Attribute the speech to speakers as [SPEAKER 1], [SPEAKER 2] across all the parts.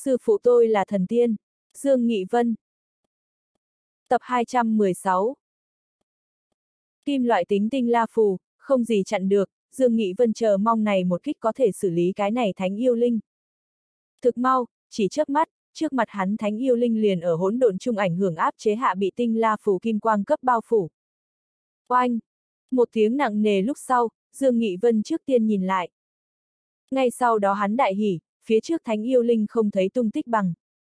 [SPEAKER 1] Sư phụ tôi là thần tiên. Dương Nghị Vân. Tập 216. Kim loại tính tinh la phù, không gì chặn được, Dương Nghị Vân chờ mong này một kích có thể xử lý cái này thánh yêu linh. Thực mau, chỉ chớp mắt, trước mặt hắn thánh yêu linh liền ở hỗn độn chung ảnh hưởng áp chế hạ bị tinh la phù kim quang cấp bao phủ. Oanh! Một tiếng nặng nề lúc sau, Dương Nghị Vân trước tiên nhìn lại. Ngay sau đó hắn đại hỉ, phía trước thánh yêu linh không thấy tung tích bằng.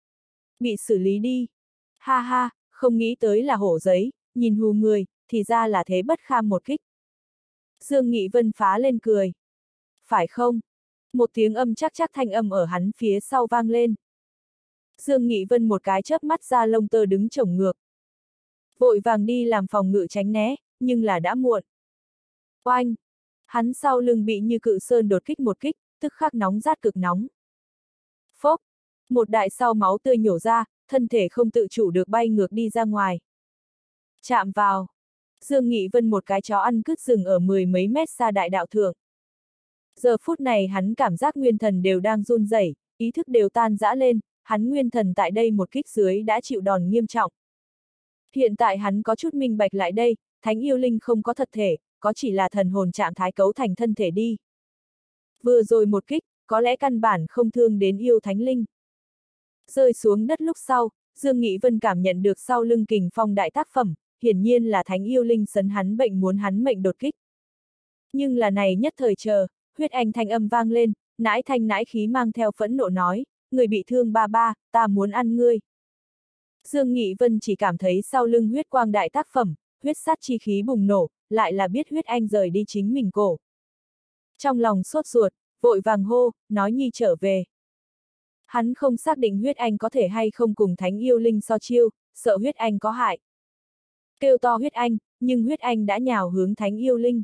[SPEAKER 1] Bị xử lý đi. Ha ha, không nghĩ tới là hổ giấy, nhìn hù người, thì ra là thế bất kham một kích. Dương Nghị Vân phá lên cười. Phải không? Một tiếng âm chắc chắc thanh âm ở hắn phía sau vang lên. Dương Nghị Vân một cái chớp mắt ra lông tơ đứng chổng ngược. Vội vàng đi làm phòng ngự tránh né, nhưng là đã muộn. Oanh! Hắn sau lưng bị như cự sơn đột kích một kích, tức khắc nóng rát cực nóng. Phốc! Một đại sau máu tươi nhổ ra, thân thể không tự chủ được bay ngược đi ra ngoài. Chạm vào! Dương Nghị Vân một cái chó ăn cứt rừng ở 10 mấy mét xa đại đạo thượng. Giờ phút này hắn cảm giác nguyên thần đều đang run rẩy, ý thức đều tan rã lên, hắn nguyên thần tại đây một kích dưới đã chịu đòn nghiêm trọng. Hiện tại hắn có chút minh bạch lại đây, thánh yêu linh không có thật thể, có chỉ là thần hồn trạng thái cấu thành thân thể đi. Vừa rồi một kích, có lẽ căn bản không thương đến yêu thánh linh. Rơi xuống đất lúc sau, Dương Nghị Vân cảm nhận được sau lưng kình phong đại tác phẩm, hiển nhiên là thánh yêu linh sấn hắn bệnh muốn hắn mệnh đột kích. Nhưng là này nhất thời chờ, huyết anh thanh âm vang lên, nãi thanh nãi khí mang theo phẫn nộ nói, người bị thương ba ba, ta muốn ăn ngươi. Dương Nghị Vân chỉ cảm thấy sau lưng huyết quang đại tác phẩm, huyết sát chi khí bùng nổ, lại là biết huyết anh rời đi chính mình cổ. Trong lòng sốt ruột, vội vàng hô, nói nhi trở về. Hắn không xác định huyết anh có thể hay không cùng thánh yêu linh so chiêu, sợ huyết anh có hại. Kêu to huyết anh, nhưng huyết anh đã nhào hướng thánh yêu linh.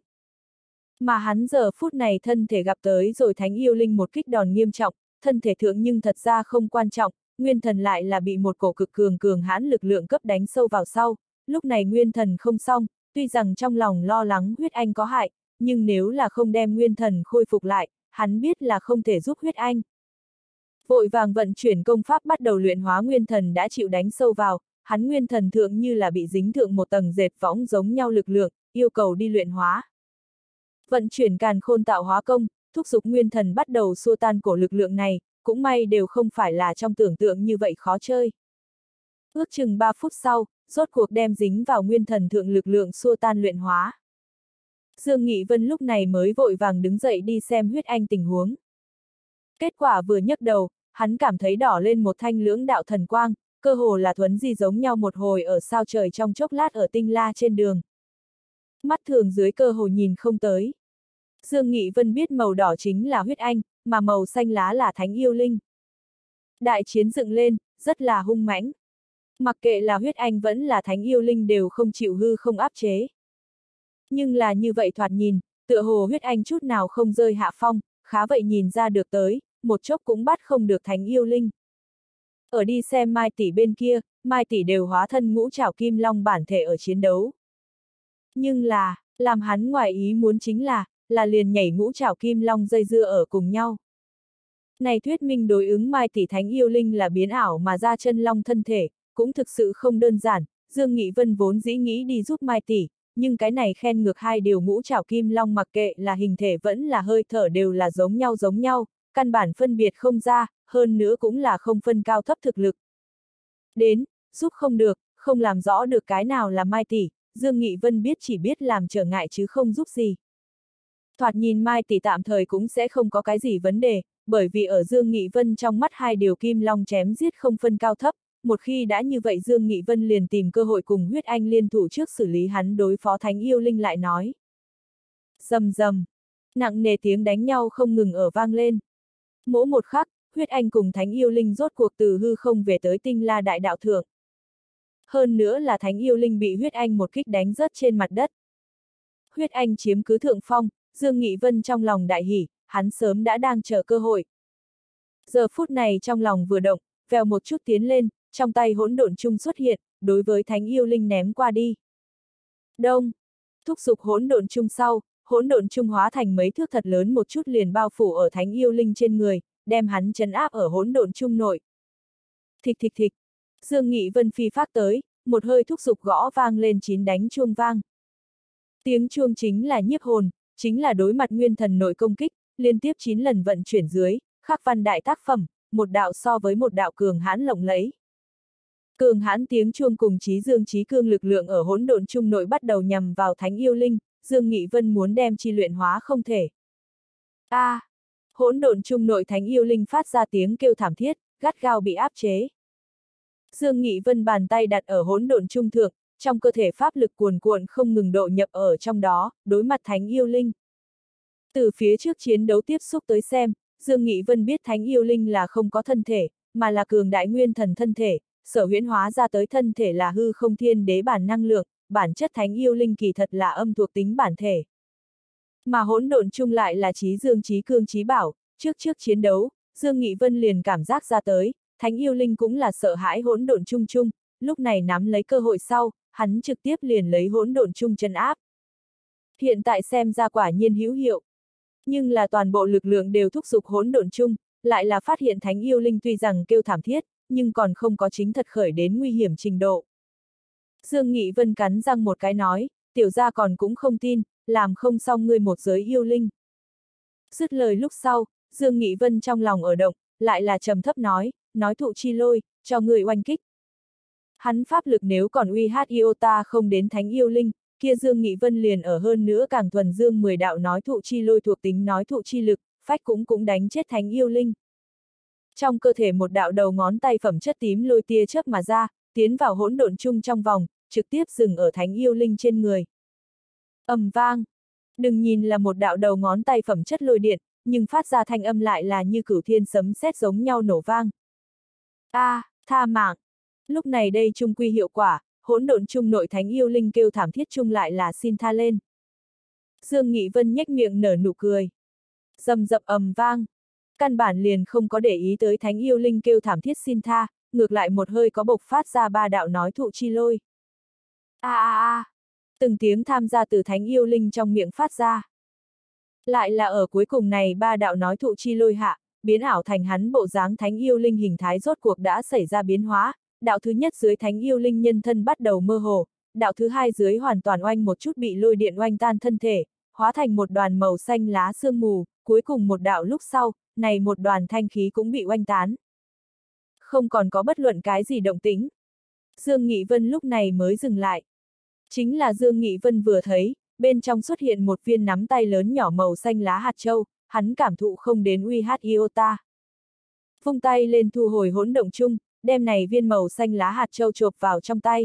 [SPEAKER 1] Mà hắn giờ phút này thân thể gặp tới rồi thánh yêu linh một kích đòn nghiêm trọng, thân thể thượng nhưng thật ra không quan trọng, nguyên thần lại là bị một cổ cực cường hãn lực lượng cấp đánh sâu vào sau, lúc này nguyên thần không xong, tuy rằng trong lòng lo lắng huyết anh có hại, nhưng nếu là không đem nguyên thần khôi phục lại, hắn biết là không thể giúp huyết anh. Vội vàng vận chuyển công pháp bắt đầu luyện hóa nguyên thần đã chịu đánh sâu vào, hắn nguyên thần thượng như là bị dính thượng một tầng dệt võng giống nhau lực lượng, yêu cầu đi luyện hóa. Vận chuyển càn khôn tạo hóa công, thúc giục nguyên thần bắt đầu xua tan cổ lực lượng này, cũng may đều không phải là trong tưởng tượng như vậy khó chơi. Ước chừng 3 phút sau, rốt cuộc đem dính vào nguyên thần thượng lực lượng xua tan luyện hóa. Dương Nghị Vân lúc này mới vội vàng đứng dậy đi xem huyết anh tình huống. Kết quả vừa nhấc đầu, hắn cảm thấy đỏ lên một thanh lưỡng đạo thần quang, cơ hồ là thuấn di giống nhau một hồi ở sao trời trong chốc lát ở tinh la trên đường. Mắt thường dưới cơ hồ nhìn không tới. Dương Nghị Vân biết màu đỏ chính là huyết anh, mà màu xanh lá là thánh yêu linh. Đại chiến dựng lên, rất là hung mãnh. Mặc kệ là huyết anh vẫn là thánh yêu linh đều không chịu hư không áp chế. Nhưng là như vậy thoạt nhìn, tựa hồ huyết anh chút nào không rơi hạ phong, khá vậy nhìn ra được tới, một chốc cũng bắt không được thánh yêu linh. Ở đi xem Mai tỷ bên kia, Mai tỷ đều hóa thân ngũ trảo kim long bản thể ở chiến đấu. Nhưng là, làm hắn ngoài ý muốn chính là liền nhảy ngũ trảo kim long dây dưa ở cùng nhau. Này thuyết minh đối ứng Mai tỷ thánh yêu linh là biến ảo mà ra chân long thân thể, cũng thực sự không đơn giản, Dương Nghị Vân vốn dĩ nghĩ đi giúp Mai tỷ, nhưng cái này khen ngược hai điều ngũ trảo kim long mặc kệ là hình thể vẫn là hơi thở đều là giống nhau, căn bản phân biệt không ra, hơn nữa cũng là không phân cao thấp thực lực. Đến, giúp không được, không làm rõ được cái nào là Mai tỷ, Dương Nghị Vân chỉ biết làm trở ngại chứ không giúp gì. Thoạt nhìn Mai tỷ tạm thời cũng sẽ không có cái gì vấn đề, bởi vì ở Dương Nghị Vân trong mắt hai điều kim long chém giết không phân cao thấp, một khi đã như vậy Dương Nghị Vân liền tìm cơ hội cùng huyết anh liên thủ trước xử lý hắn đối phó thánh yêu linh lại nói. Rầm rầm, nặng nề tiếng đánh nhau không ngừng ở vang lên. Mỗi một khắc, huyết anh cùng thánh yêu linh rốt cuộc từ hư không về tới tinh la đại đạo thượng. Hơn nữa là thánh yêu linh bị huyết anh một kích đánh rớt trên mặt đất. Huyết anh chiếm cứ thượng phong, Dương Nghị Vân trong lòng đại hỉ, hắn sớm đã đang chờ cơ hội. Giờ phút này trong lòng vừa động, vèo một chút tiến lên, trong tay hỗn độn chung xuất hiện, đối với thánh yêu linh ném qua đi. Đông, thúc giục hỗn độn chung sau, hỗn độn chung hóa thành mấy thước thật lớn một chút liền bao phủ ở thánh yêu linh trên người, đem hắn trấn áp ở hỗn độn chung nội, Thịch thịch thịch. Dương Nghị Vân phi phác tới, một hơi thúc giục gõ vang lên 9 đánh chuông vang. Tiếng chuông chính là nhiếp hồn, chính là đối mặt nguyên thần nội công kích, liên tiếp 9 lần vận chuyển dưới, khắc văn đại tác phẩm, một đạo so với một đạo cường hãn lộng lẫy. Cường hãn tiếng chuông cùng chí dương chí cương lực lượng ở hỗn độn trung nội bắt đầu nhằm vào thánh yêu linh, Dương Nghị Vân muốn đem chi luyện hóa không thể. Hỗn độn trung nội thánh yêu linh phát ra tiếng kêu thảm thiết, gắt gao bị áp chế. Dương Nghị Vân bàn tay đặt ở hỗn độn trung thượng, trong cơ thể pháp lực cuồn cuộn không ngừng độ nhập ở trong đó, đối mặt thánh yêu linh. Từ phía trước chiến đấu tiếp xúc tới xem, Dương Nghị Vân biết thánh yêu linh là không có thân thể, mà là cường đại nguyên thần thân thể, sở huyễn hóa ra tới thân thể là hư không thiên đế bản năng lượng, bản chất thánh yêu linh kỳ thật là âm thuộc tính bản thể. Mà hỗn độn chung lại là chí dương chí cương chí bảo, trước chiến đấu, Dương Nghị Vân liền cảm giác ra tới, thánh yêu linh cũng là sợ hãi hỗn độn chung chung, lúc này nắm lấy cơ hội sau, hắn trực tiếp liền lấy hỗn độn chung chân áp. Hiện tại xem ra quả nhiên hữu hiệu. Nhưng là toàn bộ lực lượng đều thúc giục hỗn độn chung, lại là phát hiện thánh yêu linh tuy rằng kêu thảm thiết, nhưng còn không có chính thật khởi đến nguy hiểm trình độ. Dương Nghị Vân cắn răng một cái nói, tiểu gia còn cũng không tin, làm không xong ngươi một giới yêu linh. Dứt lời lúc sau, Dương Nghị Vân trong lòng ở động, lại là trầm thấp nói thụ chi lôi, cho người oanh kích. Hắn pháp lực nếu còn uy hát iota không đến thánh yêu linh, kia Dương Nghị Vân liền ở hơn nữa càng thuần dương 10 đạo nói thụ chi lôi thuộc tính nói thụ chi lực, phách cũng đánh chết thánh yêu linh. Trong cơ thể một đạo đầu ngón tay phẩm chất tím lôi tia chớp mà ra, tiến vào hỗn độn chung trong vòng, trực tiếp dừng ở thánh yêu linh trên người. Ầm vang. Đừng nhìn là một đạo đầu ngón tay phẩm chất lôi điện, nhưng phát ra thanh âm lại là như cửu thiên sấm sét giống nhau nổ vang. Tha mạng. Lúc này đây trung quy hiệu quả, hỗn độn chung nội thánh yêu linh kêu thảm thiết chung lại là xin tha lên. Dương Nghị Vân nhếch miệng nở nụ cười. Rầm rập ầm vang. Căn bản liền không có để ý tới thánh yêu linh kêu thảm thiết xin tha, ngược lại một hơi có bộc phát ra 3 đạo nói thụ chi lôi. Từng tiếng tham gia từ thánh yêu linh trong miệng phát ra. Lại là ở cuối cùng này 3 đạo nói thụ chi lôi hạ, biến ảo thành hắn bộ dáng thánh yêu linh hình thái rốt cuộc đã xảy ra biến hóa, đạo thứ nhất dưới thánh yêu linh nhân thân bắt đầu mơ hồ, đạo thứ hai dưới hoàn toàn oanh một chút bị lôi điện oanh tan thân thể, hóa thành một đoàn màu xanh lá sương mù, cuối cùng một đạo lúc sau, này một đoàn thanh khí cũng bị oanh tán. Không còn có bất luận cái gì động tĩnh. Dương Nghị Vân lúc này mới dừng lại. Chính là Dương Nghị Vân vừa thấy, bên trong xuất hiện một viên nắm tay lớn nhỏ màu xanh lá hạt châu, hắn cảm thụ không đến uy hát iota. Vung tay lên thu hồi hỗn động chung, đem này viên màu xanh lá hạt châu chộp vào trong tay.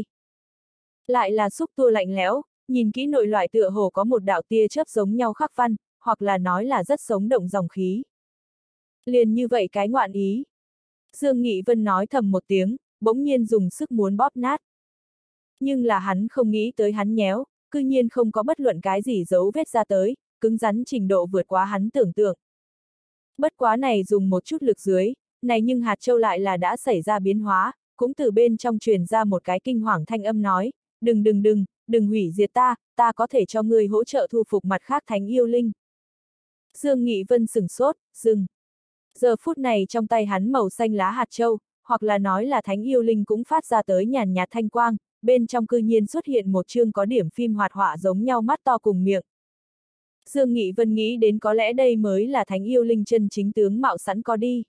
[SPEAKER 1] Lại là xúc tua lạnh lẽo, nhìn kỹ nội loại tựa hồ có một đạo tia chớp giống nhau khắc văn, hoặc là nói là rất sống động dòng khí. Liền như vậy cái ngoạn ý. Dương Nghị Vân nói thầm một tiếng, bỗng nhiên dùng sức muốn bóp nát. Nhưng là hắn không nghĩ tới hắn nhéo, cư nhiên không có bất luận cái gì dấu vết ra tới, cứng rắn trình độ vượt quá hắn tưởng tượng. Bất quá này dùng một chút lực dưới, này nhưng hạt châu lại là đã xảy ra biến hóa, cũng từ bên trong truyền ra một cái kinh hoàng thanh âm nói, đừng hủy diệt ta có thể cho ngươi hỗ trợ thu phục mặt khác thánh yêu linh. Dương Nghị Vân sửng sốt, dừng. Giờ phút này trong tay hắn màu xanh lá hạt châu, hoặc là nói là thánh yêu linh cũng phát ra tới nhàn nhạt thanh quang, bên trong cư nhiên xuất hiện một chương có điểm phim hoạt họa giống nhau mắt to cùng miệng. Dương Nghị Vân nghĩ đến có lẽ đây mới là thánh yêu linh chân chính tướng mạo sẵn có đi.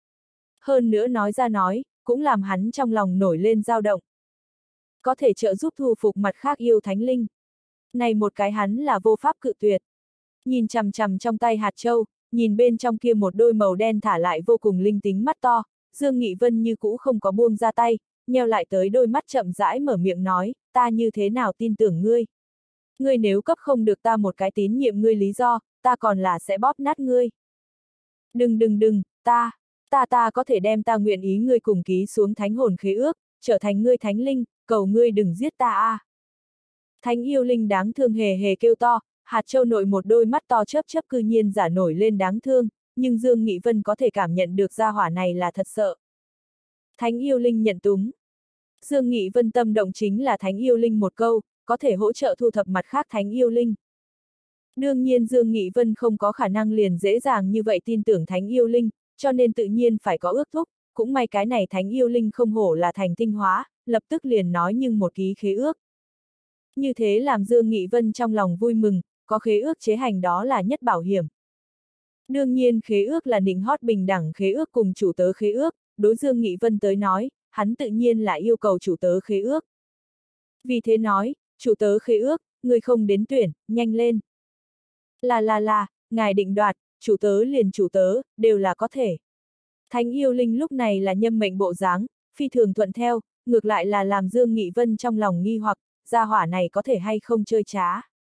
[SPEAKER 1] Hơn nữa nói ra nói, cũng làm hắn trong lòng nổi lên dao động. Có thể trợ giúp thu phục mặt khác yêu thánh linh. Này một cái hắn là vô pháp cự tuyệt. Nhìn chằm chằm trong tay hạt châu, nhìn bên trong kia một đôi màu đen thả lại vô cùng linh tính mắt to, Dương Nghị Vân như cũ không có buông ra tay, nheo lại tới đôi mắt chậm rãi mở miệng nói, ta như thế nào tin tưởng ngươi. Ngươi nếu cấp không được ta một cái tín nhiệm ngươi lý do, ta còn là sẽ bóp nát ngươi. Đừng, ta có thể đem ta nguyện ý ngươi cùng ký xuống thánh hồn khế ước, trở thành ngươi thánh linh, cầu ngươi đừng giết ta . Thánh yêu linh đáng thương hề hề kêu to, hạt châu nội một đôi mắt to chớp chớp cư nhiên giả nổi lên đáng thương, nhưng Dương Nghị Vân có thể cảm nhận được gia hỏa này là thật sợ. Thánh yêu linh nhận túng. Dương Nghị Vân tâm động chính là thánh yêu linh một câu, có thể hỗ trợ thu thập mặt khác thánh yêu linh. Đương nhiên Dương Nghị Vân không có khả năng liền dễ dàng như vậy tin tưởng thánh yêu linh, cho nên tự nhiên phải có ước thúc, cũng may cái này thánh yêu linh không hổ là thành tinh hóa, lập tức liền nói nhưng một ký khế ước. Như thế làm Dương Nghị Vân trong lòng vui mừng, có khế ước chế hành đó là nhất bảo hiểm. Đương nhiên khế ước là nịnh hót bình đẳng khế ước cùng chủ tớ khế ước, đối Dương Nghị Vân tới nói, hắn tự nhiên là yêu cầu chủ tớ khế ước. Vì thế nói, chủ tớ khế ước, người không đến tuyển, nhanh lên. Là, ngài định đoạt, chủ tớ liền chủ tớ, đều là có thể. Thánh yêu linh lúc này là nhâm mệnh bộ dáng, phi thường thuận theo, ngược lại là làm Dương Nghị Vân trong lòng nghi hoặc, gia hỏa này có thể hay không chơi trá.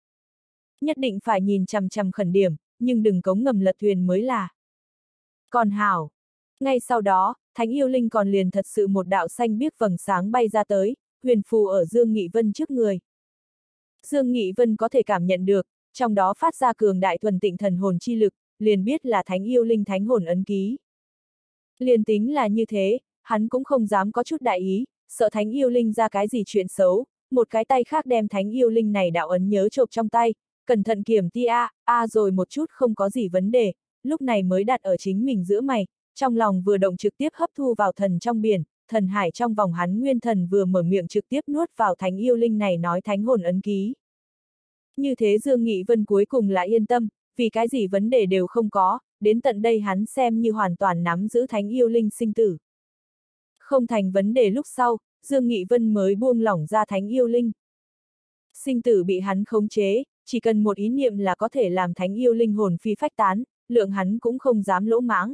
[SPEAKER 1] Nhất định phải nhìn chằm chằm khẩn điểm, nhưng đừng cống ngầm lật thuyền mới là. Còn hảo. Ngay sau đó, thánh yêu linh còn liền thật sự một đạo xanh biếc vầng sáng bay ra tới, huyền phù ở Dương Nghị Vân trước người. Dương Nghị Vân có thể cảm nhận được, trong đó phát ra cường đại thuần tịnh thần hồn chi lực, liền biết là thánh yêu linh thánh hồn ấn ký. Liền tính là như thế, hắn cũng không dám có chút đại ý, sợ thánh yêu linh ra cái gì chuyện xấu, một cái tay khác đem thánh yêu linh này đạo ấn nhớ chộp trong tay, cẩn thận kiểm tia, rồi một chút không có gì vấn đề, lúc này mới đặt ở chính mình giữa mày, trong lòng vừa động trực tiếp hấp thu vào thần trong biển, thần hải trong vòng hắn nguyên thần vừa mở miệng trực tiếp nuốt vào thánh yêu linh này nói thánh hồn ấn ký. Như thế Dương Nghị Vân cuối cùng là yên tâm, vì cái gì vấn đề đều không có, đến tận đây hắn xem như hoàn toàn nắm giữ thánh yêu linh sinh tử. Không thành vấn đề lúc sau, Dương Nghị Vân mới buông lỏng ra thánh yêu linh. Sinh tử bị hắn khống chế, chỉ cần một ý niệm là có thể làm thánh yêu linh hồn phi phách tán, lượng hắn cũng không dám lỗ mãng.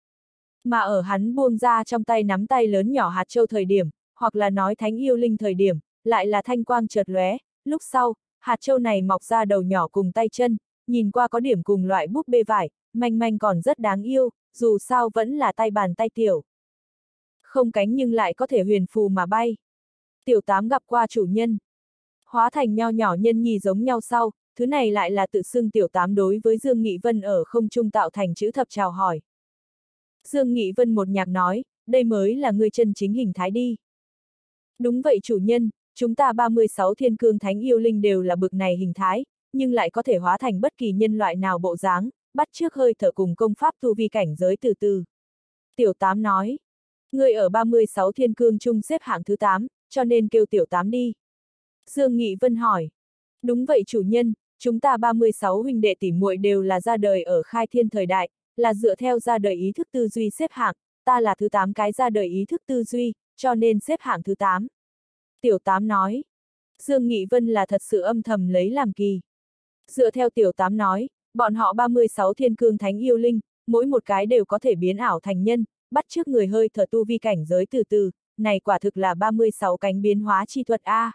[SPEAKER 1] Mà ở hắn buông ra trong tay nắm tay lớn nhỏ hạt châu thời điểm, hoặc là nói thánh yêu linh thời điểm, lại là thanh quang chợt lóe, lúc sau, hạt châu này mọc ra đầu nhỏ cùng tay chân, nhìn qua có điểm cùng loại búp bê vải, manh manh còn rất đáng yêu, dù sao vẫn là tay bàn tay tiểu. Không cánh nhưng lại có thể huyền phù mà bay. Tiểu tám gặp qua chủ nhân. Hóa thành nho nhỏ nhân nhi giống nhau sau, thứ này lại là tự xưng tiểu tám đối với Dương Nghị Vân ở không trung tạo thành chữ thập chào hỏi. Dương Nghị Vân một nhạc nói, đây mới là người chân chính hình thái đi. Đúng vậy chủ nhân, chúng ta 36 thiên cương thánh yêu linh đều là bực này hình thái, nhưng lại có thể hóa thành bất kỳ nhân loại nào bộ dáng, bắt chước hơi thở cùng công pháp tu vi cảnh giới từ từ. Tiểu tám nói, người ở 36 thiên cương chung xếp hạng thứ 8, cho nên kêu tiểu tám đi. Dương Nghị Vân hỏi, đúng vậy chủ nhân, chúng ta 36 huynh đệ tỷ muội đều là ra đời ở khai thiên thời đại, là dựa theo ra đời ý thức tư duy xếp hạng, ta là thứ 8 cái ra đời ý thức tư duy, cho nên xếp hạng thứ 8. Tiểu tám nói, Dương Nghị Vân là thật sự âm thầm lấy làm kỳ. Dựa theo tiểu tám nói, bọn họ 36 thiên cương thánh yêu linh, mỗi một cái đều có thể biến ảo thành nhân, bắt chước người hơi thở tu vi cảnh giới từ từ, này quả thực là 36 cánh biến hóa chi thuật A.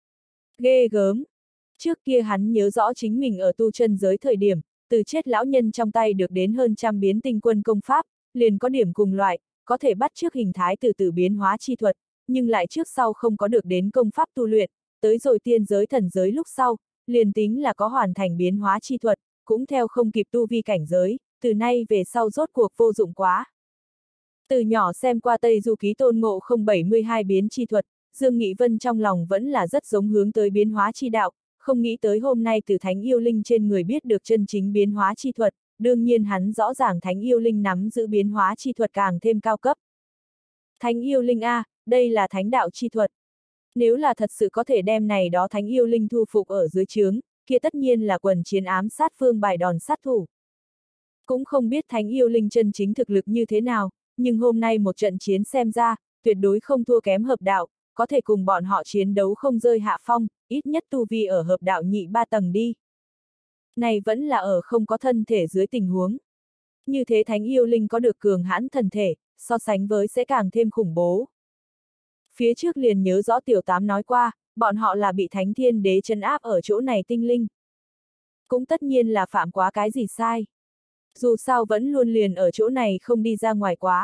[SPEAKER 1] Ghê gớm. Trước kia hắn nhớ rõ chính mình ở tu chân giới thời điểm, từ chết lão nhân trong tay được đến hơn trăm biến tinh quân công pháp, liền có điểm cùng loại, có thể bắt chước hình thái từ từ biến hóa chi thuật, nhưng lại trước sau không có được đến công pháp tu luyện, tới rồi tiên giới thần giới lúc sau, liền tính là có hoàn thành biến hóa chi thuật, cũng theo không kịp tu vi cảnh giới, từ nay về sau rốt cuộc vô dụng quá. Từ nhỏ xem qua Tây Du Ký Tôn Ngộ không 72 biến chi thuật, Dương Nghị Vân trong lòng vẫn là rất giống hướng tới biến hóa chi đạo, không nghĩ tới hôm nay từ thánh yêu linh trên người biết được chân chính biến hóa chi thuật, đương nhiên hắn rõ ràng thánh yêu linh nắm giữ biến hóa chi thuật càng thêm cao cấp. Thánh yêu linh A, đây là thánh đạo chi thuật. Nếu là thật sự có thể đem này đó thánh yêu linh thu phục ở dưới trướng, kia tất nhiên là quần chiến ám sát phương bài đòn sát thủ. Cũng không biết thánh yêu linh chân chính thực lực như thế nào, nhưng hôm nay một trận chiến xem ra, tuyệt đối không thua kém hợp đạo, có thể cùng bọn họ chiến đấu không rơi hạ phong, ít nhất tu vi ở hợp đạo nhị 3 tầng đi. Này vẫn là ở không có thân thể dưới tình huống. Như thế thánh yêu linh có được cường hãn thần thể, so sánh với sẽ càng thêm khủng bố. Phía trước liền nhớ rõ tiểu tám nói qua, bọn họ là bị thánh thiên đế trấn áp ở chỗ này tinh linh. Cũng tất nhiên là phạm quá cái gì sai. Dù sao vẫn luôn liền ở chỗ này không đi ra ngoài quá.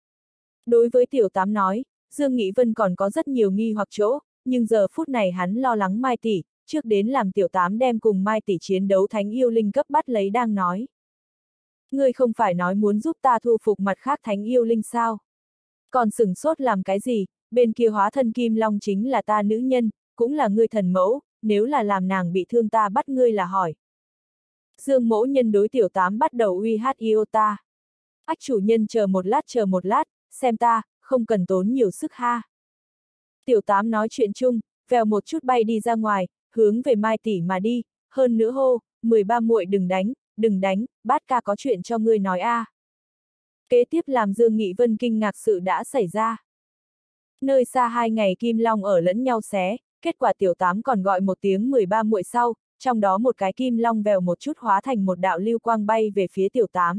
[SPEAKER 1] Đối với tiểu tám nói, Dương Nghị Vân còn có rất nhiều nghi hoặc chỗ, nhưng giờ phút này hắn lo lắng Mai tỷ, trước đến làm tiểu tám đem cùng Mai tỷ chiến đấu thánh yêu linh cấp bắt lấy đang nói. Ngươi không phải nói muốn giúp ta thu phục mặt khác thánh yêu linh sao? Còn sửng sốt làm cái gì, bên kia hóa thân Kim Long chính là ta nữ nhân, cũng là ngươi thần mẫu, nếu là làm nàng bị thương ta bắt ngươi là hỏi. Dương mẫu nhân đối tiểu tám bắt đầu uy hát iota. Ách chủ nhân chờ một lát, xem ta, không cần tốn nhiều sức ha. Tiểu tám nói chuyện chung, vèo một chút bay đi ra ngoài, hướng về Mai tỷ mà đi, hơn nữa hô, 13 muội đừng đánh, bát ca có chuyện cho ngươi nói a. Kế tiếp làm Dương Nghị Vân kinh ngạc sự đã xảy ra. Nơi xa 2 ngày kim long ở lẫn nhau xé, kết quả tiểu tám còn gọi một tiếng 13 muội sau, trong đó một cái kim long vèo một chút hóa thành một đạo lưu quang bay về phía tiểu tám.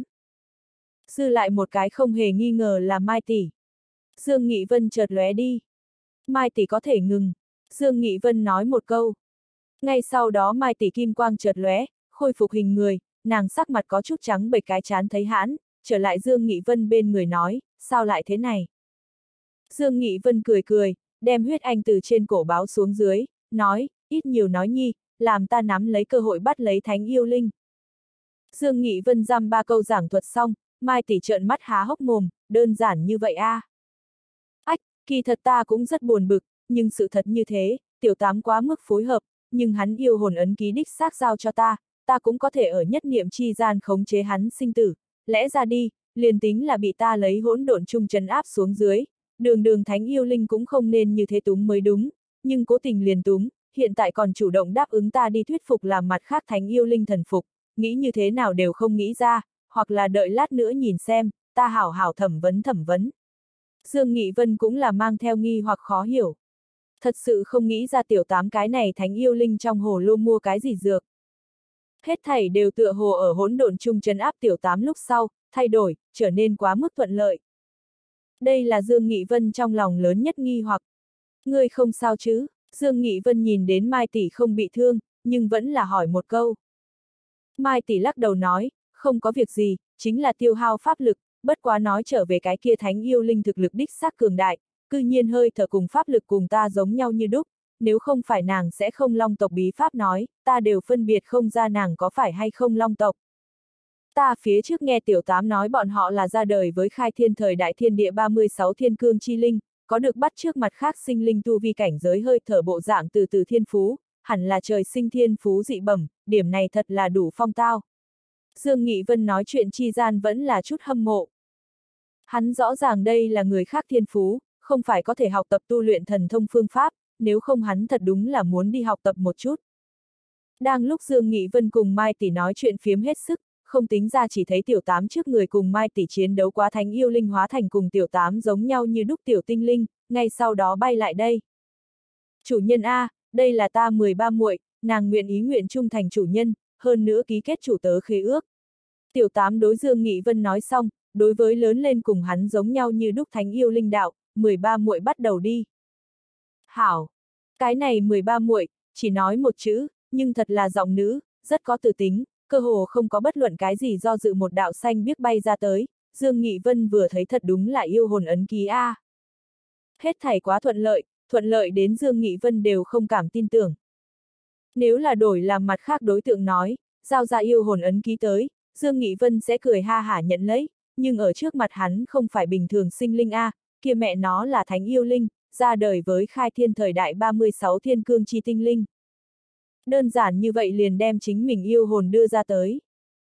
[SPEAKER 1] Dư lại một cái không hề nghi ngờ là Mai tỷ. Dương Nghị Vân chợt lóe đi. Mai tỷ có thể ngừng. Dương Nghị Vân nói một câu. Ngay sau đó Mai tỷ kim quang chợt lóe, khôi phục hình người, nàng sắc mặt có chút trắng bệch cái trán thấy hãn, trở lại Dương Nghị Vân bên người nói, sao lại thế này? Dương Nghị Vân cười cười, đem huyết anh từ trên cổ báo xuống dưới, nói, ít nhiều nói nhi, làm ta nắm lấy cơ hội bắt lấy thánh yêu linh. Dương Nghị Vân dăm ba câu giảng thuật xong, Mai tỷ trợn mắt há hốc mồm, đơn giản như vậy a? Ách, kỳ thật ta cũng rất buồn bực, nhưng sự thật như thế, tiểu tám quá mức phối hợp, nhưng hắn yêu hồn ấn ký đích xác giao cho ta cũng có thể ở nhất niệm chi gian khống chế hắn sinh tử, lẽ ra đi, liền tính là bị ta lấy hỗn độn chung trấn áp xuống dưới, đường thánh yêu linh cũng không nên như thế túng mới đúng, nhưng cố tình liền túng, hiện tại còn chủ động đáp ứng ta đi thuyết phục làm mặt khác thánh yêu linh thần phục, nghĩ như thế nào đều không nghĩ ra, hoặc là đợi lát nữa nhìn xem, ta hảo hảo thẩm vấn. Dương Nghị Vân cũng là mang theo nghi hoặc khó hiểu. Thật sự không nghĩ ra tiểu tám cái này thánh yêu linh trong hồ lô mua cái gì dược. Hết thảy đều tựa hồ ở hỗn độn chung trấn áp tiểu tám lúc sau, thay đổi, trở nên quá mức thuận lợi. Đây là Dương Nghị Vân trong lòng lớn nhất nghi hoặc. Ngươi không sao chứ? Dương Nghị Vân nhìn đến Mai tỷ không bị thương, nhưng vẫn là hỏi một câu. Mai tỷ lắc đầu nói, không có việc gì, chính là tiêu hao pháp lực, bất quá nói trở về cái kia thánh yêu linh thực lực đích xác cường đại, cư nhiên hơi thở cùng pháp lực cùng ta giống nhau như đúc, nếu không phải nàng sẽ không long tộc bí pháp nói, ta đều phân biệt không ra nàng có phải hay không long tộc. Ta phía trước nghe tiểu tám nói bọn họ là ra đời với khai thiên thời đại thiên địa 36 thiên cương chi linh, có được bắt trước mặt khác sinh linh tu vi cảnh giới hơi thở bộ dạng từ từ thiên phú, hẳn là trời sinh thiên phú dị bẩm, điểm này thật là đủ phong tao. Dương Nghị Vân nói chuyện chi gian vẫn là chút hâm mộ. Hắn rõ ràng đây là người khác thiên phú, không phải có thể học tập tu luyện thần thông phương pháp, nếu không hắn thật đúng là muốn đi học tập một chút. Đang lúc Dương Nghị Vân cùng Mai tỷ nói chuyện phiếm hết sức, không tính ra chỉ thấy tiểu tám trước người cùng Mai tỷ chiến đấu quá thánh yêu linh hóa thành cùng tiểu tám giống nhau như đúc tiểu tinh linh, ngay sau đó bay lại đây. Chủ nhân A, đây là ta 13 muội, nàng nguyện trung thành chủ nhân, hơn nữa ký kết chủ tớ khế ước. Tiểu tám đối Dương Nghị Vân nói xong, đối với lớn lên cùng hắn giống nhau như đúc thánh yêu linh đạo, 13 muội bắt đầu đi. Hảo, cái này 13 muội, chỉ nói một chữ, nhưng thật là giọng nữ, rất có từ tính, cơ hồ không có bất luận cái gì do dự một đạo xanh biếc bay ra tới, Dương Nghị Vân vừa thấy thật đúng là yêu hồn ấn ký A. Hết thảy quá thuận lợi đến Dương Nghị Vân đều không cảm tin tưởng. Nếu là đổi làm mặt khác đối tượng nói, giao ra yêu hồn ấn ký tới, Dương Nghị Vân sẽ cười ha hả nhận lấy, nhưng ở trước mặt hắn không phải bình thường sinh linh A, kia mẹ nó là thánh yêu linh, ra đời với khai thiên thời đại 36 thiên cương chi tinh linh. Đơn giản như vậy liền đem chính mình yêu hồn đưa ra tới.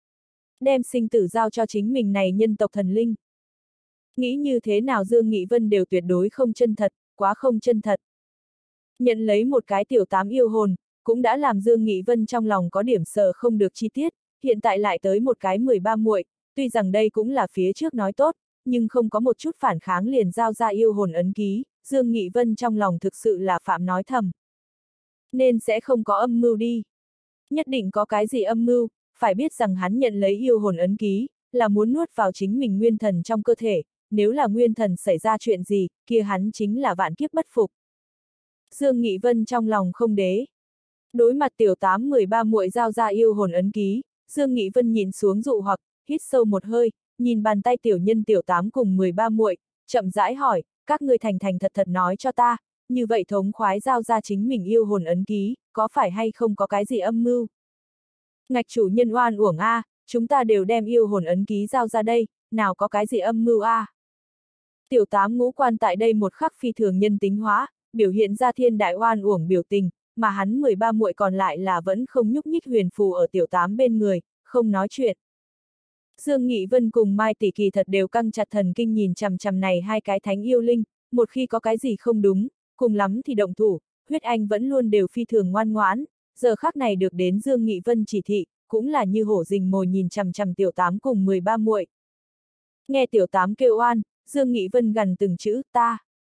[SPEAKER 1] Đem sinh tử giao cho chính mình này nhân tộc thần linh. Nghĩ như thế nào Dương Nghị Vân đều tuyệt đối không chân thật, quá không chân thật. Nhận lấy một cái tiểu tám yêu hồn, cũng đã làm Dương Nghị Vân trong lòng có điểm sợ không được chi tiết, hiện tại lại tới một cái 13 muội, tuy rằng đây cũng là phía trước nói tốt, nhưng không có một chút phản kháng liền giao ra yêu hồn ấn ký, Dương Nghị Vân trong lòng thực sự là phạm nói thầm. Nên sẽ không có âm mưu đi. Nhất định có cái gì âm mưu, phải biết rằng hắn nhận lấy yêu hồn ấn ký, là muốn nuốt vào chính mình nguyên thần trong cơ thể, nếu là nguyên thần xảy ra chuyện gì, kia hắn chính là vạn kiếp bất phục. Dương Nghị Vân trong lòng không đế. Đối mặt tiểu tám 13 muội giao ra yêu hồn ấn ký, Dương Nghị Vân nhìn xuống dụ hoặc, hít sâu một hơi, nhìn bàn tay tiểu nhân tiểu tám cùng 13 muội, chậm rãi hỏi, các ngươi thành thành thật thật nói cho ta, như vậy thống khoái giao ra chính mình yêu hồn ấn ký, có phải hay không có cái gì âm mưu? Ngạch chủ nhân oan uổng A, chúng ta đều đem yêu hồn ấn ký giao ra đây, nào có cái gì âm mưu A? Tiểu tám ngũ quan tại đây một khắc phi thường nhân tính hóa, biểu hiện ra thiên đại oan uổng biểu tình, mà hắn 13 muội còn lại là vẫn không nhúc nhích huyền phù ở tiểu tám bên người, không nói chuyện. Dương Nghị Vân cùng Mai Tỷ kỳ thật đều căng chặt thần kinh nhìn chằm chằm này hai cái thánh yêu linh, một khi có cái gì không đúng, cùng lắm thì động thủ, Huyết Anh vẫn luôn đều phi thường ngoan ngoãn, giờ khắc này được đến Dương Nghị Vân chỉ thị, cũng là như hổ rình mồi nhìn chằm chằm tiểu tám cùng 13 muội. Nghe tiểu tám kêu oan, Dương Nghị Vân gằn từng chữ, ta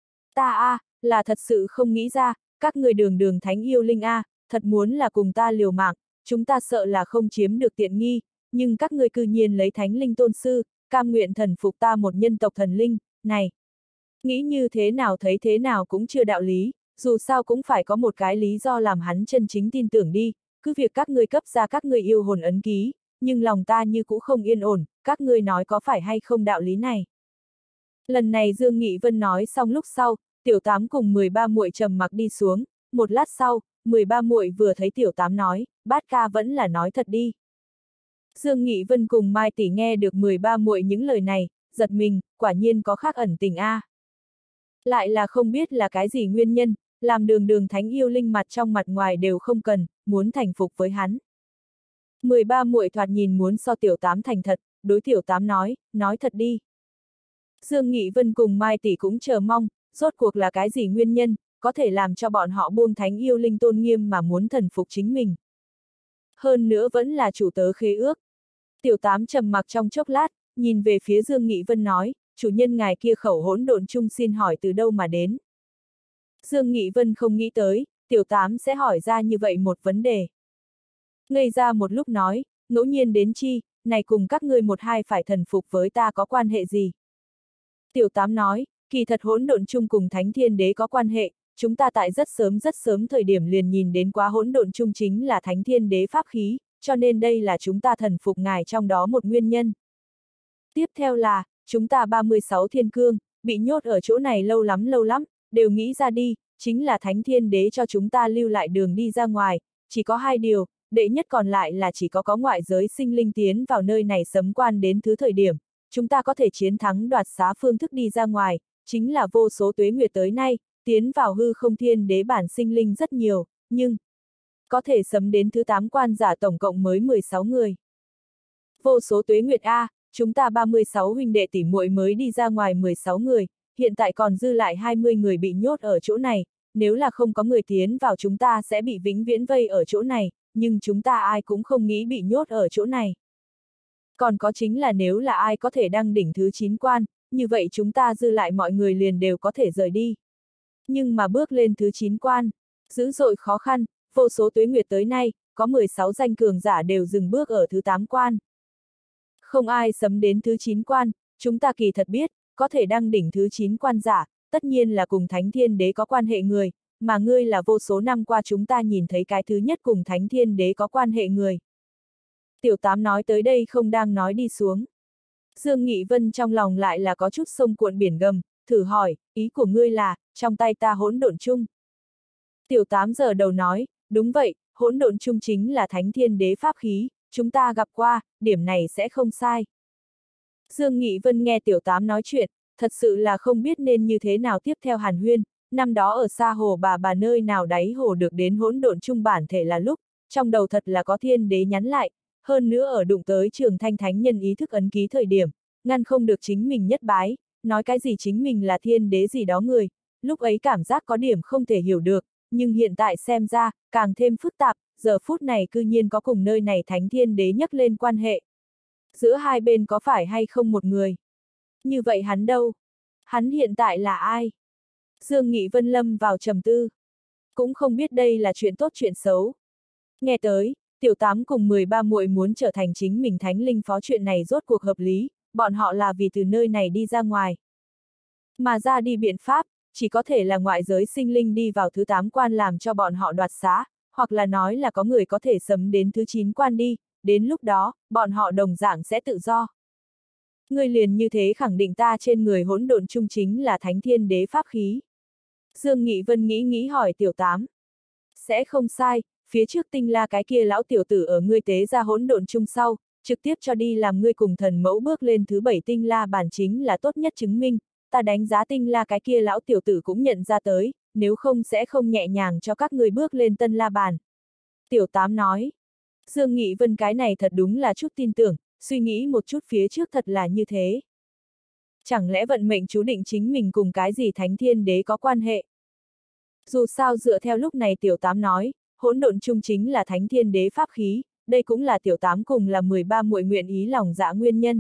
[SPEAKER 1] là thật sự không nghĩ ra, các người đường đường thánh yêu linh a, thật muốn là cùng ta liều mạng, chúng ta sợ là không chiếm được tiện nghi, nhưng các người cư nhiên lấy thánh linh tôn sư, cam nguyện thần phục ta một nhân tộc thần linh, này. Nghĩ như thế nào thấy thế nào cũng chưa đạo lý, dù sao cũng phải có một cái lý do làm hắn chân chính tin tưởng đi, cứ việc các ngươi cấp ra các ngươi yêu hồn ấn ký, nhưng lòng ta như cũ không yên ổn, các ngươi nói có phải hay không đạo lý này. Lần này Dương Nghị Vân nói xong lúc sau, tiểu tám cùng 13 muội trầm mặc đi xuống, một lát sau, 13 muội vừa thấy tiểu tám nói, bát ca vẫn là nói thật đi. Dương Nghị Vân cùng Mai Tỷ nghe được 13 muội những lời này, giật mình, quả nhiên có khác ẩn tình a. Lại là không biết là cái gì nguyên nhân, làm đường đường thánh yêu linh mặt trong mặt ngoài đều không cần, muốn thành phục với hắn. 13 muội thoạt nhìn muốn so tiểu tám thành thật, đối tiểu tám nói thật đi. Dương Nghị Vân cùng Mai Tỷ cũng chờ mong, rốt cuộc là cái gì nguyên nhân, có thể làm cho bọn họ buông thánh yêu linh tôn nghiêm mà muốn thần phục chính mình. Hơn nữa vẫn là chủ tớ khế ước. Tiểu tám trầm mặc trong chốc lát, nhìn về phía Dương Nghị Vân nói, chủ nhân ngài kia khẩu hỗn độn chung xin hỏi từ đâu mà đến. Dương Nghị Vân không nghĩ tới, tiểu tám sẽ hỏi ra như vậy một vấn đề. Ngây ra một lúc nói, ngẫu nhiên đến chi, này cùng các ngươi một hai phải thần phục với ta có quan hệ gì. Tiểu tám nói, kỳ thật hỗn độn chung cùng Thánh Thiên Đế có quan hệ, chúng ta tại rất sớm thời điểm liền nhìn đến quá hỗn độn chung chính là Thánh Thiên Đế pháp khí, cho nên đây là chúng ta thần phục ngài trong đó một nguyên nhân. Tiếp theo là, chúng ta 36 thiên cương, bị nhốt ở chỗ này lâu lắm, đều nghĩ ra đi, chính là Thánh Thiên Đế cho chúng ta lưu lại đường đi ra ngoài, chỉ có hai điều, đệ nhất còn lại là chỉ có ngoại giới sinh linh tiến vào nơi này sấm quan đến thứ thời điểm, chúng ta có thể chiến thắng đoạt xá phương thức đi ra ngoài, chính là vô số tuế nguyệt tới nay, tiến vào hư không thiên đế bản sinh linh rất nhiều, nhưng có thể sấm đến thứ 8 quan giả tổng cộng mới 16 người. Vô số tuế nguyệt A, chúng ta 36 huynh đệ tỷ muội mới đi ra ngoài 16 người, hiện tại còn dư lại 20 người bị nhốt ở chỗ này, nếu là không có người tiến vào chúng ta sẽ bị vĩnh viễn vây ở chỗ này, nhưng chúng ta ai cũng không nghĩ bị nhốt ở chỗ này. Còn có chính là nếu là ai có thể đăng đỉnh thứ 9 quan, như vậy chúng ta dư lại mọi người liền đều có thể rời đi. Nhưng mà bước lên thứ 9 quan, dữ dội khó khăn, vô số tuế nguyệt tới nay, có 16 danh cường giả đều dừng bước ở thứ 8 quan. Không ai sấm đến thứ 9 quan, chúng ta kỳ thật biết, có thể đăng đỉnh thứ 9 quan giả, tất nhiên là cùng Thánh Thiên Đế có quan hệ người, mà ngươi là vô số năm qua chúng ta nhìn thấy cái thứ nhất cùng Thánh Thiên Đế có quan hệ người. Tiểu tám nói tới đây không đang nói đi xuống. Dương Nghị Vân trong lòng lại là có chút sông cuộn biển gầm, thử hỏi, ý của ngươi là, trong tay ta hỗn độn chung. Tiểu tám giờ đầu nói, đúng vậy, hỗn độn chung chính là Thánh Thiên Đế pháp khí, chúng ta gặp qua, điểm này sẽ không sai. Dương Nghị Vân nghe tiểu tám nói chuyện, thật sự là không biết nên như thế nào tiếp theo hàn huyên, năm đó ở xa hồ bà nơi nào đáy hồ được đến hỗn độn chung bản thể là lúc, trong đầu thật là có Thiên Đế nhắn lại, hơn nữa ở đụng tới Trường Thanh Thánh Nhân ý thức ấn ký thời điểm, ngăn không được chính mình nhất bái, nói cái gì chính mình là Thiên Đế gì đó người, lúc ấy cảm giác có điểm không thể hiểu được, nhưng hiện tại xem ra, càng thêm phức tạp, giờ phút này cư nhiên có cùng nơi này Thánh Thiên Đế nhắc lên quan hệ. Giữa hai bên có phải hay không một người? Như vậy hắn đâu? Hắn hiện tại là ai? Dương Nghị Vân lâm vào trầm tư. Cũng không biết đây là chuyện tốt chuyện xấu. Nghe tới, tiểu tám cùng 13 muội muốn trở thành chính mình thánh linh phó chuyện này rốt cuộc hợp lý, bọn họ là vì từ nơi này đi ra ngoài. Mà ra đi biện pháp, chỉ có thể là ngoại giới sinh linh đi vào thứ 8 quan làm cho bọn họ đoạt xá, hoặc là nói là có người có thể sấm đến thứ 9 quan đi, đến lúc đó, bọn họ đồng dạng sẽ tự do. Ngươi liền như thế khẳng định ta trên người hỗn độn chung chính là Thánh Thiên Đế pháp khí. Dương Nghị Vân nghĩ hỏi tiểu tám. Sẽ không sai, phía trước Tinh La cái kia lão tiểu tử ở ngươi tế ra hỗn độn chung sau, trực tiếp cho đi làm ngươi cùng thần mẫu bước lên thứ 7 Tinh La bản chính là tốt nhất chứng minh, ta đánh giá Tinh La cái kia lão tiểu tử cũng nhận ra tới, nếu không sẽ không nhẹ nhàng cho các ngươi bước lên Tân La bản. Tiểu tám nói. Dương Nghị Vân cái này thật đúng là chút tin tưởng, suy nghĩ một chút phía trước thật là như thế. Chẳng lẽ vận mệnh chú định chính mình cùng cái gì thánh thiên đế có quan hệ? Dù sao dựa theo lúc này tiểu tám nói, hỗn độn chung chính là thánh thiên đế pháp khí, đây cũng là tiểu tám cùng là 13 muội nguyện ý lòng dạ nguyên nhân.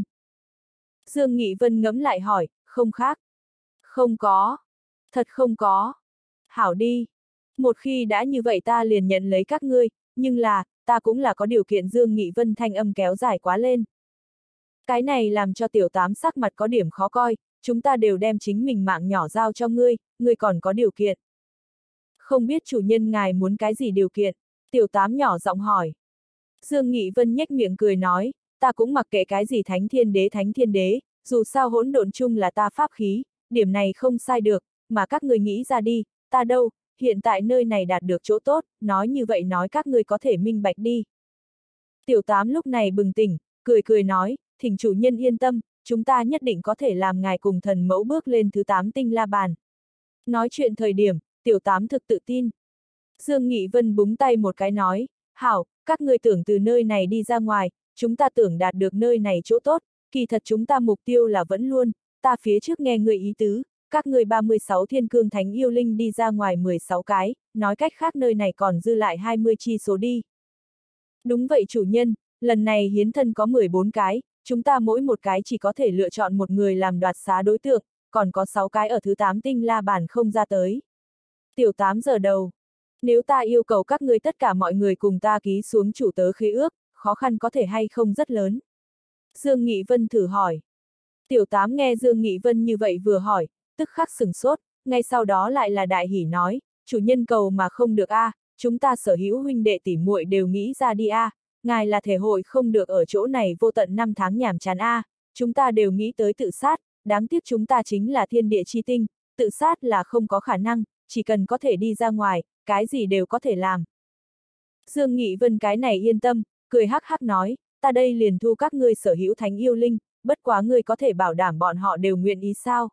[SPEAKER 1] Dương Nghị Vân ngẫm lại hỏi, không khác. Không có. Thật không có. Hảo đi. Một khi đã như vậy ta liền nhận lấy các ngươi, nhưng là, ta cũng là có điều kiện. Dương Nghị Vân thanh âm kéo dài quá lên. Cái này làm cho tiểu tám sắc mặt có điểm khó coi, chúng ta đều đem chính mình mạng nhỏ giao cho ngươi, ngươi còn có điều kiện. Không biết chủ nhân ngài muốn cái gì điều kiện? Tiểu tám nhỏ giọng hỏi. Dương Nghị Vân nhếch miệng cười nói, ta cũng mặc kệ cái gì thánh thiên đế, dù sao hỗn độn chung là ta pháp khí, điểm này không sai được, mà các người nghĩ ra đi, ta đâu, hiện tại nơi này đạt được chỗ tốt, nói như vậy nói các ngươi có thể minh bạch đi. Tiểu tám lúc này bừng tỉnh, cười nói, thỉnh chủ nhân yên tâm, chúng ta nhất định có thể làm ngài cùng thần mẫu bước lên thứ 8 tinh la bàn. Nói chuyện thời điểm, tiểu tám thực tự tin. Dương Nghị Vân búng tay một cái nói, hảo, các ngươi tưởng từ nơi này đi ra ngoài, chúng ta tưởng đạt được nơi này chỗ tốt, kỳ thật chúng ta mục tiêu là vẫn luôn, ta phía trước nghe người ý tứ, các ngươi 36 thiên cương thánh yêu linh đi ra ngoài 16 cái, nói cách khác nơi này còn dư lại 20 chi số đi. Đúng vậy chủ nhân, lần này hiến thân có 14 cái, chúng ta mỗi một cái chỉ có thể lựa chọn một người làm đoạt xá đối tượng, còn có 6 cái ở thứ 8 tinh la bàn không ra tới. Tiểu 8 giờ đầu. Nếu ta yêu cầu các ngươi tất cả mọi người cùng ta ký xuống chủ tớ khế ước, khó khăn có thể hay không rất lớn. Dương Nghị Vân thử hỏi. Tiểu 8 nghe Dương Nghị Vân như vậy vừa hỏi, tức khắc sửng sốt, ngay sau đó lại là đại hỉ nói, chủ nhân cầu mà không được a, chúng ta sở hữu huynh đệ tỉ muội đều nghĩ ra đi a, ngài là thể hội không được ở chỗ này vô tận 5 tháng nhàm chán a, chúng ta đều nghĩ tới tự sát, đáng tiếc chúng ta chính là thiên địa chi tinh, tự sát là không có khả năng, chỉ cần có thể đi ra ngoài, cái gì đều có thể làm. Dương Nghị Vân cái này yên tâm, cười hắc hắc nói, ta đây liền thu các ngươi sở hữu thánh yêu linh, bất quá ngươi có thể bảo đảm bọn họ đều nguyện ý sao?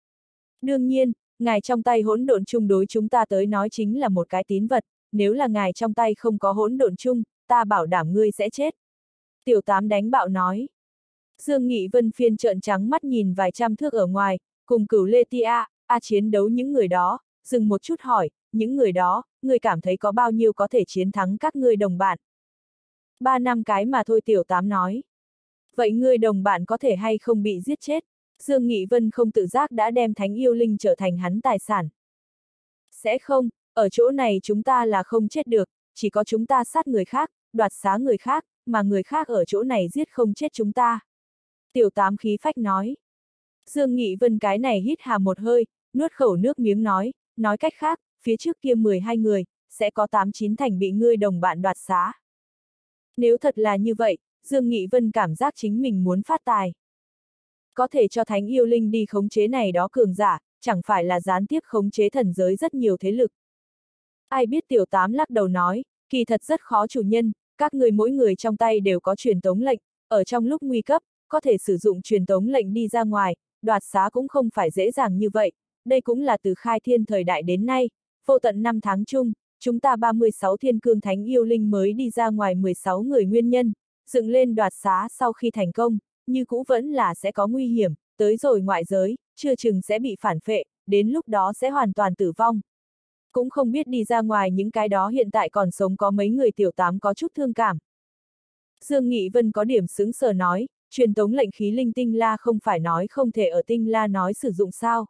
[SPEAKER 1] Đương nhiên, ngài trong tay hỗn độn chung đối chúng ta tới nói chính là một cái tín vật, nếu là ngài trong tay không có hỗn độn chung, ta bảo đảm ngươi sẽ chết. Tiểu 8 đánh bạo nói. Dương Nghị Vân phiên trợn trắng mắt nhìn vài trăm thước ở ngoài, cùng Cửu Lê Tia, chiến đấu những người đó, dừng một chút hỏi, những người đó, ngươi cảm thấy có bao nhiêu có thể chiến thắng các ngươi đồng bạn? 3 năm cái mà thôi. Tiểu 8 nói. Vậy ngươi đồng bạn có thể hay không bị giết chết? Dương Nghị Vân không tự giác đã đem thánh yêu linh trở thành hắn tài sản. Sẽ không, ở chỗ này chúng ta là không chết được, chỉ có chúng ta sát người khác, đoạt xá người khác, mà người khác ở chỗ này giết không chết chúng ta. Tiểu 8 khí phách nói. Dương Nghị Vân cái này hít hà một hơi, nuốt khẩu nước miếng nói cách khác, phía trước kia 12 người, sẽ có 8-9 thành bị ngươi đồng bạn đoạt xá. Nếu thật là như vậy, Dương Nghị Vân cảm giác chính mình muốn phát tài. Có thể cho thánh yêu linh đi khống chế này đó cường giả, chẳng phải là gián tiếp khống chế thần giới rất nhiều thế lực. Ai biết tiểu 8 lắc đầu nói, kỳ thật rất khó chủ nhân, các người mỗi người trong tay đều có truyền tống lệnh, ở trong lúc nguy cấp, có thể sử dụng truyền tống lệnh đi ra ngoài, đoạt xá cũng không phải dễ dàng như vậy, đây cũng là từ khai thiên thời đại đến nay, vô tận 5 tháng chung, chúng ta 36 thiên cương thánh yêu linh mới đi ra ngoài 16 người nguyên nhân, dựng lên đoạt xá sau khi thành công, như cũ vẫn là sẽ có nguy hiểm, tới rồi ngoại giới, chưa chừng sẽ bị phản phệ, đến lúc đó sẽ hoàn toàn tử vong. Cũng không biết đi ra ngoài những cái đó hiện tại còn sống có mấy người. Tiểu 8 có chút thương cảm. Dương Nghị Vân có điểm sững sờ nói, truyền tống lệnh khí linh tinh la không phải nói không thể ở tinh la nói sử dụng sao.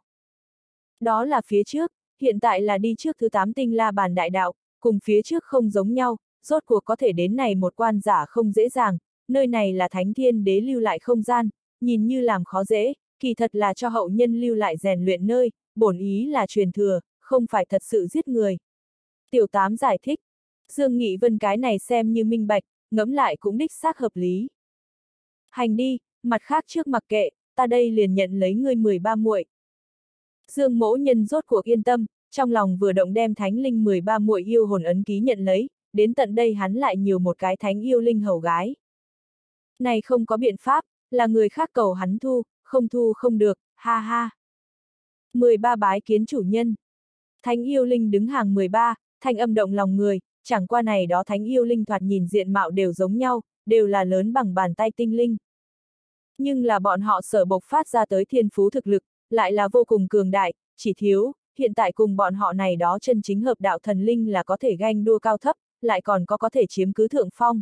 [SPEAKER 1] Đó là phía trước, hiện tại là đi trước thứ 8 tinh la bàn đại đạo, cùng phía trước không giống nhau, rốt cuộc có thể đến này một quan giả không dễ dàng, nơi này là thánh thiên đế lưu lại không gian, nhìn như làm khó dễ, kỳ thật là cho hậu nhân lưu lại rèn luyện nơi, bổn ý là truyền thừa, không phải thật sự giết người. Tiểu 8 giải thích, Dương Nghị Vân cái này xem như minh bạch, ngẫm lại cũng đích xác hợp lý. Hành đi, mặt khác trước mặc kệ, ta đây liền nhận lấy ngươi 13 muội. Dương Mỗ Nhân rốt cuộc yên tâm, trong lòng vừa động đem thánh linh 13 muội yêu hồn ấn ký nhận lấy, đến tận đây hắn lại nhiều một cái thánh yêu linh hầu gái. Này không có biện pháp, là người khác cầu hắn thu không được, ha ha. 13 bái kiến chủ nhân. Thánh yêu linh đứng hàng 13, thanh âm động lòng người, chẳng qua này đó thánh yêu linh thoạt nhìn diện mạo đều giống nhau, đều là lớn bằng bàn tay tinh linh. Nhưng là bọn họ sở bộc phát ra tới thiên phú thực lực, lại là vô cùng cường đại, chỉ thiếu, hiện tại cùng bọn họ này đó chân chính hợp đạo thần linh là có thể ganh đua cao thấp, lại còn có thể chiếm cứ thượng phong.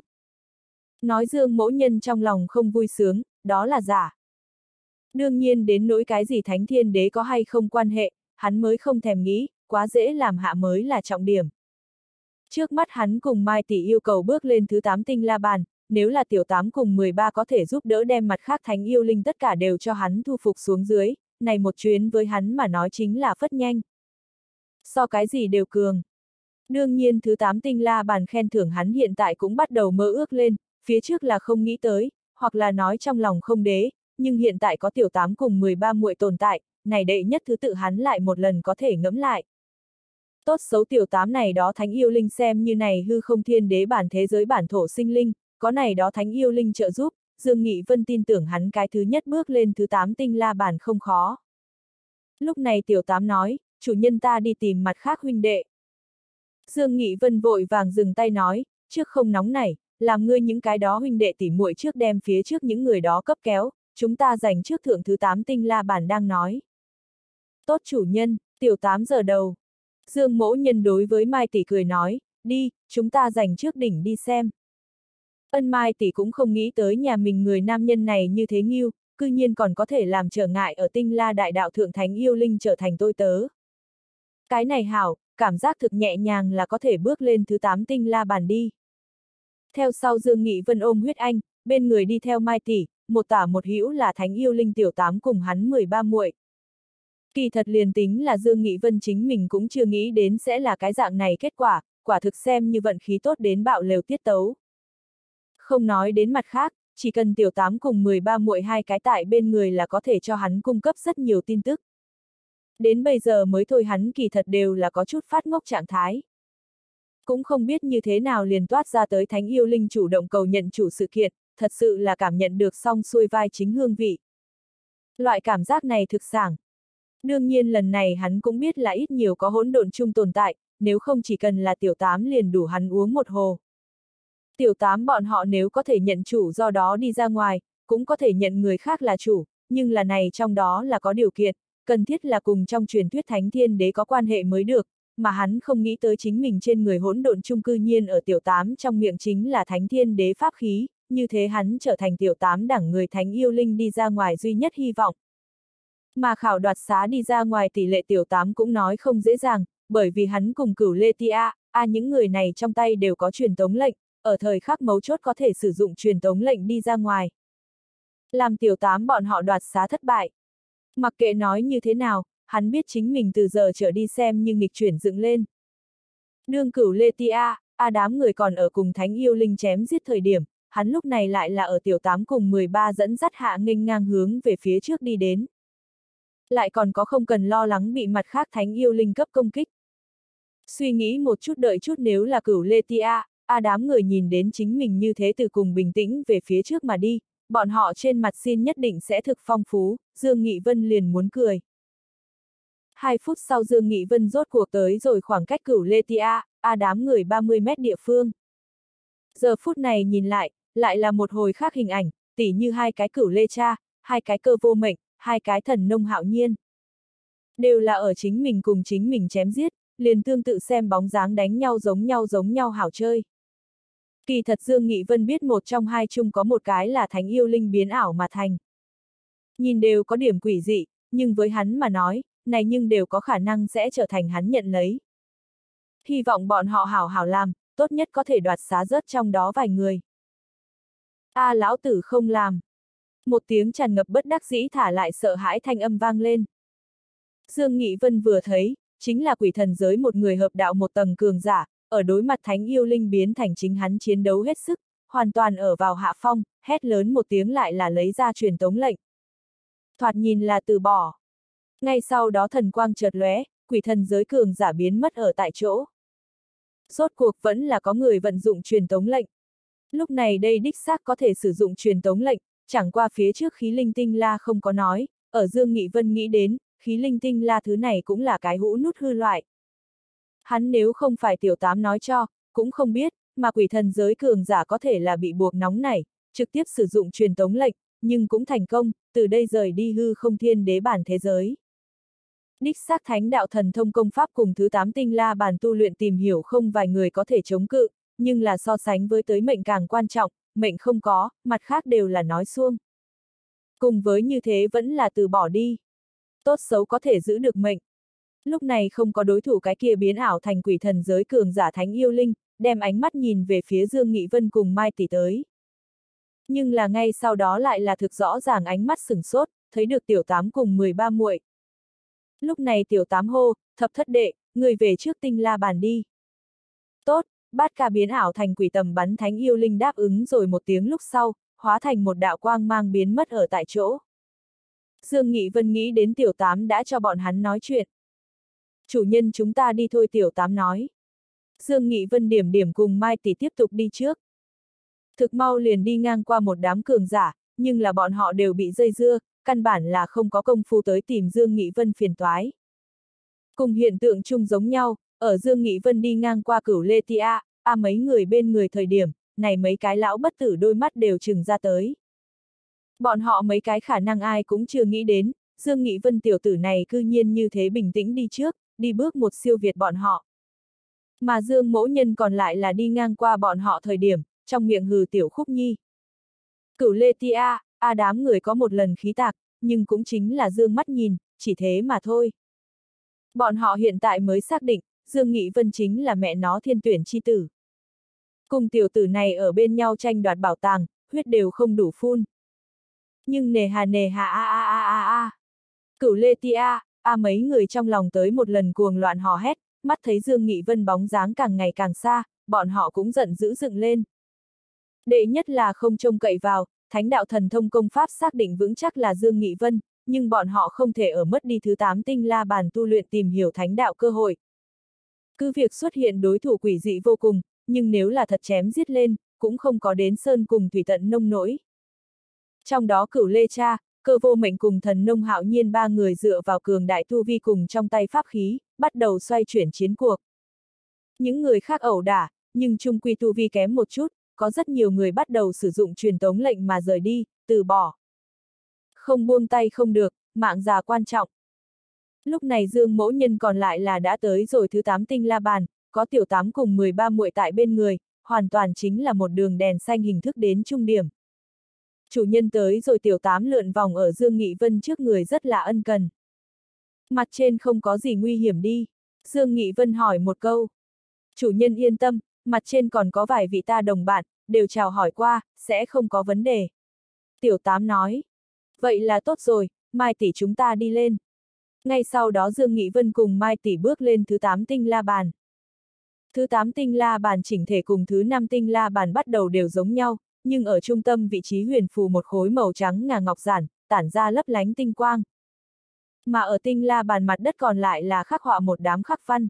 [SPEAKER 1] Nói Dương Mỗ Nhân trong lòng không vui sướng, đó là giả. Đương nhiên đến nỗi cái gì Thánh Thiên Đế có hay không quan hệ, hắn mới không thèm nghĩ, quá dễ làm hạ mới là trọng điểm. Trước mắt hắn cùng Mai Tỷ yêu cầu bước lên thứ 8 tinh la bàn, nếu là tiểu 8 cùng 13 có thể giúp đỡ đem mặt khác thánh yêu linh tất cả đều cho hắn thu phục xuống dưới, này một chuyến với hắn mà nói chính là phất nhanh. So cái gì đều cường. Đương nhiên thứ 8 tinh la bàn khen thưởng hắn hiện tại cũng bắt đầu mơ ước lên, phía trước là không nghĩ tới, hoặc là nói trong lòng không đế, nhưng hiện tại có tiểu 8 cùng 13 muội tồn tại, này đệ nhất thứ tự hắn lại một lần có thể ngẫm lại. Tốt xấu tiểu 8 này đó thánh yêu linh xem như này hư không thiên đế bản thế giới bản thổ sinh linh, có này đó thánh yêu linh trợ giúp, Dương Nghị Vân tin tưởng hắn cái thứ nhất bước lên thứ 8 tinh la bản không khó. Lúc này tiểu 8 nói, chủ nhân ta đi tìm mặt khác huynh đệ. Dương Nghị Vân vội vàng dừng tay nói, trước không nóng nảy, làm ngươi những cái đó huynh đệ tỉ muội trước đem phía trước những người đó cấp kéo, chúng ta giành trước thượng thứ 8 tinh la bản đang nói. Tốt chủ nhân, tiểu 8 giờ đầu. Dương Mỗ Nhân đối với Mai Tỷ cười nói, đi, chúng ta giành trước đỉnh đi xem. Ân Mai Tỷ cũng không nghĩ tới nhà mình người nam nhân này như thế nghiêu, cư nhiên còn có thể làm trở ngại ở tinh la đại đạo thượng thánh yêu linh trở thành tôi tớ. Cái này hảo, cảm giác thực nhẹ nhàng là có thể bước lên thứ 8 tinh la bàn đi. Theo sau Dương Nghị Vân ôm huyết anh, bên người đi theo Mai Tỷ, một tả một hữu là thánh yêu linh tiểu 8 cùng hắn 13 muội. Kỳ thật liền tính là Dương Nghị Vân chính mình cũng chưa nghĩ đến sẽ là cái dạng này kết quả, quả thực xem như vận khí tốt đến bạo lều tiết tấu. Không nói đến mặt khác, chỉ cần tiểu 8 cùng 13 muội hai cái tại bên người là có thể cho hắn cung cấp rất nhiều tin tức. Đến bây giờ mới thôi hắn kỳ thật đều là có chút phát ngốc trạng thái. Cũng không biết như thế nào liền toát ra tới thánh yêu linh chủ động cầu nhận chủ sự kiện, thật sự là cảm nhận được xong xuôi vai chính hương vị. Loại cảm giác này thực sảng. Đương nhiên lần này hắn cũng biết là ít nhiều có hỗn độn chung tồn tại, nếu không chỉ cần là tiểu 8 liền đủ hắn uống một hồ. Tiểu 8 bọn họ nếu có thể nhận chủ do đó đi ra ngoài, cũng có thể nhận người khác là chủ, nhưng là này trong đó là có điều kiện, cần thiết là cùng trong truyền thuyết Thánh Thiên Đế có quan hệ mới được, mà hắn không nghĩ tới chính mình trên người hỗn độn chung cư nhiên ở tiểu 8 trong miệng chính là Thánh Thiên Đế pháp khí, như thế hắn trở thành tiểu 8 đẳng người thánh yêu linh đi ra ngoài duy nhất hy vọng. Mà khảo đoạt xá đi ra ngoài tỷ lệ tiểu 8 cũng nói không dễ dàng, bởi vì hắn cùng Cửu Lê Tia, những người này trong tay đều có truyền tống lệnh, ở thời khắc mấu chốt có thể sử dụng truyền tống lệnh đi ra ngoài. Làm tiểu 8 bọn họ đoạt xá thất bại. Mặc kệ nói như thế nào, hắn biết chính mình từ giờ trở đi xem như nghịch chuyển dựng lên. Đương Cửu Lê Tia, đám người còn ở cùng thánh yêu linh chém giết thời điểm, hắn lúc này lại là ở tiểu 8 cùng 13 dẫn dắt hạ nghênh ngang hướng về phía trước đi đến. Lại còn có không cần lo lắng bị mặt khác thánh yêu linh cấp công kích. Suy nghĩ một chút đợi chút nếu là Cửu Lê Tia, đám người nhìn đến chính mình như thế từ cùng bình tĩnh về phía trước mà đi, bọn họ trên mặt xin nhất định sẽ thực phong phú, Dương Nghị Vân liền muốn cười. 2 phút sau Dương Nghị Vân rốt cuộc tới rồi khoảng cách Cửu Lê Tia, đám người 30 mét địa phương. Giờ phút này nhìn lại là một hồi khác hình ảnh, tỉ như 2 cái Cửu Lê Cha, 2 cái Cơ Vô Mệnh, 2 cái Thần Nông Hạo Nhiên. Đều là ở chính mình cùng chính mình chém giết, liền tương tự xem bóng dáng đánh nhau giống nhau hảo chơi. Kỳ thật Dương Nghị Vân biết một trong hai chung có một cái là thánh yêu linh biến ảo mà thành. Nhìn đều có điểm quỷ dị, nhưng với hắn mà nói, này nhưng đều có khả năng sẽ trở thành hắn nhận lấy. Hy vọng bọn họ hảo hảo làm, tốt nhất có thể đoạt xá rớt trong đó vài người. Lão tử không làm. Một tiếng tràn ngập bất đắc dĩ thả lại sợ hãi thanh âm vang lên. Dương Nghị Vân vừa thấy, chính là quỷ thần giới một người hợp đạo một tầng cường giả, ở đối mặt thánh yêu linh biến thành chính hắn chiến đấu hết sức, hoàn toàn ở vào hạ phong, hét lớn một tiếng lại là lấy ra truyền tống lệnh. Thoạt nhìn là từ bỏ. Ngay sau đó thần quang chợt lóe, quỷ thần giới cường giả biến mất ở tại chỗ. Rốt cuộc vẫn là có người vận dụng truyền tống lệnh. Lúc này đây đích xác có thể sử dụng truyền tống lệnh, chẳng qua phía trước khí linh tinh la không có nói, ở Dương Nghị Vân nghĩ đến, khí linh tinh la thứ này cũng là cái hũ nút hư loại. Hắn nếu không phải tiểu 8 nói cho, cũng không biết, mà quỷ thần giới cường giả có thể là bị buộc nóng nảy, trực tiếp sử dụng truyền tống lệnh, nhưng cũng thành công, từ đây rời đi hư không thiên đế bản thế giới. Đích xác thánh đạo thần thông công pháp cùng thứ 8 tinh la bàn tu luyện tìm hiểu không vài người có thể chống cự, nhưng là so sánh với tới mệnh càng quan trọng, mệnh không có, mặt khác đều là nói suông. Cùng với như thế vẫn là từ bỏ đi. Tốt xấu có thể giữ được mệnh. Lúc này không có đối thủ cái kia biến ảo thành quỷ thần giới cường giả thánh yêu linh, đem ánh mắt nhìn về phía Dương Nghị Vân cùng Mai Tỷ tới. Nhưng là ngay sau đó lại là thực rõ ràng ánh mắt sửng sốt, thấy được tiểu tám cùng 13 muội. Lúc này tiểu tám hô, thập thất đệ, người về trước tinh la bàn đi. Tốt, bát ca biến ảo thành quỷ tầm bắn thánh yêu linh đáp ứng rồi một tiếng lúc sau, hóa thành một đạo quang mang biến mất ở tại chỗ. Dương Nghị Vân nghĩ đến tiểu tám đã cho bọn hắn nói chuyện. Chủ nhân chúng ta đi thôi tiểu tám nói. Dương Nghị Vân điểm điểm cùng Mai Tỷ tiếp tục đi trước. Thực mau liền đi ngang qua một đám cường giả, nhưng là bọn họ đều bị dây dưa, căn bản là không có công phu tới tìm Dương Nghị Vân phiền toái. Cùng hiện tượng chung giống nhau, ở Dương Nghị Vân đi ngang qua Cửu Lê Tia, mấy người bên người thời điểm, này mấy cái lão bất tử đôi mắt đều trừng ra tới. Bọn họ mấy cái khả năng ai cũng chưa nghĩ đến, Dương Nghị Vân tiểu tử này cư nhiên như thế bình tĩnh đi trước, đi bước một siêu việt bọn họ. Mà Dương Mỗ Nhân còn lại là đi ngang qua bọn họ thời điểm, trong miệng hừ tiểu Khúc Nhi. Cửu Lê Tia, đám người có một lần khí tạc, nhưng cũng chính là dương mắt nhìn, chỉ thế mà thôi. Bọn họ hiện tại mới xác định, Dương Nghị Vân chính là mẹ nó thiên tuyển chi tử. Cùng tiểu tử này ở bên nhau tranh đoạt bảo tàng, huyết đều không đủ phun. Nhưng nề hà Cửu Lê Tia, mấy người trong lòng tới một lần cuồng loạn hò hét, mắt thấy Dương Nghị Vân bóng dáng càng ngày càng xa, bọn họ cũng giận dữ dựng lên. Đệ nhất là không trông cậy vào, thánh đạo thần thông công pháp xác định vững chắc là Dương Nghị Vân, nhưng bọn họ không thể ở mất đi thứ 8 tinh la bàn tu luyện tìm hiểu thánh đạo cơ hội. Cứ việc xuất hiện đối thủ quỷ dị vô cùng, nhưng nếu là thật chém giết lên, cũng không có đến sơn cùng thủy tận nông nỗi. Trong đó Cửu Lê Cha, Cơ Vô Mệnh cùng Thần Nông Hạo Nhiên ba người dựa vào cường đại tu vi cùng trong tay pháp khí, bắt đầu xoay chuyển chiến cuộc. Những người khác ẩu đả, nhưng chung quy tu vi kém một chút, có rất nhiều người bắt đầu sử dụng truyền tống lệnh mà rời đi, từ bỏ. Không buông tay không được, mạng già quan trọng. Lúc này Dương Mỗ Nhân còn lại là đã tới rồi thứ 8 tinh la bàn, có tiểu 8 cùng 13 muội tại bên người, hoàn toàn chính là một đường đèn xanh hình thức đến trung điểm. Chủ nhân tới rồi tiểu 8 lượn vòng ở Dương Nghị Vân trước người rất là ân cần. Mặt trên không có gì nguy hiểm đi. Dương Nghị Vân hỏi một câu. Chủ nhân yên tâm, mặt trên còn có vài vị ta đồng bạn, đều chào hỏi qua, sẽ không có vấn đề. Tiểu 8 nói. Vậy là tốt rồi, Mai tỷ chúng ta đi lên. Ngay sau đó Dương Nghị Vân cùng Mai tỷ bước lên thứ 8 tinh la bàn. Thứ 8 tinh la bàn chỉnh thể cùng thứ 5 tinh la bàn bắt đầu đều giống nhau, nhưng ở trung tâm vị trí huyền phù một khối màu trắng ngà ngọc giản, tản ra lấp lánh tinh quang. Mà ở tinh la bàn mặt đất còn lại là khắc họa một đám khắc văn.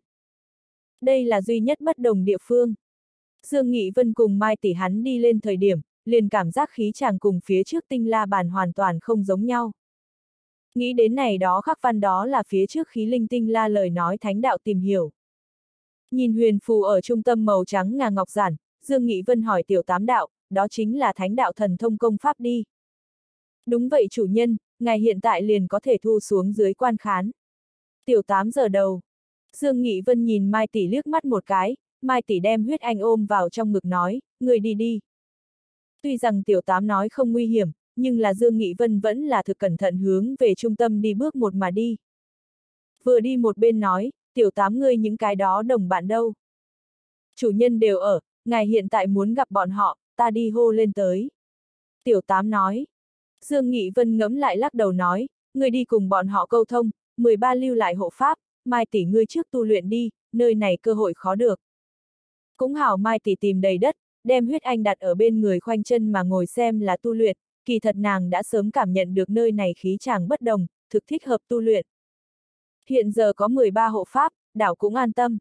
[SPEAKER 1] Đây là duy nhất bất đồng địa phương. Dương Nghị Vân cùng Mai tỷ hắn đi lên thời điểm, liền cảm giác khí chàng cùng phía trước tinh la bàn hoàn toàn không giống nhau. Nghĩ đến này đó khắc văn đó là phía trước khí linh tinh la lời nói thánh đạo tìm hiểu. Nhìn huyền phù ở trung tâm màu trắng ngà ngọc giản, Dương Nghị Vân hỏi tiểu 8 đạo, đó chính là thánh đạo thần thông công pháp đi. Đúng vậy chủ nhân, ngài hiện tại liền có thể thu xuống dưới quan khán. Tiểu 8 giờ đầu. Dương Nghị Vân nhìn Mai tỷ liếc mắt một cái, Mai tỷ đem huyết anh ôm vào trong ngực nói, người đi đi. Tuy rằng tiểu 8 nói không nguy hiểm, nhưng là Dương Nghị Vân vẫn là thực cẩn thận hướng về trung tâm đi bước một mà đi. Vừa đi một bên nói, tiểu 8 ngươi những cái đó đồng bạn đâu. Chủ nhân đều ở, ngài hiện tại muốn gặp bọn họ, ta đi hô lên tới. Tiểu 8 nói. Dương Nghị Vân ngẫm lại lắc đầu nói, ngươi đi cùng bọn họ câu thông, 13 lưu lại hộ pháp, Mai tỷ ngươi trước tu luyện đi, nơi này cơ hội khó được. Cũng hảo Mai tỷ tìm đầy đất, đem huyết anh đặt ở bên người khoanh chân mà ngồi xem là tu luyện, kỳ thật nàng đã sớm cảm nhận được nơi này khí chàng bất đồng, thực thích hợp tu luyện. Hiện giờ có 13 hộ pháp, đảo cũng an tâm.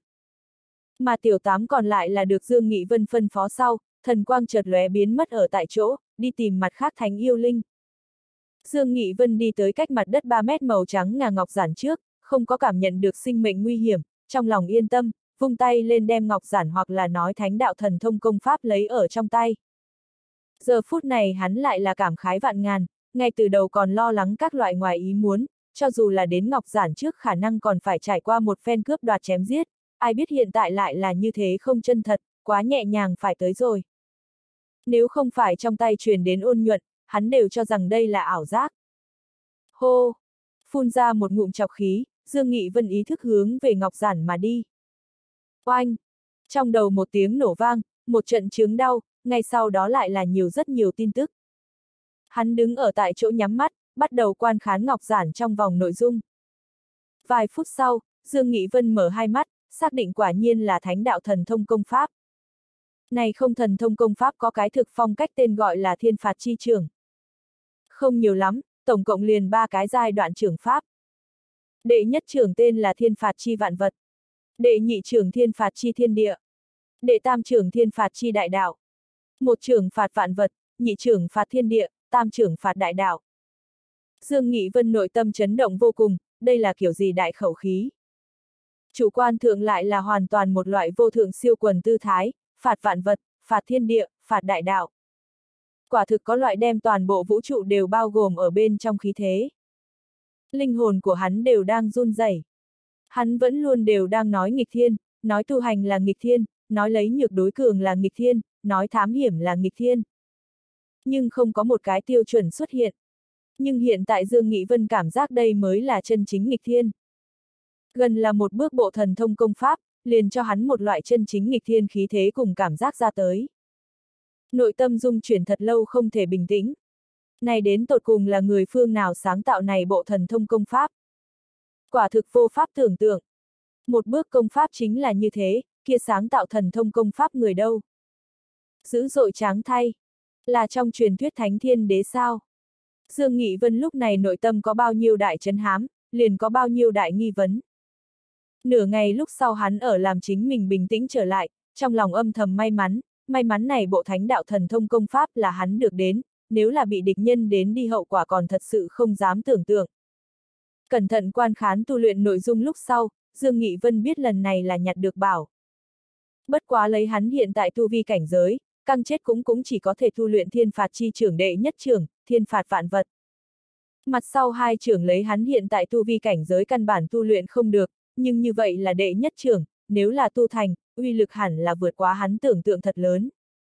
[SPEAKER 1] Mà tiểu 8 còn lại là được Dương Nghị Vân phân phó sau, thần quang chợt lóe biến mất ở tại chỗ, đi tìm mặt khác thánh yêu linh. Dương Nghị Vân đi tới cách mặt đất 3 mét màu trắng ngà ngọc giản trước, không có cảm nhận được sinh mệnh nguy hiểm, trong lòng yên tâm, vung tay lên đem ngọc giản hoặc là nói thánh đạo thần thông công pháp lấy ở trong tay. Giờ phút này hắn lại là cảm khái vạn ngàn, ngay từ đầu còn lo lắng các loại ngoài ý muốn, cho dù là đến Ngọc Giản trước khả năng còn phải trải qua một phen cướp đoạt chém giết, ai biết hiện tại lại là như thế không chân thật, quá nhẹ nhàng phải tới rồi. Nếu không phải trong tay truyền đến ôn nhuận, hắn đều cho rằng đây là ảo giác. Hô! Phun ra một ngụm chọc khí, Dương Nghị Vân ý thức hướng về Ngọc Giản mà đi. Oanh! Trong đầu một tiếng nổ vang, một trận chướng đau, ngay sau đó lại là rất nhiều tin tức. Hắn đứng ở tại chỗ nhắm mắt, bắt đầu quan khán Ngọc Giản trong vòng nội dung. Vài phút sau, Dương Nghị Vân mở hai mắt, xác định quả nhiên là Thánh đạo thần thông công pháp. Này không thần thông công pháp có cái thực phong cách tên gọi là Thiên Phạt Chi Trưởng. Không nhiều lắm, tổng cộng liền 3 cái giai đoạn trưởng pháp. Đệ nhất trưởng tên là Thiên Phạt Chi Vạn Vật. Đệ nhị trưởng Thiên Phạt Chi Thiên Địa. Đệ tam trưởng Thiên Phạt Chi Đại Đạo. Một trưởng phạt vạn vật, nhị trưởng phạt thiên địa, tam trưởng phạt đại đạo. Dương Nghị Vân nội tâm chấn động vô cùng, đây là kiểu gì đại khẩu khí. Chủ quan thượng lại là hoàn toàn một loại vô thượng siêu quần tư thái, phạt vạn vật, phạt thiên địa, phạt đại đạo. Quả thực có loại đem toàn bộ vũ trụ đều bao gồm ở bên trong khí thế. Linh hồn của hắn đều đang run rẩy. Hắn vẫn luôn đều đang nói nghịch thiên, nói tu hành là nghịch thiên, nói lấy nhược đối cường là nghịch thiên, nói thám hiểm là nghịch thiên. Nhưng không có một cái tiêu chuẩn xuất hiện. Nhưng hiện tại Dương Nghị Vân cảm giác đây mới là chân chính nghịch thiên. Gần là một bước bộ thần thông công pháp, liền cho hắn một loại chân chính nghịch thiên khí thế cùng cảm giác ra tới. Nội tâm dung chuyển thật lâu không thể bình tĩnh. Này đến tột cùng là người phương nào sáng tạo này bộ thần thông công pháp. Quả thực vô pháp tưởng tượng. Một bước công pháp chính là như thế, kia sáng tạo thần thông công pháp người đâu. Dữ dội tráng thay. Là trong truyền thuyết Thánh Thiên Đế sao? Dương Nghị Vân lúc này nội tâm có bao nhiêu đại chấn hám, liền có bao nhiêu đại nghi vấn. Nửa ngày lúc sau hắn ở làm chính mình bình tĩnh trở lại, trong lòng âm thầm may mắn này bộ Thánh đạo thần thông công pháp là hắn được đến, nếu là bị địch nhân đến đi hậu quả còn thật sự không dám tưởng tượng. Cẩn thận quan khán tu luyện nội dung lúc sau, Dương Nghị Vân biết lần này là nhặt được bảo. Bất quá lấy hắn hiện tại tu vi cảnh giới, căng chết cũng chỉ có thể tu luyện Thiên Phạt Chi Trưởng đệ nhất trưởng, Thiên Phạt Vạn Vật. Mặt sau hai trưởng lấy hắn hiện tại tu vi cảnh giới căn bản tu luyện không được, nhưng như vậy là đệ nhất trưởng, nếu là tu thành, uy lực hẳn là vượt quá hắn tưởng tượng thật lớn.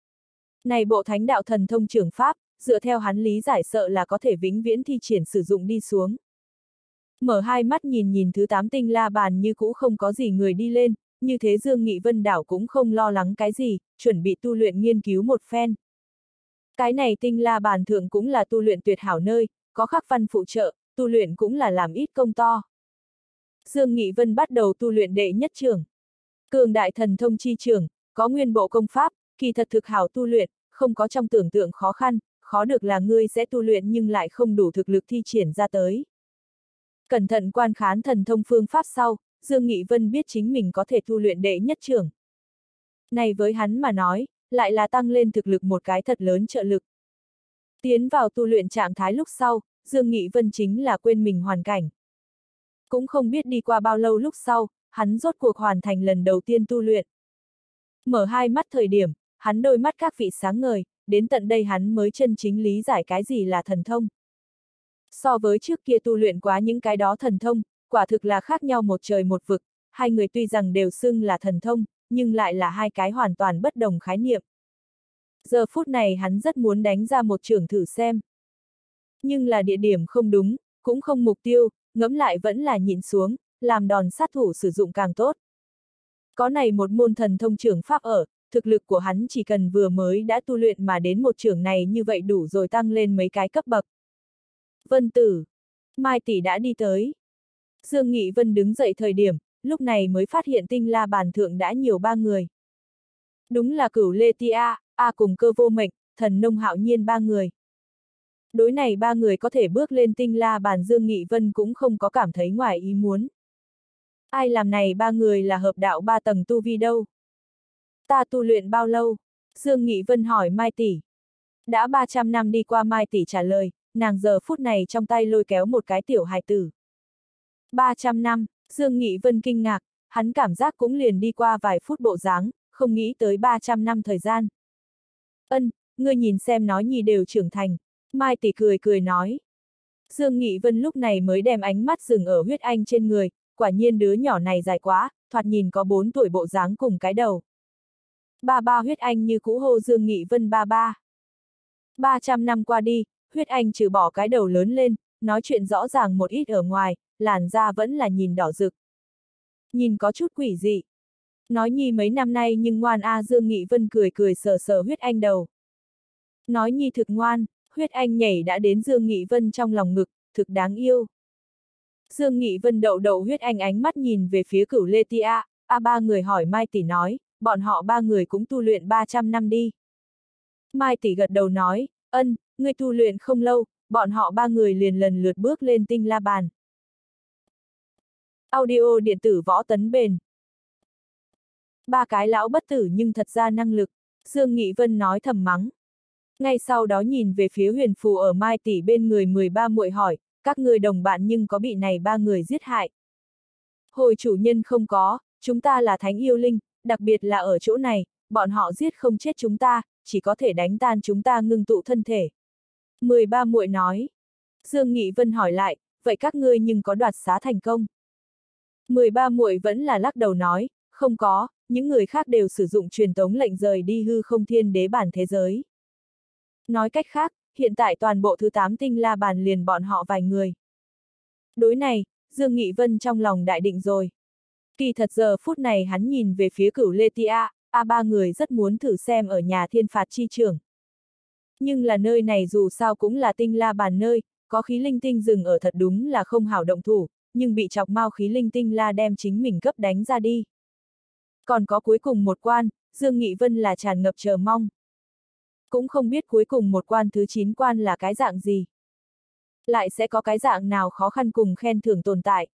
[SPEAKER 1] Này bộ Thánh đạo thần thông trưởng pháp, dựa theo hắn lý giải sợ là có thể vĩnh viễn thi triển sử dụng đi xuống. Mở hai mắt nhìn thứ 8 tinh la bàn như cũ không có gì người đi lên, như thế Dương Nghị Vân đảo cũng không lo lắng cái gì, chuẩn bị tu luyện nghiên cứu một phen. Cái này tinh la bàn thượng cũng là tu luyện tuyệt hảo nơi, có khắc văn phụ trợ, tu luyện cũng là làm ít công to. Dương Nghị Vân bắt đầu tu luyện đệ nhất trưởng. Cường đại thần thông chi trưởng, có nguyên bộ công pháp, kỳ thật thực hảo tu luyện, không có trong tưởng tượng khó khăn, khó được là ngươi sẽ tu luyện nhưng lại không đủ thực lực thi triển ra tới. Cẩn thận quan khán thần thông phương pháp sau, Dương Nghị Vân biết chính mình có thể tu luyện đệ nhất trưởng. Này với hắn mà nói, lại là tăng lên thực lực một cái thật lớn trợ lực. Tiến vào tu luyện trạng thái lúc sau, Dương Nghị Vân chính là quên mình hoàn cảnh. Cũng không biết đi qua bao lâu lúc sau, hắn rốt cuộc hoàn thành lần đầu tiên tu luyện. Mở hai mắt thời điểm, hắn đôi mắt các vị sáng ngời, đến tận đây hắn mới chân chính lý giải cái gì là thần thông. So với trước kia tu luyện quá những cái đó thần thông, quả thực là khác nhau một trời một vực, hai người tuy rằng đều xưng là thần thông, nhưng lại là hai cái hoàn toàn bất đồng khái niệm. Giờ phút này hắn rất muốn đánh ra một chưởng thử xem. Nhưng là địa điểm không đúng, cũng không mục tiêu, ngẫm lại vẫn là nhịn xuống, làm đòn sát thủ sử dụng càng tốt. Có này một môn thần thông trưởng pháp ở, thực lực của hắn chỉ cần vừa mới đã tu luyện mà đến một chưởng này như vậy đủ rồi tăng lên mấy cái cấp bậc. Vân Tử, Mai tỷ đã đi tới. Dương Nghị Vân đứng dậy thời điểm, lúc này mới phát hiện tinh la bàn thượng đã nhiều 3 người. Đúng là Cửu Lê Tia, cùng Cơ Vô Mệnh, Thần Nông Hạo Nhiên 3 người. Đối này 3 người có thể bước lên tinh la bàn Dương Nghị Vân cũng không có cảm thấy ngoài ý muốn. Ai làm này 3 người là hợp đạo 3 tầng tu vi đâu? Ta tu luyện bao lâu? Dương Nghị Vân hỏi Mai tỷ. Đã 300 năm đi qua. Mai tỷ trả lời, nàng giờ phút này trong tay lôi kéo một cái tiểu hài tử. 300 năm, Dương Nghị Vân kinh ngạc, hắn cảm giác cũng liền đi qua vài phút bộ dáng, không nghĩ tới 300 năm thời gian. Ân, ngươi nhìn xem nói nhi đều trưởng thành, Mai tỷ cười cười nói. Dương Nghị Vân lúc này mới đem ánh mắt dừng ở huyết anh trên người, quả nhiên đứa nhỏ này dài quá, thoạt nhìn có 4 tuổi bộ dáng cùng cái đầu. Ba ba huyết anh như cũ hô Dương Nghị Vân ba ba. 300 năm qua đi, huyết anh trừ bỏ cái đầu lớn lên, nói chuyện rõ ràng một ít ở ngoài, làn da vẫn là nhìn đỏ rực. Nhìn có chút quỷ dị. Nói nhi mấy năm nay nhưng ngoan a. Dương Nghị Vân cười cười sờ sờ huyết anh đầu. Nói nhi thực ngoan, huyết anh nhảy đã đến Dương Nghị Vân trong lòng ngực, thực đáng yêu. Dương Nghị Vân đậu đậu huyết anh ánh mắt nhìn về phía Cửu Lê Tia, ba người hỏi Mai tỷ nói, bọn họ ba người cũng tu luyện 300 năm đi. Mai tỷ gật đầu nói, ân, ngươi tu luyện không lâu, bọn họ ba người liền lần lượt bước lên tinh la bàn. Audio điện tử võ tấn bền. Ba cái lão bất tử nhưng thật ra năng lực, Dương Nghị Vân nói thầm mắng. Ngay sau đó nhìn về phía huyền phù ở Mai tỷ bên người 13 muội hỏi, các người đồng bạn nhưng có bị này ba người giết hại. Hồi chủ nhân không có, chúng ta là thánh yêu linh, đặc biệt là ở chỗ này, bọn họ giết không chết chúng ta, chỉ có thể đánh tan chúng ta ngưng tụ thân thể. 13 muội nói. Dương Nghị Vân hỏi lại, vậy các ngươi nhưng có đoạt xá thành công? 13 muội vẫn là lắc đầu nói, không có, những người khác đều sử dụng truyền tống lệnh rời đi hư không thiên đế bản thế giới. Nói cách khác, hiện tại toàn bộ thứ 8 tinh la bàn liền bọn họ vài người. Đối này, Dương Nghị Vân trong lòng đại định rồi. Kỳ thật giờ phút này hắn nhìn về phía Cửu Lê Tia, ba người rất muốn thử xem ở nhà thiên phạt chi trưởng. Nhưng là nơi này dù sao cũng là tinh la bàn nơi, có khí linh tinh rừng ở thật đúng là không hảo động thủ, nhưng bị chọc mau khí linh tinh la đem chính mình cấp đánh ra đi. Còn có cuối cùng một quan, Dương Nghị Vân là tràn ngập chờ mong. Cũng không biết cuối cùng một quan thứ 9 quan là cái dạng gì. Lại sẽ có cái dạng nào khó khăn cùng khen thưởng tồn tại.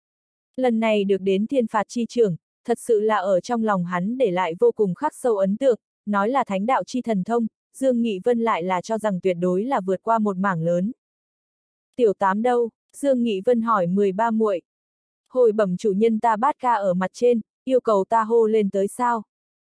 [SPEAKER 1] Lần này được đến thiên phạt chi trưởng, thật sự là ở trong lòng hắn để lại vô cùng khắc sâu ấn tượng, nói là thánh đạo chi thần thông, Dương Nghị Vân lại là cho rằng tuyệt đối là vượt qua một mảng lớn. Tiểu tám đâu? Dương Nghị Vân hỏi 13 muội. Hồi bẩm chủ nhân ta bát ca ở mặt trên, yêu cầu ta hô lên tới sao?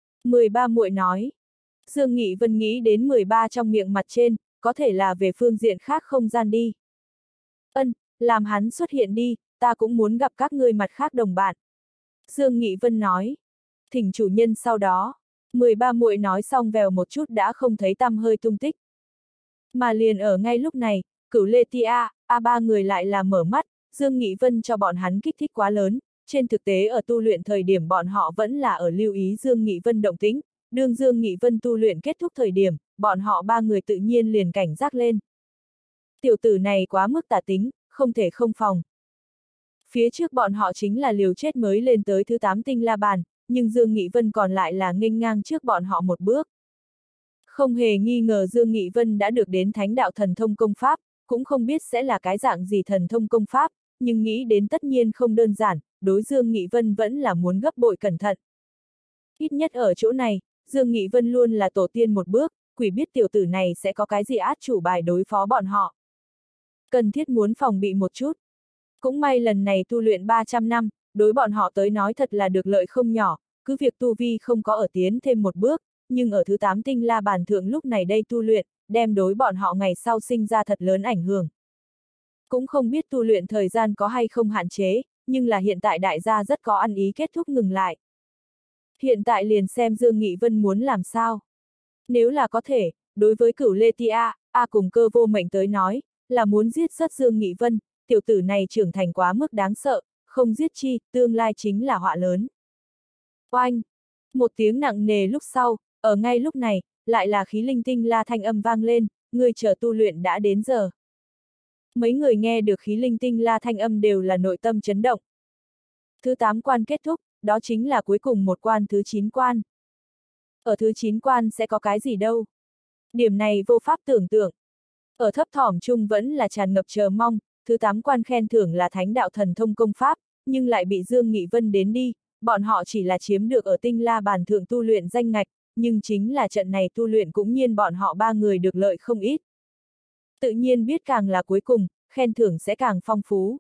[SPEAKER 1] 13 muội nói. Dương Nghị Vân nghĩ đến 13 trong miệng mặt trên, có thể là về phương diện khác không gian đi. Ân, làm hắn xuất hiện đi, ta cũng muốn gặp các ngươi mặt khác đồng bạn. Dương Nghị Vân nói. Thỉnh chủ nhân sau đó. 13 muội nói xong vèo một chút đã không thấy tăm hơi tung tích. Mà liền ở ngay lúc này, Cửu Lê Tia, ba người lại là mở mắt, Dương Nghị Vân cho bọn hắn kích thích quá lớn, trên thực tế ở tu luyện thời điểm bọn họ vẫn là ở lưu ý Dương Nghị Vân động tĩnh, đương Dương Nghị Vân tu luyện kết thúc thời điểm, bọn họ ba người tự nhiên liền cảnh giác lên. Tiểu tử này quá mức tà tính, không thể không phòng. Phía trước bọn họ chính là liều chết mới lên tới thứ 8 tinh la bàn, nhưng Dương Nghị Vân còn lại là nghênh ngang trước bọn họ một bước. Không hề nghi ngờ Dương Nghị Vân đã được đến thánh đạo thần thông công pháp, cũng không biết sẽ là cái dạng gì thần thông công pháp, nhưng nghĩ đến tất nhiên không đơn giản, đối Dương Nghị Vân vẫn là muốn gấp bội cẩn thận. Ít nhất ở chỗ này, Dương Nghị Vân luôn là tổ tiên một bước, quỷ biết tiểu tử này sẽ có cái gì át chủ bài đối phó bọn họ. Cần thiết muốn phòng bị một chút. Cũng may lần này tu luyện 300 năm, đối bọn họ tới nói thật là được lợi không nhỏ, cứ việc tu vi không có ở tiến thêm một bước, nhưng ở thứ 8 tinh la bàn thượng lúc này đây tu luyện, đem đối bọn họ ngày sau sinh ra thật lớn ảnh hưởng. Cũng không biết tu luyện thời gian có hay không hạn chế, nhưng là hiện tại đại gia rất có ăn ý kết thúc ngừng lại. Hiện tại liền xem Dương Nghị Vân muốn làm sao. Nếu là có thể, đối với Cửu Lê Tia, cùng Cơ Vô Mệnh tới nói, là muốn giết rất Dương Nghị Vân, tiểu tử này trưởng thành quá mức đáng sợ, không giết chi, tương lai chính là họa lớn. Oanh! Một tiếng nặng nề lúc sau, ở ngay lúc này, lại là khí linh tinh la thanh âm vang lên, người chờ tu luyện đã đến giờ. Mấy người nghe được khí linh tinh la thanh âm đều là nội tâm chấn động. Thứ 8 quan kết thúc, đó chính là cuối cùng một quan thứ 9 quan. Ở thứ 9 quan sẽ có cái gì đâu? Điểm này vô pháp tưởng tượng. Ở thấp thỏm chung vẫn là tràn ngập chờ mong, thứ 8 quan khen thưởng là thánh đạo thần thông công pháp, nhưng lại bị Dương Nghị Vân đến đi, bọn họ chỉ là chiếm được ở tinh la bàn thượng tu luyện danh ngạch, nhưng chính là trận này tu luyện cũng nhiên bọn họ ba người được lợi không ít. Tự nhiên biết càng là cuối cùng, khen thưởng sẽ càng phong phú.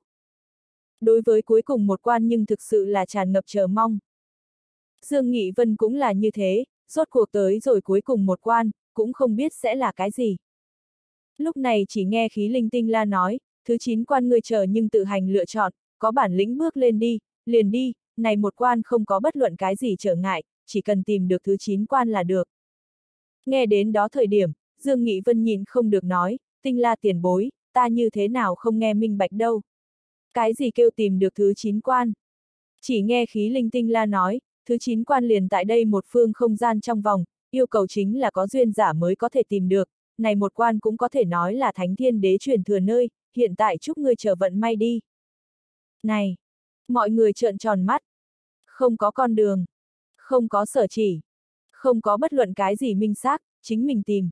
[SPEAKER 1] Đối với cuối cùng một quan nhưng thực sự là tràn ngập chờ mong. Dương Nghị Vân cũng là như thế, rốt cuộc tới rồi cuối cùng một quan, cũng không biết sẽ là cái gì. Lúc này chỉ nghe khí linh tinh la nói, thứ 9 quan ngươi chờ nhưng tự hành lựa chọn, có bản lĩnh bước lên đi, liền đi, này một quan không có bất luận cái gì trở ngại, chỉ cần tìm được thứ 9 quan là được. Nghe đến đó thời điểm, Dương Nghị Vân nhìn không được nói, tinh la tiền bối, ta như thế nào không nghe minh bạch đâu. Cái gì kêu tìm được thứ 9 quan? Chỉ nghe khí linh tinh la nói, thứ 9 quan liền tại đây một phương không gian trong vòng, yêu cầu chính là có duyên giả mới có thể tìm được, này một quan cũng có thể nói là Thánh Thiên Đế truyền thừa nơi, hiện tại chúc ngươi chờ vận may đi. Này! Mọi người trợn tròn mắt. Không có con đường. Không có sở chỉ. Không có bất luận cái gì minh xác, chính mình tìm.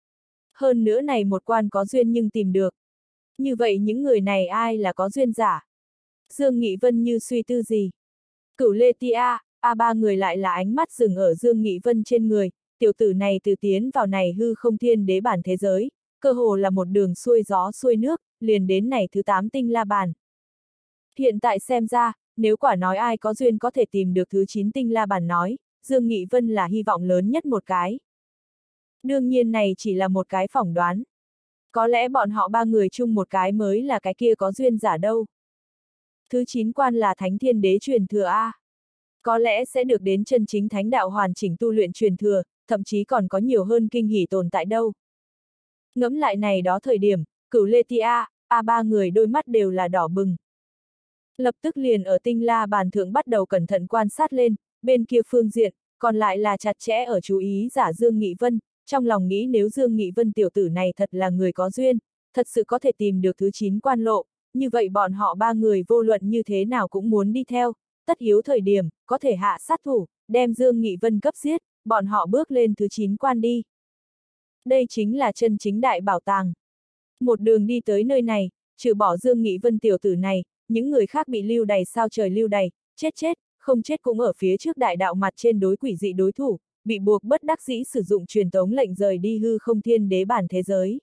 [SPEAKER 1] Hơn nữa này một quan có duyên nhưng tìm được. Như vậy những người này ai là có duyên giả? Dương Nghị Vân như suy tư gì? Cửu Lê Tia, ba người lại là ánh mắt dừng ở Dương Nghị Vân trên người, tiểu tử này từ tiến vào này hư không thiên đế bản thế giới, cơ hồ là một đường xuôi gió xuôi nước, liền đến này thứ 8 tinh la bàn. Hiện tại xem ra, nếu quả nói ai có duyên có thể tìm được thứ 9 tinh la bàn nói, Dương Nghị Vân là hy vọng lớn nhất một cái. Đương nhiên này chỉ là một cái phỏng đoán. Có lẽ bọn họ ba người chung một cái mới là cái kia có duyên giả đâu. Thứ 9 quan là Thánh Thiên Đế truyền thừa A. Có lẽ sẽ được đến chân chính thánh đạo hoàn chỉnh tu luyện truyền thừa, thậm chí còn có nhiều hơn kinh hỉ tồn tại đâu. Ngẫm lại này đó thời điểm, Cửu Lê Tia, ba người đôi mắt đều là đỏ bừng. Lập tức liền ở tinh la bàn thượng bắt đầu cẩn thận quan sát lên, bên kia phương diện, còn lại là chặt chẽ ở chú ý giả Dương Nghị Vân, trong lòng nghĩ nếu Dương Nghị Vân tiểu tử này thật là người có duyên, thật sự có thể tìm được thứ 9 quan lộ, như vậy bọn họ ba người vô luận như thế nào cũng muốn đi theo, tất yếu thời điểm, có thể hạ sát thủ, đem Dương Nghị Vân cấp giết, bọn họ bước lên thứ 9 quan đi. Đây chính là chân chính đại bảo tàng. Một đường đi tới nơi này, trừ bỏ Dương Nghị Vân tiểu tử này, những người khác bị lưu đày sao trời lưu đày, chết, không chết cũng ở phía trước đại đạo mặt trên đối quỷ dị đối thủ, bị buộc bất đắc dĩ sử dụng truyền tống lệnh rời đi hư không thiên đế bản thế giới.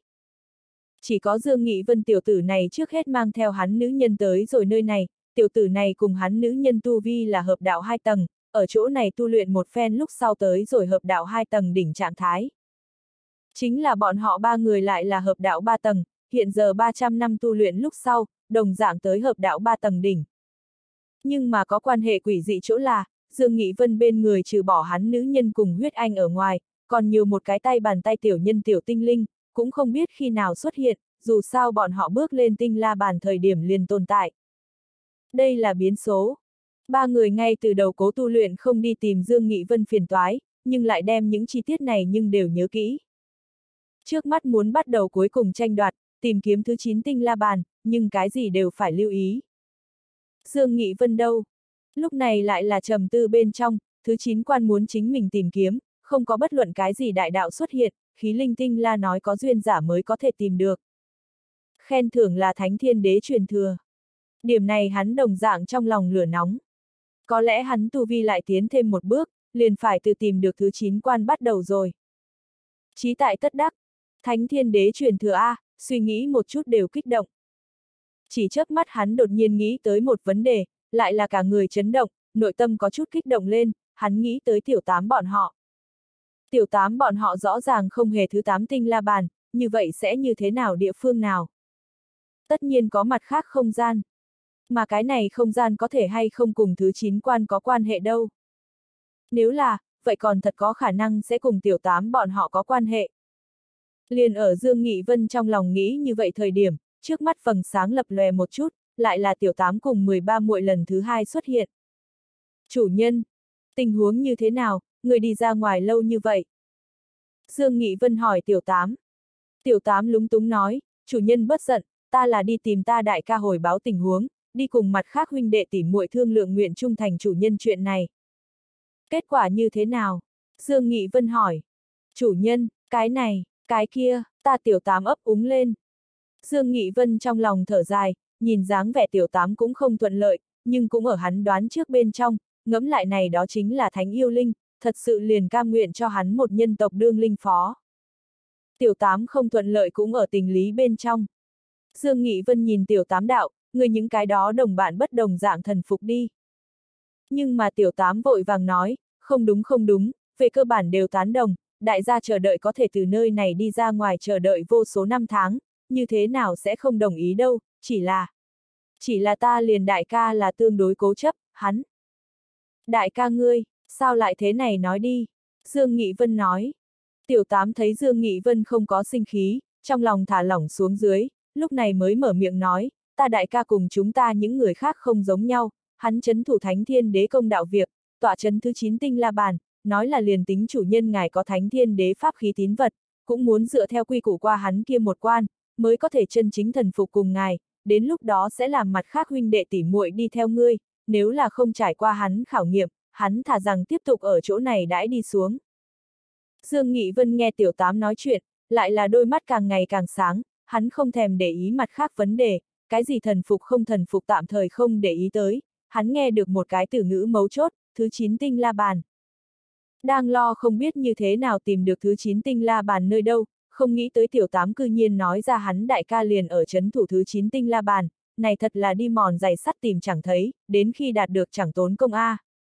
[SPEAKER 1] Chỉ có Dương Nghị Vân tiểu tử này trước hết mang theo hắn nữ nhân tới rồi nơi này, tiểu tử này cùng hắn nữ nhân tu vi là hợp đạo 2 tầng, ở chỗ này tu luyện một phen lúc sau tới rồi hợp đạo 2 tầng đỉnh trạng thái. Chính là bọn họ ba người lại là hợp đạo 3 tầng, hiện giờ 300 năm tu luyện lúc sau, đồng dạng tới hợp đạo 3 tầng đỉnh. Nhưng mà có quan hệ quỷ dị chỗ là, Dương Nghị Vân bên người trừ bỏ hắn nữ nhân cùng huyết anh ở ngoài, còn nhiều một cái tay bàn tay tiểu nhân tiểu tinh linh, cũng không biết khi nào xuất hiện, dù sao bọn họ bước lên tinh la bàn thời điểm liền tồn tại. Đây là biến số. Ba người ngay từ đầu cố tu luyện không đi tìm Dương Nghị Vân phiền toái, nhưng lại đem những chi tiết này nhưng đều nhớ kỹ. Trước mắt muốn bắt đầu cuối cùng tranh đoạt, tìm kiếm thứ 9 tinh la bàn, nhưng cái gì đều phải lưu ý. Dương Nghị Vân đâu? Lúc này lại là trầm tư bên trong, thứ 9 quan muốn chính mình tìm kiếm, không có bất luận cái gì đại đạo xuất hiện, khí linh tinh la nói có duyên giả mới có thể tìm được. Khen thưởng là Thánh Thiên Đế truyền thừa. Điểm này hắn đồng dạng trong lòng lửa nóng. Có lẽ hắn tu vi lại tiến thêm một bước, liền phải tự tìm được thứ 9 quan bắt đầu rồi. Chí tại tất đắc, Thánh Thiên Đế truyền thừa A, suy nghĩ một chút đều kích động. Chỉ chớp mắt hắn đột nhiên nghĩ tới một vấn đề, lại là cả người chấn động, nội tâm có chút kích động lên, hắn nghĩ tới tiểu 8 bọn họ. Tiểu 8 bọn họ rõ ràng không hề thứ 8 tinh la bàn, như vậy sẽ như thế nào địa phương nào? Tất nhiên có mặt khác không gian. Mà cái này không gian có thể hay không cùng thứ 9 quan có quan hệ đâu. Nếu là, vậy còn thật có khả năng sẽ cùng tiểu 8 bọn họ có quan hệ. Liền ở Dương Nghị Vân trong lòng nghĩ như vậy thời điểm, trước mắt vầng sáng lập lòe một chút, lại là tiểu 8 cùng 13 muội lần thứ 2 xuất hiện. Chủ nhân, tình huống như thế nào, người đi ra ngoài lâu như vậy? Dương Nghị Vân hỏi tiểu 8. Tiểu 8 lúng túng nói, chủ nhân bất giận, ta là đi tìm ta đại ca hồi báo tình huống, đi cùng mặt khác huynh đệ tỉ muội thương lượng nguyện trung thành chủ nhân chuyện này. Kết quả như thế nào? Dương Nghị Vân hỏi. Chủ nhân, cái này, cái kia, ta tiểu 8 ấp úng lên. Dương Nghị Vân trong lòng thở dài, nhìn dáng vẻ tiểu 8 cũng không thuận lợi, nhưng cũng ở hắn đoán trước bên trong, ngẫm lại này đó chính là thánh yêu linh, thật sự liền cam nguyện cho hắn một nhân tộc đương linh phó. Tiểu 8 không thuận lợi cũng ở tình lý bên trong. Dương Nghị Vân nhìn tiểu 8 đạo, người những cái đó đồng bạn bất đồng dạng thần phục đi. Nhưng mà tiểu 8 vội vàng nói, không đúng, về cơ bản đều tán đồng, đại gia chờ đợi có thể từ nơi này đi ra ngoài chờ đợi vô số năm tháng, như thế nào sẽ không đồng ý đâu, chỉ là ta liền đại ca là tương đối cố chấp, hắn. Đại ca ngươi, sao lại thế này nói đi? Dương Nghị Vân nói. Tiểu Tám thấy Dương Nghị Vân không có sinh khí, trong lòng thả lỏng xuống dưới, lúc này mới mở miệng nói, ta đại ca cùng chúng ta những người khác không giống nhau, hắn trấn thủ Thánh Thiên Đế công đạo việc, tọa trấn thứ 9 tinh la bàn, nói là liền tính chủ nhân ngài có Thánh Thiên Đế pháp khí tín vật, cũng muốn dựa theo quy củ qua hắn kia một quan, mới có thể chân chính thần phục cùng ngài, đến lúc đó sẽ làm mặt khác huynh đệ tỉ muội đi theo ngươi, nếu là không trải qua hắn khảo nghiệm, hắn thà rằng tiếp tục ở chỗ này đãi đi xuống. Dương Nghị Vân nghe Tiểu Tám nói chuyện, lại là đôi mắt càng ngày càng sáng, hắn không thèm để ý mặt khác vấn đề, cái gì thần phục không thần phục tạm thời không để ý tới, hắn nghe được một cái từ ngữ mấu chốt, thứ 9 tinh la bàn. Đang lo không biết như thế nào tìm được thứ 9 tinh la bàn nơi đâu, không nghĩ tới Tiểu Tám cư nhiên nói ra hắn đại ca liền ở trấn thủ thứ 9 tinh la bàn, này thật là đi mòn giày sắt tìm chẳng thấy, đến khi đạt được chẳng tốn công a.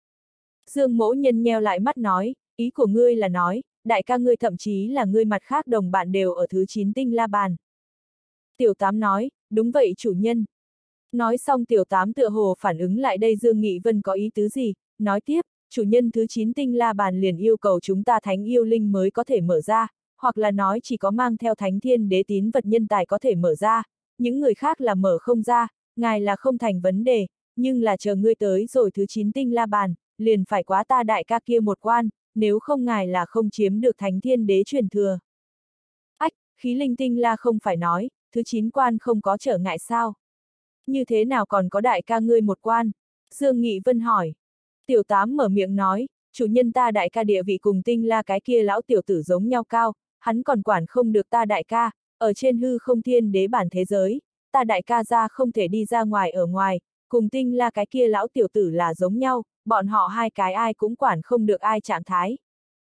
[SPEAKER 1] Dương Mỗ Nhân nheo lại mắt nói, ý của ngươi là nói, đại ca ngươi thậm chí là ngươi mặt khác đồng bạn đều ở thứ 9 tinh la bàn. Tiểu Tám nói, đúng vậy chủ nhân. Nói xong Tiểu Tám tựa hồ phản ứng lại đây Dương Nghị Vân có ý tứ gì, nói tiếp, chủ nhân thứ 9 tinh la bàn liền yêu cầu chúng ta thánh yêu linh mới có thể mở ra, hoặc là nói chỉ có mang theo Thánh Thiên Đế tín vật nhân tài có thể mở ra, những người khác là mở không ra, ngài là không thành vấn đề, nhưng là chờ ngươi tới rồi thứ 9 tinh la bàn, liền phải quá ta đại ca kia một quan, nếu không ngài là không chiếm được Thánh Thiên Đế truyền thừa. Ách, khí linh tinh la không phải nói, thứ 9 quan không có trở ngại sao? Như thế nào còn có đại ca ngươi một quan? Dương Nghị Vân hỏi. Tiểu Tám mở miệng nói, chủ nhân ta đại ca địa vị cùng tinh la cái kia lão tiểu tử giống nhau cao, hắn còn quản không được ta đại ca, ở trên hư không thiên đế bản thế giới, ta đại ca ra không thể đi ra ngoài ở ngoài, cùng tinh la cái kia lão tiểu tử là giống nhau, bọn họ hai cái ai cũng quản không được ai trạng thái.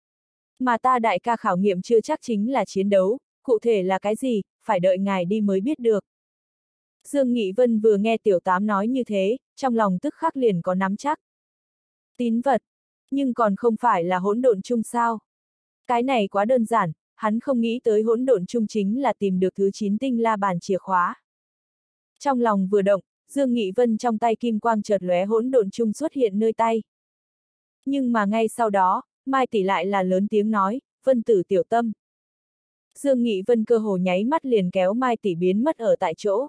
[SPEAKER 1] Mà ta đại ca khảo nghiệm chưa chắc chính là chiến đấu, cụ thể là cái gì, phải đợi ngài đi mới biết được. Dương Nghị Vân vừa nghe Tiểu Tám nói như thế, trong lòng tức khắc liền có nắm chắc. Tín vật, nhưng còn không phải là hỗn độn chung sao? Cái này quá đơn giản, hắn không nghĩ tới hỗn độn chung chính là tìm được thứ 9 tinh la bàn chìa khóa. Trong lòng vừa động, Dương Nghị Vân trong tay kim quang chợt lóe hỗn độn chung xuất hiện nơi tay. Nhưng mà ngay sau đó, Mai tỷ lại là lớn tiếng nói, Vân tử tiểu tâm. Dương Nghị Vân cơ hồ nháy mắt liền kéo Mai tỷ biến mất ở tại chỗ.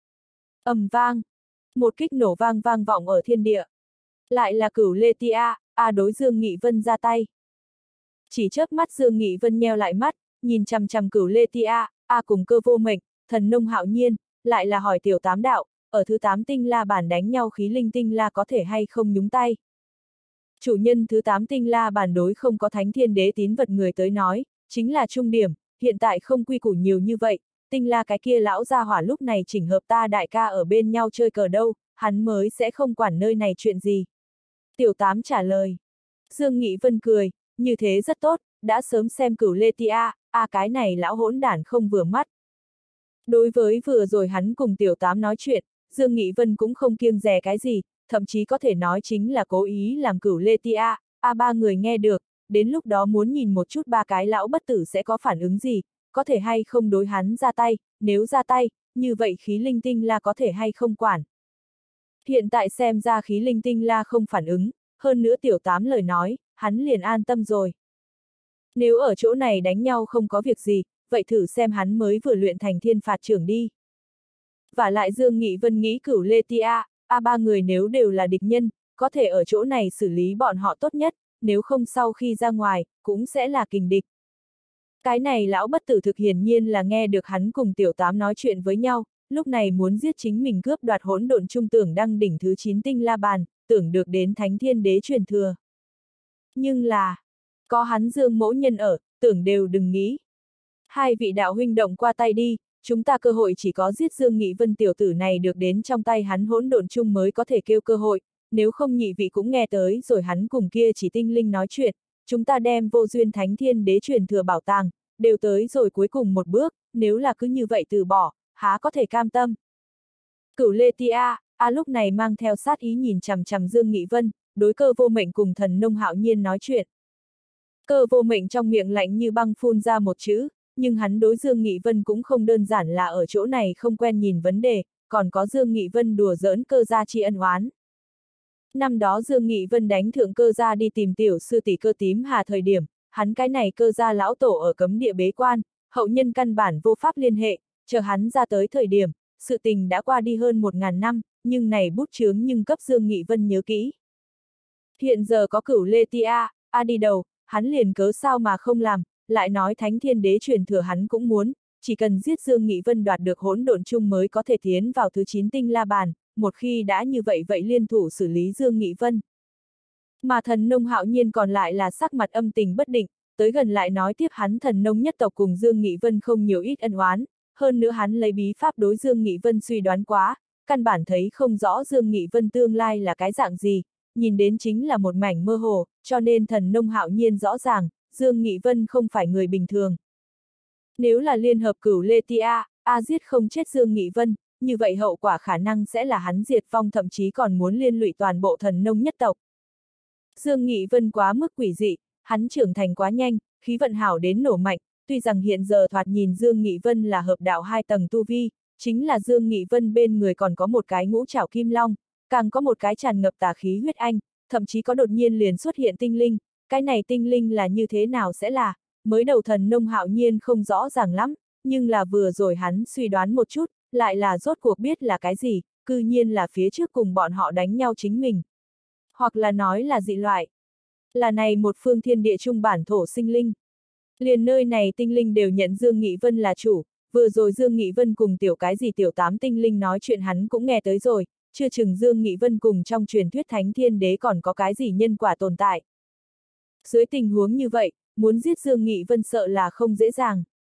[SPEAKER 1] Ầm vang, một kích nổ vang vang vọng ở thiên địa. Lại là Cửu Lê Tia, đối Dương Nghị Vân ra tay. Chỉ chớp mắt Dương Nghị Vân nheo lại mắt, nhìn chằm chằm Cửu Lê Tia, cùng Cơ Vô Mệnh, Thần Nông Hạo Nhiên, lại là hỏi Tiểu Tám đạo, ở thứ 8 tinh la bản đánh nhau khí linh tinh la có thể hay không nhúng tay. Chủ nhân thứ 8 tinh la bản đối không có Thánh Thiên Đế tín vật người tới nói, chính là trung điểm, hiện tại không quy củ nhiều như vậy, tinh la cái kia lão gia hỏa lúc này chỉnh hợp ta đại ca ở bên nhau chơi cờ đâu, hắn mới sẽ không quản nơi này chuyện gì. Tiểu Tám trả lời. Dương Nghị Vân cười, như thế rất tốt, đã sớm xem Cửu Lê Tia, cái này lão hỗn đản không vừa mắt. Đối với vừa rồi hắn cùng Tiểu Tám nói chuyện, Dương Nghị Vân cũng không kiêng dè cái gì, thậm chí có thể nói chính là cố ý làm Cửu Lê Tia, ba người nghe được, đến lúc đó muốn nhìn một chút ba cái lão bất tử sẽ có phản ứng gì, có thể hay không đối hắn ra tay, nếu ra tay, như vậy khí linh tinh la có thể hay không quản. Hiện tại xem ra khí linh tinh la không phản ứng, hơn nữa Tiểu Tám lời nói, hắn liền an tâm rồi. Nếu ở chỗ này đánh nhau không có việc gì, vậy thử xem hắn mới vừa luyện thành thiên phạt trưởng đi. Vả lại Dương Nghị Vân nghĩ Cửu Lê Tia, ba người nếu đều là địch nhân, có thể ở chỗ này xử lý bọn họ tốt nhất, nếu không sau khi ra ngoài, cũng sẽ là kình địch. Cái này lão bất tử thực hiển nhiên là nghe được hắn cùng Tiểu Tám nói chuyện với nhau, lúc này muốn giết chính mình cướp đoạt hỗn độn trung tưởng đăng đỉnh thứ 9 tinh la bàn, tưởng được đến Thánh Thiên Đế truyền thừa. Nhưng là, có hắn Dương Mỗ Nhân ở, tưởng đều đừng nghĩ. Hai vị đạo huynh động qua tay đi, chúng ta cơ hội chỉ có giết Dương Nghị Vân tiểu tử này được đến trong tay hắn hỗn độn chung mới có thể kêu cơ hội, nếu không nhị vị cũng nghe tới rồi hắn cùng kia chỉ tinh linh nói chuyện, chúng ta đem vô duyên Thánh Thiên Đế truyền thừa bảo tàng, đều tới rồi cuối cùng một bước, nếu là cứ như vậy từ bỏ, há có thể cam tâm. Cửu Lê Tia, lúc này mang theo sát ý nhìn chằm chằm Dương Nghị Vân, đối Cơ Vô Mệnh cùng Thần Nông Hạo Nhiên nói chuyện. Cơ vô mệnh trong miệng lạnh như băng phun ra một chữ, nhưng hắn đối Dương Nghị Vân cũng không đơn giản là ở chỗ này không quen nhìn vấn đề, còn có Dương Nghị Vân đùa giỡn Cơ gia chi ân oán. Năm đó Dương Nghị Vân đánh thượng Cơ gia đi tìm tiểu sư tỷ Cơ Tím Hà thời điểm, hắn cái này Cơ gia lão tổ ở cấm địa bế quan, hậu nhân căn bản vô pháp liên hệ, chờ hắn ra tới thời điểm, sự tình đã qua đi hơn 1000 năm, nhưng này bút chướng nhưng cấp Dương Nghị Vân nhớ kỹ. Hiện giờ có Cửu Lê Ti A đi đầu, hắn liền cớ sao mà không làm, lại nói Thánh Thiên Đế truyền thừa hắn cũng muốn, chỉ cần giết Dương Nghị Vân đoạt được hỗn độn chung mới có thể tiến vào thứ 9 tinh la bàn, một khi đã như vậy vậy liên thủ xử lý Dương Nghị Vân. Mà Thần Nông Hạo Nhiên còn lại là sắc mặt âm tình bất định, tới gần lại nói tiếp hắn Thần Nông nhất tộc cùng Dương Nghị Vân không nhiều ít ân oán, hơn nữa hắn lấy bí pháp đối Dương Nghị Vân suy đoán quá, căn bản thấy không rõ Dương Nghị Vân tương lai là cái dạng gì, nhìn đến chính là một mảnh mơ hồ, cho nên Thần Nông Hạo Nhiên rõ ràng, Dương Nghị Vân không phải người bình thường. Nếu là liên hợp Cửu Lê Ti A giết không chết Dương Nghị Vân, như vậy hậu quả khả năng sẽ là hắn diệt vong, thậm chí còn muốn liên lụy toàn bộ Thần Nông nhất tộc. Dương Nghị Vân quá mức quỷ dị, hắn trưởng thành quá nhanh, khí vận hảo đến nổ mạnh, tuy rằng hiện giờ thoạt nhìn Dương Nghị Vân là hợp đạo 2 tầng tu vi, chính là Dương Nghị Vân bên người còn có một cái ngũ trảo kim long, càng có một cái tràn ngập tà khí huyết anh, thậm chí có đột nhiên liền xuất hiện tinh linh, cái này tinh linh là như thế nào sẽ là, mới đầu Thần Nông Hạo Nhiên không rõ ràng lắm, nhưng là vừa rồi hắn suy đoán một chút, lại là rốt cuộc biết là cái gì, cư nhiên là phía trước cùng bọn họ đánh nhau chính mình. Hoặc là nói là dị loại. Là này một phương thiên địa trung bản thổ sinh linh. Liền nơi này tinh linh đều nhận Dương Nghị Vân là chủ, vừa rồi Dương Nghị Vân cùng tiểu cái gì tiểu 8 tinh linh nói chuyện hắn cũng nghe tới rồi, chưa chừng Dương Nghị Vân cùng trong truyền thuyết Thánh Thiên Đế còn có cái gì nhân quả tồn tại. Dưới tình huống như vậy, muốn giết Dương Nghị Vân sợ là không dễ dàng.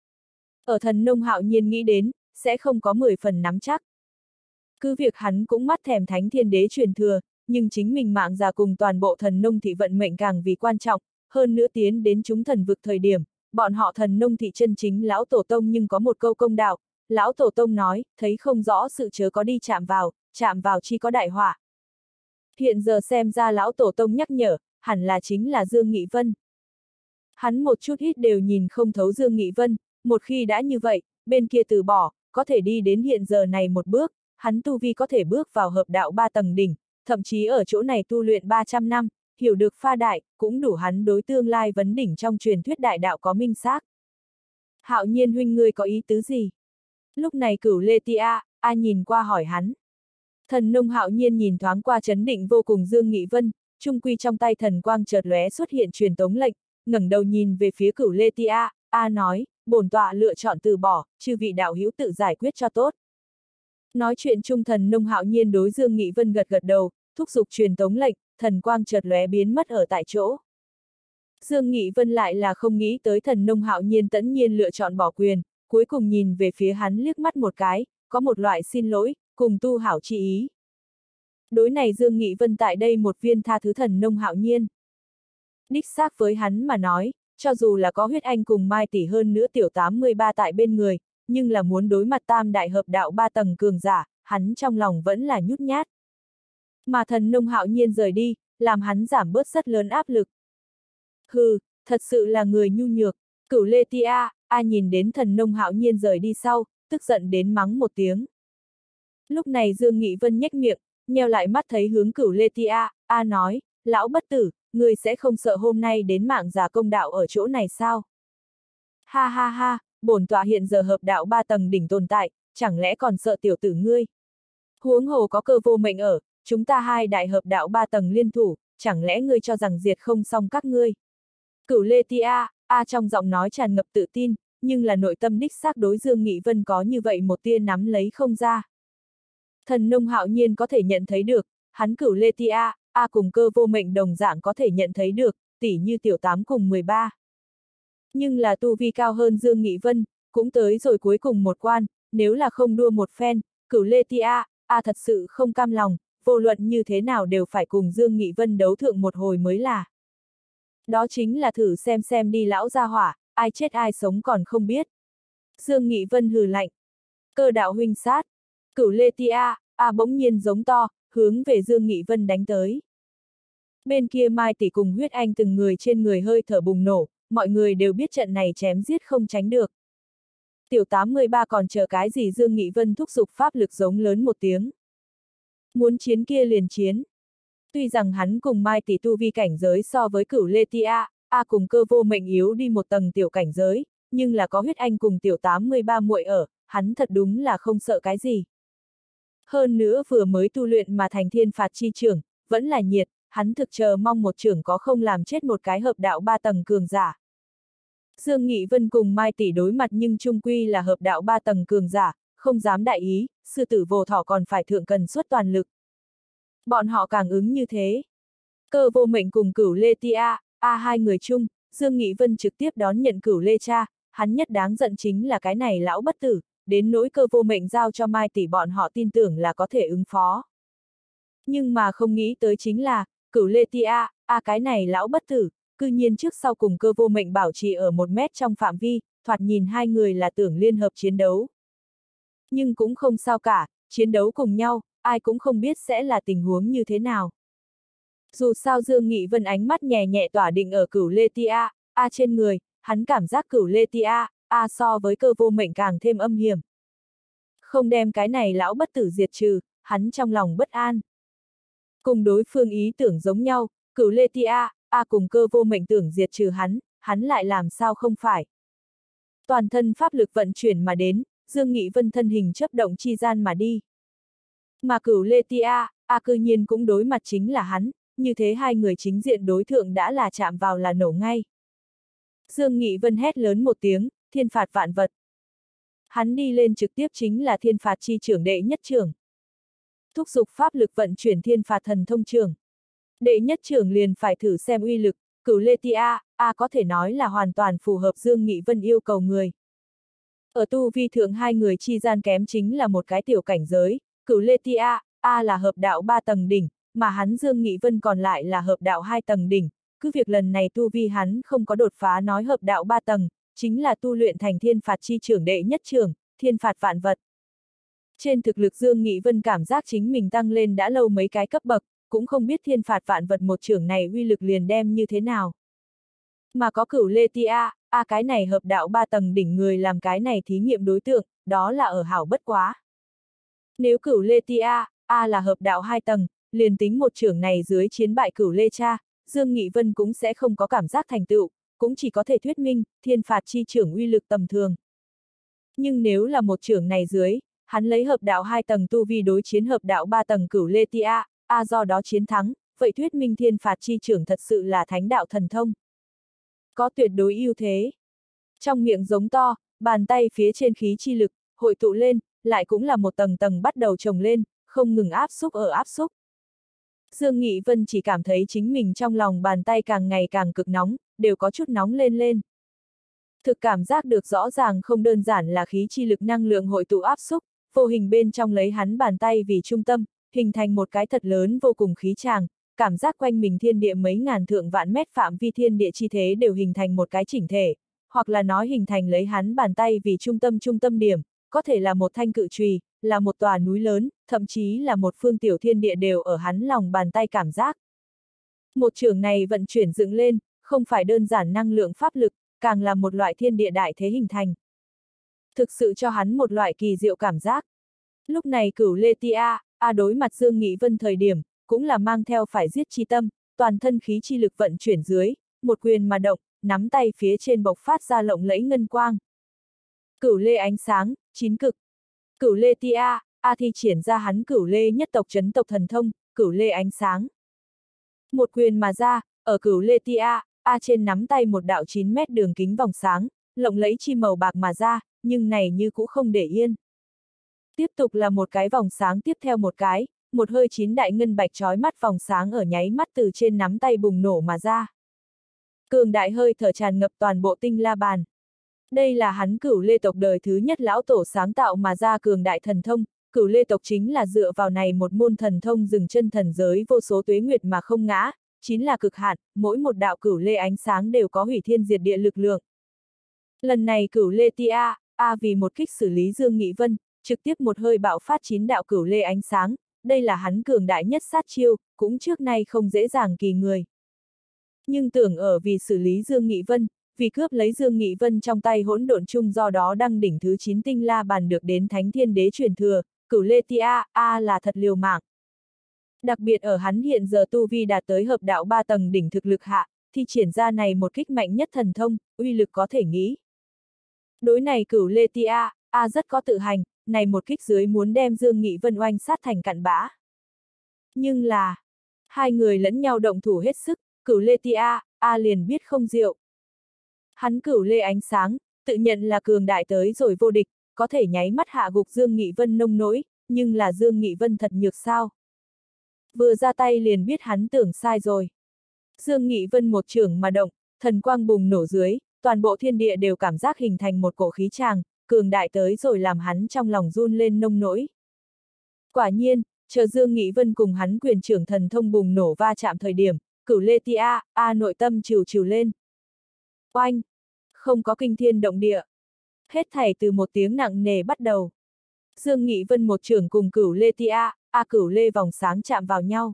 [SPEAKER 1] Ở Thần Nông Hạo Nhiên nghĩ đến, sẽ không có 10 phần nắm chắc. Cứ việc hắn cũng mắt thèm Thánh Thiên Đế truyền thừa, nhưng chính mình mạng già cùng toàn bộ Thần Nông thị vận mệnh càng vì quan trọng, hơn nữa tiến đến chúng thần vực thời điểm, bọn họ Thần Nông thị chân chính lão tổ tông nhưng có một câu công đạo, lão tổ tông nói, thấy không rõ sự chớ có đi chạm vào chi có đại họa. Hiện giờ xem ra lão tổ tông nhắc nhở, hẳn là chính là Dương Nghị Vân. Hắn một chút ít đều nhìn không thấu Dương Nghị Vân, một khi đã như vậy, bên kia từ bỏ, có thể đi đến hiện giờ này một bước, hắn tu vi có thể bước vào hợp đạo 3 tầng đỉnh, thậm chí ở chỗ này tu luyện 300 năm, hiểu được pha đại, cũng đủ hắn đối tương lai vấn đỉnh trong truyền thuyết đại đạo có minh xác. Hạo Nhiên huynh ngươi có ý tứ gì? Lúc này Cửu Lê Ti A nhìn qua hỏi hắn. Thần Nông Hạo Nhiên nhìn thoáng qua chấn định vô cùng Dương Nghị Vân, trung quy trong tay thần quang chợt lóe xuất hiện truyền tống lệnh, ngẩng đầu nhìn về phía Cửu Lê Ti A nói, bổn tọa lựa chọn từ bỏ, chư vị đạo hữu tự giải quyết cho tốt. Nói chuyện trung Thần Nông Hạo Nhiên đối Dương Nghị Vân gật gật đầu, thúc giục truyền tống lệnh, thần quang chợt lóe biến mất ở tại chỗ. Dương Nghị Vân lại là không nghĩ tới Thần Nông Hạo Nhiên tẫn nhiên lựa chọn bỏ quyền, cuối cùng nhìn về phía hắn liếc mắt một cái, có một loại xin lỗi, cùng tu hảo chi ý. Đối này Dương Nghị Vân tại đây một viên tha thứ Thần Nông Hạo Nhiên. Đích xác với hắn mà nói, cho dù là có huyết anh cùng Mai tỷ hơn nữa tiểu 83 tại bên người, nhưng là muốn đối mặt tam đại hợp đạo 3 tầng cường giả, hắn trong lòng vẫn là nhút nhát. Mà Thần Nông Hạo Nhiên rời đi, làm hắn giảm bớt rất lớn áp lực. Hừ, thật sự là người nhu nhược. Cửu Lê Ti A nhìn đến Thần Nông Hạo Nhiên rời đi sau, tức giận đến mắng một tiếng. Lúc này Dương Nghị Vân nhếch miệng, nheo lại mắt thấy hướng Cửu Lê Ti A nói, lão bất tử, người sẽ không sợ hôm nay đến mạng giả công đạo ở chỗ này sao? Ha ha ha, bổn tọa hiện giờ hợp đạo 3 tầng đỉnh tồn tại, chẳng lẽ còn sợ tiểu tử ngươi? Huống hồ có Cơ vô mệnh ở, chúng ta hai đại hợp đạo 3 tầng liên thủ, chẳng lẽ ngươi cho rằng diệt không xong các ngươi? Cửu Lê Ti A trong giọng nói tràn ngập tự tin, nhưng là nội tâm đích xác đối Dương Nghị Vân có như vậy một tia nắm lấy không ra. Thần Nông Hạo Nhiên có thể nhận thấy được, hắn Cửu Lê Ti A cùng Cơ vô mệnh đồng dạng có thể nhận thấy được, tỉ như tiểu 8 cùng 13. Nhưng là tu vi cao hơn Dương Nghị Vân, cũng tới rồi cuối cùng một quan, nếu là không đua một phen, Cửu Lê Ti A thật sự không cam lòng, vô luận như thế nào đều phải cùng Dương Nghị Vân đấu thượng một hồi mới là. Đó chính là thử xem đi lão gia hỏa, ai chết ai sống còn không biết. Dương Nghị Vân hừ lạnh. Cơ đạo huynh sát. Cửu Lê Ti A bỗng nhiên giống to, hướng về Dương Nghị Vân đánh tới. Bên kia Mai Tỷ cùng Huyết Anh từng người trên người hơi thở bùng nổ, mọi người đều biết trận này chém giết không tránh được. Tiểu 83 còn chờ cái gì? Dương Nghị Vân thúc giục pháp lực giống lớn một tiếng. Muốn chiến kia liền chiến. Tuy rằng hắn cùng Mai Tỷ tu vi cảnh giới so với Cửu Lê Ti A cùng Cơ Vô Mệnh yếu đi một tầng tiểu cảnh giới, nhưng là có Huyết Anh cùng tiểu 83 muội ở, hắn thật đúng là không sợ cái gì. Hơn nữa vừa mới tu luyện mà thành thiên phạt chi trưởng, vẫn là nhiệt, hắn thực chờ mong một trưởng có không làm chết một cái hợp đạo 3 tầng cường giả. Dương Nghị Vân cùng Mai Tỷ đối mặt nhưng chung quy là hợp đạo 3 tầng cường giả, không dám đại ý, sư tử Vô Thỏ còn phải thượng cần suất toàn lực. Bọn họ càng ứng như thế. Cơ Vô Mệnh cùng Cửu Lê Ti A hai người chung, Dương Nghị Vân trực tiếp đón nhận Cửu Lê cha, hắn nhất đáng giận chính là cái này lão bất tử, đến nỗi Cơ Vô Mệnh giao cho Mai Tỷ bọn họ tin tưởng là có thể ứng phó. Nhưng mà không nghĩ tới chính là, Cửu Lê Ti A cái này lão bất tử, cư nhiên trước sau cùng Cơ Vô Mệnh bảo trì ở 1 mét trong phạm vi, thoạt nhìn hai người là tưởng liên hợp chiến đấu. Nhưng cũng không sao cả, chiến đấu cùng nhau, ai cũng không biết sẽ là tình huống như thế nào. Dù sao Dương Nghị Vân ánh mắt nhẹ nhẹ tỏa định ở Cửu Lê Ti A trên người, hắn cảm giác Cửu Lê Ti A so với Cơ Vô Mệnh càng thêm âm hiểm. Không đem cái này lão bất tử diệt trừ, hắn trong lòng bất an. Cùng đối phương ý tưởng giống nhau, Cửu Lê Ti A cùng Cơ Vô Mệnh tưởng diệt trừ hắn lại làm sao không phải. Toàn thân pháp lực vận chuyển mà đến, Dương Nghị Vân thân hình chấp động chi gian mà đi. Mà Cửu Lê Ti A cư nhiên cũng đối mặt chính là hắn, như thế hai người chính diện đối thượng đã là chạm vào là nổ ngay. Dương Nghị Vân hét lớn một tiếng, thiên phạt vạn vật. Hắn đi lên trực tiếp chính là thiên phạt chi trưởng đệ nhất trưởng. Thúc giục pháp lực vận chuyển thiên phạt thần thông trưởng. Đệ nhất trưởng liền phải thử xem uy lực, Cửu Lê Ti A có thể nói là hoàn toàn phù hợp Dương Nghị Vân yêu cầu người. Ở tu vi thượng hai người chi gian kém chính là một cái tiểu cảnh giới, Cửu Lê Ti A là hợp đạo 3 tầng đỉnh, mà hắn Dương Nghị Vân còn lại là hợp đạo 2 tầng đỉnh, cứ việc lần này tu vi hắn không có đột phá nói hợp đạo 3 tầng, chính là tu luyện thành thiên phạt chi trưởng đệ nhất trưởng, thiên phạt vạn vật. Trên thực lực Dương Nghị Vân cảm giác chính mình tăng lên đã lâu mấy cái cấp bậc, cũng không biết thiên phạt vạn vật một trưởng này uy lực liền đem như thế nào. Mà có Cửu Lê Ti A cái này hợp đạo 3 tầng đỉnh người làm cái này thí nghiệm đối tượng, đó là ở hảo bất quá. Nếu Cửu Lê Ti A là hợp đạo 2 tầng, liền tính một trưởng này dưới chiến bại Cửu Lê cha, Dương Nghị Vân cũng sẽ không có cảm giác thành tựu, cũng chỉ có thể thuyết minh, thiên phạt chi trưởng uy lực tầm thường. Nhưng nếu là một trưởng này dưới, hắn lấy hợp đạo 2 tầng tu vi đối chiến hợp đạo 3 tầng Cửu Lê Ti A do đó chiến thắng, vậy thuyết minh thiên phạt chi trưởng thật sự là thánh đạo thần thông. Có tuyệt đối ưu thế. Trong miệng giống to, bàn tay phía trên khí chi lực, hội tụ lên, lại cũng là một tầng tầng bắt đầu chồng lên, không ngừng áp xúc ở áp xúc. Dương Nghị Vân chỉ cảm thấy chính mình trong lòng bàn tay càng ngày càng cực nóng, đều có chút nóng lên lên. Thực cảm giác được rõ ràng không đơn giản là khí chi lực năng lượng hội tụ áp xúc, vô hình bên trong lấy hắn bàn tay vì trung tâm, hình thành một cái thật lớn vô cùng khí tràng, cảm giác quanh mình thiên địa mấy ngàn thượng vạn mét phạm vi thiên địa chi thế đều hình thành một cái chỉnh thể, hoặc là nói hình thành lấy hắn bàn tay vì trung tâm điểm, có thể là một thanh cự chùy, là một tòa núi lớn, thậm chí là một phương tiểu thiên địa đều ở hắn lòng bàn tay cảm giác. Một trường này vận chuyển dựng lên, không phải đơn giản năng lượng pháp lực, càng là một loại thiên địa đại thế hình thành. Thực sự cho hắn một loại kỳ diệu cảm giác. Lúc này Cửu Lê Ti A đối mặt Dương Nghị Vân thời điểm, cũng là mang theo phải giết chi tâm, toàn thân khí chi lực vận chuyển dưới, một quyền mà động, nắm tay phía trên bộc phát ra lộng lẫy ngân quang. Cửu Lê ánh sáng, 9 cực. Cửu Lê Ti A thi triển ra hắn Cửu Lê nhất tộc chấn tộc thần thông, Cửu Lê ánh sáng. Một quyền mà ra, ở Cửu Lê Ti A trên nắm tay một đạo 9 mét đường kính vòng sáng, lộng lẫy chi màu bạc mà ra, nhưng này như cũng không để yên. Tiếp tục là một cái vòng sáng tiếp theo một cái, một hơi 9 đại ngân bạch chói mắt vòng sáng ở nháy mắt từ trên nắm tay bùng nổ mà ra. Cường đại hơi thở tràn ngập toàn bộ tinh la bàn. Đây là hắn Cửu Lê tộc đời thứ nhất lão tổ sáng tạo mà ra cường đại thần thông, Cửu Lê tộc chính là dựa vào này một môn thần thông dừng chân thần giới vô số tuế nguyệt mà không ngã, chính là cực hạn, mỗi một đạo Cửu Lê ánh sáng đều có hủy thiên diệt địa lực lượng. Lần này Cửu Lê Ti A vì một kích xử lý Dương Nghị Vân, trực tiếp một hơi bạo phát 9 đạo Cửu Lê ánh sáng, đây là hắn cường đại nhất sát chiêu, cũng trước nay không dễ dàng kỳ người. Nhưng tưởng ở vì xử lý Dương Nghị Vân, vì cướp lấy Dương Nghị Vân trong tay hỗn độn chung do đó đăng đỉnh thứ 9 tinh la bàn được đến Thánh Thiên Đế truyền thừa, Cửu Lê Tia là thật liều mạng. Đặc biệt ở hắn hiện giờ tu vi đạt tới hợp đạo 3 tầng đỉnh thực lực hạ, thì triển ra này một kích mạnh nhất thần thông, uy lực có thể nghĩ. Đối này Cửu Lê Tia rất có tự hành, này một kích dưới muốn đem Dương Nghị Vân oanh sát thành cặn bã. Nhưng là, hai người lẫn nhau động thủ hết sức, Cửu Lê Tia liền biết không diệu. Hắn Cửu Lê ánh sáng, tự nhận là cường đại tới rồi vô địch, có thể nháy mắt hạ gục Dương Nghị Vân nông nỗi, nhưng là Dương Nghị Vân thật nhược sao? Vừa ra tay liền biết hắn tưởng sai rồi. Dương Nghị Vân một chưởng mà động, thần quang bùng nổ dưới, toàn bộ thiên địa đều cảm giác hình thành một cổ khí tràng, cường đại tới rồi làm hắn trong lòng run lên nông nỗi. Quả nhiên, chờ Dương Nghị Vân cùng hắn quyền trưởng thần thông bùng nổ va chạm thời điểm, Cửu Lê Tia nội tâm trìu trìu lên. Oanh! Không có kinh thiên động địa. Hết thảy từ một tiếng nặng nề bắt đầu. Dương Nghị Vân một chưởng cùng Cửu Lê Tia Cửu Lê vòng sáng chạm vào nhau.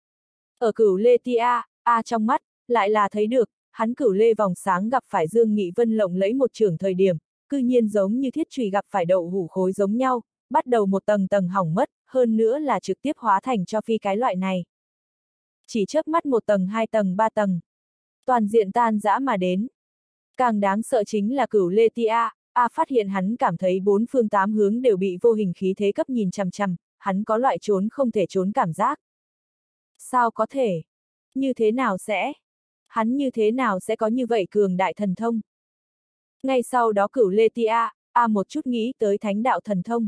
[SPEAKER 1] Ở Cửu Lê Tia trong mắt, lại là thấy được, hắn Cửu Lê vòng sáng gặp phải Dương Nghị Vân lộng lẫy một chưởng thời điểm, cư nhiên giống như thiết chùy gặp phải đậu hũ khối giống nhau, bắt đầu một tầng tầng hỏng mất, hơn nữa là trực tiếp hóa thành cho phi cái loại này. Chỉ chớp mắt một tầng, 2 tầng, 3 tầng. Toàn diện tan rã mà đến. Càng đáng sợ chính là Cửu Lê Tia phát hiện hắn cảm thấy 4 phương 8 hướng đều bị vô hình khí thế cấp nhìn chằm chằm, hắn có loại trốn không thể trốn cảm giác. Sao có thể? Như thế nào sẽ? Hắn như thế nào sẽ có như vậy cường đại thần thông? Ngay sau đó Cửu Lê Tia một chút nghĩ tới thánh đạo thần thông.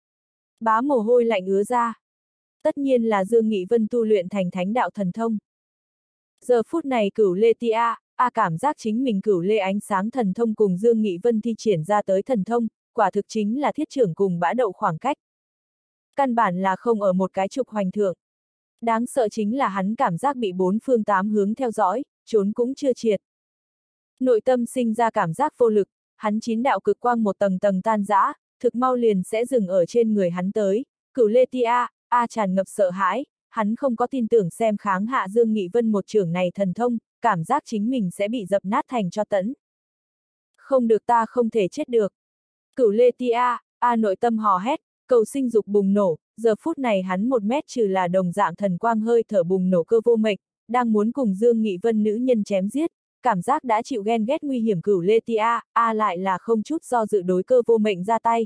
[SPEAKER 1] Bá mồ hôi lạnh ứa ra. Tất nhiên là Dương Nghị Vân tu luyện thành thánh đạo thần thông. Giờ phút này Cửu Lê Tia cảm giác chính mình Cửu Lê ánh sáng thần thông cùng Dương Nghị Vân thi triển ra tới thần thông, quả thực chính là thiết trưởng cùng bã đậu khoảng cách. Căn bản là không ở một cái trục hoành thượng. Đáng sợ chính là hắn cảm giác bị 4 phương 8 hướng theo dõi, trốn cũng chưa triệt. Nội tâm sinh ra cảm giác vô lực, hắn 9 đạo cực quang một tầng tầng tan rã, thực mau liền sẽ dừng ở trên người hắn tới. Cửu Lê Tia tràn ngập sợ hãi, hắn không có tin tưởng xem kháng hạ Dương Nghị Vân một chưởng này thần thông, cảm giác chính mình sẽ bị dập nát thành cho tẫn. Không được, ta không thể chết được. Cửu Lê Tia nội tâm hò hét, cầu sinh dục bùng nổ, giờ phút này hắn 1 mét trừ là đồng dạng thần quang hơi thở bùng nổ cơ vô mệnh, đang muốn cùng Dương Nghị Vân nữ nhân chém giết, cảm giác đã chịu ghen ghét nguy hiểm Cửu Lê Tia lại là không chút do dự đối cơ vô mệnh ra tay.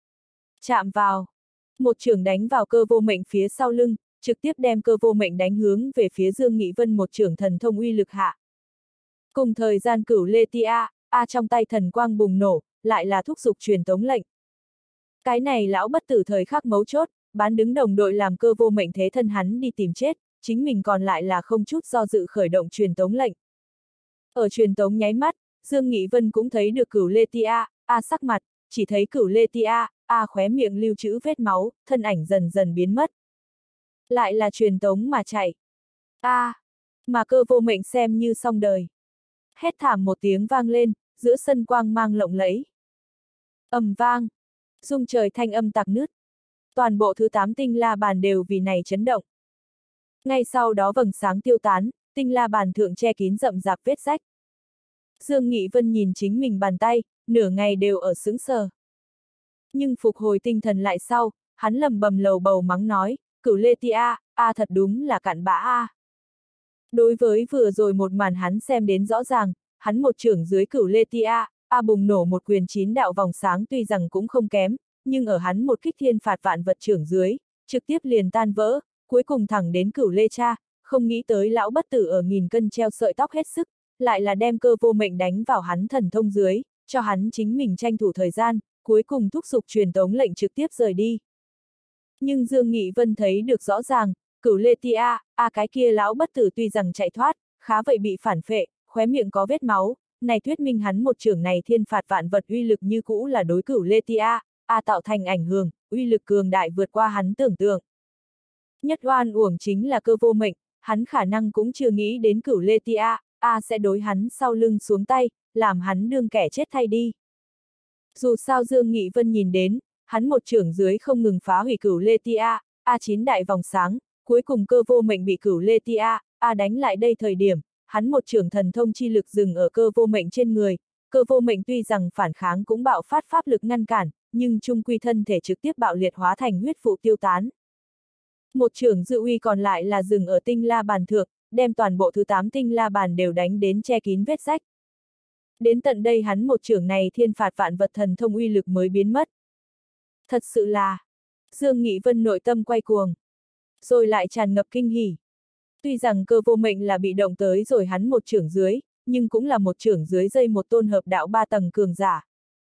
[SPEAKER 1] Chạm vào. Một chưởng đánh vào cơ vô mệnh phía sau lưng, trực tiếp đem cơ vô mệnh đánh hướng về phía Dương Nghị Vân một chưởng thần thông uy lực hạ. Cùng thời gian Cửu Lê Tia trong tay thần quang bùng nổ, lại là thúc giục truyền tống lệnh. Cái này lão bất tử thời khắc mấu chốt, bán đứng đồng đội làm cơ vô mệnh thế thân hắn đi tìm chết, chính mình còn lại là không chút do dự khởi động truyền tống lệnh. Ở truyền tống nháy mắt, Dương Nghị Vân cũng thấy được Cửu Lê Tia sắc mặt, chỉ thấy Cửu Lê Tia khóe miệng lưu trữ vết máu, thân ảnh dần dần biến mất. Lại là truyền tống mà chạy. Mà cơ vô mệnh xem như xong đời. Hét thảm một tiếng vang lên, giữa sân quang mang lộng lẫy. Ầm vang, rung trời thanh âm tạc nứt. Toàn bộ thứ 8 tinh la bàn đều vì này chấn động. Ngay sau đó vầng sáng tiêu tán, tinh la bàn thượng che kín rậm rạp vết rách. Dương Nghị Vân nhìn chính mình bàn tay, nửa ngày đều ở sững sờ. Nhưng phục hồi tinh thần lại sau, hắn lầm bầm lầu bầu mắng nói, Cửu Lê Tia thật đúng là cặn bã Đối với vừa rồi một màn hắn xem đến rõ ràng, hắn một chưởng dưới Cửu Lê Tia bùng nổ một quyền 9 đạo vòng sáng tuy rằng cũng không kém, nhưng ở hắn một kích thiên phạt vạn vật chưởng dưới, trực tiếp liền tan vỡ, cuối cùng thẳng đến Cửu Lê cha, không nghĩ tới lão bất tử ở nghìn cân treo sợi tóc hết sức, lại là đem cơ vô mệnh đánh vào hắn thần thông dưới, cho hắn chính mình tranh thủ thời gian, cuối cùng thúc giục truyền tống lệnh trực tiếp rời đi. Nhưng Dương Nghị Vân thấy được rõ ràng, Cửu Lê Tia cái kia lão bất tử tuy rằng chạy thoát, khá vậy bị phản phệ, khóe miệng có vết máu, này thuyết minh hắn một chưởng này thiên phạt vạn vật uy lực như cũ là đối Cửu Lê Tia tạo thành ảnh hưởng, uy lực cường đại vượt qua hắn tưởng tượng. Nhất oan uổng chính là cơ vô mệnh, hắn khả năng cũng chưa nghĩ đến Cửu Lê Tia sẽ đối hắn sau lưng xuống tay, làm hắn đương kẻ chết thay đi. Dù sao Dương Nghị Vân nhìn đến, hắn một chưởng dưới không ngừng phá hủy Cửu Lê Tia A9 đại vòng sáng, cuối cùng Cơ Vô Mệnh bị Cửu Lê Ti A đánh lại đây thời điểm, hắn một chưởng thần thông chi lực dừng ở Cơ Vô Mệnh trên người, Cơ Vô Mệnh tuy rằng phản kháng cũng bạo phát pháp lực ngăn cản, nhưng trung quy thân thể trực tiếp bạo liệt hóa thành huyết vụ tiêu tán. Một chưởng dự uy còn lại là dừng ở tinh la bàn thượng, đem toàn bộ thứ 8 tinh la bàn đều đánh đến che kín vết rách. Đến tận đây hắn một chưởng này thiên phạt vạn vật thần thông uy lực mới biến mất. Thật sự là, Dương Nghị Vân nội tâm quay cuồng, rồi lại tràn ngập kinh hỉ. Tuy rằng Cơ Vô Mệnh là bị động tới rồi hắn một chưởng dưới, nhưng cũng là một chưởng dưới dây một tôn hợp đạo 3 tầng cường giả.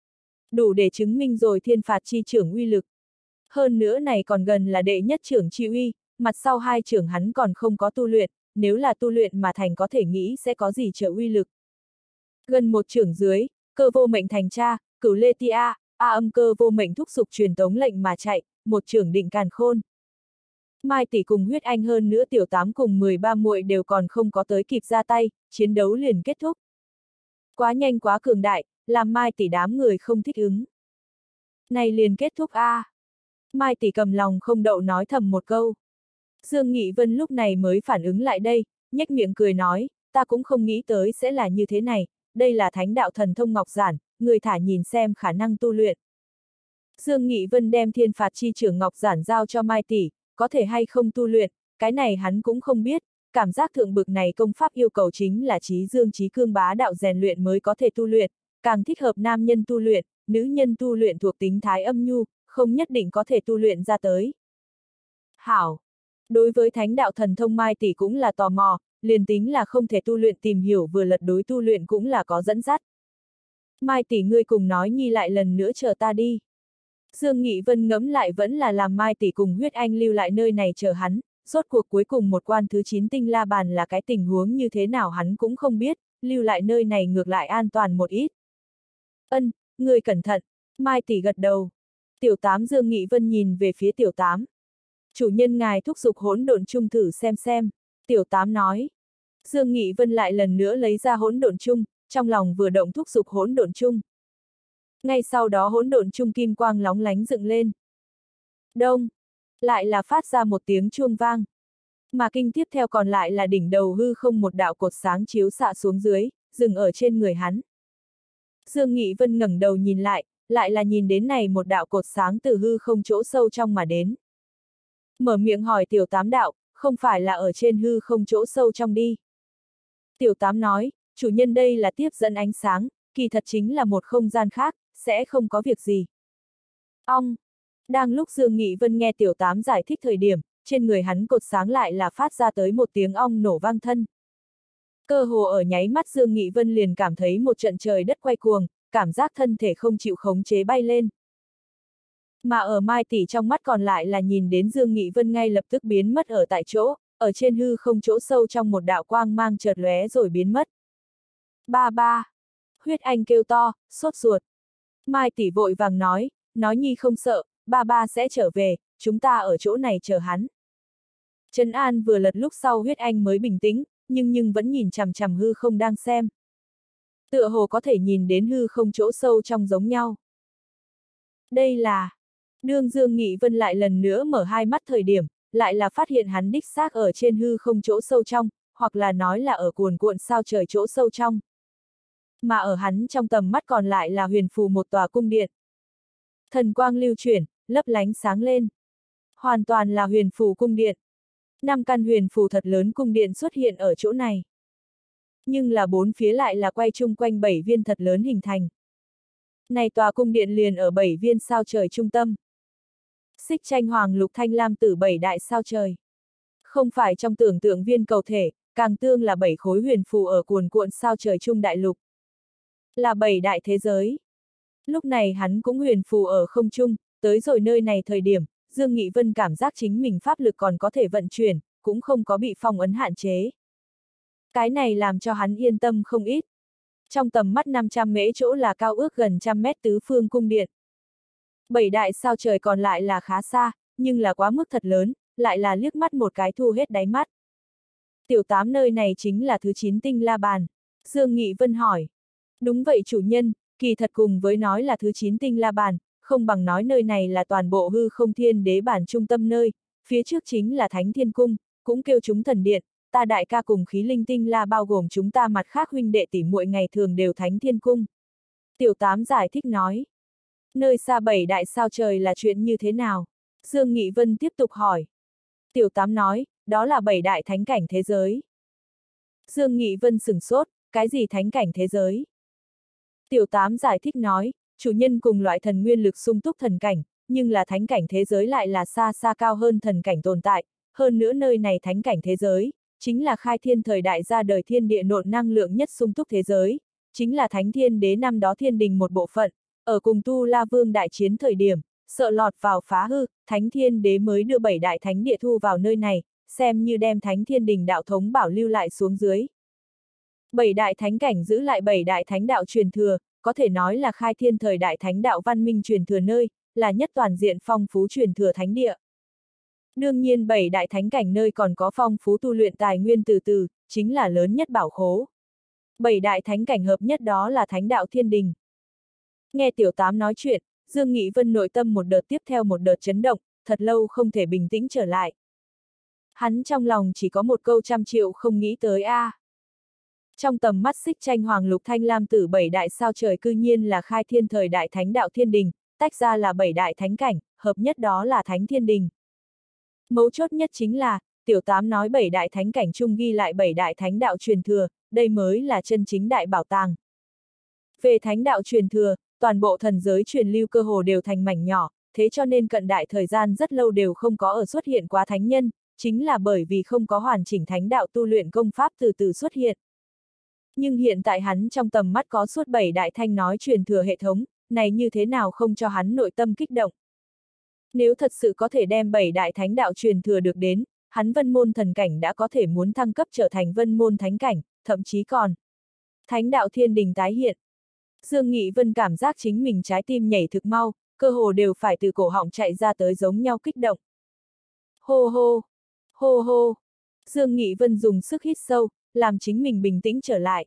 [SPEAKER 1] Đủ để chứng minh rồi thiên phạt chi chưởng uy lực. Hơn nữa này còn gần là đệ nhất chưởng chi uy, mặt sau 2 chưởng hắn còn không có tu luyện, nếu là tu luyện mà thành có thể nghĩ sẽ có gì trợ uy lực. Gần một chưởng dưới, Cơ Vô Mệnh thành cha, Cửu Lê Ti âm Cơ Vô Mệnh thúc giục truyền tống lệnh mà chạy, một chưởng định càn khôn. Mai tỷ cùng Huyết Anh hơn nữa tiểu 8 cùng 13 muội đều còn không có tới kịp ra tay, chiến đấu liền kết thúc. Quá nhanh quá cường đại, làm Mai tỷ đám người không thích ứng. Này liền kết thúc Mai tỷ cầm lòng không đậu nói thầm một câu. Dương Nghị Vân lúc này mới phản ứng lại đây, nhếch miệng cười nói, ta cũng không nghĩ tới sẽ là như thế này, đây là thánh đạo thần thông ngọc giản, người thả nhìn xem khả năng tu luyện. Dương Nghị Vân đem thiên phạt chi chưởng ngọc giản giao cho Mai tỷ, có thể hay không tu luyện, cái này hắn cũng không biết, cảm giác thượng bực này công pháp yêu cầu chính là trí dương trí cương bá đạo rèn luyện mới có thể tu luyện, càng thích hợp nam nhân tu luyện, nữ nhân tu luyện thuộc tính thái âm nhu, không nhất định có thể tu luyện ra tới. Hảo! Đối với thánh đạo thần thông Mai tỷ cũng là tò mò, liền tính là không thể tu luyện tìm hiểu vừa lật đối tu luyện cũng là có dẫn dắt. Mai tỷ ngươi cùng nói nhi lại lần nữa chờ ta đi. Dương Nghị Vân ngẫm lại vẫn là làm Mai tỷ cùng Huyết Anh lưu lại nơi này chờ hắn, rốt cuộc cuối cùng một quan thứ 9 tinh la bàn là cái tình huống như thế nào hắn cũng không biết, lưu lại nơi này ngược lại an toàn một ít. Ân, ngươi cẩn thận, Mai tỷ gật đầu. Tiểu 8 Dương Nghị Vân nhìn về phía tiểu 8. Chủ nhân ngài thúc giục hỗn độn chung thử xem, tiểu 8 nói. Dương Nghị Vân lại lần nữa lấy ra hỗn độn chung, trong lòng vừa động thúc giục hỗn độn chung. Ngay sau đó hỗn độn chung kim quang lóng lánh dựng lên. Đông! Lại là phát ra một tiếng chuông vang. Mà kinh tiếp theo còn lại là đỉnh đầu hư không một đạo cột sáng chiếu xạ xuống dưới, dừng ở trên người hắn. Dương Nghị Vân ngẩng đầu nhìn lại là nhìn đến này một đạo cột sáng từ hư không chỗ sâu trong mà đến. Mở miệng hỏi tiểu 8 đạo, không phải là ở trên hư không chỗ sâu trong đi. Tiểu 8 nói, chủ nhân đây là tiếp dẫn ánh sáng, kỳ thật chính là một không gian khác, sẽ không có việc gì. Ong! Đang lúc Dương Nghị Vân nghe tiểu 8 giải thích thời điểm, trên người hắn cột sáng lại là phát ra tới một tiếng ong nổ vang thân. Cơ hồ ở nháy mắt Dương Nghị Vân liền cảm thấy một trận trời đất quay cuồng, cảm giác thân thể không chịu khống chế bay lên. Mà ở Mai tỷ trong mắt còn lại là nhìn đến Dương Nghị Vân ngay lập tức biến mất ở tại chỗ, ở trên hư không chỗ sâu trong một đạo quang mang chợt lóe rồi biến mất. Ba! Huyết Anh kêu to, sốt ruột. Mai tỷ vội vàng nói nhi không sợ, ba sẽ trở về, chúng ta ở chỗ này chờ hắn. Trấn An vừa lật lúc sau Huyết Anh mới bình tĩnh, nhưng vẫn nhìn chằm chằm hư không đang xem. Tựa hồ có thể nhìn đến hư không chỗ sâu trong giống nhau. Đây là... Đương Dương Nghị Vân lại lần nữa mở hai mắt thời điểm, lại là phát hiện hắn đích xác ở trên hư không chỗ sâu trong, hoặc là nói là ở cuồn cuộn sao trời chỗ sâu trong. Mà ở hắn trong tầm mắt còn lại là huyền phù một tòa cung điện. Thần quang lưu chuyển, lấp lánh sáng lên. Hoàn toàn là huyền phù cung điện. 5 căn huyền phù thật lớn cung điện xuất hiện ở chỗ này. Nhưng là 4 phía lại là quay chung quanh 7 viên thật lớn hình thành. Này tòa cung điện liền ở 7 viên sao trời trung tâm. Xích tranh hoàng lục thanh lam tử 7 đại sao trời. Không phải trong tưởng tượng viên cầu thể, càng tương là 7 khối huyền phù ở cuồn cuộn sao trời trung đại lục. Là 7 đại thế giới. Lúc này hắn cũng huyền phù ở không trung, tới rồi nơi này thời điểm, Dương Nghị Vân cảm giác chính mình pháp lực còn có thể vận chuyển, cũng không có bị phong ấn hạn chế. Cái này làm cho hắn yên tâm không ít. Trong tầm mắt 500 mễ chỗ là cao ước gần 100 mét tứ phương cung điện. 7 đại sao trời còn lại là khá xa, nhưng là quá mức thật lớn, lại là liếc mắt một cái thu hết đáy mắt. Tiểu 8 nơi này chính là thứ 9 tinh la bàn. Dương Nghị Vân hỏi. Đúng vậy chủ nhân, kỳ thật cùng với nói là thứ 9 tinh la bàn, không bằng nói nơi này là toàn bộ hư không thiên đế bản trung tâm nơi, phía trước chính là Thánh Thiên Cung, cũng kêu chúng thần điện, ta đại ca cùng khí linh tinh la bao gồm chúng ta mặt khác huynh đệ tỷ muội ngày thường đều Thánh Thiên Cung. Tiểu Tám giải thích nói. Nơi xa bảy đại sao trời là chuyện như thế nào? Dương Nghị Vân tiếp tục hỏi. Tiểu Tám nói, đó là bảy đại thánh cảnh thế giới. Dương Nghị Vân sửng sốt, cái gì thánh cảnh thế giới? Tiểu Tám giải thích nói, chủ nhân cùng loại thần nguyên lực sung túc thần cảnh, nhưng là thánh cảnh thế giới lại là xa xa cao hơn thần cảnh tồn tại, hơn nữa nơi này thánh cảnh thế giới, chính là khai thiên thời đại ra đời thiên địa nộn năng lượng nhất sung túc thế giới, chính là thánh thiên đế năm đó thiên đình một bộ phận, ở cùng Tu La Vương đại chiến thời điểm, sợ lọt vào phá hư, thánh thiên đế mới đưa bảy đại thánh địa thu vào nơi này, xem như đem thánh thiên đình đạo thống bảo lưu lại xuống dưới. Bảy đại thánh cảnh giữ lại bảy đại thánh đạo truyền thừa, có thể nói là khai thiên thời đại thánh đạo văn minh truyền thừa nơi, là nhất toàn diện phong phú truyền thừa thánh địa. Đương nhiên bảy đại thánh cảnh nơi còn có phong phú tu luyện tài nguyên từ từ, chính là lớn nhất bảo khố. Bảy đại thánh cảnh hợp nhất đó là thánh đạo thiên đình. Nghe Tiểu Tám nói chuyện, Dương Nghị Vân nội tâm một đợt tiếp theo một đợt chấn động, thật lâu không thể bình tĩnh trở lại. Hắn trong lòng chỉ có một câu trăm triệu không nghĩ tới a. Trong tầm mắt xích tranh hoàng lục thanh lam tử bảy đại sao trời cư nhiên là khai thiên thời đại thánh đạo thiên đình, tách ra là bảy đại thánh cảnh, hợp nhất đó là thánh thiên đình. Mấu chốt nhất chính là, Tiểu Tám nói bảy đại thánh cảnh chung ghi lại bảy đại thánh đạo truyền thừa, đây mới là chân chính đại bảo tàng. Về thánh đạo truyền thừa, toàn bộ thần giới truyền lưu cơ hồ đều thành mảnh nhỏ, thế cho nên cận đại thời gian rất lâu đều không có ở xuất hiện quá thánh nhân, chính là bởi vì không có hoàn chỉnh thánh đạo tu luyện công pháp từ từ xuất hiện. Nhưng hiện tại hắn trong tầm mắt có suốt bảy đại thanh nói truyền thừa hệ thống, này như thế nào không cho hắn nội tâm kích động. Nếu thật sự có thể đem bảy đại thánh đạo truyền thừa được đến, hắn vân môn thần cảnh đã có thể muốn thăng cấp trở thành vân môn thánh cảnh, thậm chí còn thánh đạo thiên đình tái hiện. Dương Nghị Vân cảm giác chính mình trái tim nhảy thực mau, cơ hồ đều phải từ cổ họng chạy ra tới giống nhau kích động. Hô hô, hô hô. Dương Nghị Vân dùng sức hít sâu, làm chính mình bình tĩnh trở lại.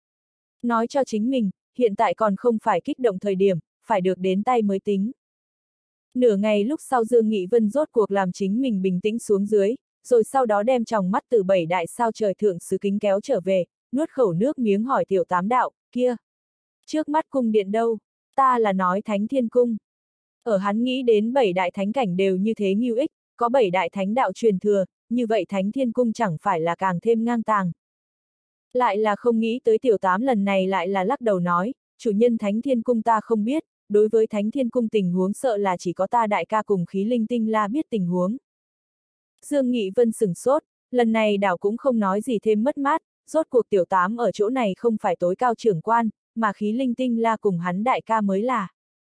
[SPEAKER 1] Nói cho chính mình, hiện tại còn không phải kích động thời điểm, phải được đến tay mới tính. Nửa ngày lúc sau Dương Nghị Vân rốt cuộc làm chính mình bình tĩnh xuống dưới, rồi sau đó đem tròng mắt từ bảy đại sao trời thượng sứ kính kéo trở về, nuốt khẩu nước miếng hỏi Tiểu Tám đạo, kia. Trước mắt cung điện đâu? Ta là nói Thánh Thiên Cung. Ở hắn nghĩ đến bảy đại thánh cảnh đều như thế nghiêu ích, có bảy đại thánh đạo truyền thừa, như vậy Thánh Thiên Cung chẳng phải là càng thêm ngang tàng. Lại là không nghĩ tới Tiểu Tám lần này lại là lắc đầu nói, chủ nhân Thánh Thiên Cung ta không biết, đối với Thánh Thiên Cung tình huống sợ là chỉ có ta đại ca cùng khí linh tinh la biết tình huống. Dương Nghị Vân sửng sốt, lần này đảo cũng không nói gì thêm mất mát, rốt cuộc Tiểu Tám ở chỗ này không phải tối cao trưởng quan, mà khí linh tinh la cùng hắn đại ca mới là.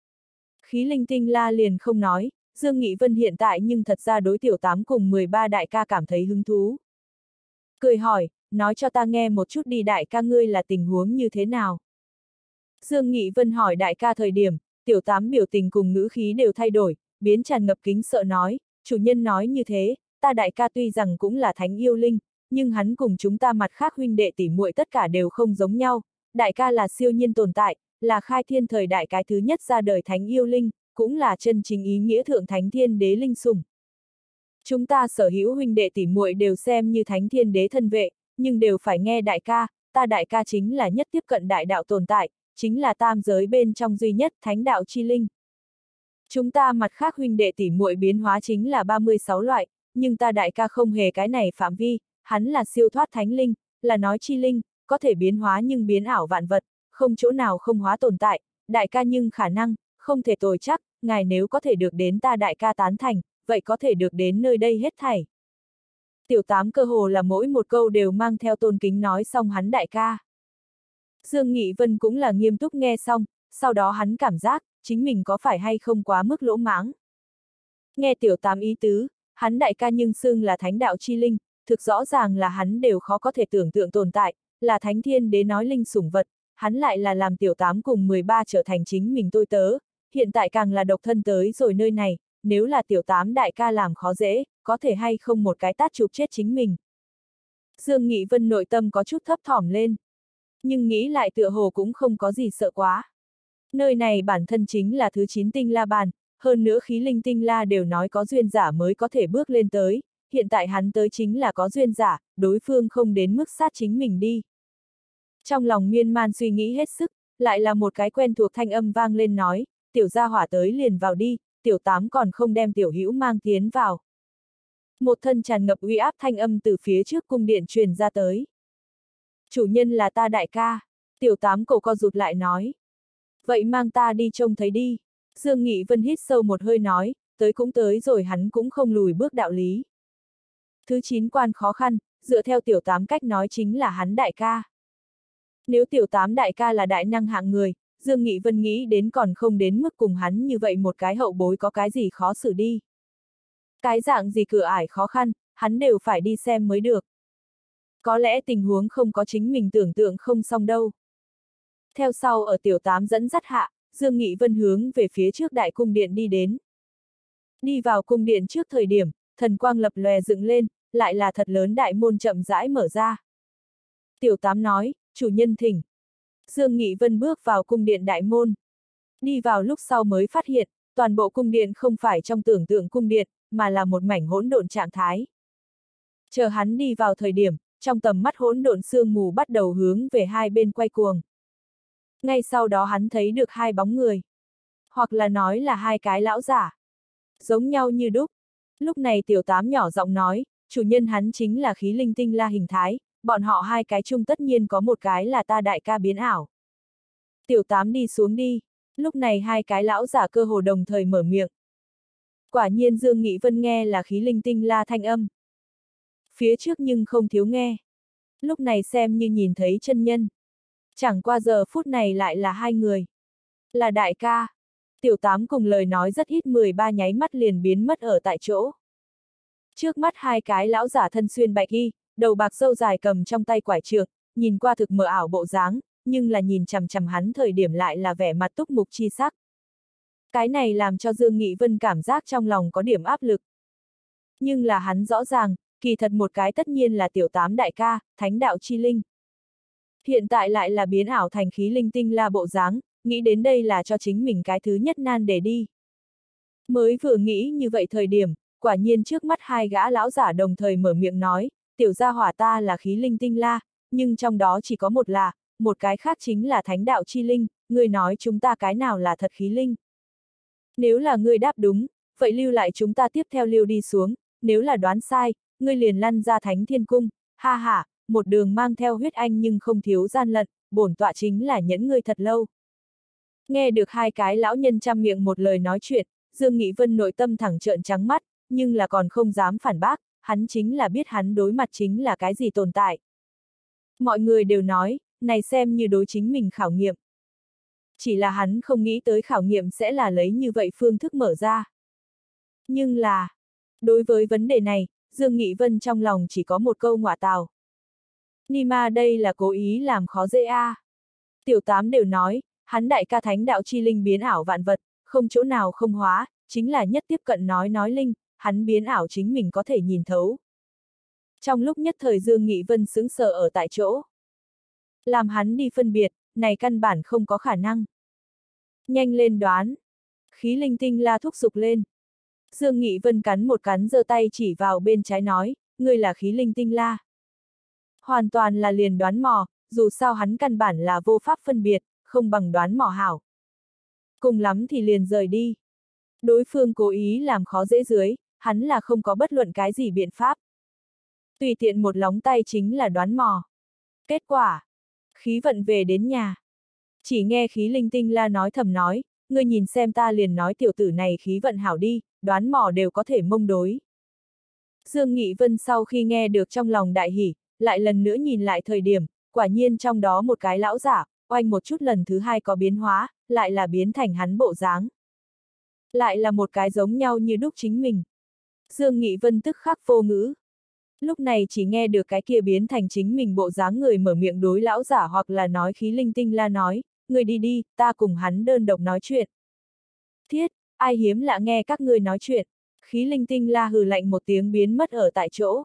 [SPEAKER 1] Khí linh tinh la liền không nói, Dương Nghị Vân hiện tại nhưng thật ra đối Tiểu Tám cùng 13 đại ca cảm thấy hứng thú. Cười hỏi, nói cho ta nghe một chút đi đại ca ngươi là tình huống như thế nào. Dương Nghị Vân hỏi đại ca thời điểm, Tiểu Tám biểu tình cùng ngữ khí đều thay đổi, biến tràn ngập kính sợ nói, chủ nhân nói như thế, ta đại ca tuy rằng cũng là thánh yêu linh, nhưng hắn cùng chúng ta mặt khác huynh đệ tỷ muội tất cả đều không giống nhau, đại ca là siêu nhiên tồn tại, là khai thiên thời đại cái thứ nhất ra đời thánh yêu linh, cũng là chân chính ý nghĩa thượng thánh thiên đế linh sủng. Chúng ta sở hữu huynh đệ tỷ muội đều xem như thánh thiên đế thân vệ, nhưng đều phải nghe đại ca, ta đại ca chính là nhất tiếp cận đại đạo tồn tại, chính là tam giới bên trong duy nhất thánh đạo chi linh. Chúng ta mặt khác huynh đệ tỷ muội biến hóa chính là 36 loại, nhưng ta đại ca không hề cái này phạm vi, hắn là siêu thoát thánh linh, là nói chi linh, có thể biến hóa nhưng biến ảo vạn vật, không chỗ nào không hóa tồn tại, đại ca nhưng khả năng, không thể tồi chắc, ngài nếu có thể được đến ta đại ca tán thành, vậy có thể được đến nơi đây hết thảy. Tiểu Tám cơ hồ là mỗi một câu đều mang theo tôn kính nói xong hắn đại ca. Dương Nghị Vân cũng là nghiêm túc nghe xong, sau đó hắn cảm giác, chính mình có phải hay không quá mức lỗ mãng. Nghe Tiểu Tám ý tứ, hắn đại ca nhưng xưng là thánh đạo chi linh, thực rõ ràng là hắn đều khó có thể tưởng tượng tồn tại, là thánh thiên đế nói linh sủng vật, hắn lại là làm Tiểu Tám cùng 13 trở thành chính mình tôi tớ, hiện tại càng là độc thân tới rồi nơi này, nếu là Tiểu Tám đại ca làm khó dễ, có thể hay không một cái tát chụp chết chính mình. Dương Nghị Vân nội tâm có chút thấp thỏm lên, nhưng nghĩ lại tựa hồ cũng không có gì sợ quá. Nơi này bản thân chính là thứ 9 tinh la bàn, hơn nữa khí linh tinh la đều nói có duyên giả mới có thể bước lên tới, hiện tại hắn tới chính là có duyên giả, đối phương không đến mức sát chính mình đi. Trong lòng miên man suy nghĩ hết sức, lại là một cái quen thuộc thanh âm vang lên nói, tiểu gia hỏa tới liền vào đi, tiểu tám còn không đem tiểu hữu mang tiến vào. Một thân tràn ngập uy áp thanh âm từ phía trước cung điện truyền ra tới. Chủ nhân là ta đại ca, tiểu tám cổ co rụt lại nói. Vậy mang ta đi trông thấy đi. Dương Nghị Vân hít sâu một hơi nói, tới cũng tới rồi hắn cũng không lùi bước đạo lý. Thứ 9 quan khó khăn, dựa theo tiểu tám cách nói chính là hắn đại ca. Nếu tiểu tám đại ca là đại năng hạng người, Dương Nghị Vân nghĩ đến còn không đến mức cùng hắn như vậy một cái hậu bối có cái gì khó xử đi. Cái dạng gì cửa ải khó khăn, hắn đều phải đi xem mới được. Có lẽ tình huống không có chính mình tưởng tượng không xong đâu. Theo sau ở tiểu tám dẫn dắt hạ, Dương Nghị Vân hướng về phía trước đại cung điện đi đến. Đi vào cung điện trước thời điểm, thần quang lập lòe dựng lên, lại là thật lớn đại môn chậm rãi mở ra. Tiểu tám nói, chủ nhân thỉnh. Dương Nghị Vân bước vào cung điện đại môn. Đi vào lúc sau mới phát hiện, toàn bộ cung điện không phải trong tưởng tượng cung điện, mà là một mảnh hỗn độn trạng thái. Chờ hắn đi vào thời điểm, trong tầm mắt hỗn độn sương mù bắt đầu hướng về hai bên quay cuồng. Ngay sau đó hắn thấy được hai bóng người. Hoặc là nói là hai cái lão giả. Giống nhau như đúc. Lúc này tiểu tám nhỏ giọng nói, chủ nhân hắn chính là khí linh tinh la hình thái, bọn họ hai cái chung tất nhiên có một cái là ta đại ca biến ảo. Tiểu tám đi xuống đi. Lúc này hai cái lão giả cơ hồ đồng thời mở miệng. Quả nhiên Dương Nghị Vân nghe là khí linh tinh la thanh âm. Phía trước nhưng không thiếu nghe. Lúc này xem như nhìn thấy chân nhân. Chẳng qua giờ phút này lại là hai người. Là đại ca. Tiểu tám cùng lời nói rất ít 13 nháy mắt liền biến mất ở tại chỗ. Trước mắt hai cái lão giả thân xuyên bạch y, đầu bạc râu dài cầm trong tay quải trượng, nhìn qua thực mờ ảo bộ dáng, nhưng là nhìn chằm chằm hắn thời điểm lại là vẻ mặt túc mục chi sắc. Cái này làm cho Dương Nghị Vân cảm giác trong lòng có điểm áp lực. Nhưng là hắn rõ ràng, kỳ thật một cái tất nhiên là tiểu tám đại ca, thánh đạo chi linh. Hiện tại lại là biến ảo thành khí linh tinh la bộ dáng, nghĩ đến đây là cho chính mình cái thứ nhất nan để đi. Mới vừa nghĩ như vậy thời điểm, quả nhiên trước mắt hai gã lão giả đồng thời mở miệng nói, tiểu gia hỏa ta là khí linh tinh la, nhưng trong đó chỉ có một là, một cái khác chính là thánh đạo chi linh, ngươi nói chúng ta cái nào là thật khí linh. Nếu là ngươi đáp đúng, vậy lưu lại chúng ta tiếp theo lưu đi xuống, nếu là đoán sai, ngươi liền lăn ra thánh thiên cung, ha ha, một đường mang theo huyết anh nhưng không thiếu gian lận, bổn tọa chính là nhẫn ngươi thật lâu. Nghe được hai cái lão nhân trăm miệng một lời nói chuyện, Dương Nghị Vân nội tâm thẳng trợn trắng mắt, nhưng là còn không dám phản bác, hắn chính là biết hắn đối mặt chính là cái gì tồn tại. Mọi người đều nói, này xem như đối chính mình khảo nghiệm. Chỉ là hắn không nghĩ tới khảo nghiệm sẽ là lấy như vậy phương thức mở ra. Nhưng là, đối với vấn đề này, Dương Nghị Vân trong lòng chỉ có một câu ngọa tào. Nima đây là cố ý làm khó dễ a. Tiểu tám đều nói, hắn đại ca thánh đạo chi linh biến ảo vạn vật, không chỗ nào không hóa, chính là nhất tiếp cận nói linh, hắn biến ảo chính mình có thể nhìn thấu. Trong lúc nhất thời Dương Nghị Vân sững sờ ở tại chỗ. Làm hắn đi phân biệt, này căn bản không có khả năng. Nhanh lên đoán. Khí linh tinh la thúc giục lên. Dương Nghị Vân cắn một cắn giơ tay chỉ vào bên trái nói, ngươi là khí linh tinh la. Hoàn toàn là liền đoán mò, dù sao hắn căn bản là vô pháp phân biệt, không bằng đoán mò hảo. Cùng lắm thì liền rời đi. Đối phương cố ý làm khó dễ dưới, hắn là không có bất luận cái gì biện pháp. Tùy tiện một lóng tay chính là đoán mò. Kết quả, khí vận về đến nhà. Chỉ nghe khí linh tinh la nói thầm nói, ngươi nhìn xem ta liền nói tiểu tử này khí vận hảo đi, đoán mò đều có thể mông đối. Dương Nghị Vân sau khi nghe được trong lòng đại hỉ, lại lần nữa nhìn lại thời điểm, quả nhiên trong đó một cái lão giả, oanh một chút lần thứ hai có biến hóa, lại là biến thành hắn bộ dáng. Lại là một cái giống nhau như đúc chính mình. Dương Nghị Vân tức khắc vô ngữ. Lúc này chỉ nghe được cái kia biến thành chính mình bộ dáng người mở miệng đối lão giả hoặc là nói khí linh tinh la nói, người đi đi, ta cùng hắn đơn độc nói chuyện. Thiết, ai hiếm lạ nghe các ngươi nói chuyện, khí linh tinh la hừ lạnh một tiếng biến mất ở tại chỗ.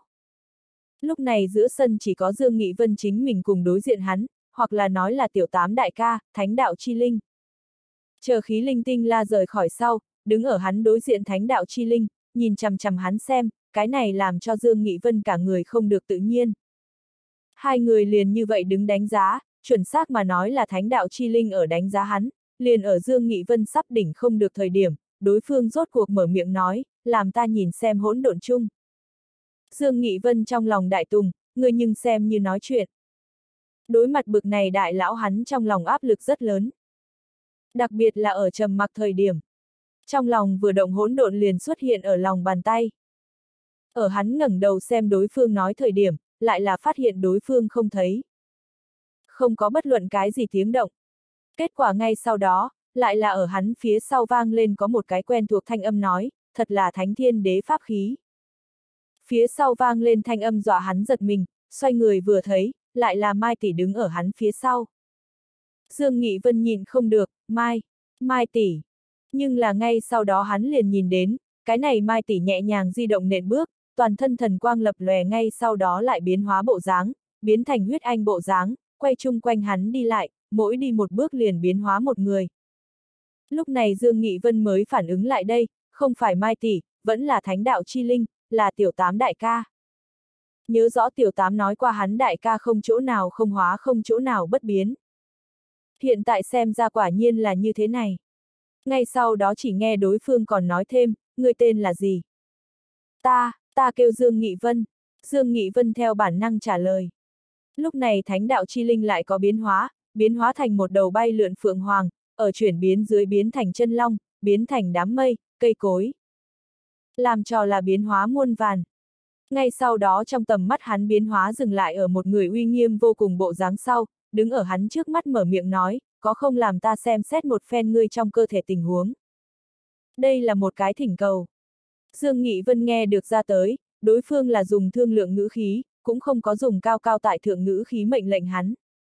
[SPEAKER 1] Lúc này giữa sân chỉ có Dương Nghị Vân chính mình cùng đối diện hắn, hoặc là nói là tiểu tám đại ca, thánh đạo chi linh. Chờ khí linh tinh la rời khỏi sau, đứng ở hắn đối diện thánh đạo chi linh, nhìn chằm chằm hắn xem, cái này làm cho Dương Nghị Vân cả người không được tự nhiên. Hai người liền như vậy đứng đánh giá, chuẩn xác mà nói là thánh đạo chi linh ở đánh giá hắn, liền ở Dương Nghị Vân sắp đỉnh không được thời điểm, đối phương rốt cuộc mở miệng nói, làm ta nhìn xem hỗn độn chung. Dương Nghị Vân trong lòng đại tùng, người nhưng xem như nói chuyện. Đối mặt bực này đại lão hắn trong lòng áp lực rất lớn. Đặc biệt là ở trầm mặc thời điểm. Trong lòng vừa động hỗn độn liền xuất hiện ở lòng bàn tay. Ở hắn ngẩng đầu xem đối phương nói thời điểm, lại là phát hiện đối phương không thấy. Không có bất luận cái gì tiếng động. Kết quả ngay sau đó, lại là ở hắn phía sau vang lên có một cái quen thuộc thanh âm nói, thật là thánh thiên đế pháp khí. Phía sau vang lên thanh âm dọa hắn giật mình, xoay người vừa thấy, lại là Mai tỷ đứng ở hắn phía sau. Dương Nghị Vân nhìn không được, Mai tỷ. Nhưng là ngay sau đó hắn liền nhìn đến, cái này Mai tỷ nhẹ nhàng di động nện bước, toàn thân thần quang lập lòe ngay sau đó lại biến hóa bộ dáng, biến thành huyết anh bộ dáng, quay chung quanh hắn đi lại, mỗi đi một bước liền biến hóa một người. Lúc này Dương Nghị Vân mới phản ứng lại đây, không phải Mai tỷ, vẫn là thánh đạo chi linh, là tiểu tám đại ca. Nhớ rõ tiểu tám nói qua hắn đại ca không chỗ nào không hóa không chỗ nào bất biến. Hiện tại xem ra quả nhiên là như thế này. Ngay sau đó chỉ nghe đối phương còn nói thêm, người tên là gì? Ta kêu Dương Nghị Vân. Dương Nghị Vân theo bản năng trả lời. Lúc này thánh đạo chi linh lại có biến hóa thành một đầu bay lượn phượng hoàng, ở chuyển biến dưới biến thành chân long, biến thành đám mây, cây cối. Làm trò là biến hóa muôn vàn. Ngay sau đó trong tầm mắt hắn biến hóa dừng lại ở một người uy nghiêm vô cùng bộ dáng sau, đứng ở hắn trước mắt mở miệng nói, có không làm ta xem xét một phen ngươi trong cơ thể tình huống. Đây là một cái thỉnh cầu. Dương Nghị Vân nghe được ra tới, đối phương là dùng thương lượng ngữ khí, cũng không có dùng cao cao tại thượng ngữ khí mệnh lệnh hắn.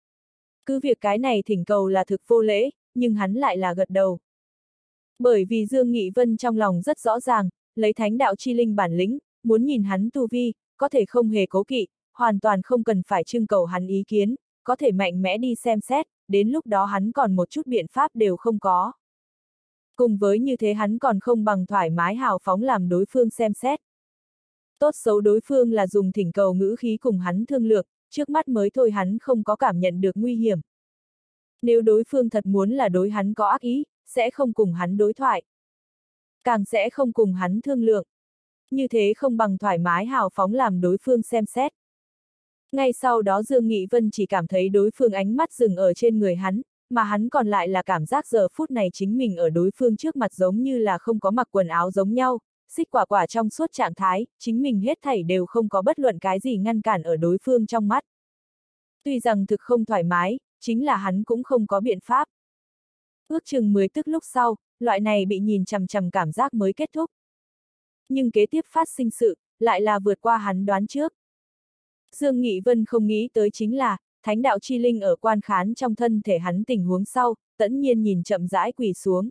[SPEAKER 1] Cứ việc cái này thỉnh cầu là thực vô lễ, nhưng hắn lại là gật đầu. Bởi vì Dương Nghị Vân trong lòng rất rõ ràng, lấy thánh đạo chi linh bản lĩnh, muốn nhìn hắn tu vi, có thể không hề cố kỵ, hoàn toàn không cần phải trưng cầu hắn ý kiến, có thể mạnh mẽ đi xem xét, đến lúc đó hắn còn một chút biện pháp đều không có. Cùng với như thế hắn còn không bằng thoải mái hào phóng làm đối phương xem xét. Tốt xấu đối phương là dùng thỉnh cầu ngữ khí cùng hắn thương lượng, trước mắt mới thôi hắn không có cảm nhận được nguy hiểm. Nếu đối phương thật muốn là đối hắn có ác ý, sẽ không cùng hắn đối thoại. Càng sẽ không cùng hắn thương lượng. Như thế không bằng thoải mái hào phóng làm đối phương xem xét. Ngay sau đó Dương Nghị Vân chỉ cảm thấy đối phương ánh mắt dừng ở trên người hắn, mà hắn còn lại là cảm giác giờ phút này chính mình ở đối phương trước mặt giống như là không có mặc quần áo giống nhau, xích quả quả trong suốt trạng thái, chính mình hết thảy đều không có bất luận cái gì ngăn cản ở đối phương trong mắt. Tuy rằng thực không thoải mái, chính là hắn cũng không có biện pháp. Ước chừng 10 tức lúc sau, loại này bị nhìn chằm chằm cảm giác mới kết thúc. Nhưng kế tiếp phát sinh sự, lại là vượt qua hắn đoán trước. Dương Nghị Vân không nghĩ tới chính là, thánh đạo chi linh ở quan khán trong thân thể hắn tình huống sau, tẫn nhiên nhìn chậm rãi quỳ xuống.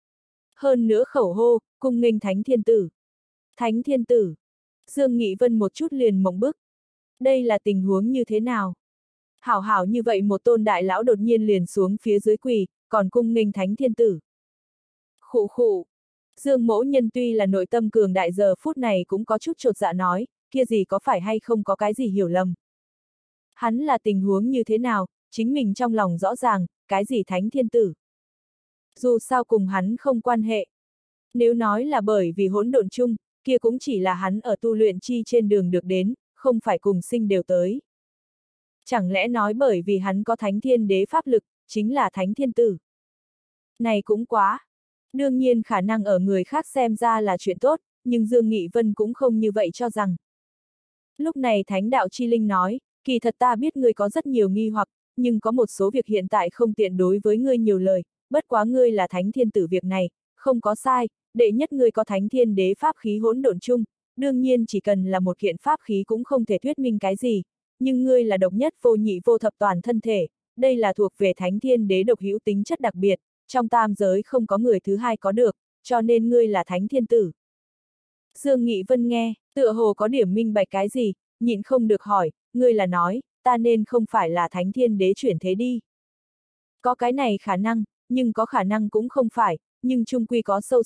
[SPEAKER 1] Hơn nữa khẩu hô, cung nghênh thánh thiên tử. Thánh thiên tử. Dương Nghị Vân một chút liền mộng bức. Đây là tình huống như thế nào? Hảo hảo như vậy một tôn đại lão đột nhiên liền xuống phía dưới quỳ, còn cung nghênh thánh thiên tử. Khụ khụ. Dương Mỗ Nhân tuy là nội tâm cường đại giờ phút này cũng có chút chột dạ nói, kia gì có phải hay không có cái gì hiểu lầm. Hắn là tình huống như thế nào, chính mình trong lòng rõ ràng, cái gì thánh thiên tử. Dù sao cùng hắn không quan hệ. Nếu nói là bởi vì hỗn độn chung, kia cũng chỉ là hắn ở tu luyện chi trên đường được đến, không phải cùng sinh đều tới. Chẳng lẽ nói bởi vì hắn có thánh thiên đế pháp lực, chính là thánh thiên tử. Này cũng quá. Đương nhiên khả năng ở người khác xem ra là chuyện tốt, nhưng Dương Nghị Vân cũng không như vậy cho rằng. Lúc này Thánh đạo chi linh nói, kỳ thật ta biết ngươi có rất nhiều nghi hoặc, nhưng có một số việc hiện tại không tiện đối với ngươi nhiều lời, bất quá ngươi là thánh thiên tử việc này, không có sai, đệ nhất ngươi có thánh thiên đế pháp khí hỗn độn chung, đương nhiên chỉ cần là một kiện pháp khí cũng không thể thuyết minh cái gì, nhưng ngươi là độc nhất vô nhị vô thập toàn thân thể, đây là thuộc về thánh thiên đế độc hữu tính chất đặc biệt, trong tam giới không có người thứ hai có được, cho nên ngươi là thánh thiên tử. Dương Nghị Vân nghe, tựa hồ có điểm minh bạch cái gì, nhịn không được hỏi, ngươi là nói, ta nên không phải là thánh thiên đế chuyển thế đi. Có cái này khả năng, nhưng có khả năng cũng không phải, nhưng chung quy có sâu xa,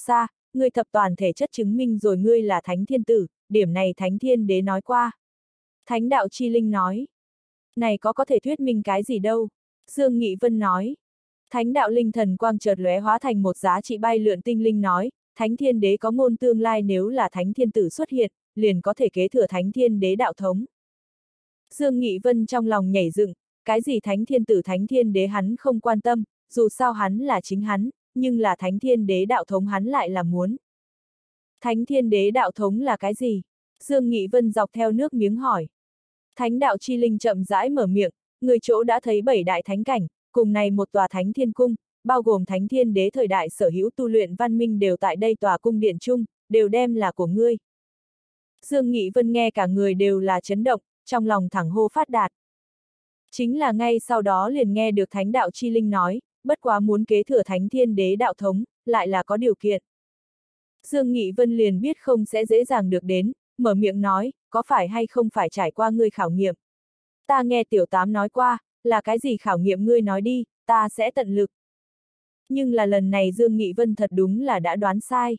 [SPEAKER 1] ngươi thập toàn thể chất chứng minh rồi ngươi là thánh thiên tử, điểm này thánh thiên đế nói qua. Thánh đạo chi linh nói. Này có thể thuyết minh cái gì đâu? Dương Nghị Vân nói. Thánh đạo linh thần quang chợt lóe hóa thành một giá trị bay lượn tinh linh nói, thánh thiên đế có ngôn tương lai nếu là thánh thiên tử xuất hiện, liền có thể kế thừa thánh thiên đế đạo thống. Dương Nghị Vân trong lòng nhảy dựng, cái gì thánh thiên tử thánh thiên đế hắn không quan tâm, dù sao hắn là chính hắn, nhưng là thánh thiên đế đạo thống hắn lại là muốn. Thánh thiên đế đạo thống là cái gì? Dương Nghị Vân dọc theo nước miếng hỏi. Thánh đạo chi linh chậm rãi mở miệng, người chỗ đã thấy 7 đại thánh cảnh, cùng này một tòa thánh thiên cung, bao gồm thánh thiên đế thời đại sở hữu tu luyện văn minh đều tại đây tòa cung điện chung, đều đem là của ngươi. Dương Nghị Vân nghe cả người đều là chấn động, trong lòng thẳng hô phát đạt. Chính là ngay sau đó liền nghe được thánh đạo chi linh nói, bất quá muốn kế thừa thánh thiên đế đạo thống, lại là có điều kiện. Dương Nghị Vân liền biết không sẽ dễ dàng được đến, mở miệng nói, có phải hay không phải trải qua ngươi khảo nghiệm. Ta nghe tiểu tám nói qua, là cái gì khảo nghiệm ngươi nói đi, ta sẽ tận lực. Nhưng là lần này Dương Nghị Vân thật đúng là đã đoán sai.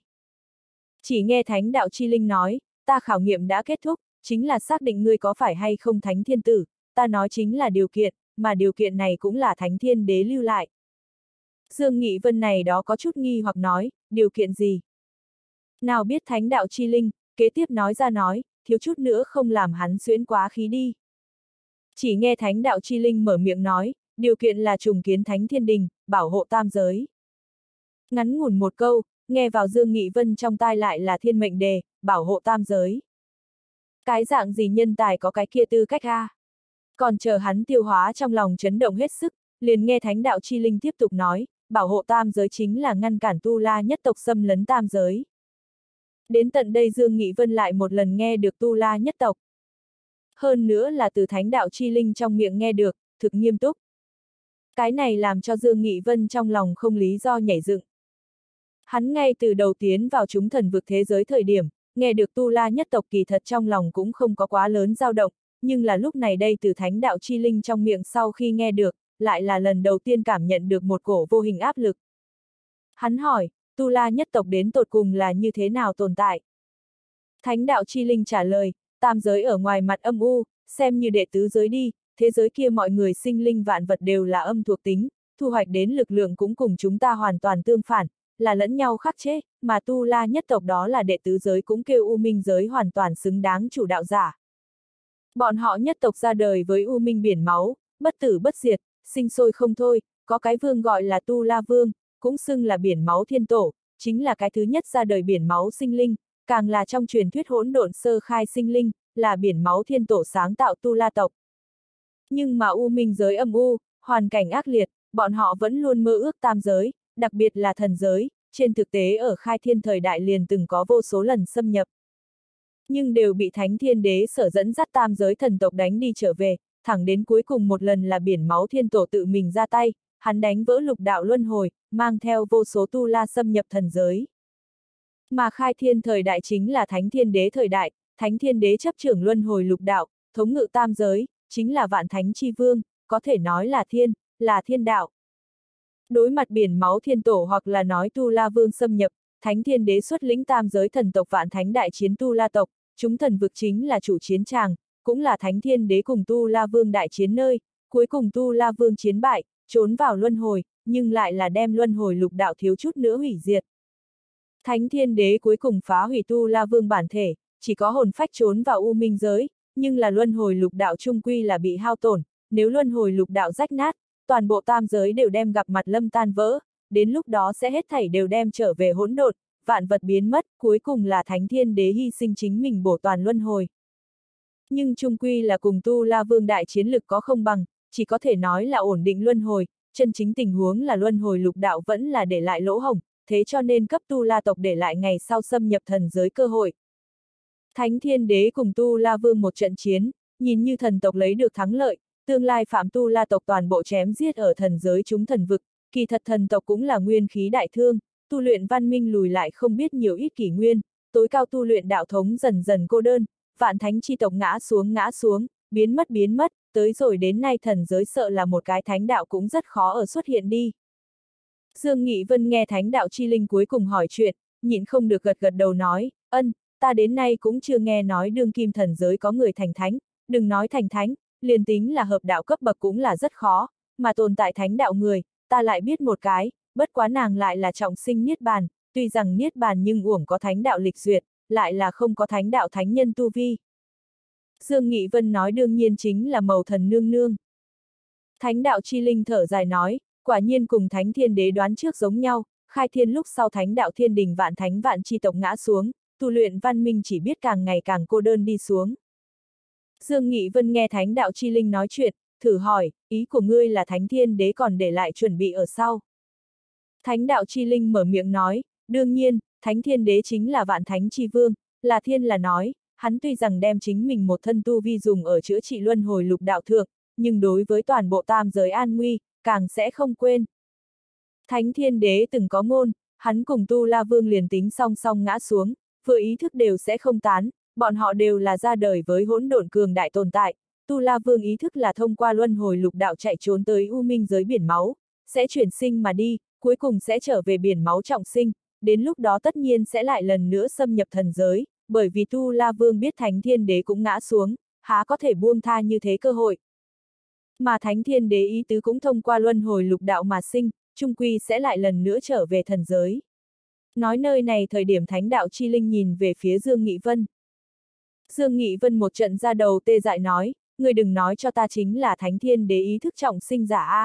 [SPEAKER 1] Chỉ nghe thánh đạo chi linh nói, ta khảo nghiệm đã kết thúc, chính là xác định ngươi có phải hay không thánh thiên tử, ta nói chính là điều kiện, mà điều kiện này cũng là thánh thiên đế lưu lại. Dương Nghị Vân này đó có chút nghi hoặc nói, điều kiện gì? Nào biết thánh đạo chi linh, kế tiếp nói ra nói, thiếu chút nữa không làm hắn xuyễn quá khí đi. Chỉ nghe thánh đạo chi linh mở miệng nói, điều kiện là trùng kiến thánh thiên đình, bảo hộ tam giới. Ngắn ngủn một câu, nghe vào Dương Nghị Vân trong tai lại là thiên mệnh đề, bảo hộ tam giới. Cái dạng gì nhân tài có cái kia tư cách a? Còn chờ hắn tiêu hóa trong lòng chấn động hết sức, liền nghe thánh đạo chi linh tiếp tục nói, bảo hộ tam giới chính là ngăn cản Tu La nhất tộc xâm lấn tam giới. Đến tận đây Dương Nghị Vân lại một lần nghe được Tu La nhất tộc. Hơn nữa là từ thánh đạo chi linh trong miệng nghe được, thực nghiêm túc. Cái này làm cho Dương Nghị Vân trong lòng không lý do nhảy dựng. Hắn ngay từ đầu tiến vào chúng thần vực thế giới thời điểm, nghe được Tu La nhất tộc kỳ thật trong lòng cũng không có quá lớn dao động, nhưng là lúc này đây từ thánh đạo chi linh trong miệng sau khi nghe được, lại là lần đầu tiên cảm nhận được một cổ vô hình áp lực. Hắn hỏi, Tu La nhất tộc đến tột cùng là như thế nào tồn tại? Thánh đạo chi linh trả lời, tam giới ở ngoài mặt âm u, xem như đệ tứ giới đi, thế giới kia mọi người sinh linh vạn vật đều là âm thuộc tính, thu hoạch đến lực lượng cũng cùng chúng ta hoàn toàn tương phản, là lẫn nhau khắc chế, mà Tu La nhất tộc đó là đệ tứ giới cũng kêu U Minh giới hoàn toàn xứng đáng chủ đạo giả. Bọn họ nhất tộc ra đời với U Minh biển máu, bất tử bất diệt, sinh sôi không thôi, có cái vương gọi là Tu La Vương, cũng xưng là biển máu thiên tổ, chính là cái thứ nhất ra đời biển máu sinh linh, càng là trong truyền thuyết hỗn độn sơ khai sinh linh, là biển máu thiên tổ sáng tạo Tu La tộc. Nhưng mà U Minh giới âm u, hoàn cảnh ác liệt, bọn họ vẫn luôn mơ ước tam giới, đặc biệt là thần giới, trên thực tế ở khai thiên thời đại liền từng có vô số lần xâm nhập. Nhưng đều bị thánh thiên đế sở dẫn dắt tam giới thần tộc đánh đi trở về, thẳng đến cuối cùng một lần là biển máu thiên tổ tự mình ra tay, hắn đánh vỡ lục đạo luân hồi, mang theo vô số tu la xâm nhập thần giới. Mà khai thiên thời đại chính là thánh thiên đế thời đại, thánh thiên đế chấp trưởng luân hồi lục đạo, thống ngự tam giới, chính là vạn thánh chi vương, có thể nói là thiên đạo. Đối mặt biển máu thiên tổ hoặc là nói Tu La Vương xâm nhập, thánh thiên đế xuất lĩnh tam giới thần tộc vạn thánh đại chiến Tu La tộc, chúng thần vực chính là chủ chiến tràng, cũng là thánh thiên đế cùng Tu La Vương đại chiến nơi, cuối cùng Tu La Vương chiến bại, trốn vào luân hồi, nhưng lại là đem luân hồi lục đạo thiếu chút nữa hủy diệt. Thánh thiên đế cuối cùng phá hủy Tu La Vương bản thể, chỉ có hồn phách trốn vào U Minh giới, nhưng là luân hồi lục đạo chung quy là bị hao tổn, nếu luân hồi lục đạo rách nát, toàn bộ tam giới đều đem gặp mặt lâm tan vỡ, đến lúc đó sẽ hết thảy đều đem trở về hỗn độn, vạn vật biến mất, cuối cùng là thánh thiên đế hy sinh chính mình bổ toàn luân hồi. Nhưng chung quy là cùng Tu La Vương đại chiến lực có không bằng, chỉ có thể nói là ổn định luân hồi, chân chính tình huống là luân hồi lục đạo vẫn là để lại lỗ hổng, thế cho nên cấp Tu La tộc để lại ngày sau xâm nhập thần giới cơ hội. Thánh thiên đế cùng Tu La Vương một trận chiến, nhìn như thần tộc lấy được thắng lợi, tương lai phạm Tu La tộc toàn bộ chém giết ở thần giới chúng thần vực, kỳ thật thần tộc cũng là nguyên khí đại thương, tu luyện văn minh lùi lại không biết nhiều ít kỷ nguyên, tối cao tu luyện đạo thống dần dần cô đơn, vạn thánh chi tộc ngã xuống, biến mất, tới rồi đến nay thần giới sợ là một cái thánh đạo cũng rất khó ở xuất hiện đi. Dương Nghị Vân nghe thánh đạo chi linh cuối cùng hỏi chuyện, nhịn không được gật gật đầu nói, ta đến nay cũng chưa nghe nói đương kim thần giới có người thành thánh, đừng nói thành thánh, liền tính là hợp đạo cấp bậc cũng là rất khó, mà tồn tại thánh đạo người, ta lại biết một cái, bất quá nàng lại là trọng sinh niết bàn, tuy rằng niết bàn nhưng uổng có thánh đạo lịch duyệt, lại là không có thánh đạo thánh nhân tu vi. Dương Nghị Vân nói đương nhiên chính là Mầu Thần Nương Nương. Thánh đạo chi linh thở dài nói, quả nhiên cùng Thánh Thiên Đế đoán trước giống nhau, khai thiên lúc sau thánh đạo thiên đình vạn thánh vạn chi tộc ngã xuống, tu luyện văn minh chỉ biết càng ngày càng cô đơn đi xuống. Dương Nghị Vân nghe thánh đạo chi linh nói chuyện, thử hỏi, ý của ngươi là Thánh Thiên Đế còn để lại chuẩn bị ở sau. Thánh đạo chi linh mở miệng nói, đương nhiên, Thánh Thiên Đế chính là vạn thánh chi vương, là thiên là nói, hắn tuy rằng đem chính mình một thân tu vi dùng ở chữa trị luân hồi lục đạo thượng, nhưng đối với toàn bộ tam giới an nguy, càng sẽ không quên. Thánh Thiên Đế từng có ngôn, hắn cùng Tu La Vương liền tính song song ngã xuống, vừa ý thức đều sẽ không tán, bọn họ đều là ra đời với hỗn độn cường đại tồn tại. Tu La Vương ý thức là thông qua luân hồi lục đạo chạy trốn tới U Minh giới biển máu, sẽ chuyển sinh mà đi, cuối cùng sẽ trở về biển máu trọng sinh, đến lúc đó tất nhiên sẽ lại lần nữa xâm nhập thần giới, bởi vì Tu La Vương biết Thánh Thiên Đế cũng ngã xuống, há có thể buông tha như thế cơ hội. Mà Thánh Thiên Đế ý tứ cũng thông qua luân hồi lục đạo mà sinh, chung quy sẽ lại lần nữa trở về thần giới. Nói nơi này thời điểm thánh đạo chi linh nhìn về phía Dương Nghị Vân. Dương Nghị Vân một trận ra đầu tê dại nói, ngươi đừng nói cho ta chính là Thánh Thiên Đế ý thức trọng sinh giả a.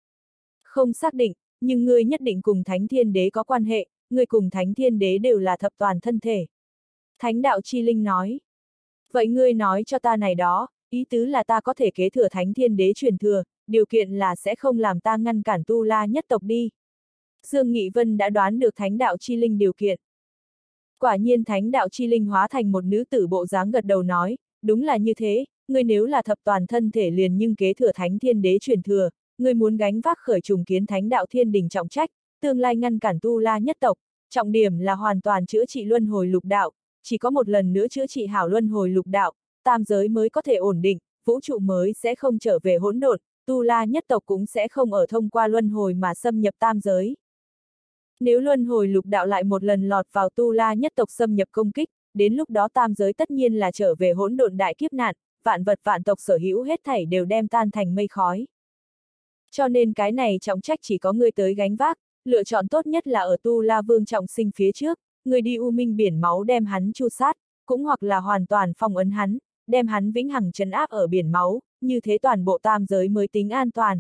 [SPEAKER 1] Không xác định, nhưng ngươi nhất định cùng Thánh Thiên Đế có quan hệ, ngươi cùng Thánh Thiên Đế đều là thập toàn thân thể. Thánh đạo chi linh nói. Vậy ngươi nói cho ta này đó, ý tứ là ta có thể kế thừa Thánh Thiên Đế truyền thừa, điều kiện là sẽ không làm ta ngăn cản Tu La nhất tộc đi. Dương Nghị Vân đã đoán được thánh đạo chi linh điều kiện. Quả nhiên thánh đạo chi linh hóa thành một nữ tử bộ dáng gật đầu nói, đúng là như thế, ngươi nếu là thập toàn thân thể liền nhưng kế thừa Thánh Thiên Đế truyền thừa, ngươi muốn gánh vác khởi trùng kiến thánh đạo thiên đình trọng trách, tương lai ngăn cản Tu La nhất tộc, trọng điểm là hoàn toàn chữa trị luân hồi lục đạo, chỉ có một lần nữa chữa trị hảo luân hồi lục đạo, tam giới mới có thể ổn định, vũ trụ mới sẽ không trở về hỗn độn, Tu La nhất tộc cũng sẽ không ở thông qua luân hồi mà xâm nhập tam giới. Nếu luân hồi lục đạo lại một lần lọt vào Tu La nhất tộc xâm nhập công kích, đến lúc đó tam giới tất nhiên là trở về hỗn độn đại kiếp nạn, vạn vật vạn tộc sở hữu hết thảy đều đem tan thành mây khói. Cho nên cái này trọng trách chỉ có ngươi tới gánh vác, lựa chọn tốt nhất là ở Tu La Vương trọng sinh phía trước, ngươi đi U Minh biển máu đem hắn tru sát, cũng hoặc là hoàn toàn phong ấn hắn, đem hắn vĩnh hằng trấn áp ở biển máu, như thế toàn bộ tam giới mới tính an toàn.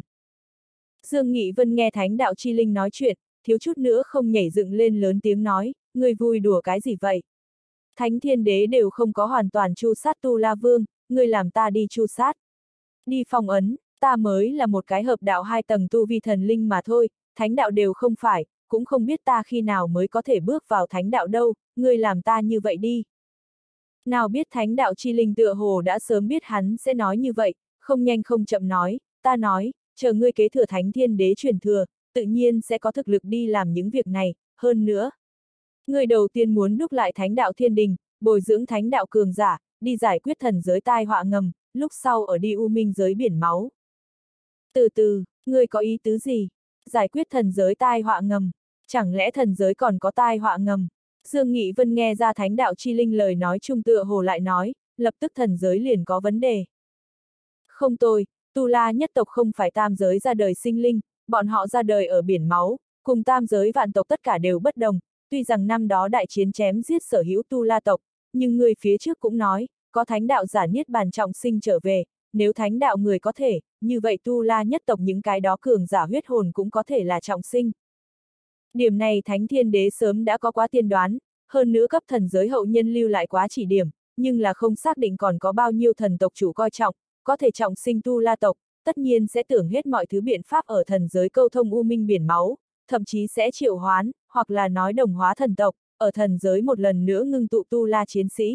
[SPEAKER 1] Dương Nghị Vân nghe thánh đạo chi linh nói chuyện, thiếu chút nữa không nhảy dựng lên lớn tiếng nói, ngươi vui đùa cái gì vậy? Thánh Thiên Đế đều không có hoàn toàn tru sát Tu La Vương, ngươi làm ta đi tru sát. Đi phong ấn, ta mới là một cái hợp đạo 2 tầng tu vi thần linh mà thôi, thánh đạo đều không phải, cũng không biết ta khi nào mới có thể bước vào thánh đạo đâu, ngươi làm ta như vậy đi. Nào biết thánh đạo chi linh tựa hồ đã sớm biết hắn sẽ nói như vậy, không nhanh không chậm nói, ta nói, chờ ngươi kế thừa Thánh Thiên Đế truyền thừa, tự nhiên sẽ có thực lực đi làm những việc này, hơn nữa. Ngươi đầu tiên muốn đúc lại thánh đạo thiên đình, bồi dưỡng thánh đạo cường giả, đi giải quyết thần giới tai họa ngầm, lúc sau ở đi U Minh giới biển máu. Từ từ, ngươi có ý tứ gì? Giải quyết thần giới tai họa ngầm, chẳng lẽ thần giới còn có tai họa ngầm? Dương Nghị Vân nghe ra thánh đạo chi linh lời nói trung tựa hồ lại nói, lập tức thần giới liền có vấn đề. Không tôi, Tu La nhất tộc không phải tam giới ra đời sinh linh, bọn họ ra đời ở biển máu, cùng tam giới vạn tộc tất cả đều bất đồng, tuy rằng năm đó đại chiến chém giết sở hữu Tu La tộc, nhưng người phía trước cũng nói, có thánh đạo giả niết bàn trọng sinh trở về, nếu thánh đạo người có thể, như vậy Tu La nhất tộc những cái đó cường giả huyết hồn cũng có thể là trọng sinh. Điểm này Thánh Thiên Đế sớm đã có quá tiên đoán, hơn nữa cấp thần giới hậu nhân lưu lại quá chỉ điểm, nhưng là không xác định còn có bao nhiêu thần tộc chủ coi trọng, có thể trọng sinh Tu La tộc, tất nhiên sẽ tưởng hết mọi thứ biện pháp ở thần giới câu thông U Minh biển máu, thậm chí sẽ triệu hoán, hoặc là nói đồng hóa thần tộc, ở thần giới một lần nữa ngưng tụ Tu La chiến sĩ.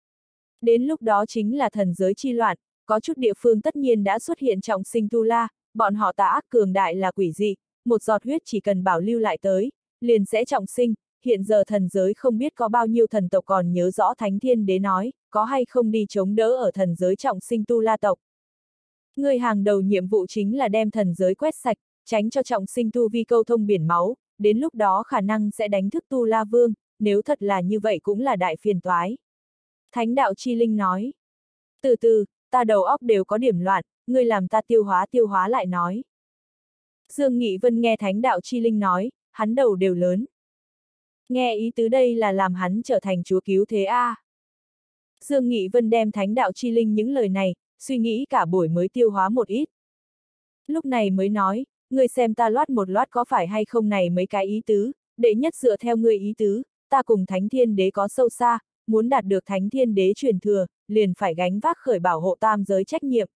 [SPEAKER 1] Đến lúc đó chính là thần giới chi loạn, có chút địa phương tất nhiên đã xuất hiện trọng sinh Tu La, bọn họ tà ác cường đại là quỷ dị, một giọt huyết chỉ cần bảo lưu lại tới, liền sẽ trọng sinh, hiện giờ thần giới không biết có bao nhiêu thần tộc còn nhớ rõ Thánh Thiên Đế nói, có hay không đi chống đỡ ở thần giới trọng sinh Tu La tộc. Người hàng đầu nhiệm vụ chính là đem thần giới quét sạch, tránh cho trọng sinh tu vi câu thông biển máu, đến lúc đó khả năng sẽ đánh thức Tu La Vương, nếu thật là như vậy cũng là đại phiền toái. Thánh đạo chi linh nói. Từ từ, ta đầu óc đều có điểm loạn, ngươi làm ta tiêu hóa lại nói. Dương Nghị Vân nghe thánh đạo chi linh nói, hắn đầu đều lớn. Nghe ý tứ đây là làm hắn trở thành chúa cứu thế a. Dương Nghị Vân đem thánh đạo chi linh những lời này, suy nghĩ cả buổi mới tiêu hóa một ít. Lúc này mới nói, ngươi xem ta loát một loát có phải hay không này mấy cái ý tứ, đệ nhất dựa theo ngươi ý tứ, ta cùng Thánh Thiên Đế có sâu xa, muốn đạt được Thánh Thiên Đế truyền thừa, liền phải gánh vác khởi bảo hộ tam giới trách nhiệm.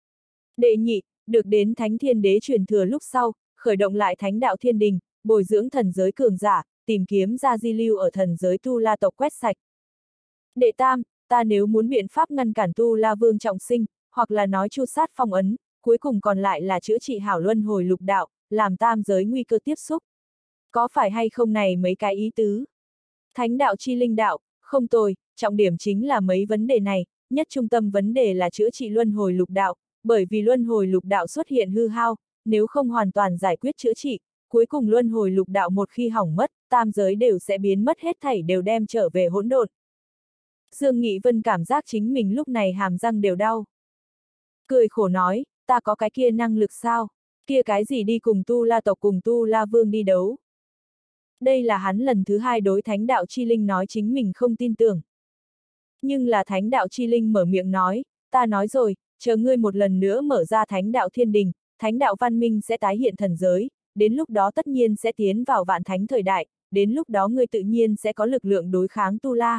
[SPEAKER 1] Đệ nhị, được đến Thánh Thiên Đế truyền thừa lúc sau, khởi động lại Thánh đạo Thiên Đình, bồi dưỡng thần giới cường giả, tìm kiếm ra di lưu ở thần giới Tu La tộc quét sạch. Đệ tam, ta nếu muốn biện pháp ngăn cản Tu La Vương trọng sinh, hoặc là nói chu sát phong ấn, cuối cùng còn lại là chữa trị hảo luân hồi lục đạo, làm tam giới nguy cơ tiếp xúc. Có phải hay không này mấy cái ý tứ? Thánh đạo chi linh đạo, không tồi, trọng điểm chính là mấy vấn đề này, nhất trung tâm vấn đề là chữa trị luân hồi lục đạo, bởi vì luân hồi lục đạo xuất hiện hư hao, nếu không hoàn toàn giải quyết chữa trị, cuối cùng luân hồi lục đạo một khi hỏng mất, tam giới đều sẽ biến mất hết thảy đều đem trở về hỗn độn. Dương Nghị Vân cảm giác chính mình lúc này hàm răng đều đau. Cười khổ nói, ta có cái kia năng lực sao? Kia cái gì đi cùng Tu La tộc cùng Tu La Vương đi đấu? Đây là hắn lần thứ hai đối Thánh đạo chi linh nói chính mình không tin tưởng. Nhưng là Thánh đạo chi linh mở miệng nói, ta nói rồi, chờ ngươi một lần nữa mở ra Thánh đạo thiên đình, Thánh đạo văn minh sẽ tái hiện thần giới, đến lúc đó tất nhiên sẽ tiến vào vạn thánh thời đại, đến lúc đó ngươi tự nhiên sẽ có lực lượng đối kháng Tu La.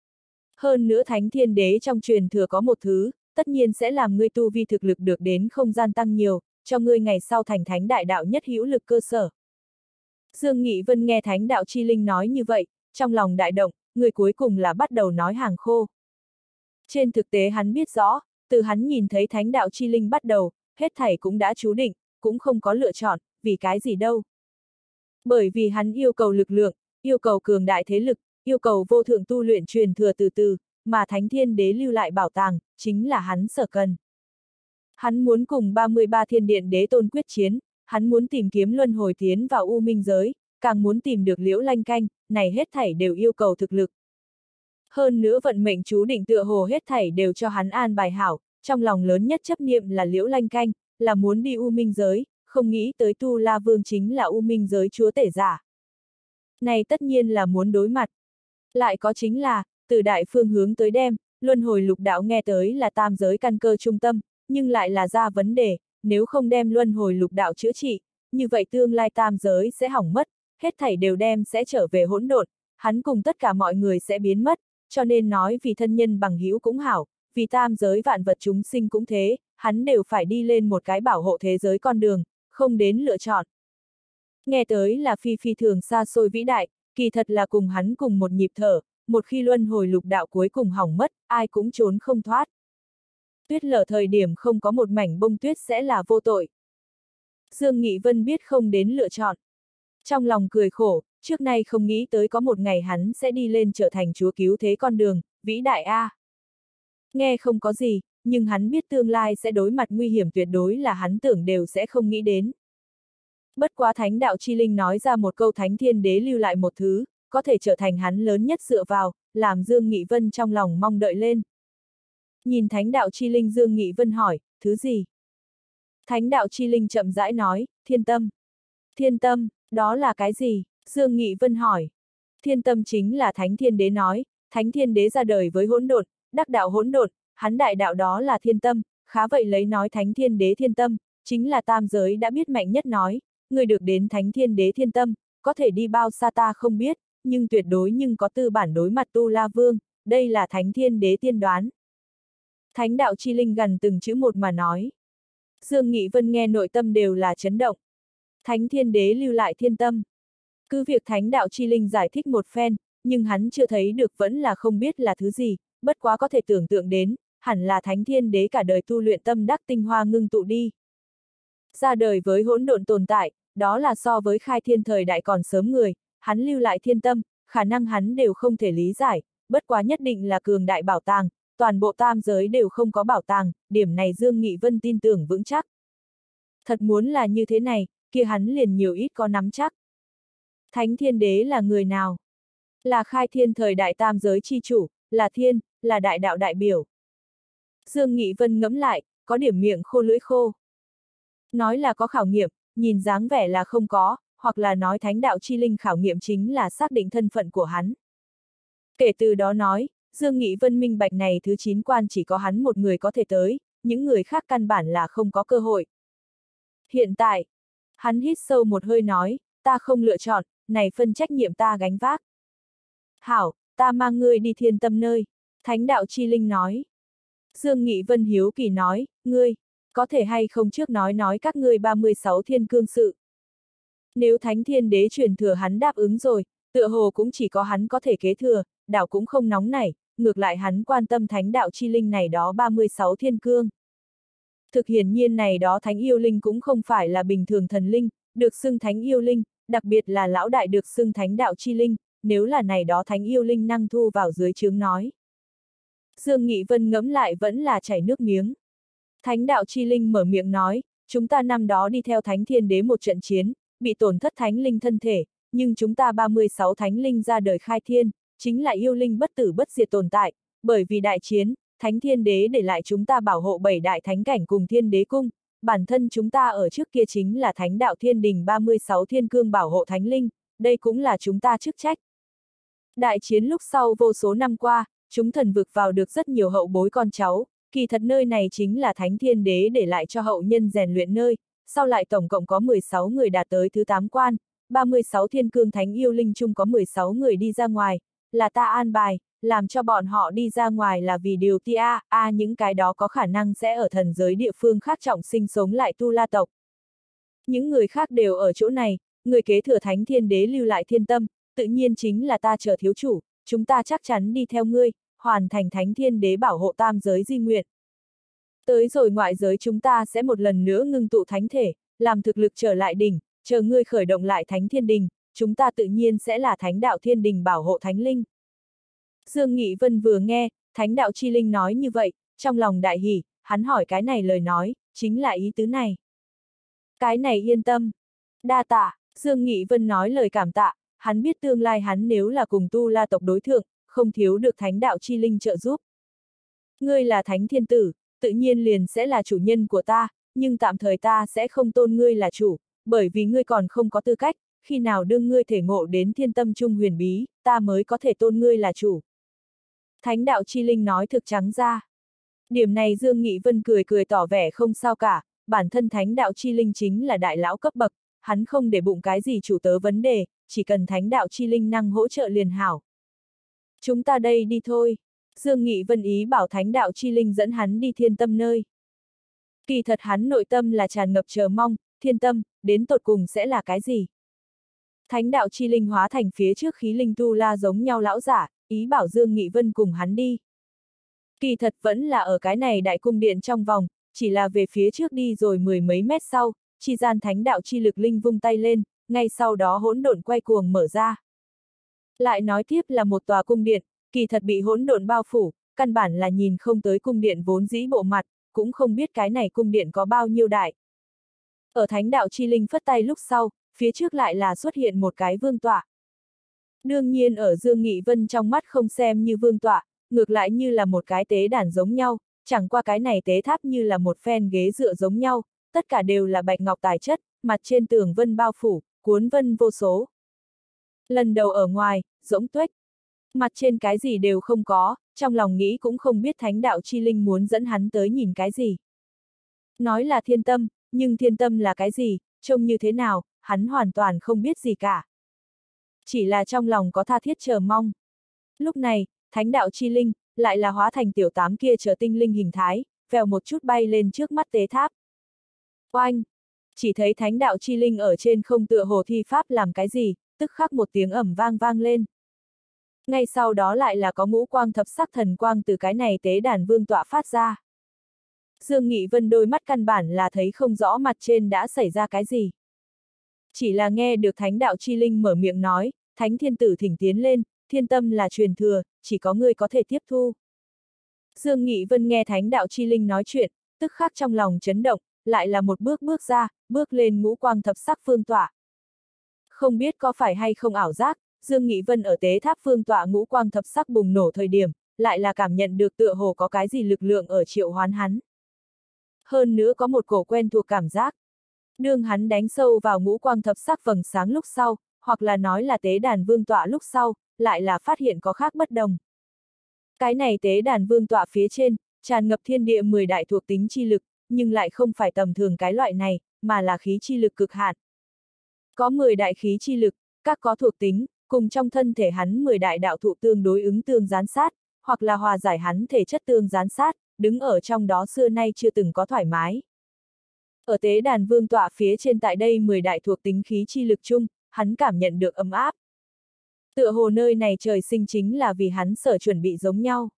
[SPEAKER 1] Hơn nữa Thánh Thiên Đế trong truyền thừa có một thứ, tất nhiên sẽ làm ngươi tu vi thực lực được đến không gian tăng nhiều, cho ngươi ngày sau thành thánh đại đạo nhất hữu lực cơ sở. Dương Nghị Vân nghe Thánh đạo chi linh nói như vậy, trong lòng đại động, người cuối cùng là bắt đầu nói hàng khô. Trên thực tế hắn biết rõ, từ hắn nhìn thấy Thánh đạo chi linh bắt đầu, hết thảy cũng đã chú định, cũng không có lựa chọn, vì cái gì đâu. Bởi vì hắn yêu cầu lực lượng, yêu cầu cường đại thế lực, yêu cầu vô thượng tu luyện truyền thừa từ từ, mà Thánh Thiên Đế lưu lại bảo tàng, chính là hắn sở cần. Hắn muốn cùng 33 thiên điện đế tôn quyết chiến, hắn muốn tìm kiếm luân hồi tiến vào u minh giới, càng muốn tìm được Liễu Lanh Canh, này hết thảy đều yêu cầu thực lực. Hơn nữa vận mệnh chú định tựa hồ hết thảy đều cho hắn an bài hảo, trong lòng lớn nhất chấp niệm là Liễu Lanh Canh, là muốn đi u minh giới, không nghĩ tới Tu La Vương chính là u minh giới chúa tể giả. Này tất nhiên là muốn đối mặt. Lại có chính là, từ đại phương hướng tới đem, luân hồi lục đạo nghe tới là tam giới căn cơ trung tâm, nhưng lại là ra vấn đề, nếu không đem luân hồi lục đạo chữa trị, như vậy tương lai tam giới sẽ hỏng mất, hết thảy đều đem sẽ trở về hỗn độn, hắn cùng tất cả mọi người sẽ biến mất, cho nên nói vì thân nhân bằng hữu cũng hảo, vì tam giới vạn vật chúng sinh cũng thế, hắn đều phải đi lên một cái bảo hộ thế giới con đường, không đến lựa chọn. Nghe tới là phi thường xa xôi vĩ đại, kỳ thật là cùng hắn cùng một nhịp thở, một khi luân hồi lục đạo cuối cùng hỏng mất, ai cũng trốn không thoát. Tuyết lở thời điểm không có một mảnh bông tuyết sẽ là vô tội. Dương Nghị Vân biết không đến lựa chọn. Trong lòng cười khổ, trước nay không nghĩ tới có một ngày hắn sẽ đi lên trở thành chúa cứu thế con đường, vĩ đại a. Nghe không có gì, nhưng hắn biết tương lai sẽ đối mặt nguy hiểm tuyệt đối là hắn tưởng đều sẽ không nghĩ đến. Bất quá Thánh đạo chi linh nói ra một câu Thánh Thiên Đế lưu lại một thứ, có thể trở thành hắn lớn nhất dựa vào, làm Dương Nghị Vân trong lòng mong đợi lên. Nhìn Thánh đạo chi linh Dương Nghị Vân hỏi, thứ gì? Thánh đạo chi linh chậm rãi nói, thiên tâm. Thiên tâm, đó là cái gì? Dương Nghị Vân hỏi. Thiên tâm chính là Thánh Thiên Đế nói, Thánh Thiên Đế ra đời với hỗn độn, đắc đạo hỗn độn, hắn đại đạo đó là thiên tâm, khá vậy lấy nói Thánh Thiên Đế thiên tâm, chính là tam giới đã biết mạnh nhất nói, người được đến Thánh Thiên Đế thiên tâm, có thể đi bao xa ta không biết, nhưng tuyệt đối nhưng có tư bản đối mặt Tu La Vương, đây là Thánh Thiên Đế tiên đoán. Thánh đạo chi linh gần từng chữ một mà nói. Dương Nghị Vân nghe nội tâm đều là chấn động. Thánh Thiên Đế lưu lại thiên tâm. Cứ việc Thánh đạo chi linh giải thích một phen, nhưng hắn chưa thấy được vẫn là không biết là thứ gì, bất quá có thể tưởng tượng đến, hẳn là Thánh Thiên Đế cả đời tu luyện tâm đắc tinh hoa ngưng tụ đi. Ra đời với hỗn độn tồn tại, đó là so với khai thiên thời đại còn sớm người, hắn lưu lại thiên tâm, khả năng hắn đều không thể lý giải, bất quá nhất định là cường đại bảo tàng, toàn bộ tam giới đều không có bảo tàng, điểm này Dương Nghị Vân tin tưởng vững chắc. Thật muốn là như thế này, kia hắn liền nhiều ít có nắm chắc. Thánh Thiên Đế là người nào? Là khai thiên thời đại tam giới chi chủ, là thiên, là đại đạo đại biểu. Dương Nghị Vân ngẫm lại, có điểm miệng khô lưỡi khô. Nói là có khảo nghiệm, nhìn dáng vẻ là không có, hoặc là nói thánh đạo chi linh khảo nghiệm chính là xác định thân phận của hắn. Kể từ đó nói, Dương Nghị Vân minh bạch này thứ 9 quan chỉ có hắn một người có thể tới, những người khác căn bản là không có cơ hội. Hiện tại, hắn hít sâu một hơi nói, ta không lựa chọn, này phân trách nhiệm ta gánh vác. Hảo, ta mang ngươi đi thiên tâm nơi, thánh đạo chi linh nói. Dương Nghị Vân hiếu kỳ nói, ngươi, có thể hay không trước nói các ngươi 36 thiên cương sự. Nếu thánh thiên đế truyền thừa hắn đáp ứng rồi, tựa hồ cũng chỉ có hắn có thể kế thừa, đạo cũng không nóng nảy, ngược lại hắn quan tâm thánh đạo chi linh này đó 36 thiên cương. Thực hiển nhiên này đó thánh yêu linh cũng không phải là bình thường thần linh, được xưng thánh yêu linh, đặc biệt là lão đại được xưng thánh đạo chi linh, nếu là này đó thánh yêu linh năng thu vào dưới chướng nói. Dương Nghị Vân ngẫm lại vẫn là chảy nước miếng. Thánh đạo chi linh mở miệng nói, chúng ta năm đó đi theo thánh thiên đế một trận chiến, bị tổn thất thánh linh thân thể, nhưng chúng ta 36 thánh linh ra đời khai thiên, chính là yêu linh bất tử bất diệt tồn tại, bởi vì đại chiến, thánh thiên đế để lại chúng ta bảo hộ 7 đại thánh cảnh cùng thiên đế cung, bản thân chúng ta ở trước kia chính là thánh đạo thiên đình 36 thiên cương bảo hộ thánh linh, đây cũng là chúng ta chức trách. Đại chiến lúc sau vô số năm qua, chúng thần vực vào được rất nhiều hậu bối con cháu, kỳ thật nơi này chính là thánh thiên đế để lại cho hậu nhân rèn luyện nơi, sau lại tổng cộng có 16 người đạt tới thứ 8 quan, 36 thiên cương thánh yêu linh chung có 16 người đi ra ngoài, là ta an bài, làm cho bọn họ đi ra ngoài là vì điều ti những cái đó có khả năng sẽ ở thần giới địa phương khác trọng sinh sống lại tu la tộc. Những người khác đều ở chỗ này, người kế thừa thánh thiên đế lưu lại thiên tâm, tự nhiên chính là ta chờ thiếu chủ, chúng ta chắc chắn đi theo ngươi, hoàn thành thánh thiên đế bảo hộ tam giới di nguyện. Tới rồi ngoại giới chúng ta sẽ một lần nữa ngưng tụ thánh thể, làm thực lực trở lại đỉnh, chờ ngươi khởi động lại thánh thiên đình, chúng ta tự nhiên sẽ là thánh đạo thiên đình bảo hộ thánh linh. Dương Nghị Vân vừa nghe, thánh đạo chi linh nói như vậy, trong lòng đại hỉ, hắn hỏi cái này lời nói, chính là ý tứ này. Cái này yên tâm. Đa tạ, Dương Nghị Vân nói lời cảm tạ, hắn biết tương lai hắn nếu là cùng tu la tộc đối thượng, không thiếu được thánh đạo chi linh trợ giúp. Ngươi là thánh thiên tử, tự nhiên liền sẽ là chủ nhân của ta, nhưng tạm thời ta sẽ không tôn ngươi là chủ, bởi vì ngươi còn không có tư cách, khi nào đương ngươi thể ngộ đến thiên tâm trung huyền bí, ta mới có thể tôn ngươi là chủ. Thánh đạo chi linh nói thực trắng ra. Điểm này Dương Nghị Vân cười cười tỏ vẻ không sao cả, bản thân thánh đạo chi linh chính là đại lão cấp bậc, hắn không để bụng cái gì chủ tớ vấn đề, chỉ cần thánh đạo chi linh năng hỗ trợ liền hảo. Chúng ta đây đi thôi. Dương Nghị Vân ý bảo thánh đạo chi linh dẫn hắn đi thiên tâm nơi. Kỳ thật hắn nội tâm là tràn ngập chờ mong, thiên tâm, đến tột cùng sẽ là cái gì? Thánh đạo chi linh hóa thành phía trước khí linh tu la giống nhau lão giả, ý bảo Dương Nghị Vân cùng hắn đi. Kỳ thật vẫn là ở cái này đại cung điện trong vòng, chỉ là về phía trước đi rồi 10 mấy mét sau, chi gian thánh đạo chi lực linh vung tay lên, ngay sau đó hỗn độn quay cuồng mở ra. Lại nói tiếp là một tòa cung điện, kỳ thật bị hỗn độn bao phủ, căn bản là nhìn không tới cung điện vốn dĩ bộ mặt, cũng không biết cái này cung điện có bao nhiêu đại. Ở thánh đạo chi linh phất tay lúc sau, phía trước lại là xuất hiện một cái vương tọa. Đương nhiên ở Dương Nghị Vân trong mắt không xem như vương tọa, ngược lại như là một cái tế đàn giống nhau, chẳng qua cái này tế tháp như là một phen ghế dựa giống nhau, tất cả đều là bạch ngọc tài chất, mặt trên tường vân bao phủ, cuốn vân vô số. Lần đầu ở ngoài, rỗng tuếch. Mặt trên cái gì đều không có, trong lòng nghĩ cũng không biết thánh đạo chi linh muốn dẫn hắn tới nhìn cái gì. Nói là thiên tâm, nhưng thiên tâm là cái gì, trông như thế nào, hắn hoàn toàn không biết gì cả. Chỉ là trong lòng có tha thiết chờ mong. Lúc này, thánh đạo chi linh, lại là hóa thành tiểu tám kia chờ tinh linh hình thái, vèo một chút bay lên trước mắt tế tháp. Oanh! Chỉ thấy thánh đạo chi linh ở trên không tựa hồ thi pháp làm cái gì, tức khắc một tiếng ầm vang vang lên. Ngay sau đó lại là có ngũ quang thập sắc thần quang từ cái này tế đàn vương tọa phát ra. Dương Nghị Vân đôi mắt căn bản là thấy không rõ mặt trên đã xảy ra cái gì. Chỉ là nghe được thánh đạo chi linh mở miệng nói, thánh thiên tử thỉnh tiến lên, thiên tâm là truyền thừa, chỉ có ngươi có thể tiếp thu. Dương Nghị Vân nghe thánh đạo chi linh nói chuyện, tức khắc trong lòng chấn động, lại là một bước bước ra, bước lên ngũ quang thập sắc vương tọa. Không biết có phải hay không ảo giác, Dương Nghị Vân ở tế tháp vương tọa ngũ quang thập sắc bùng nổ thời điểm, lại là cảm nhận được tựa hồ có cái gì lực lượng ở triệu hoán hắn. Hơn nữa có một cổ quen thuộc cảm giác. Đương hắn đánh sâu vào ngũ quang thập sắc vầng sáng lúc sau, hoặc là nói là tế đàn vương tọa lúc sau, lại là phát hiện có khác bất đồng. Cái này tế đàn vương tọa phía trên, tràn ngập thiên địa 10 đại thuộc tính chi lực, nhưng lại không phải tầm thường cái loại này, mà là khí chi lực cực hạn. Có 10 đại khí chi lực, các có thuộc tính, cùng trong thân thể hắn 10 đại đạo thụ tương đối ứng tương gián sát, hoặc là hòa giải hắn thể chất tương gián sát, đứng ở trong đó xưa nay chưa từng có thoải mái. Ở tế đàn vương tọa phía trên tại đây 10 đại thuộc tính khí chi lực chung, hắn cảm nhận được ấm áp. Tựa hồ nơi này trời sinh chính là vì hắn sở chuẩn bị giống nhau.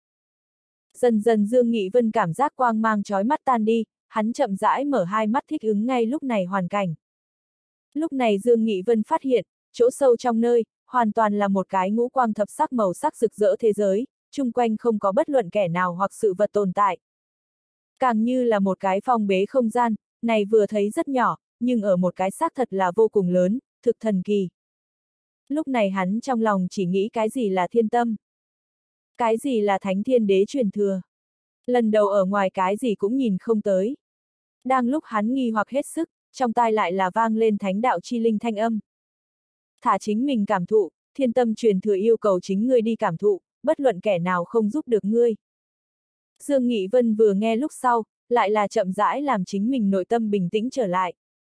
[SPEAKER 1] Dần dần Dương Nghị Vân cảm giác quang mang chói mắt tan đi, hắn chậm rãi mở hai mắt thích ứng ngay lúc này hoàn cảnh. Lúc này Dương Nghị Vân phát hiện, chỗ sâu trong nơi, hoàn toàn là một cái ngũ quang thập sắc màu sắc rực rỡ thế giới, chung quanh không có bất luận kẻ nào hoặc sự vật tồn tại. Càng như là một cái phong bế không gian, này vừa thấy rất nhỏ, nhưng ở một cái xác thật là vô cùng lớn, thực thần kỳ. Lúc này hắn trong lòng chỉ nghĩ cái gì là thiên tâm. Cái gì là thánh thiên đế truyền thừa. Lần đầu ở ngoài cái gì cũng nhìn không tới. Đang lúc hắn nghi hoặc hết sức, trong tai lại là vang lên thánh đạo chi linh thanh âm. Thả chính mình cảm thụ, thiên tâm truyền thừa yêu cầu chính ngươi đi cảm thụ, bất luận kẻ nào không giúp được ngươi. Dương Nghị Vân vừa nghe lúc sau, lại là chậm rãi làm chính mình nội tâm bình tĩnh trở lại.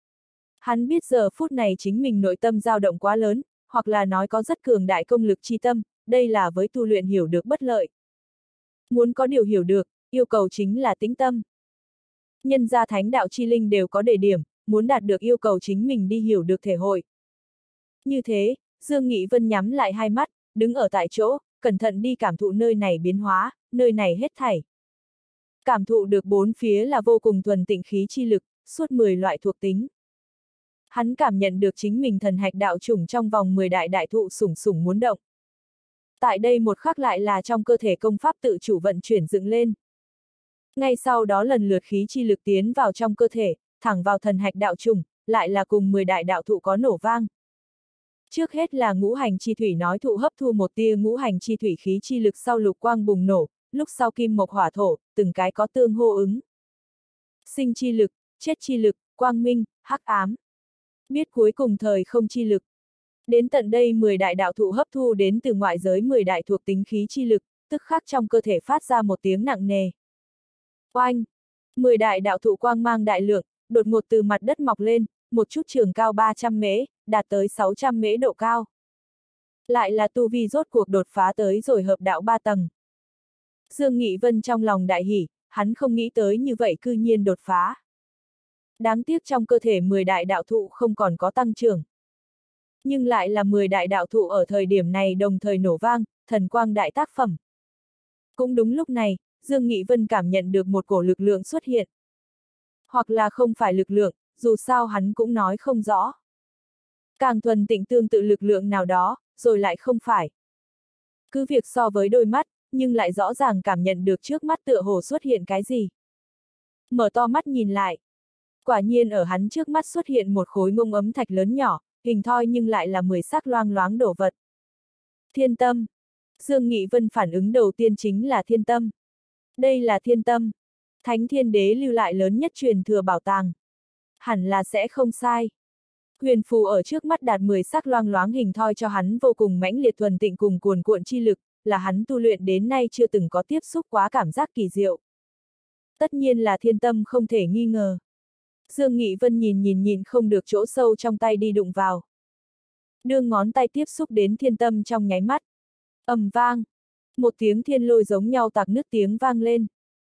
[SPEAKER 1] Hắn biết giờ phút này chính mình nội tâm dao động quá lớn, hoặc là nói có rất cường đại công lực chi tâm, đây là với tu luyện hiểu được bất lợi. Muốn có điều hiểu được, yêu cầu chính là tĩnh tâm. Nhân gia thánh đạo chi linh đều có đề điểm, muốn đạt được yêu cầu chính mình đi hiểu được thể hội. Như thế, Dương Nghị Vân nhắm lại hai mắt, đứng ở tại chỗ, cẩn thận đi cảm thụ nơi này biến hóa, nơi này hết thảy. Cảm thụ được bốn phía là vô cùng thuần tịnh khí chi lực, suốt 10 loại thuộc tính. Hắn cảm nhận được chính mình thần hạch đạo chủng trong vòng 10 đại đại thụ sủng sủng muốn động. Tại đây một khắc lại là trong cơ thể công pháp tự chủ vận chuyển dựng lên. Ngay sau đó lần lượt khí chi lực tiến vào trong cơ thể, thẳng vào thần hạch đạo chủng, lại là cùng 10 đại đạo thụ có nổ vang. Trước hết là ngũ hành chi thủy nói thụ hấp thu một tia ngũ hành chi thủy khí chi lực sau lục quang bùng nổ, lúc sau kim mộc hỏa thổ, từng cái có tương hô ứng. Sinh chi lực, chết chi lực, quang minh, hắc ám. Biết cuối cùng thời không chi lực. Đến tận đây 10 đại đạo thụ hấp thu đến từ ngoại giới 10 đại thuộc tính khí chi lực, tức khắc trong cơ thể phát ra một tiếng nặng nề. Oanh! 10 đại đạo thụ quang mang đại lượng, đột ngột từ mặt đất mọc lên, một chút trường cao 300 mễ, đạt tới 600 mễ độ cao. Lại là tu vi rốt cuộc đột phá tới rồi hợp đạo 3 tầng. Dương Nghị Vân trong lòng đại hỉ, hắn không nghĩ tới như vậy cư nhiên đột phá. Đáng tiếc trong cơ thể 10 đại đạo thụ không còn có tăng trưởng. Nhưng lại là 10 đại đạo thụ ở thời điểm này đồng thời nổ vang, thần quang đại tác phẩm. Cũng đúng lúc này, Dương Nghị Vân cảm nhận được một cổ lực lượng xuất hiện. Hoặc là không phải lực lượng, dù sao hắn cũng nói không rõ. Càng thuần tịnh tương tự lực lượng nào đó, rồi lại không phải. Cứ việc so với đôi mắt, nhưng lại rõ ràng cảm nhận được trước mắt tựa hồ xuất hiện cái gì. Mở to mắt nhìn lại. Quả nhiên ở hắn trước mắt xuất hiện một khối ngông ấm thạch lớn nhỏ, hình thoi nhưng lại là 10 sắc loang loáng đổ vật. Thiên tâm. Dương Nghị Vân phản ứng đầu tiên chính là thiên tâm. Đây là thiên tâm. Thánh Thiên Đế lưu lại lớn nhất truyền thừa bảo tàng. Hẳn là sẽ không sai. Huyền phù ở trước mắt đạt 10 sắc loang loáng hình thoi cho hắn vô cùng mãnh liệt thuần tịnh cùng cuồn cuộn chi lực, là hắn tu luyện đến nay chưa từng có tiếp xúc quá cảm giác kỳ diệu. Tất nhiên là thiên tâm không thể nghi ngờ. Dương Nghị Vân nhìn không được chỗ sâu trong tay đi đụng vào. Đưa ngón tay tiếp xúc đến thiên tâm trong nháy mắt. Ầm vang. Một tiếng thiên lôi giống nhau tạc nước tiếng vang lên.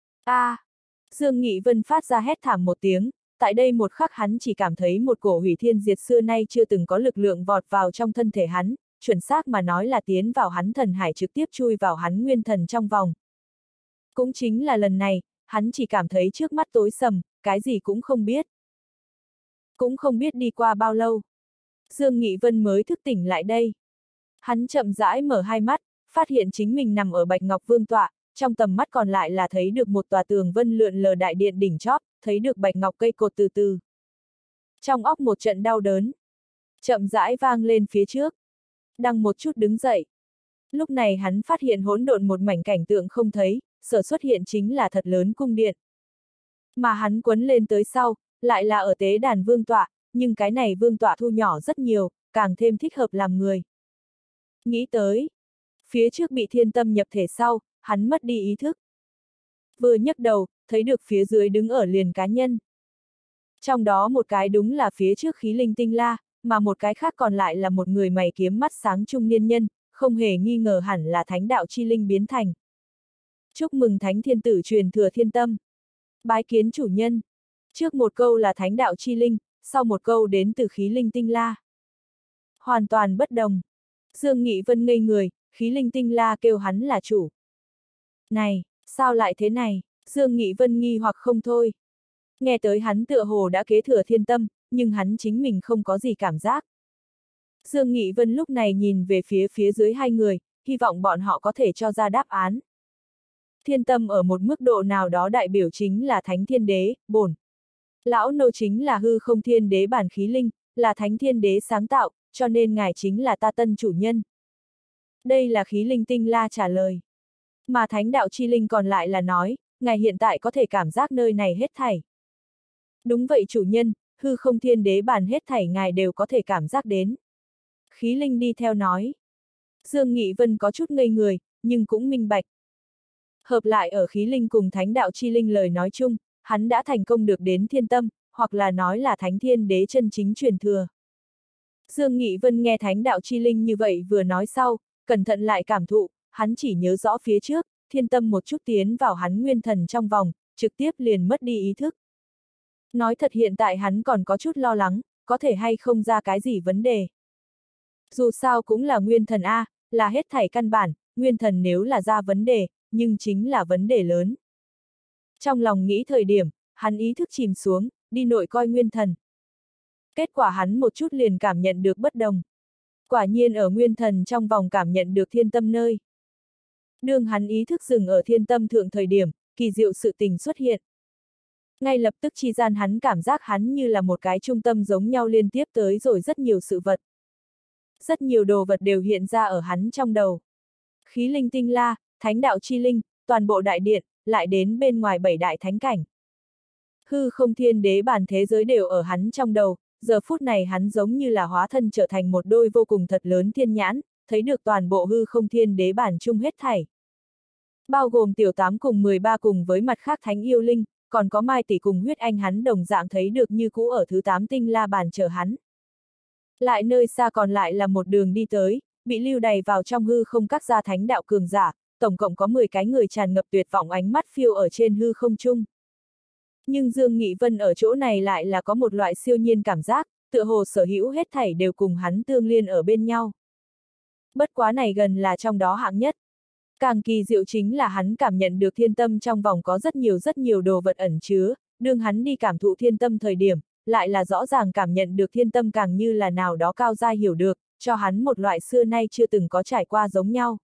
[SPEAKER 1] Dương Nghị Vân phát ra hét thảm một tiếng, tại đây một khắc hắn chỉ cảm thấy một cổ hủy thiên diệt xưa nay chưa từng có lực lượng vọt vào trong thân thể hắn, chuẩn xác mà nói là tiến vào hắn thần hải trực tiếp chui vào hắn nguyên thần trong vòng. Cũng chính là lần này, hắn chỉ cảm thấy trước mắt tối sầm, cái gì cũng không biết. Cũng không biết đi qua bao lâu. Dương Nghị Vân mới thức tỉnh lại đây. Hắn chậm rãi mở hai mắt, phát hiện chính mình nằm ở Bạch Ngọc Vương tọa, trong tầm mắt còn lại là thấy được một tòa tường vân lượn lờ đại điện đỉnh chóp, thấy được bạch ngọc cây cột từ từ. Trong óc một trận đau đớn. Chậm rãi vang lên phía trước. Đăng một chút đứng dậy. Lúc này hắn phát hiện hỗn độn một mảnh cảnh tượng không thấy, sở xuất hiện chính là thật lớn cung điện. Mà hắn quấn lên tới sau, lại là ở tế đàn vương tọa, nhưng cái này vương tọa thu nhỏ rất nhiều, càng thêm thích hợp làm người. Nghĩ tới, phía trước bị thiên tâm nhập thể sau, hắn mất đi ý thức. Vừa nhấc đầu, thấy được phía dưới đứng ở liền cá nhân. Trong đó một cái đúng là phía trước khí linh tinh la, mà một cái khác còn lại là một người mày kiếm mắt sáng trung niên nhân, không hề nghi ngờ hẳn là thánh đạo chi linh biến thành. Chúc mừng thánh thiên tử truyền thừa thiên tâm. Bái kiến chủ nhân. Trước một câu là thánh đạo chi linh, sau một câu đến từ khí linh tinh la. Hoàn toàn bất đồng. Dương Nghị Vân ngây người, khí linh tinh la kêu hắn là chủ. Này, sao lại thế này? Dương Nghị Vân nghi hoặc không thôi. Nghe tới hắn tựa hồ đã kế thừa thiên tâm, nhưng hắn chính mình không có gì cảm giác. Dương Nghị Vân lúc này nhìn về phía dưới hai người, hy vọng bọn họ có thể cho ra đáp án. Thiên tâm ở một mức độ nào đó đại biểu chính là thánh thiên đế, bổn. Lão nô chính là hư không thiên đế bản khí linh, là thánh thiên đế sáng tạo, cho nên ngài chính là ta tân chủ nhân. Đây là khí linh tinh la trả lời. Mà thánh đạo chi linh còn lại là nói, ngài hiện tại có thể cảm giác nơi này hết thảy. Đúng vậy chủ nhân, hư không thiên đế bản hết thảy ngài đều có thể cảm giác đến. Khí linh đi theo nói. Dương Nghị Vân có chút ngây người, nhưng cũng minh bạch. Hợp lại ở khí linh cùng thánh đạo chi linh lời nói chung, hắn đã thành công được đến thiên tâm, hoặc là nói là thánh thiên đế chân chính truyền thừa. Dương Nghị Vân nghe thánh đạo chi linh như vậy vừa nói sau, cẩn thận lại cảm thụ, hắn chỉ nhớ rõ phía trước, thiên tâm một chút tiến vào hắn nguyên thần trong vòng, trực tiếp liền mất đi ý thức. Nói thật hiện tại hắn còn có chút lo lắng, có thể hay không ra cái gì vấn đề. Dù sao cũng là nguyên thần A, là hết thảy căn bản, nguyên thần nếu là ra vấn đề, nhưng chính là vấn đề lớn. Trong lòng nghĩ thời điểm, hắn ý thức chìm xuống, đi nội coi nguyên thần. Kết quả hắn một chút liền cảm nhận được bất đồng. Quả nhiên ở nguyên thần trong vòng cảm nhận được thiên tâm nơi. Đương hắn ý thức dừng ở thiên tâm thượng thời điểm, kỳ diệu sự tình xuất hiện. Ngay lập tức chi gian hắn cảm giác hắn như là một cái trung tâm giống nhau liên tiếp tới rồi rất nhiều sự vật. Rất nhiều đồ vật đều hiện ra ở hắn trong đầu. Khí linh tinh la, thánh đạo chi linh, toàn bộ đại điện, lại đến bên ngoài 7 đại thánh cảnh. Hư không thiên đế bản thế giới đều ở hắn trong đầu, giờ phút này hắn giống như là hóa thân trở thành một đôi vô cùng thật lớn thiên nhãn, thấy được toàn bộ hư không thiên đế bản chung hết thảy. Bao gồm tiểu 8 cùng 13 cùng với mặt khác thánh yêu linh, còn có Mai Tỷ cùng huyết anh hắn đồng dạng thấy được như cũ ở thứ 8 tinh la bản chờ hắn. Lại nơi xa còn lại là một đường đi tới, bị lưu đày vào trong hư không các gia thánh đạo cường giả, tổng cộng có 10 cái người tràn ngập tuyệt vọng ánh mắt phiêu ở trên hư không trung. Nhưng Dương Nghị Vân ở chỗ này lại là có một loại siêu nhiên cảm giác, tựa hồ sở hữu hết thảy đều cùng hắn tương liên ở bên nhau. Bất quá này gần là trong đó hạng nhất. Càng kỳ diệu chính là hắn cảm nhận được thiên tâm trong vòng có rất nhiều đồ vật ẩn chứa, đương hắn đi cảm thụ thiên tâm thời điểm, lại là rõ ràng cảm nhận được thiên tâm càng như là nào đó cao giai hiểu được, cho hắn một loại xưa nay chưa từng có trải qua giống nhau.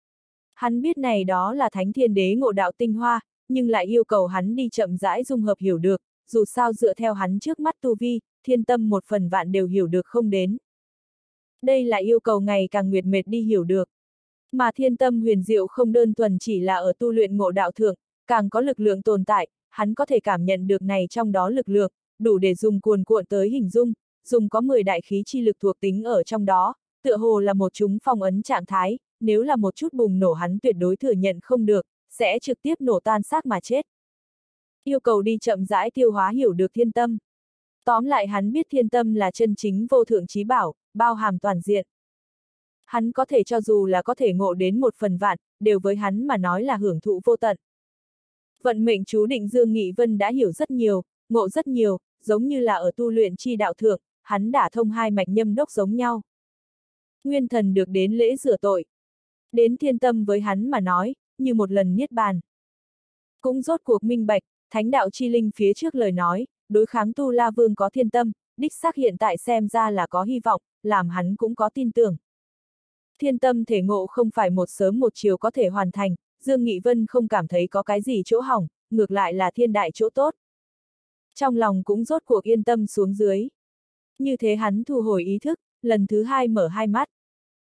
[SPEAKER 1] Hắn biết này đó là thánh thiên đế ngộ đạo tinh hoa, nhưng lại yêu cầu hắn đi chậm rãi dung hợp hiểu được, dù sao dựa theo hắn trước mắt tu vi, thiên tâm một phần vạn đều hiểu được không đến. Đây là yêu cầu ngày càng nguyệt mệt đi hiểu được. Mà thiên tâm huyền diệu không đơn thuần chỉ là ở tu luyện ngộ đạo thượng, càng có lực lượng tồn tại, hắn có thể cảm nhận được này trong đó lực lượng, đủ để dùng cuồn cuộn tới hình dung, dùng có 10 đại khí chi lực thuộc tính ở trong đó, tựa hồ là một chúng phong ấn trạng thái, nếu là một chút bùng nổ hắn tuyệt đối thừa nhận không được, sẽ trực tiếp nổ tan xác mà chết. Yêu cầu đi chậm rãi tiêu hóa hiểu được thiên tâm. Tóm lại hắn biết thiên tâm là chân chính vô thượng trí bảo, bao hàm toàn diện. Hắn có thể cho dù là có thể ngộ đến một phần vạn, đều với hắn mà nói là hưởng thụ vô tận. Vận mệnh chú định Dương Nghị Vân đã hiểu rất nhiều, ngộ rất nhiều, giống như là ở tu luyện chi đạo thượng, hắn đã thông hai mạch nhâm đốc giống nhau. Nguyên thần được đến lễ rửa tội. Đến thiên tâm với hắn mà nói, như một lần niết bàn. Cũng rốt cuộc minh bạch, thánh đạo chi linh phía trước lời nói, đối kháng Tu La Vương có thiên tâm, đích xác hiện tại xem ra là có hy vọng, làm hắn cũng có tin tưởng. Thiên tâm thể ngộ không phải một sớm một chiều có thể hoàn thành, Dương Nghị Vân không cảm thấy có cái gì chỗ hỏng, ngược lại là thiên đại chỗ tốt. Trong lòng cũng rốt cuộc yên tâm xuống dưới. Như thế hắn thu hồi ý thức, lần thứ hai mở hai mắt.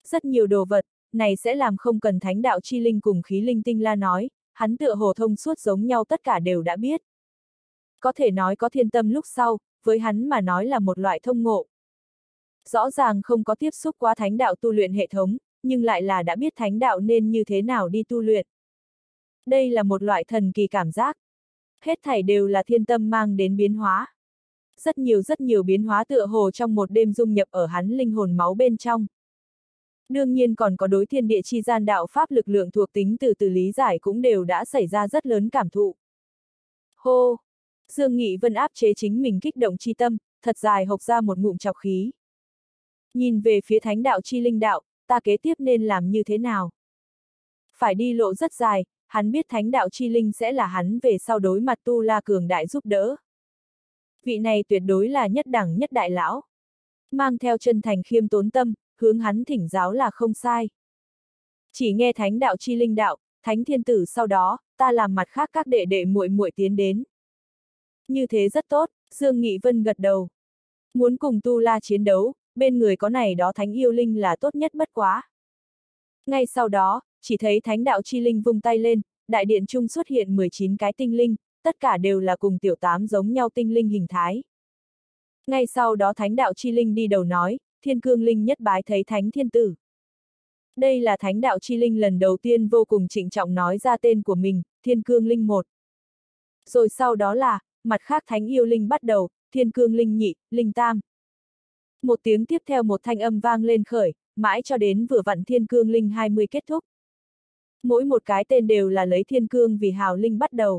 [SPEAKER 1] Rất nhiều đồ vật, này sẽ làm không cần thánh đạo chi linh cùng khí linh tinh la nói, hắn tựa hồ thông suốt giống nhau tất cả đều đã biết. Có thể nói có thiên tâm lúc sau, với hắn mà nói là một loại thông ngộ. Rõ ràng không có tiếp xúc qua thánh đạo tu luyện hệ thống, nhưng lại là đã biết thánh đạo nên như thế nào đi tu luyện. Đây là một loại thần kỳ cảm giác. Hết thảy đều là thiên tâm mang đến biến hóa. Rất nhiều biến hóa tựa hồ trong một đêm dung nhập ở hắn linh hồn máu bên trong. Đương nhiên còn có đối thiên địa chi gian đạo pháp lực lượng thuộc tính từ từ lý giải cũng đều đã xảy ra rất lớn cảm thụ. Hô! Dương Nghị Vân áp chế chính mình kích động chi tâm, thật dài hộc ra một ngụm trọc khí. Nhìn về phía thánh đạo chi linh đạo, ta kế tiếp nên làm như thế nào? Phải đi lộ rất dài, hắn biết thánh đạo chi linh sẽ là hắn về sau đối mặt Tu La cường đại giúp đỡ. Vị này tuyệt đối là nhất đẳng nhất đại lão. Mang theo chân thành khiêm tốn tâm, hướng hắn thỉnh giáo là không sai. Chỉ nghe thánh đạo chi linh đạo, thánh thiên tử sau đó, ta làm mặt khác các đệ đệ muội muội tiến đến. Như thế rất tốt, Dương Nghị Vân gật đầu. Muốn cùng Tu La chiến đấu, bên người có này đó thánh yêu linh là tốt nhất bất quá. Ngay sau đó, chỉ thấy thánh đạo chi linh vung tay lên, đại điện trung xuất hiện 19 cái tinh linh, tất cả đều là cùng tiểu tám giống nhau tinh linh hình thái. Ngay sau đó thánh đạo chi linh đi đầu nói, thiên cương linh nhất bái thấy thánh thiên tử. Đây là thánh đạo chi linh lần đầu tiên vô cùng trịnh trọng nói ra tên của mình, thiên cương linh 1. Rồi sau đó là, mặt khác thánh yêu linh bắt đầu, thiên cương linh nhị, linh tam. Một tiếng tiếp theo một thanh âm vang lên khởi, mãi cho đến vừa vặn thiên cương linh 20 kết thúc. Mỗi một cái tên đều là lấy thiên cương vì hào linh bắt đầu.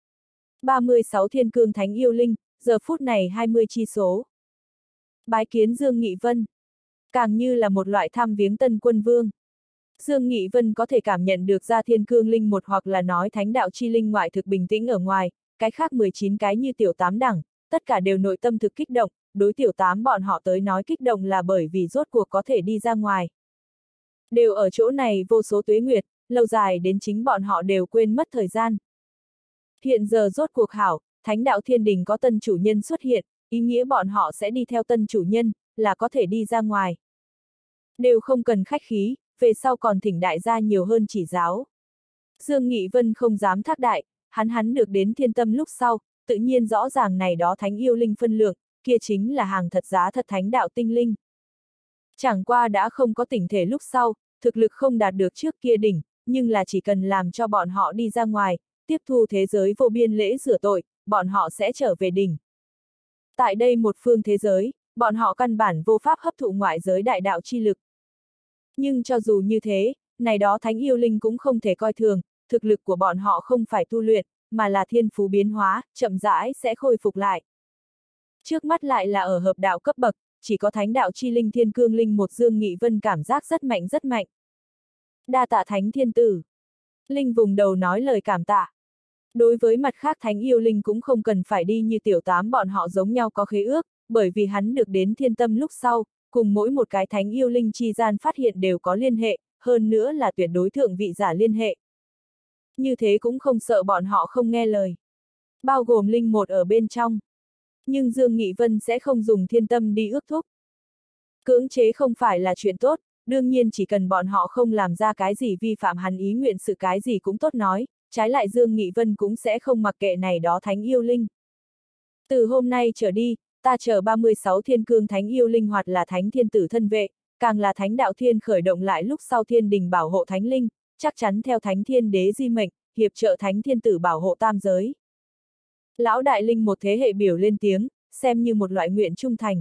[SPEAKER 1] 36 thiên cương thánh yêu linh, giờ phút này 20 chi số. Bái kiến Dương Nghị Vân. Càng như là một loại thăm viếng tân quân vương. Dương Nghị Vân có thể cảm nhận được ra thiên cương linh 1 hoặc là nói thánh đạo chi linh ngoại thực bình tĩnh ở ngoài, cái khác 19 cái như tiểu tám đẳng, tất cả đều nội tâm thực kích động, đối tiểu tám bọn họ tới nói kích động là bởi vì rốt cuộc có thể đi ra ngoài. Đều ở chỗ này vô số tuế nguyệt, lâu dài đến chính bọn họ đều quên mất thời gian. Hiện giờ rốt cuộc hảo, thánh đạo thiên đình có tân chủ nhân xuất hiện, ý nghĩa bọn họ sẽ đi theo tân chủ nhân, là có thể đi ra ngoài. Đều không cần khách khí, về sau còn thỉnh đại gia nhiều hơn chỉ giáo. Dương Nghị Vân không dám thác đại, hắn được đến thiên tâm lúc sau, tự nhiên rõ ràng này đó thánh yêu linh phân lượng, kia chính là hàng thật giá thật thánh đạo tinh linh. Chẳng qua đã không có tỉnh thể lúc sau, thực lực không đạt được trước kia đỉnh, nhưng là chỉ cần làm cho bọn họ đi ra ngoài, tiếp thu thế giới vô biên lễ rửa tội, bọn họ sẽ trở về đỉnh. Tại đây một phương thế giới, bọn họ căn bản vô pháp hấp thụ ngoại giới đại đạo chi lực. Nhưng cho dù như thế, này đó thánh yêu linh cũng không thể coi thường, thực lực của bọn họ không phải tu luyện, mà là thiên phú biến hóa, chậm rãi sẽ khôi phục lại. Trước mắt lại là ở hợp đạo cấp bậc, chỉ có thánh đạo chi linh thiên cương linh 1 Dương Nghị Vân cảm giác rất mạnh rất mạnh. Đa tạ thánh thiên tử. Linh vùng đầu nói lời cảm tạ. Đối với mặt khác thánh yêu linh cũng không cần phải đi như tiểu tám bọn họ giống nhau có khế ước, bởi vì hắn được đến thiên tâm lúc sau, cùng mỗi một cái thánh yêu linh chi gian phát hiện đều có liên hệ, hơn nữa là tuyệt đối thượng vị giả liên hệ. Như thế cũng không sợ bọn họ không nghe lời. Bao gồm linh 1 ở bên trong. Nhưng Dương Nghị Vân sẽ không dùng thiên tâm đi ước thúc. Cưỡng chế không phải là chuyện tốt, đương nhiên chỉ cần bọn họ không làm ra cái gì vi phạm hắn ý nguyện sự cái gì cũng tốt nói, trái lại Dương Nghị Vân cũng sẽ không mặc kệ này đó thánh yêu linh. Từ hôm nay trở đi, ta chờ 36 thiên cương thánh yêu linh hoặc là thánh thiên tử thân vệ, càng là thánh đạo thiên khởi động lại lúc sau thiên đình bảo hộ thánh linh, chắc chắn theo thánh thiên đế di mệnh, hiệp trợ thánh thiên tử bảo hộ tam giới. Lão đại linh một thế hệ biểu lên tiếng, xem như một loại nguyện trung thành.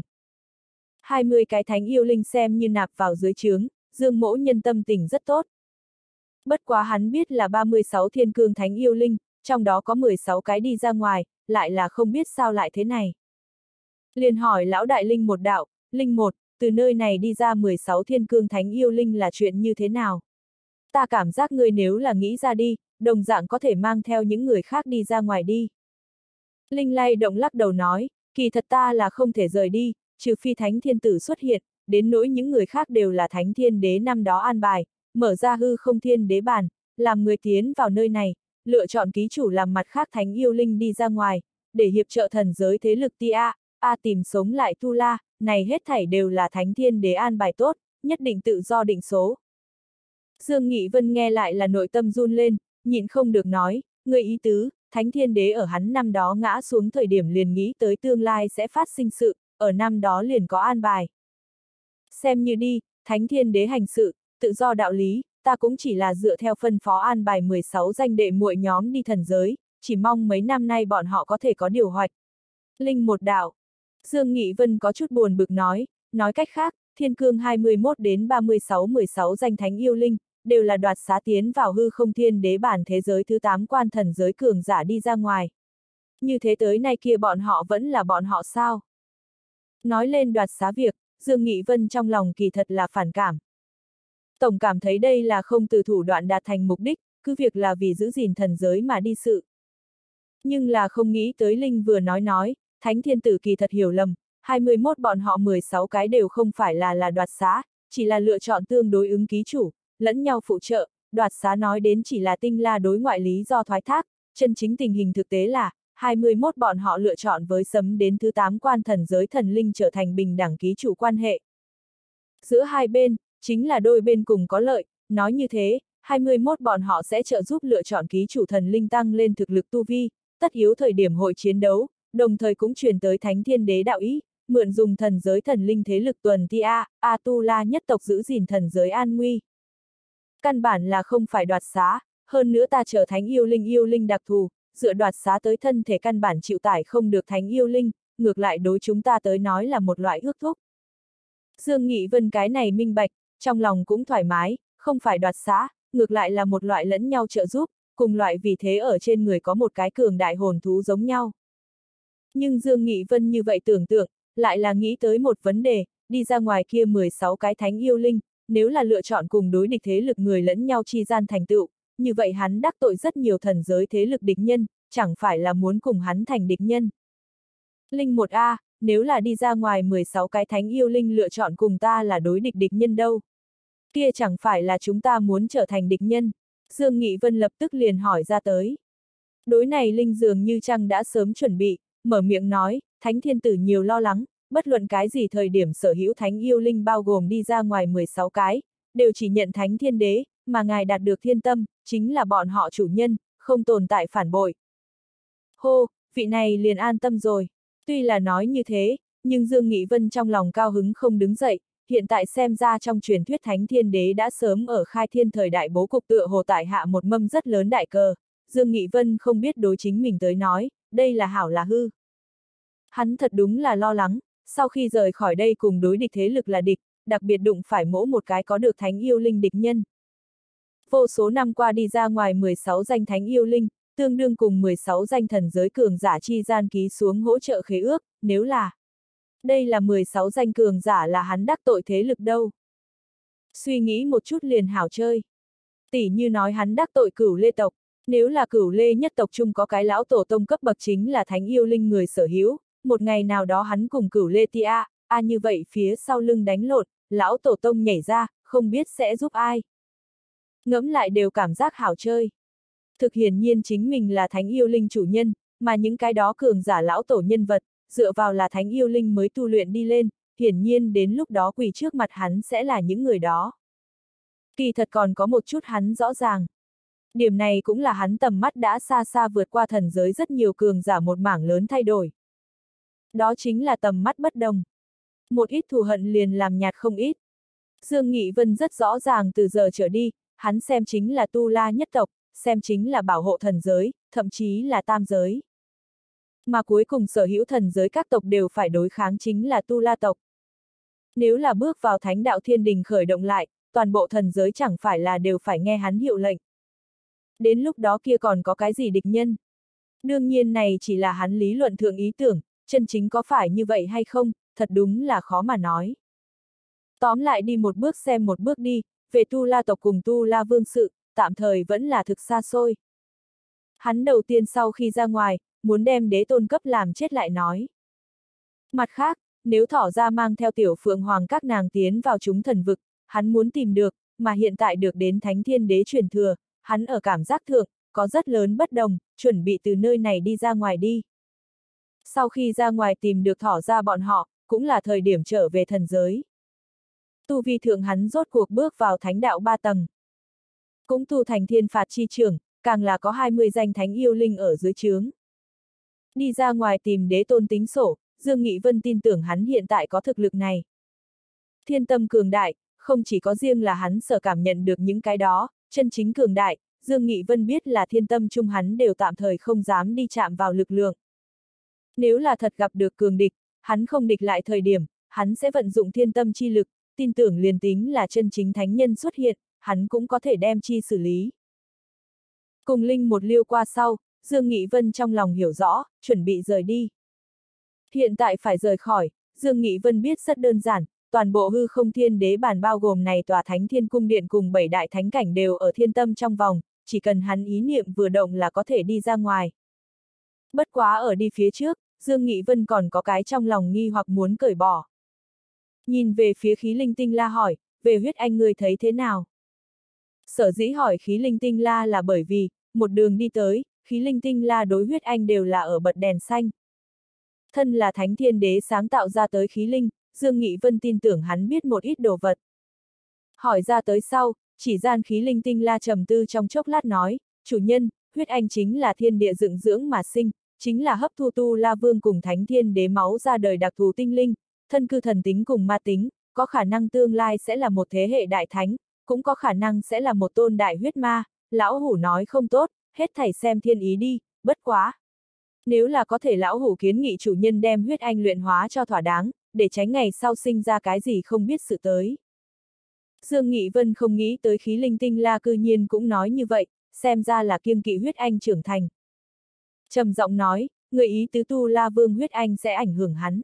[SPEAKER 1] 20 cái thánh yêu linh xem như nạp vào dưới trướng, Dương Mỗ nhân tâm tình rất tốt. Bất quá hắn biết là 36 thiên cương thánh yêu linh, trong đó có 16 cái đi ra ngoài, lại là không biết sao lại thế này. Liền hỏi lão đại linh một đạo, linh một, từ nơi này đi ra 16 thiên cương thánh yêu linh là chuyện như thế nào? Ta cảm giác ngươi nếu là nghĩ ra đi, đồng dạng có thể mang theo những người khác đi ra ngoài đi. Linh lay động lắc đầu nói, kỳ thật ta là không thể rời đi, trừ phi thánh thiên tử xuất hiện, đến nỗi những người khác đều là thánh thiên đế năm đó an bài, mở ra hư không thiên đế bàn, làm người tiến vào nơi này, lựa chọn ký chủ làm mặt khác thánh yêu linh đi ra ngoài, để hiệp trợ thần giới thế lực tia, tìm sống lại Tu La, này hết thảy đều là thánh thiên đế an bài tốt, nhất định tự do định số. Dương Nghị Vân nghe lại là nội tâm run lên, nhịn không được nói, người ý tứ, Thánh Thiên Đế ở hắn năm đó ngã xuống thời điểm liền nghĩ tới tương lai sẽ phát sinh sự, ở năm đó liền có an bài. Xem như đi, Thánh Thiên Đế hành sự, tự do đạo lý, ta cũng chỉ là dựa theo phân phó an bài 16 danh đệ muội nhóm đi thần giới, chỉ mong mấy năm nay bọn họ có thể có điều hoạch. Linh một đạo. Dương Nghị Vân có chút buồn bực nói cách khác, Thiên Cương 21 đến 36 16 danh thánh yêu linh, đều là đoạt xá tiến vào hư không thiên đế bản thế giới thứ 8 quan thần giới cường giả đi ra ngoài. Như thế tới nay kia bọn họ vẫn là bọn họ sao? Nói lên đoạt xá việc, Dương Nghị Vân trong lòng kỳ thật là phản cảm. Tổng cảm thấy đây là không từ thủ đoạn đạt thành mục đích, cứ việc là vì giữ gìn thần giới mà đi sự. Nhưng là không nghĩ tới Linh vừa nói, Thánh Thiên Tử kỳ thật hiểu lầm, 21 bọn họ 16 cái đều không phải là đoạt xá, chỉ là lựa chọn tương đối ứng ký chủ, lẫn nhau phụ trợ, đoạt xá nói đến chỉ là tinh la đối ngoại lý do thoái thác, chân chính tình hình thực tế là, 21 bọn họ lựa chọn với sấm đến thứ 8 quan thần giới thần linh trở thành bình đẳng ký chủ quan hệ. Giữa hai bên, chính là đôi bên cùng có lợi, nói như thế, 21 bọn họ sẽ trợ giúp lựa chọn ký chủ thần linh tăng lên thực lực tu vi, tất yếu thời điểm hội chiến đấu, đồng thời cũng truyền tới Thánh Thiên Đế đạo ý, mượn dùng thần giới thần linh thế lực tuần ti A-tu-la nhất tộc giữ gìn thần giới an nguy. Căn bản là không phải đoạt xá, hơn nữa ta trở thánh yêu linh đặc thù, dựa đoạt xá tới thân thể căn bản chịu tải không được thánh yêu linh, ngược lại đối chúng ta tới nói là một loại ước thúc. Dương Nghị Vân cái này minh bạch, trong lòng cũng thoải mái, không phải đoạt xá, ngược lại là một loại lẫn nhau trợ giúp, cùng loại vì thế ở trên người có một cái cường đại hồn thú giống nhau. Nhưng Dương Nghị Vân như vậy tưởng tượng, lại là nghĩ tới một vấn đề, đi ra ngoài kia 16 cái thánh yêu linh, nếu là lựa chọn cùng đối địch thế lực người lẫn nhau chi gian thành tựu, như vậy hắn đắc tội rất nhiều thần giới thế lực địch nhân, chẳng phải là muốn cùng hắn thành địch nhân. Linh 1A, nếu là đi ra ngoài 16 cái thánh yêu linh lựa chọn cùng ta là đối địch địch nhân đâu? Kia chẳng phải là chúng ta muốn trở thành địch nhân? Dương Nghị Vân lập tức liền hỏi ra tới. Đối này Linh dường như chăng đã sớm chuẩn bị, mở miệng nói, Thánh Thiên Tử nhiều lo lắng, bất luận cái gì thời điểm sở hữu thánh yêu linh bao gồm đi ra ngoài 16 cái, đều chỉ nhận Thánh Thiên Đế, mà ngài đạt được thiên tâm, chính là bọn họ chủ nhân, không tồn tại phản bội. Hô, vị này liền an tâm rồi. Tuy là nói như thế, nhưng Dương Nghị Vân trong lòng cao hứng không đứng dậy, hiện tại xem ra trong truyền thuyết Thánh Thiên Đế đã sớm ở khai thiên thời đại bố cục tựa hồ tại hạ một mâm rất lớn đại cờ, Dương Nghị Vân không biết đối chính mình tới nói, đây là hảo là hư. Hắn thật đúng là lo lắng, sau khi rời khỏi đây cùng đối địch thế lực là địch, đặc biệt đụng phải mỗi một cái có được thánh yêu linh địch nhân. Vô số năm qua đi ra ngoài 16 danh thánh yêu linh, tương đương cùng 16 danh thần giới cường giả chi gian ký xuống hỗ trợ khế ước, nếu là đây là 16 danh cường giả là hắn đắc tội thế lực đâu. Suy nghĩ một chút liền hảo chơi. Tỷ như nói hắn đắc tội Cửu Lê tộc, nếu là Cửu Lê nhất tộc chung có cái lão tổ tông cấp bậc chính là thánh yêu linh người sở hữu, một ngày nào đó hắn cùng Cửu Lê Tia, như vậy phía sau lưng đánh lộn, lão tổ tông nhảy ra, không biết sẽ giúp ai. Ngẫm lại đều cảm giác hảo chơi. Thực hiển nhiên chính mình là thánh yêu linh chủ nhân, mà những cái đó cường giả lão tổ nhân vật, dựa vào là thánh yêu linh mới tu luyện đi lên, hiển nhiên đến lúc đó quỳ trước mặt hắn sẽ là những người đó. Kỳ thật còn có một chút hắn rõ ràng. Điểm này cũng là hắn tầm mắt đã xa xa vượt qua thần giới rất nhiều cường giả một mảng lớn thay đổi. Đó chính là tầm mắt bất đồng. Một ít thù hận liền làm nhạt không ít. Dương Nghị Vân rất rõ ràng từ giờ trở đi, hắn xem chính là Tu La nhất tộc, xem chính là bảo hộ thần giới, thậm chí là tam giới. Mà cuối cùng sở hữu thần giới các tộc đều phải đối kháng chính là Tu La tộc. Nếu là bước vào thánh đạo thiên đình khởi động lại, toàn bộ thần giới chẳng phải là đều phải nghe hắn hiệu lệnh. Đến lúc đó kia còn có cái gì địch nhân? Đương nhiên này chỉ là hắn lý luận thượng ý tưởng, chân chính có phải như vậy hay không, thật đúng là khó mà nói. Tóm lại đi một bước xem một bước đi, về Tu La tộc cùng Tu La vương sự, tạm thời vẫn là thực xa xôi. Hắn đầu tiên sau khi ra ngoài, muốn đem đế tôn cấp làm chết lại nói. Mặt khác, nếu Thỏ ra mang theo tiểu phượng hoàng các nàng tiến vào chúng thần vực, hắn muốn tìm được, mà hiện tại được đến Thánh Thiên Đế truyền thừa, hắn ở cảm giác thượng, có rất lớn bất đồng, chuẩn bị từ nơi này đi ra ngoài đi. Sau khi ra ngoài tìm được Thỏ ra bọn họ, cũng là thời điểm trở về thần giới. Tu vi thượng hắn rốt cuộc bước vào thánh đạo 3 tầng. Cũng tu thành thiên phạt chi trưởng, càng là có 20 danh thánh yêu linh ở dưới trướng. Đi ra ngoài tìm đế tôn tính sổ, Dương Nghị Vân tin tưởng hắn hiện tại có thực lực này. Thiên tâm cường đại, không chỉ có riêng là hắn sở cảm nhận được những cái đó, chân chính cường đại, Dương Nghị Vân biết là thiên tâm chung hắn đều tạm thời không dám đi chạm vào lực lượng. Nếu là thật gặp được cường địch, hắn không địch lại thời điểm, hắn sẽ vận dụng thiên tâm chi lực, tin tưởng liền tính là chân chính thánh nhân xuất hiện, hắn cũng có thể đem chi xử lý. Cùng Linh một liêu qua sau, Dương Nghị Vân trong lòng hiểu rõ, chuẩn bị rời đi. Hiện tại phải rời khỏi, Dương Nghị Vân biết rất đơn giản, toàn bộ hư không thiên đế bản bao gồm này tòa thánh thiên cung điện cùng 7 đại thánh cảnh đều ở thiên tâm trong vòng, chỉ cần hắn ý niệm vừa động là có thể đi ra ngoài. Bất quá ở đi phía trước, Dương Nghị Vân còn có cái trong lòng nghi hoặc muốn cởi bỏ. Nhìn về phía khí linh tinh la hỏi, về huyết anh ngươi thấy thế nào? Sở dĩ hỏi khí linh tinh la là bởi vì, một đường đi tới, khí linh tinh la đối huyết anh đều là ở bật đèn xanh. Thân là thánh thiên đế sáng tạo ra tới khí linh, Dương Nghị Vân tin tưởng hắn biết một ít đồ vật. Hỏi ra tới sau, chỉ gian khí linh tinh la trầm tư trong chốc lát nói, chủ nhân, huyết anh chính là thiên địa dựng dưỡng mà sinh, chính là hấp thu tu la vương cùng thánh thiên đế máu ra đời đặc thù tinh linh, thân cư thần tính cùng ma tính, có khả năng tương lai sẽ là một thế hệ đại thánh, cũng có khả năng sẽ là một tôn đại huyết ma, lão hủ nói không tốt, hết thảy xem thiên ý đi, bất quá. Nếu là có thể lão hủ kiến nghị chủ nhân đem huyết anh luyện hóa cho thỏa đáng, để tránh ngày sau sinh ra cái gì không biết sự tới. Dương Nghị Vân không nghĩ tới khí linh tinh la cư nhiên cũng nói như vậy, xem ra là kiêng kỵ huyết anh trưởng thành. Trầm giọng nói, người ý tứ tu la vương huyết anh sẽ ảnh hưởng hắn.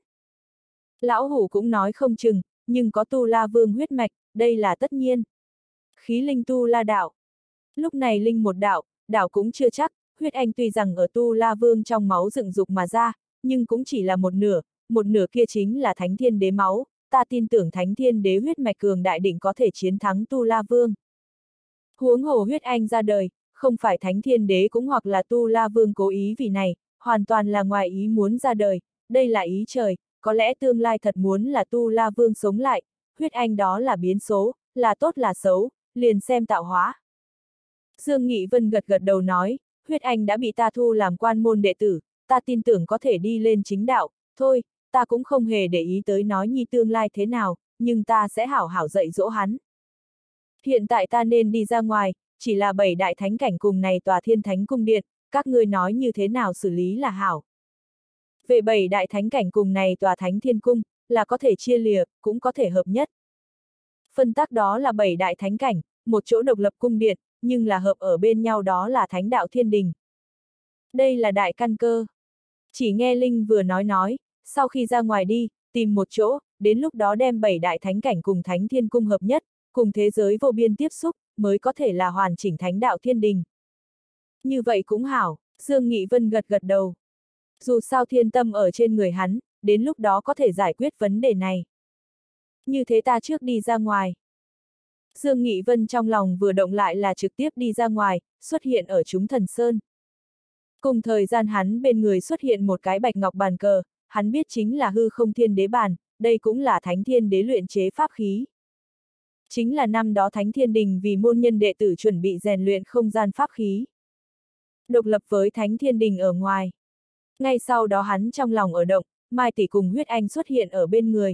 [SPEAKER 1] Lão hủ cũng nói không chừng, nhưng có tu la vương huyết mạch, đây là tất nhiên. Khí linh tu la đạo. Lúc này linh một đạo cũng chưa chắc, huyết anh tuy rằng ở tu la vương trong máu dựng dục mà ra, nhưng cũng chỉ là một nửa kia chính là thánh thiên đế máu, ta tin tưởng thánh thiên đế huyết mạch cường đại định có thể chiến thắng tu la vương. Huống hồ huyết anh ra đời, không phải thánh thiên đế cũng hoặc là tu la vương cố ý vì này, hoàn toàn là ngoài ý muốn ra đời, đây là ý trời, có lẽ tương lai thật muốn là tu la vương sống lại, huyết anh đó là biến số, là tốt là xấu, liền xem tạo hóa. Dương Nghị Vân gật gật đầu nói, huyết anh đã bị ta thu làm quan môn đệ tử, ta tin tưởng có thể đi lên chính đạo, thôi, ta cũng không hề để ý tới nói nhi tương lai thế nào, nhưng ta sẽ hảo hảo dạy dỗ hắn. Hiện tại ta nên đi ra ngoài, chỉ là 7 đại thánh cảnh cùng này tòa thiên thánh cung điện, các ngươi nói như thế nào xử lý là hảo. Về 7 đại thánh cảnh cùng này tòa thánh thiên cung, là có thể chia lìa, cũng có thể hợp nhất. Phân tắc đó là 7 đại thánh cảnh, một chỗ độc lập cung điện, nhưng là hợp ở bên nhau đó là thánh đạo thiên đình. Đây là đại căn cơ. Chỉ nghe Linh vừa nói, sau khi ra ngoài đi, tìm một chỗ, đến lúc đó đem 7 đại thánh cảnh cùng thánh thiên cung hợp nhất, cùng thế giới vô biên tiếp xúc, mới có thể là hoàn chỉnh thánh đạo thiên đình. Như vậy cũng hảo, Dương Nghị Vân gật gật đầu. Dù sao thiên tâm ở trên người hắn, đến lúc đó có thể giải quyết vấn đề này. Như thế ta trước đi ra ngoài. Dương Nghị Vân trong lòng vừa động lại là trực tiếp đi ra ngoài, xuất hiện ở chúng thần sơn. Cùng thời gian hắn bên người xuất hiện một cái bạch ngọc bàn cờ, hắn biết chính là hư không thiên đế bàn, đây cũng là thánh thiên đế luyện chế pháp khí. Chính là năm đó thánh thiên đình vì môn nhân đệ tử chuẩn bị rèn luyện không gian pháp khí. Độc lập với thánh thiên đình ở ngoài. Ngay sau đó hắn trong lòng ở động, Mai tỷ cùng huyết anh xuất hiện ở bên người.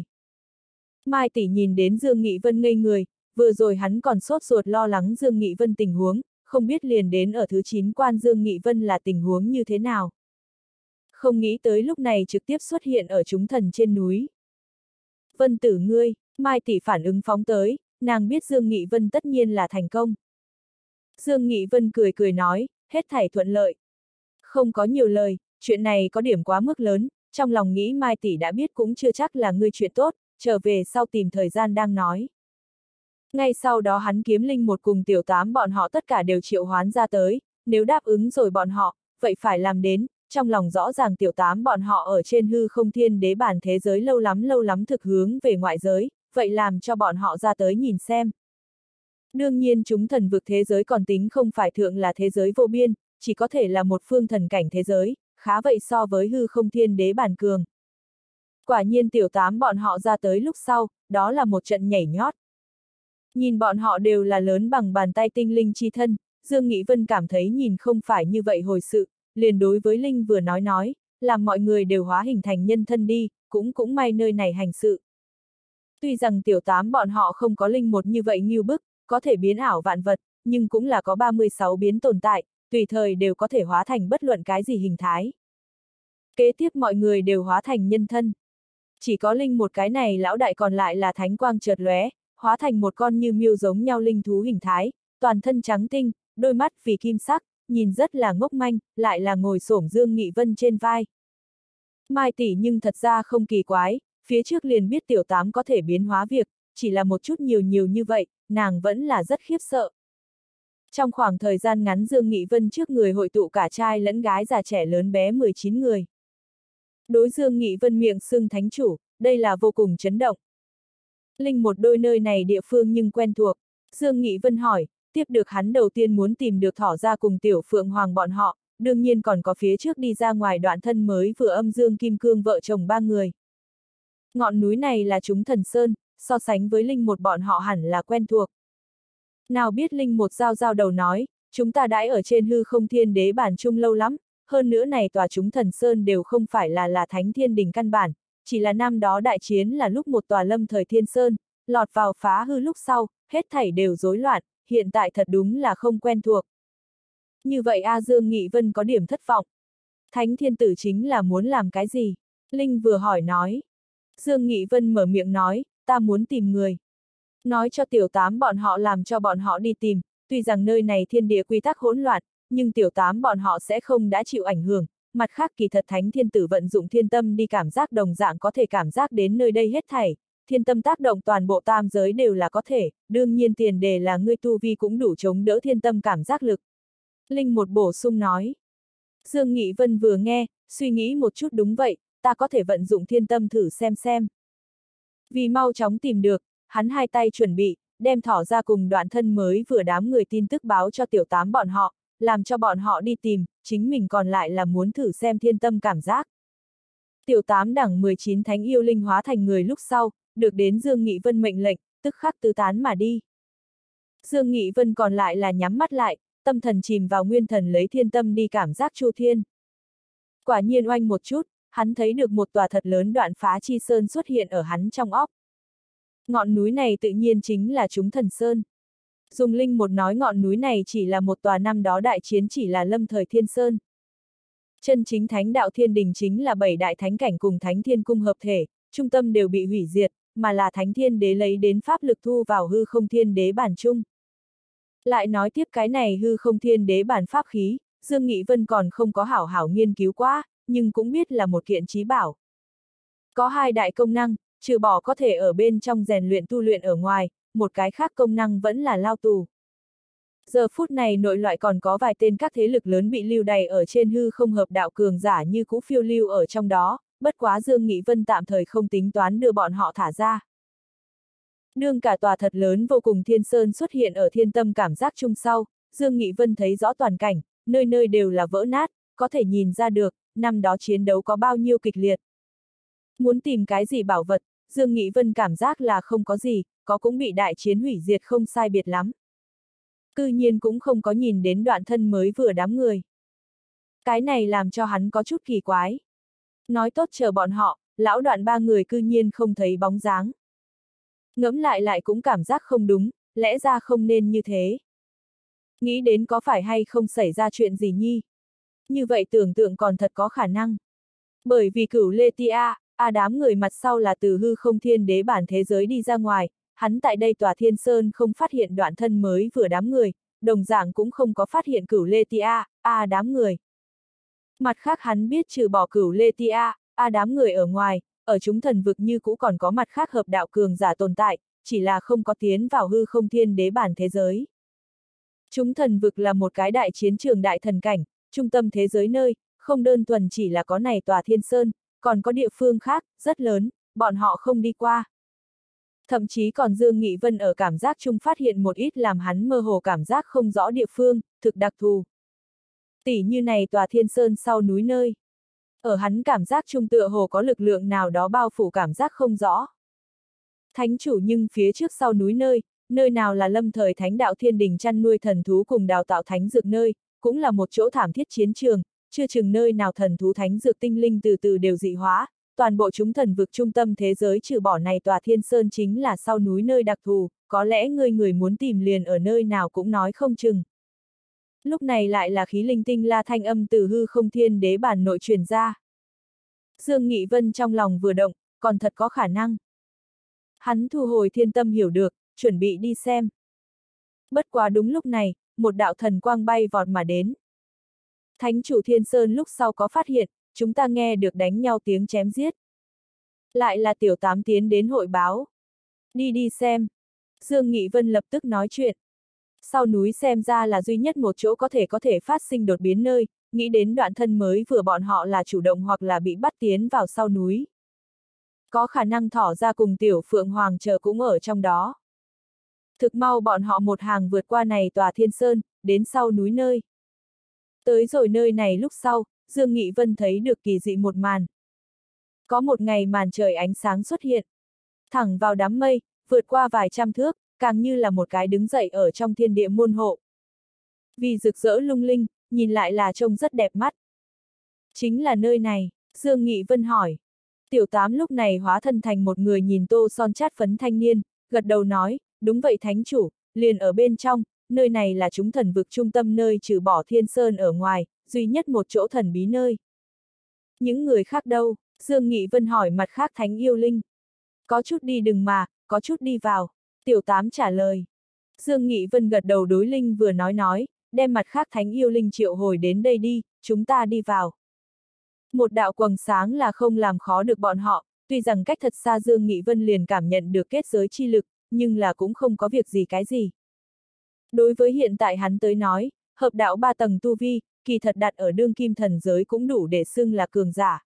[SPEAKER 1] Mai tỷ nhìn đến Dương Nghị Vân ngây người, vừa rồi hắn còn sốt ruột lo lắng Dương Nghị Vân tình huống, không biết liền đến ở thứ 9 quan Dương Nghị Vân là tình huống như thế nào. Không nghĩ tới lúc này trực tiếp xuất hiện ở chúng thần trên núi. Vân tử ngươi, Mai tỷ phản ứng phóng tới, nàng biết Dương Nghị Vân tất nhiên là thành công. Dương Nghị Vân cười cười nói, hết thảy thuận lợi. Không có nhiều lời, chuyện này có điểm quá mức lớn, trong lòng nghĩ Mai tỷ đã biết cũng chưa chắc là ngươi chuyện tốt, trở về sau tìm thời gian đang nói. Ngay sau đó hắn kiếm linh một cùng tiểu tám bọn họ tất cả đều triệu hoán ra tới, nếu đáp ứng rồi bọn họ, vậy phải làm đến, trong lòng rõ ràng tiểu tám bọn họ ở trên hư không thiên đế bản thế giới lâu lắm thực hướng về ngoại giới, vậy làm cho bọn họ ra tới nhìn xem. Đương nhiên chúng thần vực thế giới còn tính không phải thượng là thế giới vô biên, chỉ có thể là một phương thần cảnh thế giới, khá vậy so với hư không thiên đế bản cường. Quả nhiên tiểu tám bọn họ ra tới lúc sau, đó là một trận nhảy nhót. Nhìn bọn họ đều là lớn bằng bàn tay tinh linh chi thân, Dương Nghị Vân cảm thấy nhìn không phải như vậy hồi sự, liền đối với Linh vừa nói, làm mọi người đều hóa hình thành nhân thân đi, cũng may nơi này hành sự. Tuy rằng tiểu tám bọn họ không có Linh một như vậy nghiêu bức, có thể biến ảo vạn vật, nhưng cũng là có 36 biến tồn tại, tùy thời đều có thể hóa thành bất luận cái gì hình thái. Kế tiếp mọi người đều hóa thành nhân thân. Chỉ có Linh một cái này lão đại còn lại là thánh quang chợt lóe, hóa thành một con như miêu giống nhau linh thú hình thái, toàn thân trắng tinh, đôi mắt vì kim sắc, nhìn rất là ngốc manh, lại là ngồi xổm Dương Nghị Vân trên vai. Mai tỷ nhưng thật ra không kỳ quái, phía trước liền biết tiểu tám có thể biến hóa việc, chỉ là một chút nhiều như vậy, nàng vẫn là rất khiếp sợ. Trong khoảng thời gian ngắn Dương Nghị Vân trước người hội tụ cả trai lẫn gái già trẻ lớn bé 19 người. Đối Dương Nghị Vân miệng xưng thánh chủ, đây là vô cùng chấn động. Linh một đôi nơi này địa phương nhưng quen thuộc, Dương Nghị Vân hỏi, tiếp được hắn đầu tiên muốn tìm được thỏ ra cùng tiểu phượng hoàng bọn họ, đương nhiên còn có phía trước đi ra ngoài đoạn thân mới vừa âm Dương Kim Cương vợ chồng 3 người. Ngọn núi này là chúng thần sơn, so sánh với Linh một bọn họ hẳn là quen thuộc. Nào biết Linh một giao đầu nói, chúng ta đãi ở trên hư không thiên đế bản chung lâu lắm, hơn nữa này tòa chúng thần sơn đều không phải là thánh thiên đình căn bản, chỉ là năm đó đại chiến là lúc một tòa lâm thời thiên sơn, lọt vào phá hư lúc sau, hết thảy đều rối loạn, hiện tại thật đúng là không quen thuộc. Như vậy Dương Nghị Vân có điểm thất vọng. Thánh thiên tử chính là muốn làm cái gì? Linh vừa hỏi nói. Dương Nghị Vân mở miệng nói, ta muốn tìm người. Nói cho tiểu tám bọn họ làm cho bọn họ đi tìm, tuy rằng nơi này thiên địa quy tắc hỗn loạn, nhưng tiểu tám bọn họ sẽ không đã chịu ảnh hưởng, mặt khác kỳ thật thánh thiên tử vận dụng thiên tâm đi cảm giác đồng dạng có thể cảm giác đến nơi đây hết thảy, thiên tâm tác động toàn bộ tam giới đều là có thể, đương nhiên tiền đề là ngươi tu vi cũng đủ chống đỡ thiên tâm cảm giác lực. Linh một bổ sung nói. Dương Nghị Vân vừa nghe, suy nghĩ một chút đúng vậy, ta có thể vận dụng thiên tâm thử xem. Vì mau chóng tìm được, hắn hai tay chuẩn bị, đem thỏ ra cùng đoạn thân mới vừa đám người tin tức báo cho tiểu tám bọn họ, làm cho bọn họ đi tìm, chính mình còn lại là muốn thử xem thiên tâm cảm giác. Tiểu tám đẳng 19 thánh yêu linh hóa thành người lúc sau, được đến Dương Nghị Vân mệnh lệnh, tức khắc tứ tán mà đi. Dương Nghị Vân còn lại là nhắm mắt lại, tâm thần chìm vào nguyên thần lấy thiên tâm đi cảm giác chu thiên. Quả nhiên oanh một chút, hắn thấy được một tòa thật lớn đoạn phá chi sơn xuất hiện ở hắn trong óc. Ngọn núi này tự nhiên chính là chúng thần sơn. Dùng Linh một nói ngọn núi này chỉ là một tòa năm đó đại chiến chỉ là lâm thời thiên sơn. Chân chính thánh đạo thiên đình chính là 7 đại thánh cảnh cùng thánh thiên cung hợp thể, trung tâm đều bị hủy diệt, mà là thánh thiên đế lấy đến pháp lực thu vào hư không thiên đế bản chung. Lại nói tiếp cái này hư không thiên đế bản pháp khí, Dương Nghị Vân còn không có hảo hảo nghiên cứu qua, nhưng cũng biết là một kiện chí bảo. Có hai đại công năng, trừ bỏ có thể ở bên trong rèn luyện tu luyện ở ngoài, một cái khác công năng vẫn là lao tù. Giờ phút này nội loại còn có vài tên các thế lực lớn bị lưu đày ở trên hư không hợp đạo cường giả như cũ phiêu lưu ở trong đó, bất quá Dương Nghị Vân tạm thời không tính toán đưa bọn họ thả ra. Đương cả tòa thật lớn vô cùng thiên sơn xuất hiện ở thiên tâm cảm giác chung sau, Dương Nghị Vân thấy rõ toàn cảnh, nơi nơi đều là vỡ nát, có thể nhìn ra được, năm đó chiến đấu có bao nhiêu kịch liệt. Muốn tìm cái gì bảo vật, Dương Nghị Vân cảm giác là không có gì, có cũng bị đại chiến hủy diệt không sai biệt lắm. Cư nhiên cũng không có nhìn đến đoạn thân mới vừa đám người. Cái này làm cho hắn có chút kỳ quái. Nói tốt chờ bọn họ, lão đoạn 3 người cư nhiên không thấy bóng dáng. Ngẫm lại cũng cảm giác không đúng, lẽ ra không nên như thế. Nghĩ đến có phải hay không xảy ra chuyện gì nhi. Như vậy tưởng tượng còn thật có khả năng. Bởi vì Cửu Lê Tia, đám người mặt sau là từ hư không thiên đế bản thế giới đi ra ngoài, hắn tại đây tòa thiên sơn không phát hiện đoạn thân mới vừa đám người, đồng dạng cũng không có phát hiện Cửu Lê Tia, đám người. Mặt khác hắn biết trừ bỏ Cửu Lê Tia, đám người ở ngoài, ở chúng thần vực như cũ còn có mặt khác hợp đạo cường giả tồn tại, chỉ là không có tiến vào hư không thiên đế bản thế giới. Chúng thần vực là một cái đại chiến trường đại thần cảnh, trung tâm thế giới nơi, không đơn thuần chỉ là có này tòa thiên sơn, còn có địa phương khác, rất lớn, bọn họ không đi qua. Thậm chí còn Dương Nghị Vân ở cảm giác chung phát hiện một ít làm hắn mơ hồ cảm giác không rõ địa phương, thực đặc thù. Tỉ như này tòa thiên sơn sau núi nơi. Ở hắn cảm giác trung tựa hồ có lực lượng nào đó bao phủ cảm giác không rõ. Thánh chủ nhưng phía trước sau núi nơi nào là lâm thời thánh đạo thiên đình chăn nuôi thần thú cùng đào tạo thánh dược nơi, cũng là một chỗ thảm thiết chiến trường, chưa chừng nơi nào thần thú thánh dược tinh linh từ từ đều dị hóa, toàn bộ chúng thần vực trung tâm thế giới trừ bỏ này tòa thiên sơn chính là sau núi nơi đặc thù, có lẽ người muốn tìm liền ở nơi nào cũng nói không chừng. Lúc này lại là khí linh tinh la thanh âm từ hư không thiên đế bản nội truyền ra. Dương Nghị Vân trong lòng vừa động, còn thật có khả năng. Hắn thu hồi thiên tâm hiểu được, chuẩn bị đi xem. Bất quá đúng lúc này, một đạo thần quang bay vọt mà đến. Thánh chủ Thiên Sơn lúc sau có phát hiện, chúng ta nghe được đánh nhau tiếng chém giết. Lại là tiểu tám tiến đến hội báo. Đi xem. Dương Nghị Vân lập tức nói chuyện. Sau núi xem ra là duy nhất một chỗ có thể phát sinh đột biến nơi, nghĩ đến đoạn thân mới vừa bọn họ là chủ động hoặc là bị bắt tiến vào sau núi. Có khả năng Thỏ ra cùng tiểu Phượng Hoàng chờ cũng ở trong đó. Thực mau bọn họ một hàng vượt qua này tòa thiên sơn, đến sau núi nơi. Tới rồi nơi này lúc sau, Dương Nghị Vân thấy được kỳ dị một màn. Có một ngày màn trời ánh sáng xuất hiện. Thẳng vào đám mây, vượt qua vài trăm thước, càng như là một cái đứng dậy ở trong thiên địa môn hộ. Vì rực rỡ lung linh, nhìn lại là trông rất đẹp mắt. Chính là nơi này, Dương Nghị Vân hỏi. Tiểu tám lúc này hóa thân thành một người nhìn tô son chát phấn thanh niên, gật đầu nói, đúng vậy thánh chủ, liền ở bên trong, nơi này là chúng thần vực trung tâm nơi trừ bỏ thiên sơn ở ngoài, duy nhất một chỗ thần bí nơi. Những người khác đâu? Dương Nghị Vân hỏi mặt khác thánh yêu linh. Có chút đi đừng mà, có chút đi vào. Tiểu tám trả lời. Dương Nghị Vân gật đầu đối linh vừa nói, đem mặt khác thánh yêu linh triệu hồi đến đây đi, chúng ta đi vào. Một đạo quầng sáng là không làm khó được bọn họ, tuy rằng cách thật xa Dương Nghị Vân liền cảm nhận được kết giới chi lực, nhưng là cũng không có việc gì cái gì. Đối với hiện tại hắn tới nói, hợp đạo 3 tầng tu vi, kỳ thật đặt ở đương kim thần giới cũng đủ để xưng là cường giả.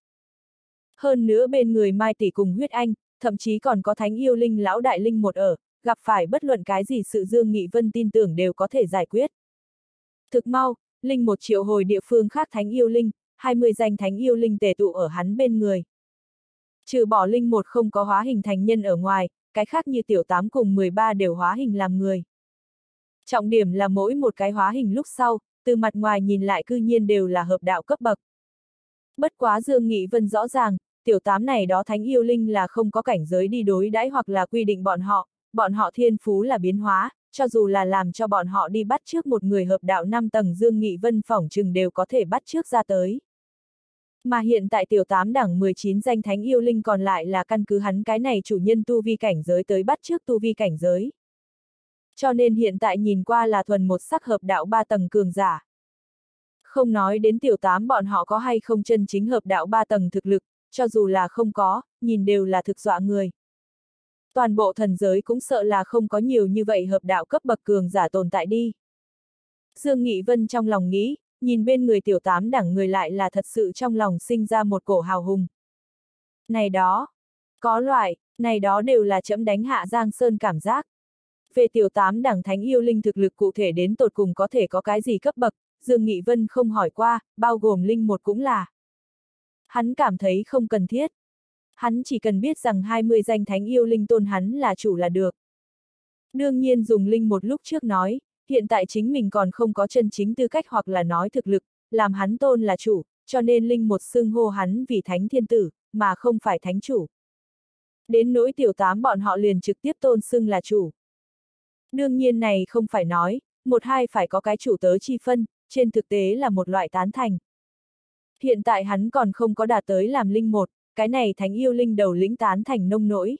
[SPEAKER 1] Hơn nữa bên người Mai Tỷ cùng huyết anh, thậm chí còn có thánh yêu linh lão đại linh một ở, gặp phải bất luận cái gì sự Dương Nghị Vân tin tưởng đều có thể giải quyết. Thực mau, linh một triệu hồi địa phương khác thánh yêu linh, 20 danh thánh yêu linh tề tụ ở hắn bên người. Trừ bỏ linh một không có hóa hình thành nhân ở ngoài, cái khác như tiểu 8 cùng 13 đều hóa hình làm người. Trọng điểm là mỗi một cái hóa hình lúc sau, từ mặt ngoài nhìn lại cư nhiên đều là hợp đạo cấp bậc. Bất quá Dương Nghị Vân rõ ràng, tiểu 8 này đó thánh yêu linh là không có cảnh giới đi đối đãi hoặc là quy định bọn họ thiên phú là biến hóa, cho dù là làm cho bọn họ đi bắt trước một người hợp đạo 5 tầng Dương Nghị Vân phỏng chừng đều có thể bắt trước ra tới. Mà hiện tại tiểu 8 đẳng 19 danh thánh yêu linh còn lại là căn cứ hắn cái này chủ nhân tu vi cảnh giới tới bắt trước tu vi cảnh giới. Cho nên hiện tại nhìn qua là thuần một sắc hợp đạo 3 tầng cường giả. Không nói đến tiểu 8 bọn họ có hay không chân chính hợp đạo 3 tầng thực lực, cho dù là không có, nhìn đều là thực dọa người. Toàn bộ thần giới cũng sợ là không có nhiều như vậy hợp đạo cấp bậc cường giả tồn tại đi. Dương Nghị Vân trong lòng nghĩ, nhìn bên người tiểu 8 đẳng người lại là thật sự trong lòng sinh ra một cổ hào hùng. Này đó, có loại, này đó đều là trẫm đánh hạ Giang Sơn cảm giác. Về tiểu 8 đẳng thánh yêu linh thực lực cụ thể đến tột cùng có thể có cái gì cấp bậc, Dương Nghị Vân không hỏi qua, bao gồm linh một cũng là. Hắn cảm thấy không cần thiết. Hắn chỉ cần biết rằng 20 danh thánh yêu linh tôn hắn là chủ là được. Đương nhiên dùng linh một lúc trước nói, hiện tại chính mình còn không có chân chính tư cách hoặc là nói thực lực, làm hắn tôn là chủ, cho nên linh một xưng hô hắn vì thánh thiên tử, mà không phải thánh chủ. Đến nỗi tiểu 8 bọn họ liền trực tiếp tôn xưng là chủ. Đương nhiên này không phải nói, một hai phải có cái chủ tớ chi phân, trên thực tế là một loại tán thành. Hiện tại hắn còn không có đạt tới làm linh một, cái này thánh yêu linh đầu lĩnh tán thành nông nỗi.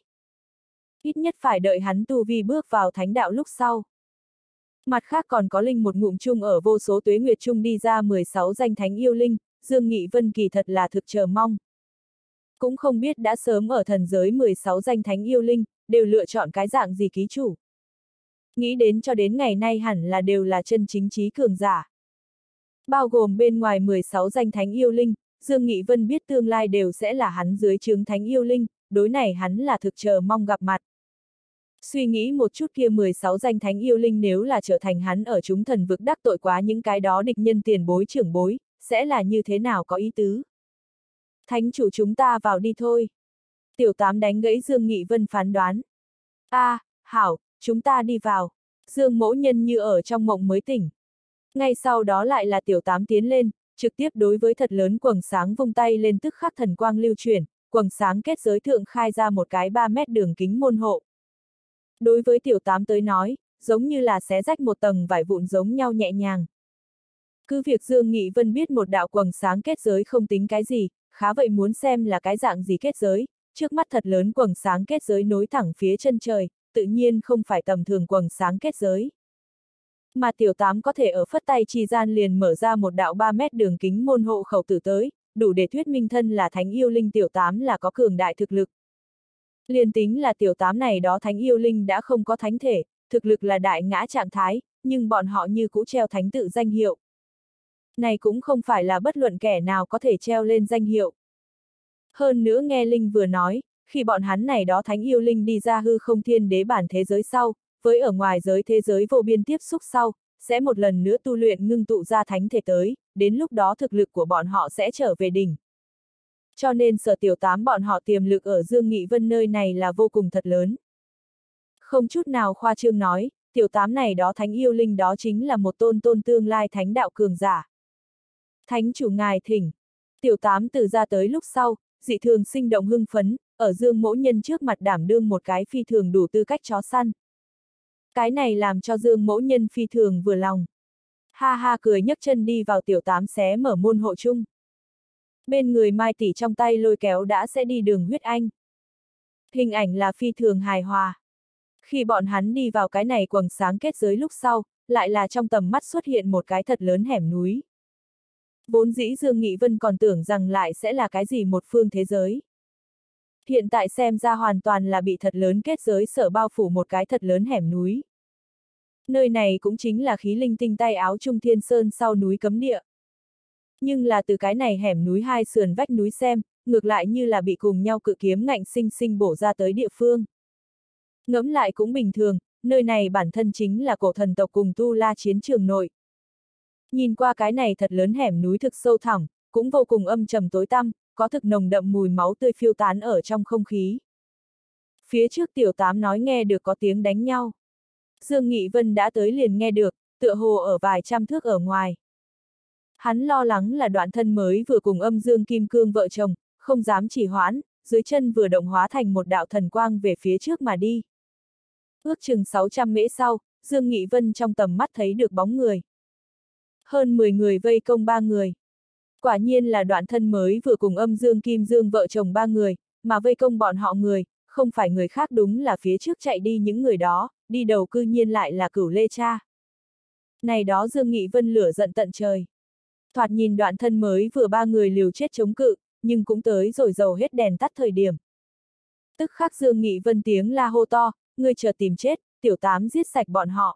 [SPEAKER 1] Ít nhất phải đợi hắn tu vi bước vào thánh đạo lúc sau. Mặt khác còn có linh một ngụm chung ở vô số tuế nguyệt chung đi ra 16 danh thánh yêu linh, Dương Nghị Vân kỳ thật là thực chờ mong. Cũng không biết đã sớm ở thần giới 16 danh thánh yêu linh, đều lựa chọn cái dạng gì ký chủ. Nghĩ đến cho đến ngày nay hẳn là đều là chân chính trí cường giả. Bao gồm bên ngoài 16 danh thánh yêu linh, Dương Nghị Vân biết tương lai đều sẽ là hắn dưới trướng thánh yêu linh, đối này hắn là thực chờ mong gặp mặt. Suy nghĩ một chút kia 16 danh thánh yêu linh nếu là trở thành hắn ở chúng thần vực đắc tội quá những cái đó địch nhân tiền bối trưởng bối, sẽ là như thế nào có ý tứ. Thánh chủ chúng ta vào đi thôi. Tiểu Tám đánh gãy Dương Nghị Vân phán đoán. Hảo, chúng ta đi vào. Dương Mỗ Nhân như ở trong mộng mới tỉnh. Ngay sau đó lại là Tiểu Tám tiến lên, trực tiếp đối với thật lớn quầng sáng vung tay lên, tức khắc thần quang lưu chuyển, quầng sáng kết giới thượng khai ra một cái 3 mét đường kính môn hộ. Đối với Tiểu Tám tới nói, giống như là xé rách một tầng vải vụn giống nhau nhẹ nhàng. Cứ việc Dương Nghị Vân biết một đạo quầng sáng kết giới không tính cái gì, khá vậy muốn xem là cái dạng gì kết giới, trước mắt thật lớn quầng sáng kết giới nối thẳng phía chân trời, tự nhiên không phải tầm thường quầng sáng kết giới. Mà Tiểu Tám có thể ở phất tay chi gian liền mở ra một đạo 3 mét đường kính môn hộ khẩu tử tới, đủ để thuyết minh thân là thánh yêu linh Tiểu Tám là có cường đại thực lực. Liền tính là Tiểu Tám này đó thánh yêu linh đã không có thánh thể, thực lực là đại ngã trạng thái, nhưng bọn họ như cũ treo thánh tự danh hiệu. Này cũng không phải là bất luận kẻ nào có thể treo lên danh hiệu. Hơn nữa nghe Linh vừa nói, khi bọn hắn này đó thánh yêu linh đi ra hư không thiên đế bản thế giới sau, với ở ngoài giới thế giới vô biên tiếp xúc sau, sẽ một lần nữa tu luyện ngưng tụ ra thánh thể tới, đến lúc đó thực lực của bọn họ sẽ trở về đỉnh. Cho nên Sở Tiểu Tám bọn họ tiềm lực ở Dương Nghị Vân nơi này là vô cùng thật lớn. Không chút nào khoa trương nói, Tiểu Tám này đó thánh yêu linh đó chính là một tôn tương lai thánh đạo cường giả. Thánh chủ ngài thỉnh. Tiểu Tám từ ra tới lúc sau, dị thường sinh động hưng phấn, ở Dương Mỗ Nhân trước mặt đảm đương một cái phi thường đủ tư cách chó săn. Cái này làm cho Dương Mỗ Nhân phi thường vừa lòng. Ha ha cười nhấc chân đi vào Tiểu Tám xé mở môn hộ chung. Bên người Mai Tỷ trong tay lôi kéo đã sẽ đi đường huyết anh. Hình ảnh là phi thường hài hòa. Khi bọn hắn đi vào cái này quầng sáng kết giới lúc sau, lại là trong tầm mắt xuất hiện một cái thật lớn hẻm núi. Vốn dĩ Dương Nghị Vân còn tưởng rằng lại sẽ là cái gì một phương thế giới. Hiện tại xem ra hoàn toàn là bị thật lớn kết giới sở bao phủ một cái thật lớn hẻm núi. Nơi này cũng chính là khí linh tinh tay áo Trung Thiên Sơn sau núi cấm địa. Nhưng là từ cái này hẻm núi hai sườn vách núi xem, ngược lại như là bị cùng nhau cự kiếm ngạnh sinh sinh bổ ra tới địa phương. Ngẫm lại cũng bình thường, nơi này bản thân chính là cổ thần tộc cùng Tu La chiến trường nội. Nhìn qua cái này thật lớn hẻm núi thực sâu thẳm, cũng vô cùng âm trầm tối tăm, có thực nồng đậm mùi máu tươi phiêu tán ở trong không khí. Phía trước Tiểu Tám nói nghe được có tiếng đánh nhau. Dương Nghị Vân đã tới liền nghe được, tựa hồ ở vài trăm thước ở ngoài. Hắn lo lắng là Đoạn Thân mới vừa cùng Âm Dương Kim Cương vợ chồng, không dám trì hoãn, dưới chân vừa động hóa thành một đạo thần quang về phía trước mà đi. Ước chừng 600 mễ sau, Dương Nghị Vân trong tầm mắt thấy được bóng người. Hơn 10 người vây công 3 người. Quả nhiên là Đoạn Thân mới vừa cùng Âm Dương Kim Dương vợ chồng 3 người, mà vây công bọn họ người, không phải người khác đúng là phía trước chạy đi những người đó, đi đầu cư nhiên lại là Cửu Lê Cha. Này đó Dương Nghị Vân lửa giận tận trời. Thoạt nhìn Đoạn Thân mới vừa 3 người liều chết chống cự, nhưng cũng tới rồi dầu hết đèn tắt thời điểm. Tức khắc Dương Nghị Vân tiếng la hô to, ngươi chờ tìm chết, Tiểu Tám giết sạch bọn họ.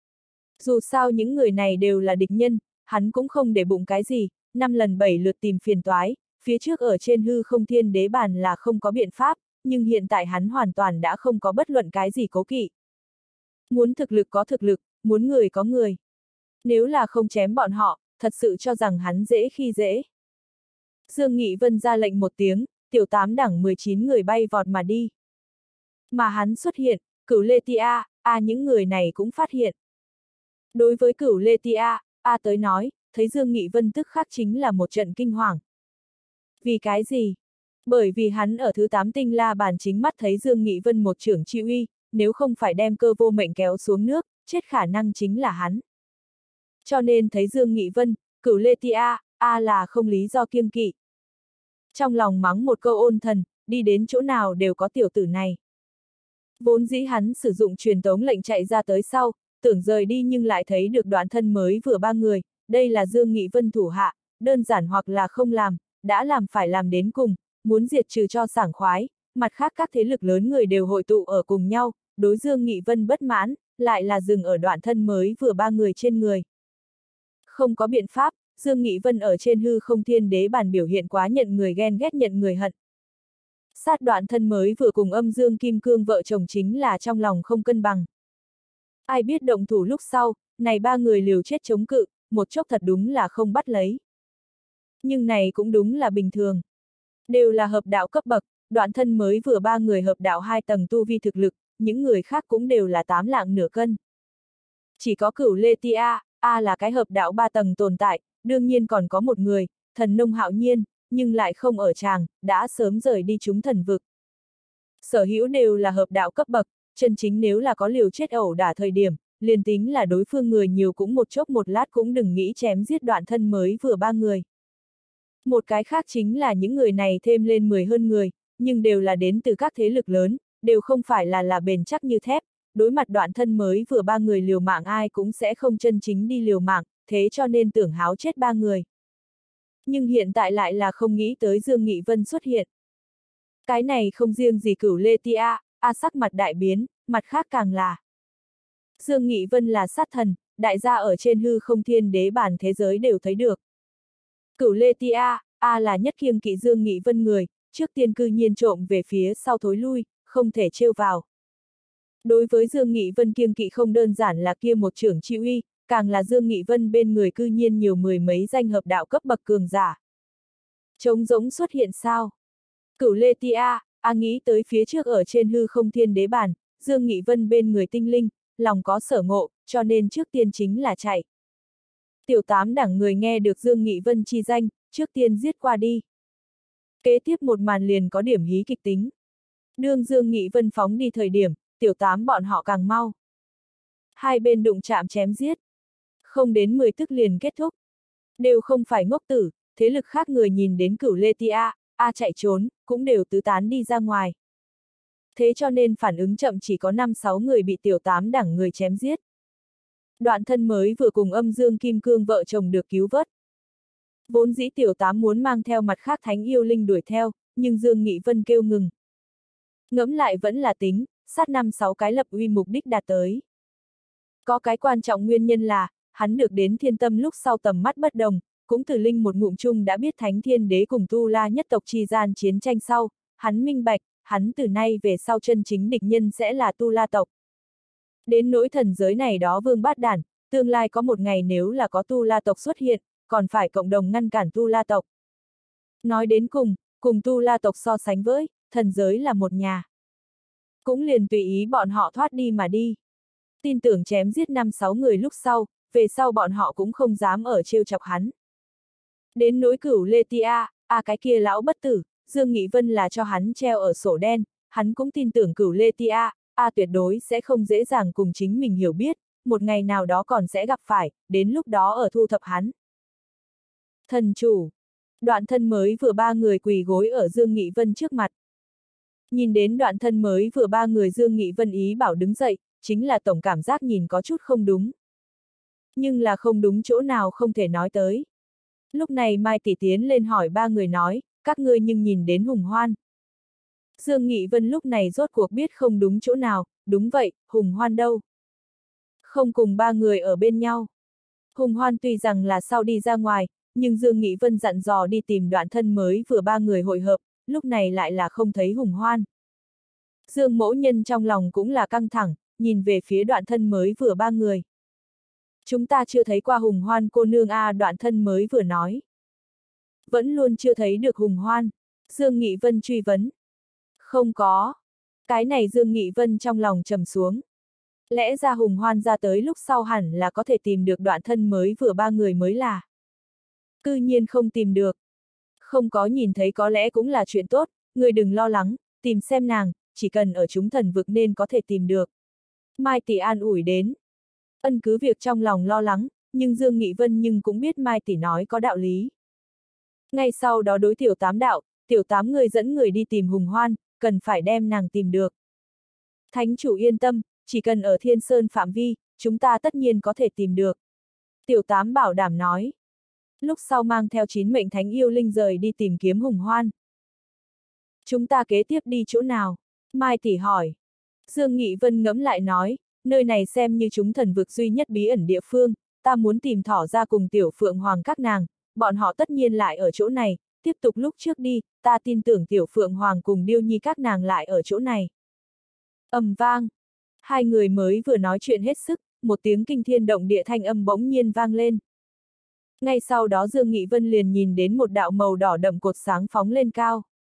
[SPEAKER 1] Dù sao những người này đều là địch nhân, hắn cũng không để bụng cái gì, 5 lần 7 lượt tìm phiền toái, phía trước ở trên hư không thiên đế bàn là không có biện pháp, nhưng hiện tại hắn hoàn toàn đã không có bất luận cái gì cố kỵ. Muốn thực lực có thực lực, muốn người có người. Nếu là không chém bọn họ, thật sự cho rằng hắn dễ khi dễ. Dương Nghị Vân ra lệnh một tiếng, Tiểu Tám đẳng 19 người bay vọt mà đi. Mà hắn xuất hiện, Cửu Lê Tia, những người này cũng phát hiện. Đối với Cửu Lê Tia, tới nói, thấy Dương Nghị Vân tức khắc chính là một trận kinh hoàng. Vì cái gì? Bởi vì hắn ở thứ 8 tinh la bàn chính mắt thấy Dương Nghị Vân một trưởng chi uy, nếu không phải đem Cơ Vô Mệnh kéo xuống nước, chết khả năng chính là hắn. Cho nên thấy Dương Nghị Vân, Cửu Lê Tia, là không lý do kiêng kỵ. Trong lòng mắng một câu ôn thần, đi đến chỗ nào đều có tiểu tử này. Vốn dĩ hắn sử dụng truyền tống lệnh chạy ra tới sau, tưởng rời đi nhưng lại thấy được Đoạn Thân mới vừa 3 người, đây là Dương Nghị Vân thủ hạ, đơn giản hoặc là không làm, đã làm phải làm đến cùng, muốn diệt trừ cho sảng khoái, mặt khác các thế lực lớn người đều hội tụ ở cùng nhau, đối Dương Nghị Vân bất mãn, lại là dừng ở Đoạn Thân mới vừa 3 người trên người. Không có biện pháp, Dương Nghị Vân ở trên hư không thiên đế bàn biểu hiện quá nhận người ghen ghét nhận người hận. Sát Đoạn Thân mới vừa cùng Âm Dương Kim Cương vợ chồng chính là trong lòng không cân bằng. Ai biết động thủ lúc sau, này 3 người liều chết chống cự, một chốc thật đúng là không bắt lấy. Nhưng này cũng đúng là bình thường. Đều là hợp đạo cấp bậc, Đoạn Thân mới vừa ba người hợp đạo 2 tầng tu vi thực lực, những người khác cũng đều là 8 lạng nửa cân. Chỉ có Cửu Lê Ti A là cái hợp đạo 3 tầng tồn tại, đương nhiên còn có một người, Thần Nông Hạo Nhiên, nhưng lại không ở tràng, đã sớm rời đi chúng thần vực. Sở hữu đều là hợp đạo cấp bậc, chân chính nếu là có liều chết ẩu đả thời điểm, liền tính là đối phương người nhiều cũng một chốc một lát cũng đừng nghĩ chém giết Đoạn Thân mới vừa ba người. Một cái khác chính là những người này thêm lên 10 hơn người, nhưng đều là đến từ các thế lực lớn, đều không phải là bền chắc như thép, đối mặt Đoạn Thân mới vừa ba người liều mạng ai cũng sẽ không chân chính đi liều mạng, thế cho nên tưởng háo chết ba người. Nhưng hiện tại lại là không nghĩ tới Dương Nghị Vân xuất hiện. Cái này không riêng gì Cửu Lê Ti A sắc mặt đại biến, mặt khác càng là. Dương Nghị Vân là sát thần, đại gia ở trên hư không thiên đế bản thế giới đều thấy được. Cửu Lê Ti A là nhất kiêng kỵ Dương Nghị Vân người, trước tiên cư nhiên trộm về phía sau thối lui, không thể trêu vào. Đối với Dương Nghị Vân kiêng kỵ không đơn giản là kia một trưởng chi uy, càng là Dương Nghị Vân bên người cư nhiên nhiều mười mấy danh hợp đạo cấp bậc cường giả. Trống rỗng xuất hiện sao? Cửu Lê Ti A nghĩ tới phía trước ở trên hư không thiên đế bản, Dương Nghị Vân bên người tinh linh, lòng có sở ngộ, cho nên trước tiên chính là chạy. Tiểu 8 đẳng người nghe được Dương Nghị Vân chi danh, trước tiên giết qua đi. Kế tiếp một màn liền có điểm hí kịch tính. Đương Dương Nghị Vân phóng đi thời điểm, tiểu 8 bọn họ càng mau. Hai bên đụng chạm chém giết. Không đến 10 tức liền kết thúc. Đều không phải ngốc tử, thế lực khác người nhìn đến Cửu Lê Ti A chạy trốn, cũng đều tứ tán đi ra ngoài. Thế cho nên phản ứng chậm chỉ có 5-6 người bị tiểu 8 đẳng người chém giết. Đoạn Thân mới vừa cùng Âm Dương Kim Cương vợ chồng được cứu vớt. Vốn dĩ tiểu 8 muốn mang theo mặt khác thánh yêu linh đuổi theo, nhưng Dương Nghị Vân kêu ngừng. Ngẫm lại vẫn là tính, sát 5-6 cái lập uy mục đích đạt tới. Có cái quan trọng nguyên nhân là, hắn được đến thiên tâm lúc sau tầm mắt bất đồng, cũng từ linh một ngụm chung đã biết Thánh Thiên Đế cùng Tu La nhất tộc chi gian chiến tranh sau, hắn minh bạch, hắn từ nay về sau chân chính địch nhân sẽ là Tu La tộc. Đến nỗi thần giới này đó vương bát đản, tương lai có một ngày nếu là có Tu La tộc xuất hiện, còn phải cộng đồng ngăn cản Tu La tộc. Nói đến cùng Tu La tộc so sánh với, thần giới là một nhà. Cũng liền tùy ý bọn họ thoát đi mà đi. Tin tưởng chém giết 5-6 người lúc sau, về sau bọn họ cũng không dám ở trêu chọc hắn. Đến nỗi Cửu Lê Ti A cái kia lão bất tử, Dương Nghị Vân là cho hắn treo ở sổ đen, hắn cũng tin tưởng Cửu Lê Ti A tuyệt đối sẽ không dễ dàng cùng chính mình hiểu biết, một ngày nào đó còn sẽ gặp phải, đến lúc đó ở thu thập hắn. Thần chủ. Đoạn Thân mới vừa ba người quỳ gối ở Dương Nghị Vân trước mặt. Nhìn đến Đoạn Thân mới vừa ba người Dương Nghị Vân ý bảo đứng dậy, chính là tổng cảm giác nhìn có chút không đúng. Nhưng là không đúng chỗ nào không thể nói tới. Lúc này Mai Tỷ tiến lên hỏi ba người nói, các ngươi nhưng nhìn đến Hùng Hoan. Dương Nghị Vân lúc này rốt cuộc biết không đúng chỗ nào, đúng vậy, Hùng Hoan đâu? Không cùng ba người ở bên nhau. Hùng Hoan tuy rằng là sau đi ra ngoài, nhưng Dương Nghị Vân dặn dò đi tìm Đoạn Thân mới vừa ba người hội hợp, lúc này lại là không thấy Hùng Hoan. Dương Mỗ Nhân trong lòng cũng là căng thẳng, nhìn về phía Đoạn Thân mới vừa ba người. Chúng ta chưa thấy qua Hùng Hoan cô nương Đoạn Thân mới vừa nói. Vẫn luôn chưa thấy được Hùng Hoan. Dương Nghị Vân truy vấn. Không có. Cái này Dương Nghị Vân trong lòng trầm xuống. Lẽ ra Hùng Hoan ra tới lúc sau hẳn là có thể tìm được Đoạn Thân mới vừa ba người mới là. Cư nhiên không tìm được. Không có nhìn thấy có lẽ cũng là chuyện tốt, người đừng lo lắng, tìm xem nàng, chỉ cần ở chúng thần vực nên có thể tìm được. Mai Tỷ an ủi đến. Ân cứ việc trong lòng lo lắng, nhưng Dương Nghị Vân nhưng cũng biết Mai Tỷ nói có đạo lý. Ngay sau đó đối tiểu 8 đạo, tiểu 8 người dẫn người đi tìm Hùng Hoan, cần phải đem nàng tìm được. Thánh chủ yên tâm, chỉ cần ở Thiên Sơn phạm vi, chúng ta tất nhiên có thể tìm được. Tiểu 8 bảo đảm nói. Lúc sau mang theo 9 mệnh thánh yêu linh rời đi tìm kiếm Hùng Hoan. Chúng ta kế tiếp đi chỗ nào? Mai Tỷ hỏi. Dương Nghị Vân ngẫm lại nói, nơi này xem như chúng thần vực duy nhất bí ẩn địa phương, ta muốn tìm Thỏ ra cùng Tiểu Phượng Hoàng các nàng, bọn họ tất nhiên lại ở chỗ này, tiếp tục lúc trước đi, ta tin tưởng Tiểu Phượng Hoàng cùng Điêu Nhi các nàng lại ở chỗ này. Ầm vang. Hai người mới vừa nói chuyện hết sức, một tiếng kinh thiên động địa thanh âm bỗng nhiên vang lên. Ngay sau đó Dương Nghị Vân liền nhìn đến một đạo màu đỏ đậm cột sáng phóng lên cao.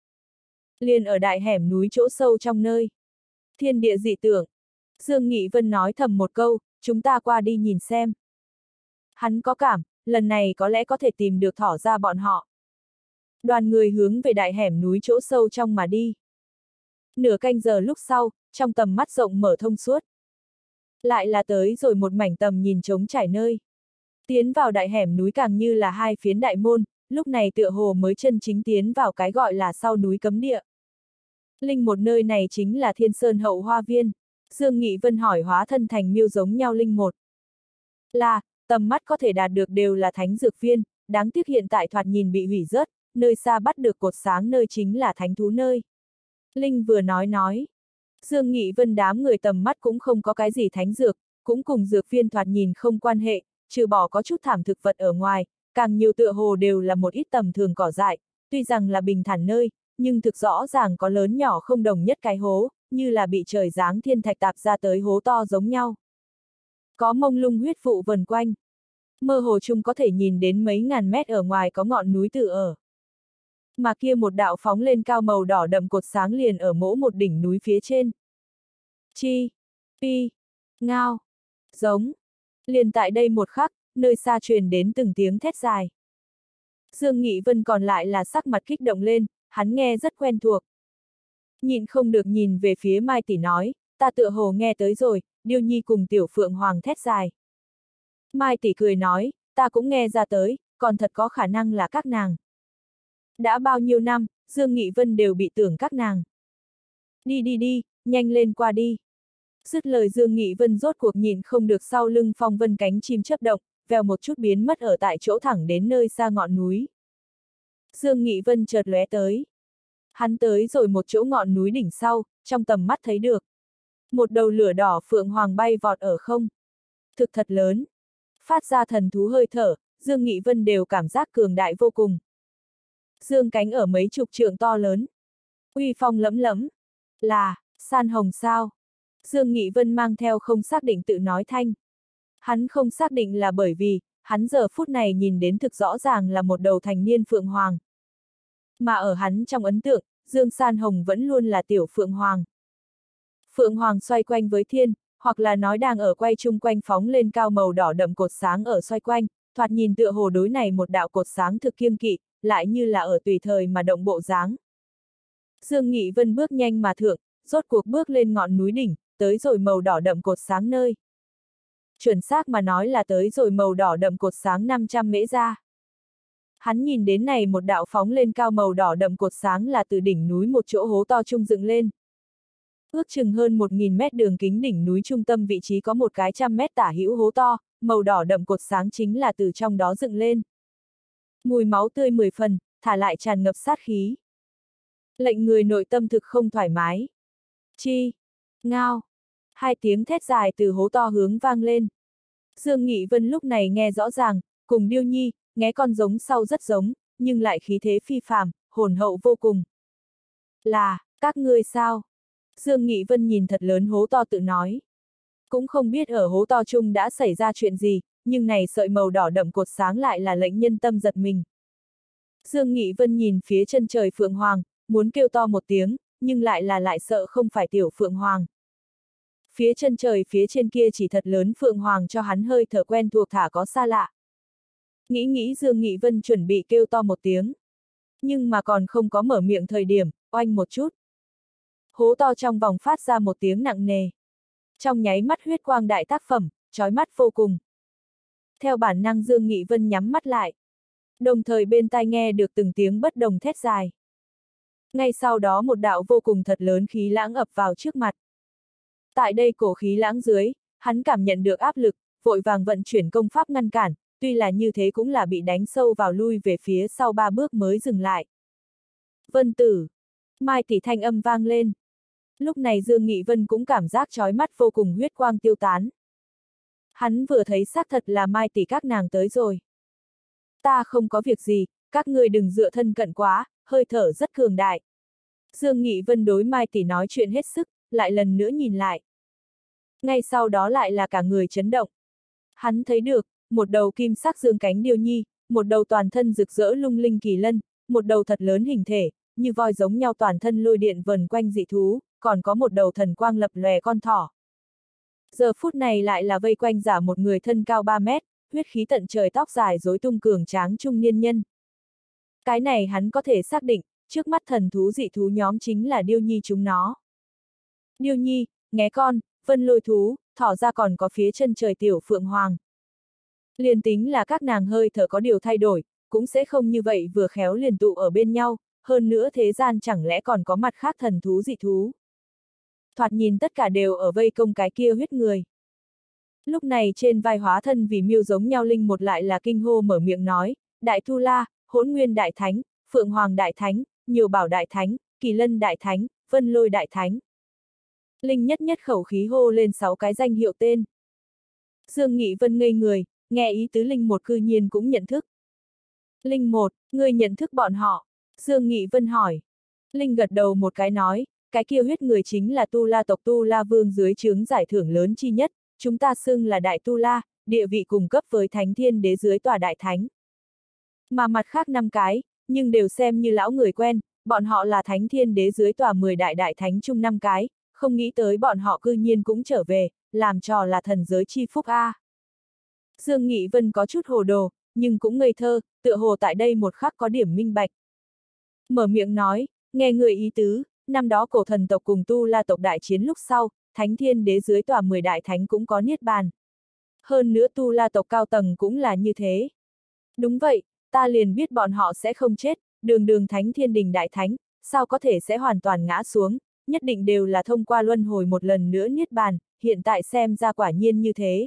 [SPEAKER 1] Liền ở đại hẻm núi chỗ sâu trong nơi. Thiên địa dị tượng. Dương Nghị Vân nói thầm một câu, chúng ta qua đi nhìn xem. Hắn có cảm, lần này có lẽ có thể tìm được thỏ ra bọn họ. Đoàn người hướng về đại hẻm núi chỗ sâu trong mà đi. Nửa canh giờ lúc sau, trong tầm mắt rộng mở thông suốt. Lại là tới rồi một mảnh tầm nhìn trống trải nơi. Tiến vào đại hẻm núi càng như là hai phiến đại môn, lúc này tựa hồ mới chân chính tiến vào cái gọi là sau núi cấm địa. Linh một nơi này chính là Thiên Sơn Hậu Hoa Viên. Dương Nghị Vân hỏi hóa thân thành miêu giống nhau Linh một. Là, tầm mắt có thể đạt được đều là thánh dược viên, đáng tiếc hiện tại thoạt nhìn bị hủy rớt, nơi xa bắt được cột sáng nơi chính là thánh thú nơi. Linh vừa nói. Dương Nghị Vân đám người tầm mắt cũng không có cái gì thánh dược, cũng cùng dược viên thoạt nhìn không quan hệ, trừ bỏ có chút thảm thực vật ở ngoài, càng nhiều tựa hồ đều là một ít tầm thường cỏ dại, tuy rằng là bình thản nơi, nhưng thực rõ ràng có lớn nhỏ không đồng nhất cái hố, như là bị trời giáng thiên thạch tạp ra tới hố to giống nhau. Có mông lung huyết vụ vần quanh. Mơ hồ chung có thể nhìn đến mấy ngàn mét ở ngoài có ngọn núi tự ở. Mà kia một đạo phóng lên cao màu đỏ đậm cột sáng liền ở mỗi một đỉnh núi phía trên. Chi, pi, ngao, giống. Liền tại đây một khắc, nơi xa truyền đến từng tiếng thét dài. Dương Nghị Vân còn lại là sắc mặt kích động lên, hắn nghe rất quen thuộc. Nhịn không được nhìn về phía Mai tỷ nói, ta tựa hồ nghe tới rồi, Điêu Nhi cùng Tiểu Phượng Hoàng thét dài. Mai tỷ cười nói, ta cũng nghe ra tới, còn thật có khả năng là các nàng. Đã bao nhiêu năm, Dương Nghị Vân đều bị tưởng các nàng. Đi, nhanh lên qua đi. Dứt lời Dương Nghị Vân rốt cuộc nhìn không được sau lưng phong vân cánh chim chớp động, vèo một chút biến mất ở tại chỗ thẳng đến nơi xa ngọn núi. Dương Nghị Vân chợt lóe tới. Hắn tới rồi một chỗ ngọn núi đỉnh sau, trong tầm mắt thấy được. Một đầu lửa đỏ phượng hoàng bay vọt ở không. Thực thật lớn. Phát ra thần thú hơi thở, Dương Nghị Vân đều cảm giác cường đại vô cùng. Dương cánh ở mấy chục trượng to lớn. Uy phong lẫm lẫm. Là, san hồng sao? Dương Nghị Vân mang theo không xác định tự nói thanh. Hắn không xác định là bởi vì, hắn giờ phút này nhìn đến thực rõ ràng là một đầu thành niên phượng hoàng. Mà ở hắn trong ấn tượng, Dương San Hồng vẫn luôn là tiểu phượng hoàng. Phượng hoàng xoay quanh với thiên, hoặc là nói đang ở quay chung quanh phóng lên cao màu đỏ đậm cột sáng ở xoay quanh, thoạt nhìn tựa hồ đối này một đạo cột sáng thực kiêng kỵ, lại như là ở tùy thời mà động bộ dáng. Dương Nghị Vân bước nhanh mà thượng, rốt cuộc bước lên ngọn núi đỉnh, tới rồi màu đỏ đậm cột sáng nơi. Chuẩn xác mà nói là tới rồi màu đỏ đậm cột sáng 500 mễ ra. Hắn nhìn đến này một đạo phóng lên cao màu đỏ đậm cột sáng là từ đỉnh núi một chỗ hố to trung dựng lên. Ước chừng hơn 1000 mét đường kính đỉnh núi trung tâm vị trí có một cái 100 mét tả hữu hố to, màu đỏ đậm cột sáng chính là từ trong đó dựng lên. Mùi máu tươi 10 phần, thả lại tràn ngập sát khí. Lệnh người nội tâm thực không thoải mái. Chi, ngao, hai tiếng thét dài từ hố to hướng vang lên. Dương Nghị Vân lúc này nghe rõ ràng, cùng Điêu Nhi, nghe con giống sau rất giống, nhưng lại khí thế phi phàm, hồn hậu vô cùng. Là, các ngươi sao? Dương Nghị Vân nhìn thật lớn hố to tự nói. Cũng không biết ở hố to chung đã xảy ra chuyện gì, nhưng này sợi màu đỏ đậm cột sáng lại là lệnh nhân tâm giật mình. Dương Nghị Vân nhìn phía chân trời Phượng Hoàng, muốn kêu to một tiếng, nhưng lại sợ không phải tiểu Phượng Hoàng. Phía chân trời phía trên kia chỉ thật lớn Phượng Hoàng cho hắn hơi thở quen thuộc thả có xa lạ. Nghĩ Dương Nghị Vân chuẩn bị kêu to một tiếng. Nhưng mà còn không có mở miệng thời điểm, oanh một chút. Hố to trong vòng phát ra một tiếng nặng nề. Trong nháy mắt huyết quang đại tác phẩm, chói mắt vô cùng. Theo bản năng Dương Nghị Vân nhắm mắt lại. Đồng thời bên tai nghe được từng tiếng bất đồng thét dài. Ngay sau đó một đạo vô cùng thật lớn khí lãng ập vào trước mặt. Tại đây cổ khí lãng dưới, hắn cảm nhận được áp lực, vội vàng vận chuyển công pháp ngăn cản, tuy là như thế cũng là bị đánh sâu vào lui về phía sau 3 bước mới dừng lại. Vân tử! Mai tỷ thanh âm vang lên. Lúc này Dương Nghị Vân cũng cảm giác chói mắt vô cùng huyết quang tiêu tán. Hắn vừa thấy xác thật là Mai tỷ các nàng tới rồi. Ta không có việc gì, các ngươi đừng dựa thân cận quá, hơi thở rất cường đại. Dương Nghị Vân đối Mai tỷ nói chuyện hết sức, lại lần nữa nhìn lại. Ngay sau đó lại là cả người chấn động. Hắn thấy được, một đầu kim sắc dương cánh điêu nhi, một đầu toàn thân rực rỡ lung linh kỳ lân, một đầu thật lớn hình thể, như voi giống nhau toàn thân lôi điện vần quanh dị thú, còn có một đầu thần quang lập lòe con thỏ. Giờ phút này lại là vây quanh giả một người thân cao 3 mét, huyết khí tận trời tóc dài rối tung cường tráng trung niên nhân. Cái này hắn có thể xác định, trước mắt thần thú dị thú nhóm chính là Điêu Nhi chúng nó. Điêu Nhi, nghé con, vân lôi thú, thỏ ra còn có phía chân trời tiểu phượng hoàng. Liền tính là các nàng hơi thở có điều thay đổi, cũng sẽ không như vậy vừa khéo liền tụ ở bên nhau, hơn nữa thế gian chẳng lẽ còn có mặt khác thần thú dị thú. Thoạt nhìn tất cả đều ở vây công cái kia huyết người. Lúc này trên vai hóa thân vì miêu giống nhau linh một lại là kinh hô mở miệng nói, Đại Tu La, Hỗn Nguyên Đại Thánh, Phượng Hoàng Đại Thánh, Nhiều Bảo Đại Thánh, Kỳ Lân Đại Thánh, Vân Lôi Đại Thánh. Linh nhất nhất khẩu khí hô lên 6 cái danh hiệu tên. Dương Nghị Vân ngây người, nghe ý tứ Linh một cư nhiên cũng nhận thức. Linh một, ngươi nhận thức bọn họ. Dương Nghị Vân hỏi. Linh gật đầu một cái nói, cái kia huyết người chính là Tu La tộc Tu La Vương dưới trướng giải thưởng lớn chi nhất, chúng ta xưng là Đại Tu La, địa vị cùng cấp với Thánh Thiên Đế dưới tòa Đại Thánh. Mà mặt khác 5 cái, nhưng đều xem như lão người quen, bọn họ là Thánh Thiên Đế dưới tòa 10 đại đại thánh chung 5 cái, không nghĩ tới bọn họ cư nhiên cũng trở về, làm trò là thần giới chi phúc a. Dương Nghị Vân có chút hồ đồ, nhưng cũng ngây thơ, tựa hồ tại đây một khắc có điểm minh bạch. Mở miệng nói, nghe người ý tứ, năm đó cổ thần tộc cùng Tu La tộc đại chiến lúc sau, Thánh Thiên Đế dưới tòa 10 đại thánh cũng có niết bàn. Hơn nữa Tu La tộc cao tầng cũng là như thế. Đúng vậy, ta liền biết bọn họ sẽ không chết, đường Thánh Thiên Đình đại thánh, sao có thể sẽ hoàn toàn ngã xuống, nhất định đều là thông qua luân hồi một lần nữa niết bàn, hiện tại xem ra quả nhiên như thế.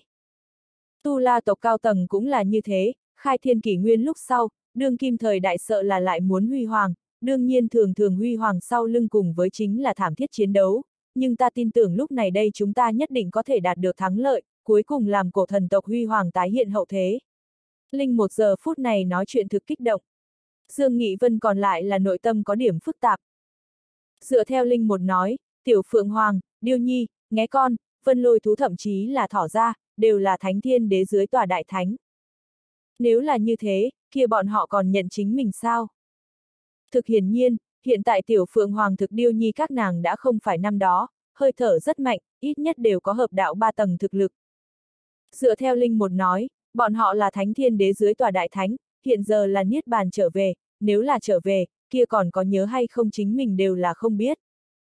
[SPEAKER 1] Tu La tộc cao tầng cũng là như thế, khai thiên kỷ nguyên lúc sau, đương kim thời đại sợ là lại muốn huy hoàng, đương nhiên thường huy hoàng sau lưng cùng với chính là thảm thiết chiến đấu, nhưng ta tin tưởng lúc này đây chúng ta nhất định có thể đạt được thắng lợi, cuối cùng làm cổ thần tộc huy hoàng tái hiện hậu thế. Linh một giờ phút này nói chuyện thực kích động. Dương Nghị Vân còn lại là nội tâm có điểm phức tạp. Dựa theo Linh một nói, Tiểu Phượng Hoàng, Điêu Nhi, nghé con, Vân Lôi thú thậm chí là thỏ ra, đều là Thánh Thiên Đế dưới tòa đại thánh. Nếu là như thế, kia bọn họ còn nhận chính mình sao? Thực hiển nhiên, hiện tại Tiểu Phượng Hoàng thực Điêu Nhi các nàng đã không phải năm đó, hơi thở rất mạnh, ít nhất đều có hợp đạo 3 tầng thực lực. Dựa theo Linh một nói, bọn họ là Thánh Thiên Đế dưới tòa đại thánh, hiện giờ là niết bàn trở về, nếu là trở về, kia còn có nhớ hay không chính mình đều là không biết.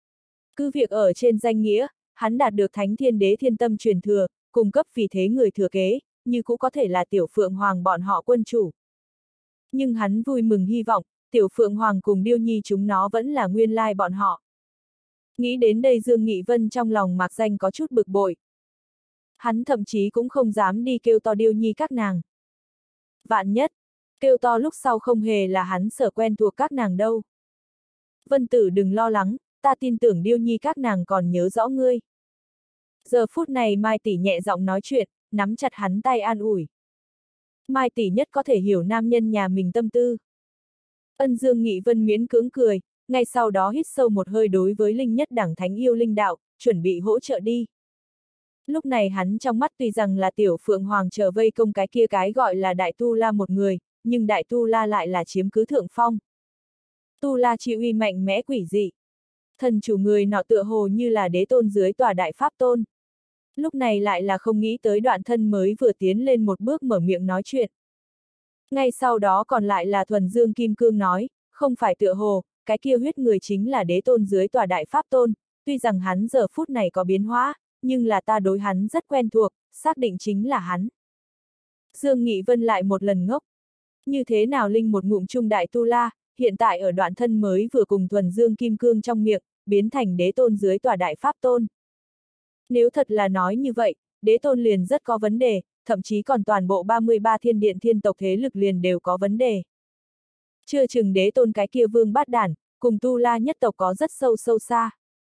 [SPEAKER 1] Cứ việc ở trên danh nghĩa, hắn đạt được Thánh Thiên Đế thiên tâm truyền thừa, cung cấp vì thế người thừa kế, như cũng có thể là Tiểu Phượng Hoàng bọn họ quân chủ. Nhưng hắn vui mừng hy vọng, Tiểu Phượng Hoàng cùng Điêu Nhi chúng nó vẫn là nguyên lai bọn họ. Nghĩ đến đây Dương Nghị Vân trong lòng mạc danh có chút bực bội. Hắn thậm chí cũng không dám đi kêu to Điêu Nhi các nàng. Vạn nhất, kêu to lúc sau không hề là hắn sở quen thuộc các nàng đâu. Vân Tử đừng lo lắng, ta tin tưởng Điêu Nhi các nàng còn nhớ rõ ngươi. Giờ phút này Mai tỷ nhẹ giọng nói chuyện, nắm chặt hắn tay an ủi. Mai tỷ nhất có thể hiểu nam nhân nhà mình tâm tư. Ân Dương Nghị Vân miễn cưỡng cười, ngay sau đó hít sâu một hơi đối với Linh Nhất Đẳng Thánh yêu linh đạo, chuẩn bị hỗ trợ đi. Lúc này hắn trong mắt tuy rằng là Tiểu Phượng Hoàng chờ vây công cái kia cái gọi là Đại Tu La một người, nhưng Đại Tu La lại là chiếm cứ thượng phong. Tu La chi uy mạnh mẽ quỷ dị. Thần chủ người nọ tựa hồ như là đế tôn dưới tòa đại pháp tôn. Lúc này lại là không nghĩ tới đoạn thân mới vừa tiến lên một bước mở miệng nói chuyện. Ngay sau đó còn lại là thuần dương kim cương nói, không phải tựa hồ, cái kia huyết người chính là đế tôn dưới tòa đại pháp tôn, tuy rằng hắn giờ phút này có biến hóa, nhưng là ta đối hắn rất quen thuộc, xác định chính là hắn. Dương Nghị Vân lại một lần ngốc. Như thế nào Linh một ngụm trung Đại Tu La, hiện tại ở đoạn thân mới vừa cùng thuần dương kim cương trong miệng, biến thành đế tôn dưới tòa đại pháp tôn. Nếu thật là nói như vậy, đế tôn liền rất có vấn đề, thậm chí còn toàn bộ 33 thiên điện thiên tộc thế lực liền đều có vấn đề. Chưa chừng đế tôn cái kia vương bát đản, cùng Tu La nhất tộc có rất sâu xa.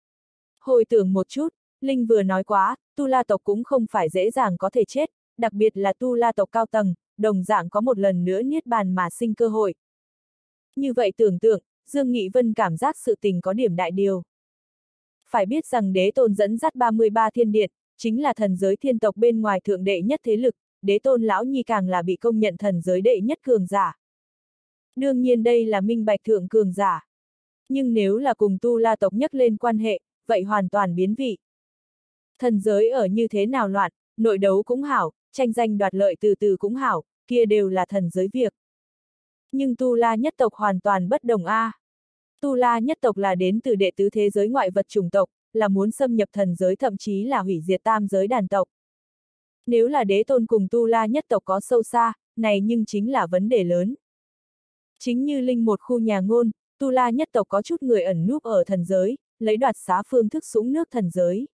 [SPEAKER 1] Hồi tưởng một chút, Linh vừa nói quá, Tu La tộc cũng không phải dễ dàng có thể chết, đặc biệt là Tu La tộc cao tầng, đồng dạng có một lần nữa niết bàn mà sinh cơ hội. Như vậy tưởng tượng, Dương Nghị Vân cảm giác sự tình có điểm đại điều. Phải biết rằng đế tôn dẫn dắt 33 thiên điện, chính là thần giới thiên tộc bên ngoài thượng đệ nhất thế lực, đế tôn lão nhi càng là bị công nhận thần giới đệ nhất cường giả. Đương nhiên đây là minh bạch thượng cường giả. Nhưng nếu là cùng Tu La tộc nhắc lên quan hệ, vậy hoàn toàn biến vị. Thần giới ở như thế nào loạn, nội đấu cũng hảo, tranh danh đoạt lợi từ từ cũng hảo, kia đều là thần giới việc. Nhưng Tu La nhất tộc hoàn toàn bất đồng a. Tu La nhất tộc là đến từ đệ tứ thế giới ngoại vật chủng tộc, là muốn xâm nhập thần giới thậm chí là hủy diệt tam giới đàn tộc. Nếu là đế tôn cùng Tu La nhất tộc có sâu xa, này nhưng chính là vấn đề lớn. Chính như Linh một khu nhà ngôn, Tu La nhất tộc có chút người ẩn núp ở thần giới, lấy đoạt xá phương thức sũng nước thần giới.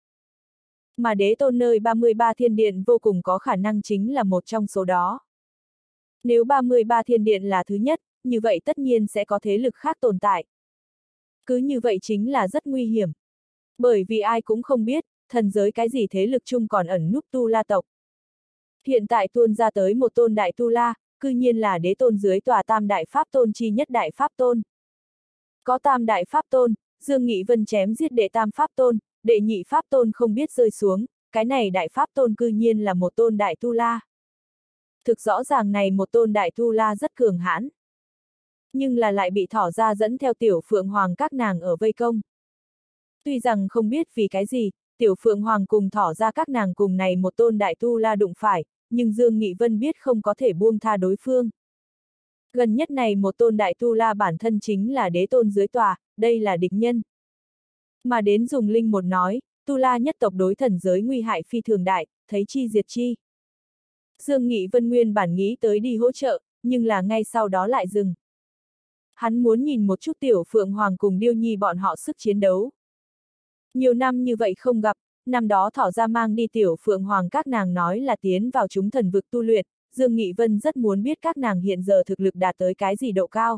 [SPEAKER 1] Mà đế tôn nơi 33 thiên điện vô cùng có khả năng chính là một trong số đó. Nếu 33 thiên điện là thứ nhất, như vậy tất nhiên sẽ có thế lực khác tồn tại. Cứ như vậy chính là rất nguy hiểm. Bởi vì ai cũng không biết, thần giới cái gì thế lực chung còn ẩn núp Tu La tộc. Hiện tại tuôn ra tới một tôn đại Tu La, cư nhiên là đế tôn dưới tòa tam đại pháp tôn chi nhất đại pháp tôn. Có tam đại pháp tôn, Dương Nghị Vân chém giết đệ tam pháp tôn, đệ nhị pháp tôn không biết rơi xuống, cái này đại pháp tôn cư nhiên là một tôn đại Tu La. Thực rõ ràng này một tôn đại Tu La rất cường hãn. Nhưng là lại bị Thỏ Ra dẫn theo Tiểu Phượng Hoàng các nàng ở vây công. Tuy rằng không biết vì cái gì, Tiểu Phượng Hoàng cùng Thỏ Ra các nàng cùng này một tôn đại Tu La đụng phải, nhưng Dương Nghị Vân biết không có thể buông tha đối phương. Gần nhất này một tôn đại Tu La bản thân chính là đế tôn dưới tòa, đây là địch nhân. Mà đến dùng Linh một nói, Tu La nhất tộc đối thần giới nguy hại phi thường đại, thấy chi diệt chi. Dương Nghị Vân nguyên bản nghĩ tới đi hỗ trợ, nhưng là ngay sau đó lại dừng. Hắn muốn nhìn một chút Tiểu Phượng Hoàng cùng Điêu Nhi bọn họ sức chiến đấu. Nhiều năm như vậy không gặp, năm đó Thỏ Ra mang đi Tiểu Phượng Hoàng các nàng nói là tiến vào chúng thần vực tu luyện, Dương Nghị Vân rất muốn biết các nàng hiện giờ thực lực đạt tới cái gì độ cao.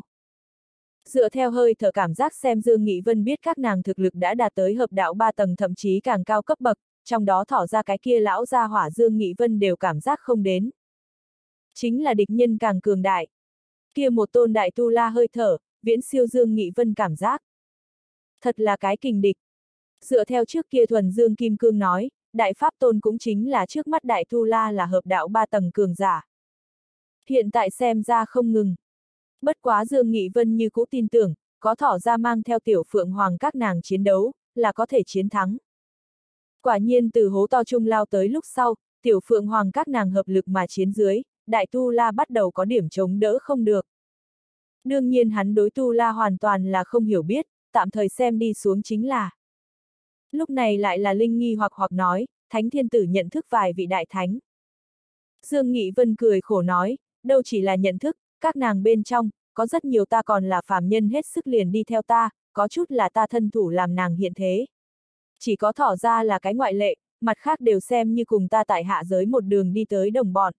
[SPEAKER 1] Dựa theo hơi thở cảm giác xem Dương Nghị Vân biết các nàng thực lực đã đạt tới hợp đạo 3 tầng thậm chí càng cao cấp bậc, trong đó Thỏ Ra cái kia lão gia hỏa Dương Nghị Vân đều cảm giác không đến. Chính là địch nhân càng cường đại. Kia một tôn đại Tu La hơi thở, viễn siêu Dương Nghị Vân cảm giác. Thật là cái kình địch. Dựa theo trước kia thuần Dương Kim Cương nói, đại pháp tôn cũng chính là trước mắt đại Tu La là hợp đạo 3 tầng cường giả. Hiện tại xem ra không ngừng. Bất quá Dương Nghị Vân như cũ tin tưởng, có Thỏ Ra mang theo Tiểu Phượng Hoàng các nàng chiến đấu, là có thể chiến thắng. Quả nhiên từ hố to trung lao tới lúc sau, Tiểu Phượng Hoàng các nàng hợp lực mà chiến dưới, đại Tu La bắt đầu có điểm chống đỡ không được. Đương nhiên hắn đối Tu La hoàn toàn là không hiểu biết, tạm thời xem đi xuống chính là. Lúc này lại là Linh nghi hoặc nói, Thánh Thiên Tử nhận thức vài vị đại thánh. Dương Nghị Vân cười khổ nói, đâu chỉ là nhận thức, các nàng bên trong, có rất nhiều ta còn là phàm nhân hết sức liền đi theo ta, có chút là ta thân thủ làm nàng hiện thế. Chỉ có Thỏ Ra là cái ngoại lệ, mặt khác đều xem như cùng ta tại hạ giới một đường đi tới đồng bọn.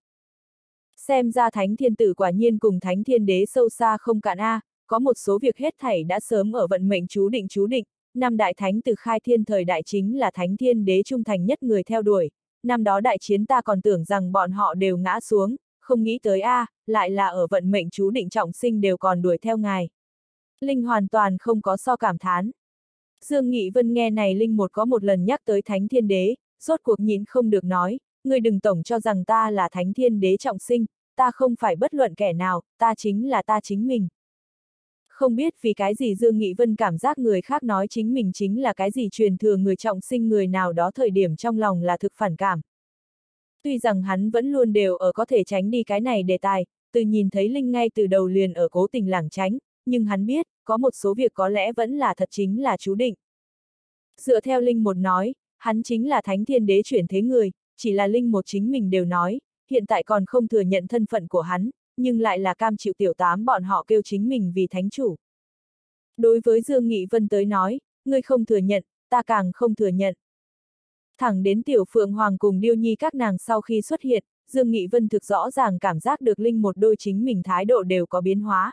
[SPEAKER 1] Xem ra Thánh Thiên Tử quả nhiên cùng Thánh Thiên Đế sâu xa không cạn a, có một số việc hết thảy đã sớm ở vận mệnh chú định. Năm đại thánh từ khai thiên thời đại chính là Thánh Thiên Đế trung thành nhất người theo đuổi, năm đó đại chiến ta còn tưởng rằng bọn họ đều ngã xuống, không nghĩ tới lại là ở vận mệnh chú định trọng sinh đều còn đuổi theo ngài. Linh hoàn toàn không có so cảm thán. Dương Nghị Vân nghe này Linh một có một lần nhắc tới Thánh Thiên Đế, rốt cuộc nhịn không được nói, ngươi đừng tổng cho rằng ta là Thánh Thiên Đế trọng sinh, ta không phải bất luận kẻ nào, ta chính là ta chính mình. Không biết vì cái gì Dương Nghị Vân cảm giác người khác nói chính mình chính là cái gì truyền thừa người trọng sinh người nào đó thời điểm trong lòng là thực phản cảm. Tuy rằng hắn vẫn luôn đều ở có thể tránh đi cái này đề tài, từ nhìn thấy Linh ngay từ đầu liền ở cố tình lảng tránh, nhưng hắn biết, có một số việc có lẽ vẫn là thật chính là chú định. Dựa theo Linh một nói, hắn chính là Thánh Thiên Đế chuyển thế người, chỉ là Linh một chính mình đều nói, hiện tại còn không thừa nhận thân phận của hắn, nhưng lại là cam chịu tiểu tám bọn họ kêu chính mình vì thánh chủ. Đối với Dương Nghị Vân tới nói, ngươi không thừa nhận, ta càng không thừa nhận. Thẳng đến Tiểu Phượng Hoàng cùng Điêu Nhi các nàng sau khi xuất hiện, Dương Nghị Vân thực rõ ràng cảm giác được Linh một đôi chính mình thái độ đều có biến hóa.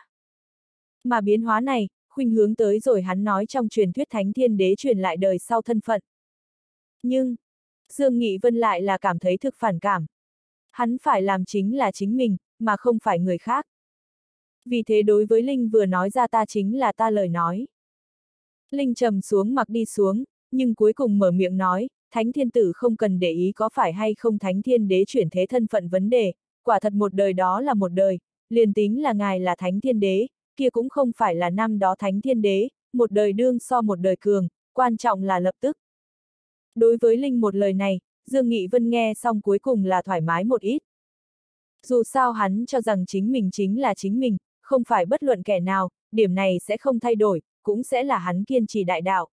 [SPEAKER 1] Mà biến hóa này, khuynh hướng tới rồi hắn nói trong truyền thuyết Thánh Thiên Đế truyền lại đời sau thân phận. Nhưng, Dương Nghị Vân lại là cảm thấy thực phản cảm. Hắn phải làm chính là chính mình, mà không phải người khác. Vì thế đối với Linh vừa nói ra ta chính là ta lời nói. Linh trầm xuống mặc đi xuống, nhưng cuối cùng mở miệng nói, Thánh Thiên Tử không cần để ý có phải hay không Thánh Thiên Đế chuyển thế thân phận vấn đề, quả thật một đời đó là một đời, liền tính là ngài là Thánh Thiên Đế, kia cũng không phải là năm đó Thánh Thiên Đế, một đời đương so một đời cường, quan trọng là lập tức. Đối với Linh một lời này, Dương Nghị Vân nghe xong cuối cùng là thoải mái một ít. Dù sao hắn cho rằng chính mình chính là chính mình, không phải bất luận kẻ nào, điểm này sẽ không thay đổi, cũng sẽ là hắn kiên trì đại đạo.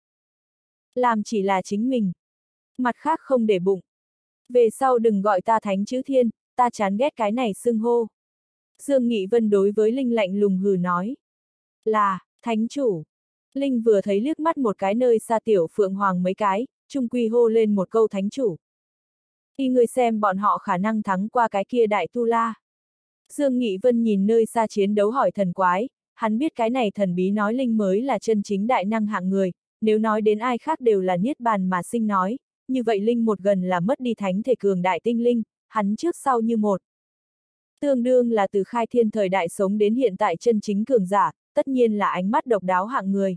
[SPEAKER 1] Làm chỉ là chính mình. Mặt khác không để bụng. Về sau đừng gọi ta thánh chữ thiên, ta chán ghét cái này xưng hô. Dương Nghị Vân đối với Linh lạnh lùng hừ nói. Là, thánh chủ. Linh vừa thấy liếc mắt một cái nơi xa tiểu Phượng Hoàng mấy cái, trung quy hô lên một câu thánh chủ. Y người xem bọn họ khả năng thắng qua cái kia đại tu la. Dương Nghị Vân nhìn nơi xa chiến đấu hỏi thần quái, hắn biết cái này thần bí nói Linh mới là chân chính đại năng hạng người, nếu nói đến ai khác đều là niết bàn mà sinh nói, như vậy Linh một gần là mất đi thánh thể cường đại tinh linh, hắn trước sau như một. Tương đương là từ khai thiên thời đại sống đến hiện tại chân chính cường giả, tất nhiên là ánh mắt độc đáo hạng người.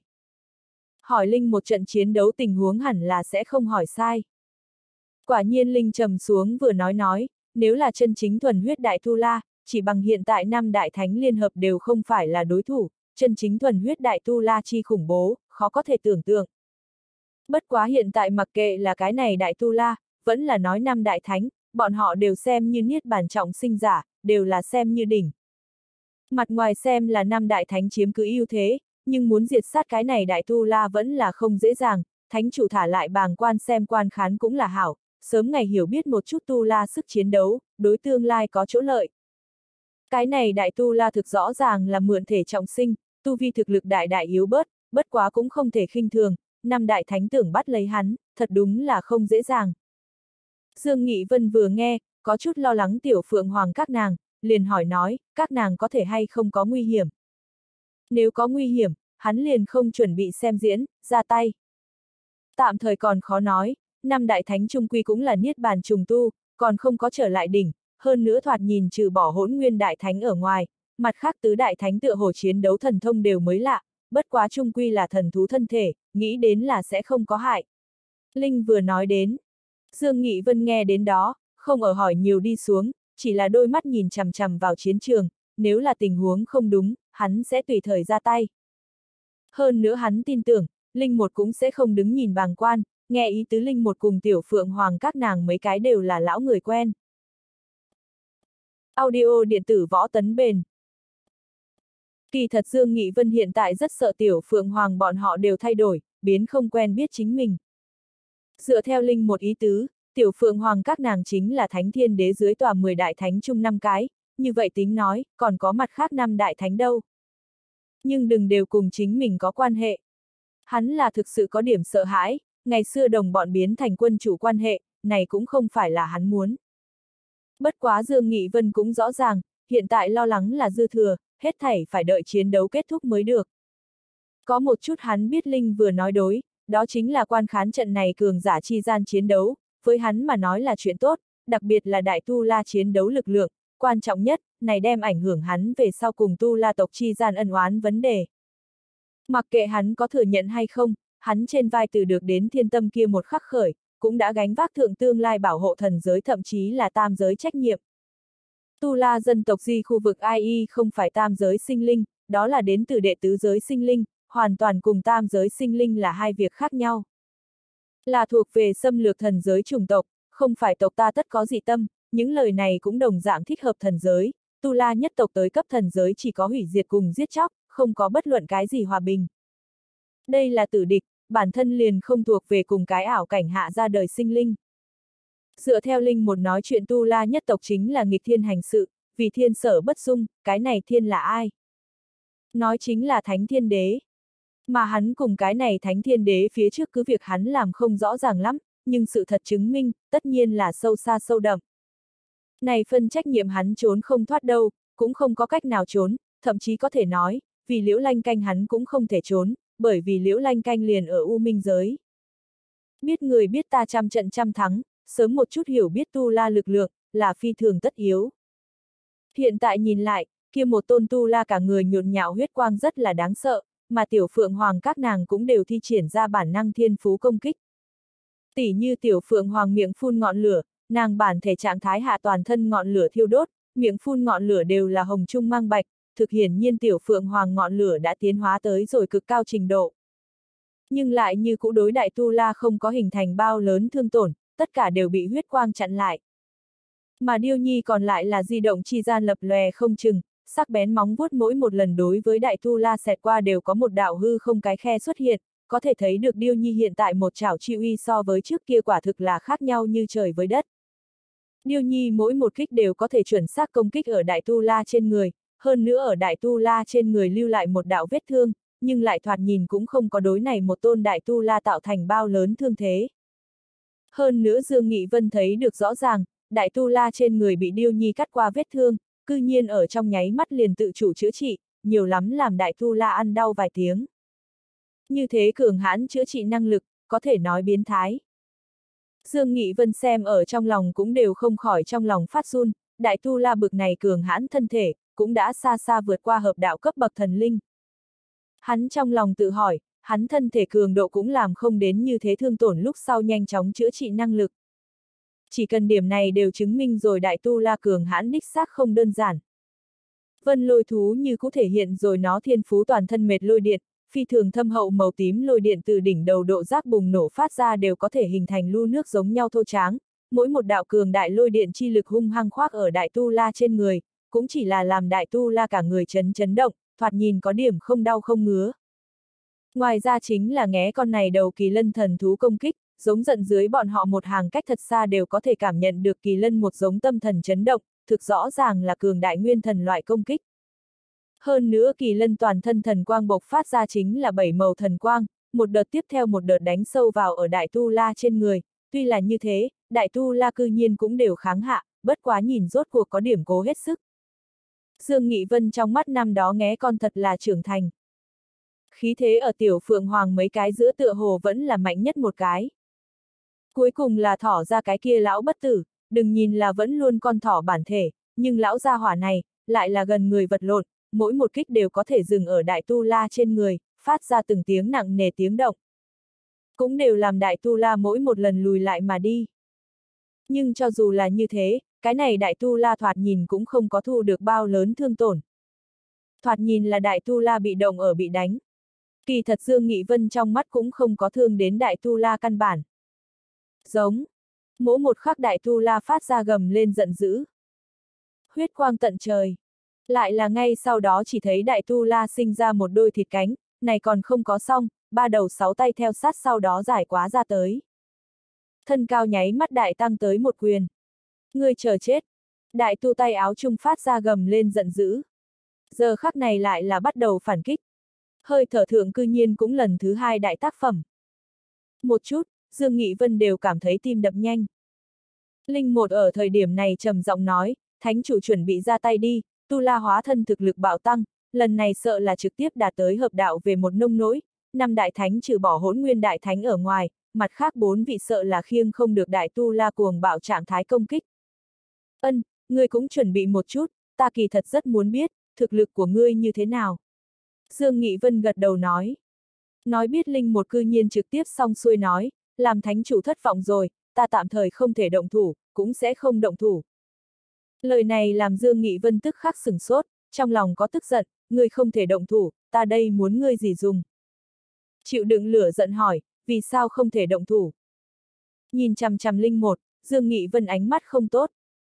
[SPEAKER 1] Hỏi Linh một trận chiến đấu tình huống hẳn là sẽ không hỏi sai. Quả nhiên Linh trầm xuống vừa nói, nếu là chân chính thuần huyết đại tu la, chỉ bằng hiện tại 5 đại thánh liên hợp đều không phải là đối thủ, chân chính thuần huyết đại tu la chi khủng bố, khó có thể tưởng tượng. Bất quá hiện tại mặc kệ là cái này đại tu la, vẫn là nói 5 đại thánh, bọn họ đều xem như niết bàn trọng sinh giả, đều là xem như đỉnh. Mặt ngoài xem là 5 đại thánh chiếm cứ ưu thế, nhưng muốn diệt sát cái này đại tu la vẫn là không dễ dàng, thánh chủ thả lại bàng quan xem quan khán cũng là hảo, sớm ngày hiểu biết một chút tu la sức chiến đấu, đối tương lai có chỗ lợi. Cái này đại tu la thực rõ ràng là mượn thể trọng sinh, tu vi thực lực đại đại yếu bớt, bất quá cũng không thể khinh thường, 5 đại thánh tưởng bắt lấy hắn, thật đúng là không dễ dàng. Dương Nghị Vân vừa nghe, có chút lo lắng tiểu Phượng Hoàng các nàng, liền hỏi nói, các nàng có thể hay không có nguy hiểm. Nếu có nguy hiểm, hắn liền không chuẩn bị xem diễn, ra tay. Tạm thời còn khó nói, 5 đại thánh trung quy cũng là niết bàn trùng tu, còn không có trở lại đỉnh, hơn nữa thoạt nhìn trừ bỏ Hỗn Nguyên đại thánh ở ngoài, mặt khác tứ đại thánh tựa hồ chiến đấu thần thông đều mới lạ, bất quá trung quy là thần thú thân thể, nghĩ đến là sẽ không có hại. Linh vừa nói đến, Dương Nghị Vân nghe đến đó, không ở hỏi nhiều đi xuống, chỉ là đôi mắt nhìn chằm chằm vào chiến trường, nếu là tình huống không đúng, hắn sẽ tùy thời ra tay. Hơn nữa hắn tin tưởng, Linh một cũng sẽ không đứng nhìn bàng quan, nghe ý tứ Linh một cùng tiểu Phượng Hoàng các nàng mấy cái đều là lão người quen. Audio điện tử võ tấn bền. Kỳ thật Dương Nghị Vân hiện tại rất sợ tiểu Phượng Hoàng bọn họ đều thay đổi, biến không quen biết chính mình. Dựa theo Linh một ý tứ, tiểu Phượng Hoàng các nàng chính là thánh thiên đế dưới tòa 10 đại thánh chung 5 cái, như vậy tính nói, còn có mặt khác 5 đại thánh đâu. Nhưng đừng đều cùng chính mình có quan hệ. Hắn là thực sự có điểm sợ hãi, ngày xưa đồng bọn biến thành quân chủ quan hệ, này cũng không phải là hắn muốn. Bất quá Dương Nghị Vân cũng rõ ràng, hiện tại lo lắng là dư thừa, hết thảy phải đợi chiến đấu kết thúc mới được. Có một chút hắn biết Linh vừa nói đối, đó chính là quan khán trận này cường giả chi gian chiến đấu, với hắn mà nói là chuyện tốt, đặc biệt là đại tu la chiến đấu lực lượng, quan trọng nhất, này đem ảnh hưởng hắn về sau cùng tu la tộc chi gian ân oán vấn đề. Mặc kệ hắn có thừa nhận hay không, hắn trên vai từ được đến thiên tâm kia một khắc khởi, cũng đã gánh vác thượng tương lai bảo hộ thần giới thậm chí là tam giới trách nhiệm. Tu la dân tộc di khu vực IE không phải tam giới sinh linh, đó là đến từ đệ tứ giới sinh linh, hoàn toàn cùng tam giới sinh linh là hai việc khác nhau. Là thuộc về xâm lược thần giới chủng tộc, không phải tộc ta tất có dị tâm, những lời này cũng đồng dạng thích hợp thần giới, tu la nhất tộc tới cấp thần giới chỉ có hủy diệt cùng giết chóc, không có bất luận cái gì hòa bình. Đây là tử địch, bản thân liền không thuộc về cùng cái ảo cảnh hạ ra đời sinh linh. Dựa theo Linh một nói chuyện tu la nhất tộc chính là nghịch thiên hành sự, vì thiên sở bất dung, cái này thiên là ai? Nói chính là Thánh Thiên Đế. Mà hắn cùng cái này Thánh Thiên Đế phía trước cứ việc hắn làm không rõ ràng lắm, nhưng sự thật chứng minh, tất nhiên là sâu xa sâu đậm. Này phân trách nhiệm hắn trốn không thoát đâu, cũng không có cách nào trốn, thậm chí có thể nói, vì Liễu Lanh Canh hắn cũng không thể trốn, bởi vì Liễu Lanh Canh liền ở U Minh giới. Biết người biết ta trăm trận trăm thắng, sớm một chút hiểu biết tu la lực lượng, là phi thường tất yếu. Hiện tại nhìn lại, kia một tôn tu la cả người nhộn nhạo huyết quang rất là đáng sợ, mà tiểu Phượng Hoàng các nàng cũng đều thi triển ra bản năng thiên phú công kích. Tỉ như tiểu Phượng Hoàng miệng phun ngọn lửa, nàng bản thể trạng thái hạ toàn thân ngọn lửa thiêu đốt, miệng phun ngọn lửa đều là hồng trung mang bạch, thực hiển nhiên tiểu Phượng Hoàng ngọn lửa đã tiến hóa tới rồi cực cao trình độ. Nhưng lại như cũ đối đại tu la không có hình thành bao lớn thương tổn, tất cả đều bị huyết quang chặn lại. Mà Điêu Nhi còn lại là di động chi gian lập lòe không chừng, sắc bén móng vuốt mỗi một lần đối với đại tu la xẹt qua đều có một đạo hư không cái khe xuất hiện, có thể thấy được Điêu Nhi hiện tại một chảo chi uy so với trước kia quả thực là khác nhau như trời với đất. Điêu Nhi mỗi một kích đều có thể chuẩn xác công kích ở đại tu la trên người, hơn nữa ở đại tu la trên người lưu lại một đạo vết thương, nhưng lại thoạt nhìn cũng không có đối này một tôn đại tu la tạo thành bao lớn thương thế. Hơn nữa Dương Nghị Vân thấy được rõ ràng, đại tu la trên người bị Điêu Nhi cắt qua vết thương, cư nhiên ở trong nháy mắt liền tự chủ chữa trị, nhiều lắm làm đại tu la ăn đau vài tiếng. Như thế cường hãn chữa trị năng lực, có thể nói biến thái. Dương Nghị Vân xem ở trong lòng cũng đều không khỏi trong lòng phát run, đại tu la bực này cường hãn thân thể, cũng đã xa xa vượt qua hợp đạo cấp bậc thần linh. Hắn trong lòng tự hỏi, hắn thân thể cường độ cũng làm không đến như thế thương tổn lúc sau nhanh chóng chữa trị năng lực. Chỉ cần điểm này đều chứng minh rồi đại tu la cường hãn đích xác không đơn giản. Vân lôi thú như cũng thể hiện rồi nó thiên phú toàn thân mệt lôi điện, phi thường thâm hậu màu tím lôi điện từ đỉnh đầu độ giác bùng nổ phát ra đều có thể hình thành lu nước giống nhau thô tráng, mỗi một đạo cường đại lôi điện chi lực hung hăng khoác ở đại tu la trên người, cũng chỉ là làm đại tu la cả người chấn động, thoạt nhìn có điểm không đau không ngứa. Ngoài ra chính là nghé con này đầu kỳ lân thần thú công kích, giống giận dưới bọn họ một hàng cách thật xa đều có thể cảm nhận được kỳ lân một giống tâm thần chấn động, thực rõ ràng là cường đại nguyên thần loại công kích. Hơn nữa kỳ lân toàn thân thần quang bộc phát ra chính là 7 màu thần quang, một đợt tiếp theo một đợt đánh sâu vào ở đại tu la trên người, tuy là như thế, đại tu la cư nhiên cũng đều kháng hạ, bất quá nhìn rốt cuộc có điểm cố hết sức. Dương Nghị Vân trong mắt năm đó nghé con thật là trưởng thành. Khí thế ở tiểu phượng hoàng mấy cái giữa tựa hồ vẫn là mạnh nhất một cái. Cuối cùng là thỏ ra cái kia lão bất tử, đừng nhìn là vẫn luôn con thỏ bản thể, nhưng lão gia hỏa này, lại là gần người vật lộn, mỗi một kích đều có thể dừng ở đại tu la trên người, phát ra từng tiếng nặng nề tiếng động. Cũng đều làm đại tu la mỗi một lần lùi lại mà đi. Nhưng cho dù là như thế, cái này đại tu la thoạt nhìn cũng không có thu được bao lớn thương tổn. Thoạt nhìn là đại tu la bị động ở bị đánh. Kỳ thật Dương Nghị Vân trong mắt cũng không có thương đến đại tu la căn bản. Giống. Mỗi một khắc đại tu la phát ra gầm lên giận dữ. Huyết quang tận trời. Lại là ngay sau đó chỉ thấy đại tu la sinh ra một đôi thịt cánh, này còn không có xong, 3 đầu 6 tay theo sát sau đó giải quá ra tới. Thân cao nháy mắt đại tăng tới một quyền. Ngươi chờ chết. Đại tu tay áo trung phát ra gầm lên giận dữ. Giờ khắc này lại là bắt đầu phản kích. Hơi thở thượng cư nhiên cũng lần thứ 2 đại tác phẩm. Một chút, Dương Nghị Vân đều cảm thấy tim đập nhanh. Linh một ở thời điểm này trầm giọng nói, thánh chủ chuẩn bị ra tay đi, tu la hóa thân thực lực bạo tăng, lần này sợ là trực tiếp đạt tới hợp đạo về một nông nỗi, 5 đại thánh trừ bỏ Hỗn Nguyên đại thánh ở ngoài, mặt khác 4 vị sợ là khiêng không được đại tu la cuồng bạo trạng thái công kích. Ân, ngươi cũng chuẩn bị một chút, ta kỳ thật rất muốn biết, thực lực của ngươi như thế nào. Dương Nghị Vân gật đầu nói. Nói biết Linh một cư nhiên trực tiếp xong xuôi nói, làm thánh chủ thất vọng rồi, ta tạm thời không thể động thủ, cũng sẽ không động thủ. Lời này làm Dương Nghị Vân tức khắc sửng sốt, trong lòng có tức giận, ngươi không thể động thủ, ta đây muốn ngươi gì dùng. Chịu đựng lửa giận hỏi, vì sao không thể động thủ. Nhìn chằm chằm Linh một, Dương Nghị Vân ánh mắt không tốt.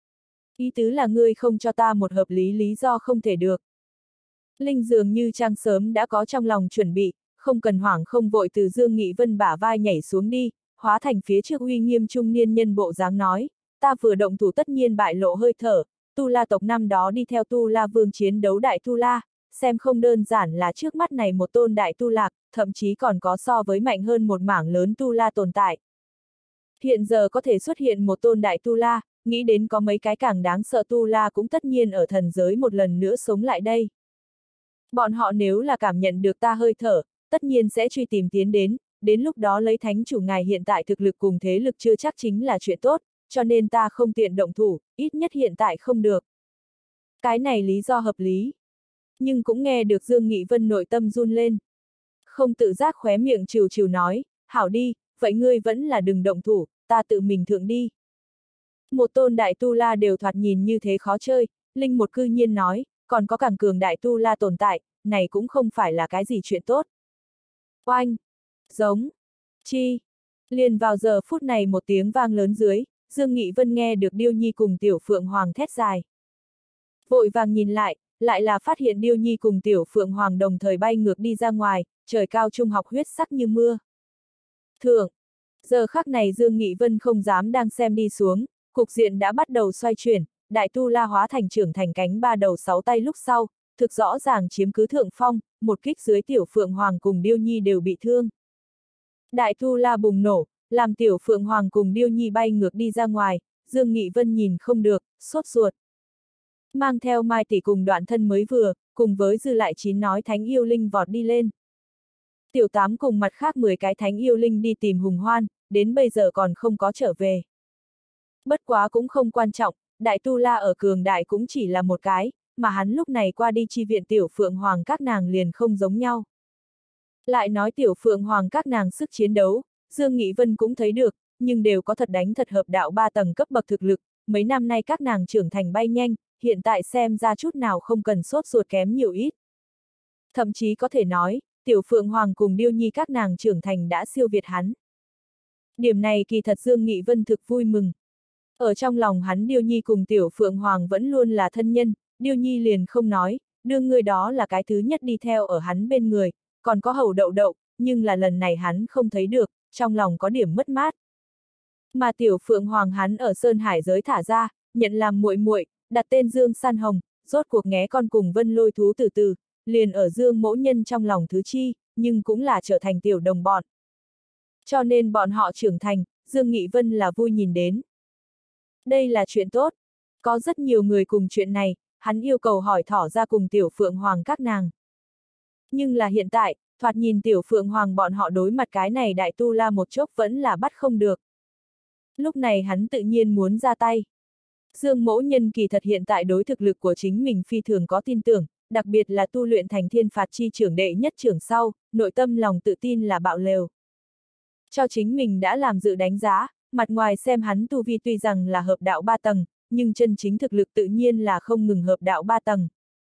[SPEAKER 1] Ý tứ là ngươi không cho ta một hợp lý lý do không thể được. Linh dường như trang sớm đã có trong lòng chuẩn bị, không cần hoảng không vội từ Dương Nghị Vân bả vai nhảy xuống đi, hóa thành phía trước uy nghiêm trung niên nhân bộ dáng nói, ta vừa động thủ tất nhiên bại lộ hơi thở, Tu La tộc năm đó đi theo Tu La Vương chiến đấu đại Tu La, xem không đơn giản là trước mắt này một tôn đại Tu Lạc, thậm chí còn có so với mạnh hơn một mảng lớn Tu La tồn tại. Hiện giờ có thể xuất hiện một tôn đại Tu La, nghĩ đến có mấy cái càng đáng sợ Tu La cũng tất nhiên ở thần giới một lần nữa sống lại đây. Bọn họ nếu là cảm nhận được ta hơi thở, tất nhiên sẽ truy tìm tiến đến lúc đó lấy thánh chủ ngài hiện tại thực lực cùng thế lực chưa chắc chính là chuyện tốt, cho nên ta không tiện động thủ, ít nhất hiện tại không được. Cái này lý do hợp lý. Nhưng cũng nghe được Dương Nghị Vân nội tâm run lên. Không tự giác khóe miệng trìu trìu nói, hảo đi, vậy ngươi vẫn là đừng động thủ, ta tự mình thượng đi. Một tôn đại tu la đều thoạt nhìn như thế khó chơi, Linh một cư nhiên nói, còn có càng cường đại tu la tồn tại, này cũng không phải là cái gì chuyện tốt. Oanh! Giống. Chi. Liền vào giờ phút này một tiếng vang lớn dưới, Dương Nghị Vân nghe được Điêu Nhi cùng Tiểu Phượng Hoàng thét dài. Vội vàng nhìn lại là phát hiện Điêu Nhi cùng Tiểu Phượng Hoàng đồng thời bay ngược đi ra ngoài, trời cao trung học huyết sắc như mưa. Thượng. Giờ khắc này Dương Nghị Vân không dám đang xem đi xuống, cục diện đã bắt đầu xoay chuyển, Đại Tu La hóa thành trưởng thành cánh ba đầu sáu tay lúc sau, thực rõ ràng chiếm cứ thượng phong, một kích dưới Tiểu Phượng Hoàng cùng Điêu Nhi đều bị thương. Đại Tu La bùng nổ, làm Tiểu Phượng Hoàng cùng Điêu Nhi bay ngược đi ra ngoài, Dương Nghị Vân nhìn không được, sốt ruột. Mang theo Mai tỷ cùng Đoạn Thân mới vừa, cùng với dư lại 9 nói thánh yêu linh vọt đi lên. Tiểu Tám cùng mặt khác 10 cái thánh yêu linh đi tìm Hùng Hoan, đến bây giờ còn không có trở về. Bất quá cũng không quan trọng, Đại Tu La ở cường đại cũng chỉ là một cái, mà hắn lúc này qua đi chi viện Tiểu Phượng Hoàng các nàng liền không giống nhau. Lại nói Tiểu Phượng Hoàng các nàng sức chiến đấu, Dương Nghị Vân cũng thấy được, nhưng đều có thật đánh thật hợp đạo 3 tầng cấp bậc thực lực, mấy năm nay các nàng trưởng thành bay nhanh, hiện tại xem ra chút nào không cần sốt ruột kém nhiều ít. Thậm chí có thể nói, Tiểu Phượng Hoàng cùng Điêu Nhi các nàng trưởng thành đã siêu việt hắn. Điểm này kỳ thật Dương Nghị Vân thực vui mừng. Ở trong lòng hắn Điêu Nhi cùng Tiểu Phượng Hoàng vẫn luôn là thân nhân, Điêu Nhi liền không nói, đương người đó là cái thứ nhất đi theo ở hắn bên người, còn có Hầu Đậu Đậu, nhưng là lần này hắn không thấy được, trong lòng có điểm mất mát. Mà Tiểu Phượng Hoàng hắn ở Sơn Hải giới thả ra, nhận làm muội muội, đặt tên Dương San Hồng, rốt cuộc nghé con cùng Vân Lôi thú từ từ, liền ở Dương mẫu nhân trong lòng thứ chi, nhưng cũng là trở thành tiểu đồng bọn. Cho nên bọn họ trưởng thành, Dương Nghị Vân là vui nhìn đến. Đây là chuyện tốt. Có rất nhiều người cùng chuyện này, hắn yêu cầu hỏi thỏ ra cùng Tiểu Phượng Hoàng các nàng. Nhưng là hiện tại, thoạt nhìn Tiểu Phượng Hoàng bọn họ đối mặt cái này Đại Tu La một chốc vẫn là bắt không được. Lúc này hắn tự nhiên muốn ra tay. Dương mẫu nhân kỳ thật hiện tại đối thực lực của chính mình phi thường có tin tưởng, đặc biệt là tu luyện thành thiên phạt chi trưởng đệ nhất trưởng sau, nội tâm lòng tự tin là bạo lều. Cho chính mình đã làm dự đánh giá, mặt ngoài xem hắn tu vi tuy rằng là hợp đạo 3 tầng, nhưng chân chính thực lực tự nhiên là không ngừng hợp đạo 3 tầng.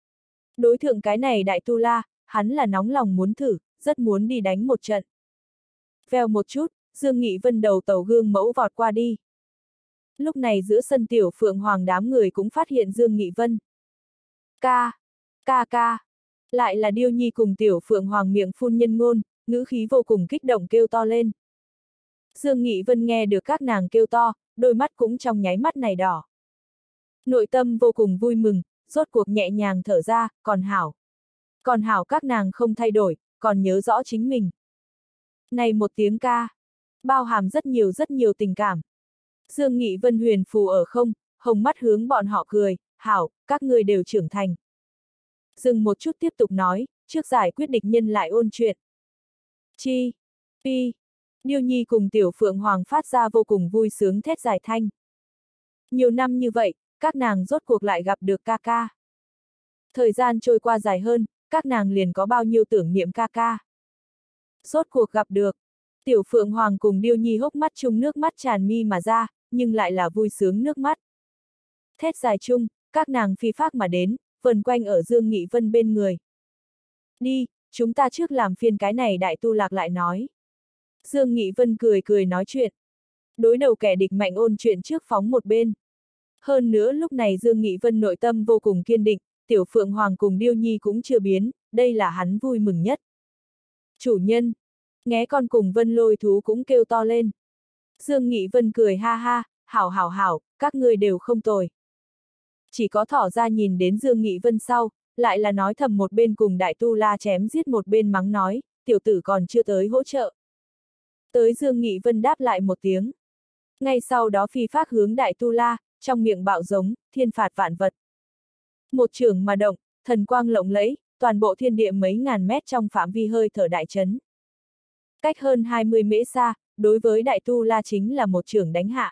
[SPEAKER 1] Đối thượng cái này Đại Tu La, hắn là nóng lòng muốn thử, rất muốn đi đánh một trận. Vèo một chút, Dương Nghị Vân đầu tàu gương mẫu vọt qua đi. Lúc này giữa sân Tiểu Phượng Hoàng đám người cũng phát hiện Dương Nghị Vân. Ca! Lại là Điêu Nhi cùng Tiểu Phượng Hoàng miệng phun nhân ngôn, ngữ khí vô cùng kích động kêu to lên. Dương Nghị Vân nghe được các nàng kêu to, đôi mắt cũng trong nháy mắt này đỏ. Nội tâm vô cùng vui mừng, rốt cuộc nhẹ nhàng thở ra, còn hảo. Còn hảo các nàng không thay đổi, còn nhớ rõ chính mình. Này một tiếng ca, bao hàm rất nhiều tình cảm. Dương Nghị Vân huyền phù ở không, hồng mắt hướng bọn họ cười, hảo, các ngươi đều trưởng thành. Dừng một chút tiếp tục nói, trước giải quyết địch nhân lại ôn chuyện. Chi, pi, Điêu Nhi cùng Tiểu Phượng Hoàng phát ra vô cùng vui sướng thét dài thanh. Nhiều năm như vậy, các nàng rốt cuộc lại gặp được ca ca. Thời gian trôi qua dài hơn, các nàng liền có bao nhiêu tưởng niệm ca ca. Rốt cuộc gặp được, Tiểu Phượng Hoàng cùng Điêu Nhi hốc mắt chung nước mắt tràn mi mà ra, nhưng lại là vui sướng nước mắt. Thét dài chung, các nàng phi phác mà đến, vần quanh ở Dương Nghị Vân bên người. Đi, chúng ta trước làm phiên cái này Đại Tu Lạc lại nói. Dương Nghị Vân cười nói chuyện. Đối đầu kẻ địch mạnh ôn chuyện trước phóng một bên. Hơn nữa lúc này Dương Nghị Vân nội tâm vô cùng kiên định, Tiểu Phượng Hoàng cùng Điêu Nhi cũng chưa biến, đây là hắn vui mừng nhất. Chủ nhân, nghé con cùng Vân Lôi thú cũng kêu to lên. Dương Nghị Vân cười ha ha, hảo, các ngươi đều không tồi. Chỉ có thỏ ra nhìn đến Dương Nghị Vân sau, lại là nói thầm một bên cùng Đại Tu La chém giết một bên mắng nói, tiểu tử còn chưa tới hỗ trợ. Tới Dương Nghị Vân đáp lại một tiếng. Ngay sau đó phi phác hướng Đại Tu La, trong miệng bạo giống, thiên phạt vạn vật. Một chưởng mà động, thần quang lộng lẫy, toàn bộ thiên địa mấy ngàn mét trong phạm vi hơi thở đại chấn. Cách hơn 20 mễ xa, đối với Đại Tu La chính là một chưởng đánh hạ.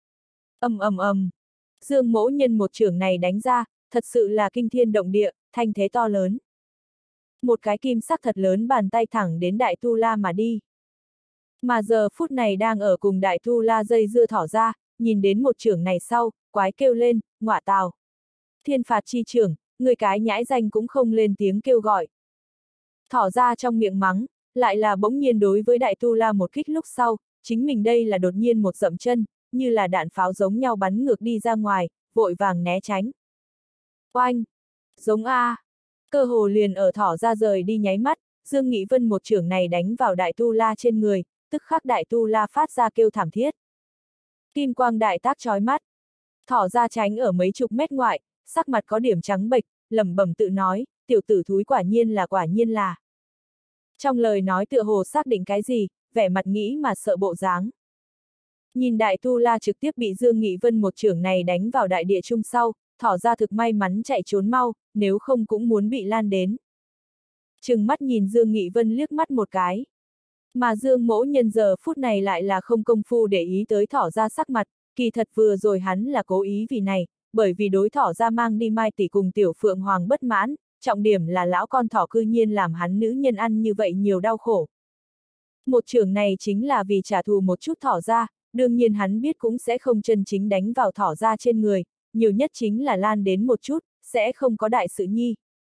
[SPEAKER 1] Ầm. Dương mỗ nhân một chưởng này đánh ra, thật sự là kinh thiên động địa, thanh thế to lớn. Một cái kim sắc thật lớn bàn tay thẳng đến Đại Tu La mà đi. Mà giờ phút này đang ở cùng Đại Tu La dây dưa thỏ ra, nhìn đến một chưởng này sau, quái kêu lên, ngọa tào. Thiên phạt chi chưởng, người cái nhãi danh cũng không lên tiếng kêu gọi. Thỏ ra trong miệng mắng, lại là bỗng nhiên đối với Đại Tu La một kích lúc sau, chính mình đây là đột nhiên một dậm chân, như là đạn pháo giống nhau bắn ngược đi ra ngoài, vội vàng né tránh. Oanh! Giống A! Cơ hồ liền ở thỏ ra rời đi nháy mắt, Dương Nghị Vân một chưởng này đánh vào Đại Tu La trên người, tức khắc Đại Tu La phát ra kêu thảm thiết. Kim quang đại tác chói mắt. Thỏ ra tránh ở mấy chục mét ngoại, sắc mặt có điểm trắng bệch, lẩm bẩm tự nói, tiểu tử thúi quả nhiên là. Trong lời nói tựa hồ xác định cái gì, vẻ mặt nghĩ mà sợ bộ dáng. Nhìn Đại Tu La trực tiếp bị Dương Nghị Vân một chưởng này đánh vào đại địa trung sau, thỏ ra thực may mắn chạy trốn mau, nếu không cũng muốn bị lan đến. Trừng mắt nhìn Dương Nghị Vân liếc mắt một cái. Mà Dương Mỗ Nhân giờ phút này lại là không công phu để ý tới thỏ ra sắc mặt, kỳ thật vừa rồi hắn là cố ý vì này, bởi vì đối thỏ ra mang đi Mai tỷ cùng Tiểu Phượng Hoàng bất mãn, trọng điểm là lão con thỏ cư nhiên làm hắn nữ nhân ăn như vậy nhiều đau khổ. Một chưởng này chính là vì trả thù một chút thỏ ra, đương nhiên hắn biết cũng sẽ không chân chính đánh vào thỏ ra trên người, nhiều nhất chính là lan đến một chút, sẽ không có đại sự nhi.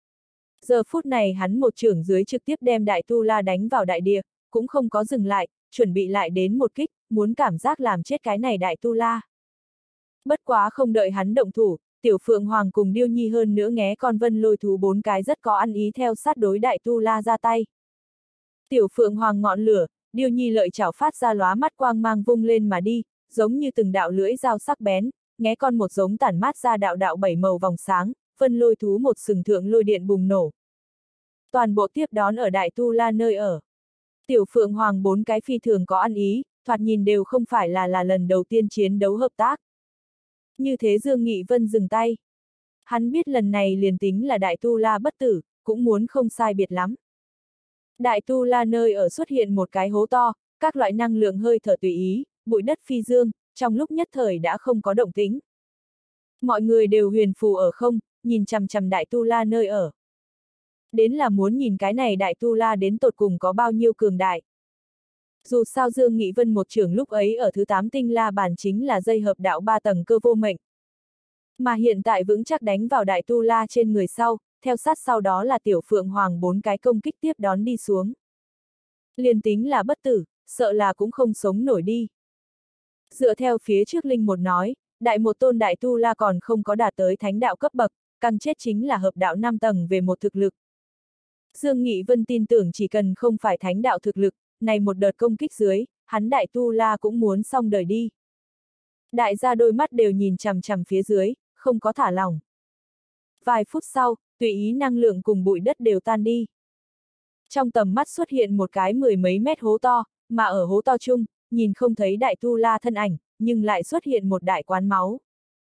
[SPEAKER 1] Giờ phút này hắn một chưởng dưới trực tiếp đem Đại Tu La đánh vào đại địa, cũng không có dừng lại, chuẩn bị lại đến một kích, muốn cảm giác làm chết cái này Đại Tu La. Bất quá không đợi hắn động thủ, Tiểu Phượng Hoàng cùng Điêu Nhi hơn nữa nghé con vân lôi thú bốn cái rất có ăn ý theo sát đối Đại Tu La ra tay. Tiểu Phượng Hoàng ngọn lửa, Điêu Nhi lợi chảo phát ra lóa mắt quang mang vung lên mà đi, giống như từng đạo lưỡi dao sắc bén, nghé con một giống tản mát ra đạo đạo bảy màu vòng sáng, vân lôi thú một sừng thượng lôi điện bùng nổ. Toàn bộ tiếp đón ở Đại Tu La nơi ở. Tiểu Phượng Hoàng bốn cái phi thường có ăn ý, thoạt nhìn đều không phải là lần đầu tiên chiến đấu hợp tác. Như thế Dương Nghị Vân dừng tay. Hắn biết lần này liền tính là Đại Tu La bất tử, cũng muốn không sai biệt lắm. Đại Tu La nơi ở xuất hiện một cái hố to, các loại năng lượng hơi thở tùy ý, bụi đất phi dương, trong lúc nhất thời đã không có động tĩnh. Mọi người đều huyền phù ở không, nhìn chằm chằm Đại Tu La nơi ở. Đến là muốn nhìn cái này Đại Tu La đến tột cùng có bao nhiêu cường đại. Dù sao Dương Nghị Vân một trưởng lúc ấy ở thứ 8 tinh la bàn chính là dây hợp đạo 3 tầng cơ vô mệnh. Mà hiện tại vững chắc đánh vào Đại Tu La trên người sau, theo sát sau đó là Tiểu Phượng Hoàng bốn cái công kích tiếp đón đi xuống. Liền tính là bất tử, sợ là cũng không sống nổi đi. Dựa theo phía trước Linh một nói, đại một tôn Đại Tu La còn không có đạt tới thánh đạo cấp bậc, càng chết chính là hợp đạo 5 tầng về một thực lực. Dương Nghị Vân tin tưởng chỉ cần không phải thánh đạo thực lực, này một đợt công kích dưới, hắn Đại Tu La cũng muốn xong đời đi. Đại gia đôi mắt đều nhìn chằm chằm phía dưới, không có thả lỏng. Vài phút sau, tùy ý năng lượng cùng bụi đất đều tan đi. Trong tầm mắt xuất hiện một cái 10 mấy mét hố to, mà ở hố to chung, nhìn không thấy Đại Tu La thân ảnh, nhưng lại xuất hiện một đại quán máu.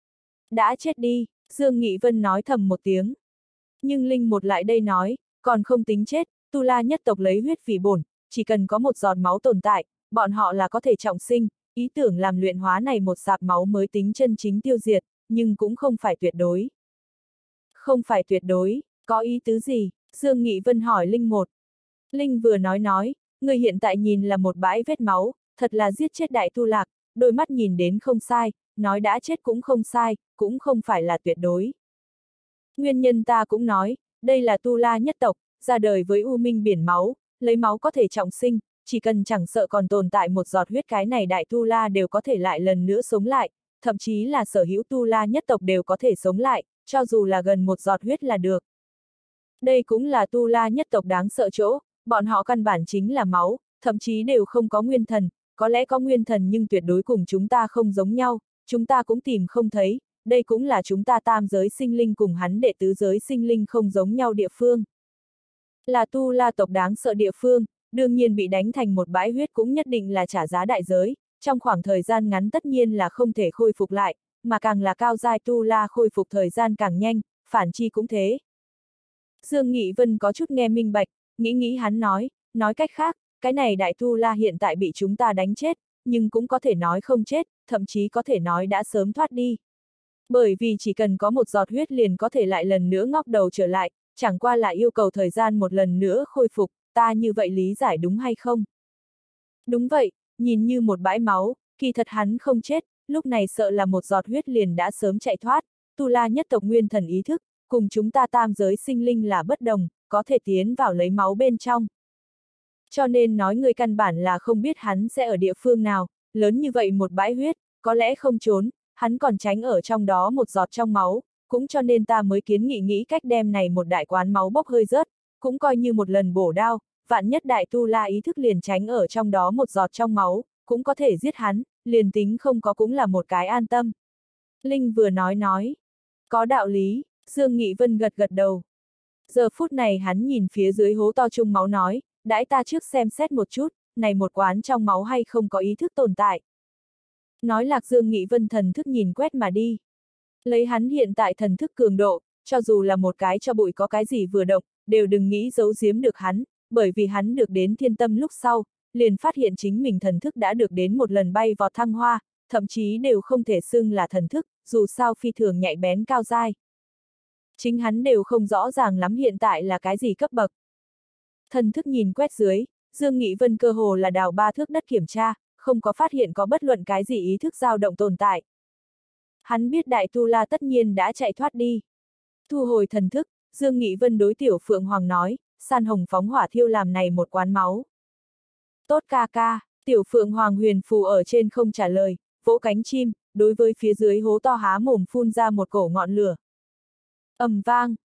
[SPEAKER 1] Đã chết đi, Dương Nghị Vân nói thầm một tiếng. Nhưng Linh một lại đây nói, còn không tính chết, Tu La nhất tộc lấy huyết vì bổn, chỉ cần có một giọt máu tồn tại, bọn họ là có thể trọng sinh, ý tưởng làm luyện hóa này một sạp máu mới tính chân chính tiêu diệt, nhưng cũng không phải tuyệt đối. Không phải tuyệt đối, có ý tứ gì? Dương Nghị Vân hỏi Linh một. Linh vừa nói, người hiện tại nhìn là một bãi vết máu, thật là giết chết Đại Tu Lạc, đôi mắt nhìn đến không sai, nói đã chết cũng không sai, cũng không phải là tuyệt đối. Nguyên nhân ta cũng nói, đây là Tu La nhất tộc, ra đời với u minh biển máu, lấy máu có thể trọng sinh, chỉ cần chẳng sợ còn tồn tại một giọt huyết cái này Đại Tu La đều có thể lại lần nữa sống lại, thậm chí là sở hữu Tu La nhất tộc đều có thể sống lại, cho dù là gần một giọt huyết là được. Đây cũng là Tu La nhất tộc đáng sợ chỗ, bọn họ căn bản chính là máu, thậm chí đều không có nguyên thần, có lẽ có nguyên thần nhưng tuyệt đối cùng chúng ta không giống nhau, chúng ta cũng tìm không thấy, đây cũng là chúng ta tam giới sinh linh cùng hắn đệ tứ giới sinh linh không giống nhau địa phương. Là Tu La tộc đáng sợ địa phương, đương nhiên bị đánh thành một bãi huyết cũng nhất định là trả giá đại giới, trong khoảng thời gian ngắn tất nhiên là không thể khôi phục lại, mà càng là cao giai Tu La khôi phục thời gian càng nhanh, phản chi cũng thế. Dương Nghị Vân có chút nghe minh bạch, nghĩ hắn nói cách khác, cái này Đại Tu La hiện tại bị chúng ta đánh chết, nhưng cũng có thể nói không chết, thậm chí có thể nói đã sớm thoát đi. Bởi vì chỉ cần có một giọt huyết liền có thể lại lần nữa ngóc đầu trở lại, chẳng qua là yêu cầu thời gian một lần nữa khôi phục, ta như vậy lý giải đúng hay không? Đúng vậy, nhìn như một bãi máu, kỳ thật hắn không chết, lúc này sợ là một giọt huyết liền đã sớm chạy thoát, Tu La nhất tộc nguyên thần ý thức, cùng chúng ta tam giới sinh linh là bất đồng, có thể tiến vào lấy máu bên trong. Cho nên nói người căn bản là không biết hắn sẽ ở địa phương nào, lớn như vậy một bãi huyết, có lẽ không trốn, hắn còn tránh ở trong đó một giọt trong máu, cũng cho nên ta mới kiến nghị nghĩ cách đem này một đại quán máu bốc hơi rớt, cũng coi như một lần bổ đao, vạn nhất đại tu la ý thức liền tránh ở trong đó một giọt trong máu, cũng có thể giết hắn, liền tính không có cũng là một cái an tâm. Linh vừa nói, có đạo lý, Dương Nghị Vân gật gật đầu. Giờ phút này hắn nhìn phía dưới hố to chung máu nói, đãi ta trước xem xét một chút, này một quán trong máu hay không có ý thức tồn tại. Nói lạc Dương Nghị Vân thần thức nhìn quét mà đi. Lấy hắn hiện tại thần thức cường độ, cho dù là một cái cho bụi có cái gì vừa động, đều đừng nghĩ giấu giếm được hắn, bởi vì hắn được đến thiên tâm lúc sau, liền phát hiện chính mình thần thức đã được đến một lần bay vọt thăng hoa, thậm chí đều không thể xưng là thần thức, dù sao phi thường nhạy bén cao dai. Chính hắn đều không rõ ràng lắm hiện tại là cái gì cấp bậc. Thần thức nhìn quét dưới, Dương Nghị Vân cơ hồ là đào 3 thước đất kiểm tra, không có phát hiện có bất luận cái gì ý thức dao động tồn tại. Hắn biết đại tu la tất nhiên đã chạy thoát đi. Thu hồi thần thức, Dương Nghị Vân đối Tiểu Phượng Hoàng nói, san hồng phóng hỏa thiêu làm này một quán máu. Tốt ca ca, Tiểu Phượng Hoàng huyền phù ở trên không trả lời, vỗ cánh chim, đối với phía dưới hố to há mồm phun ra một cổ ngọn lửa. Ầm vang,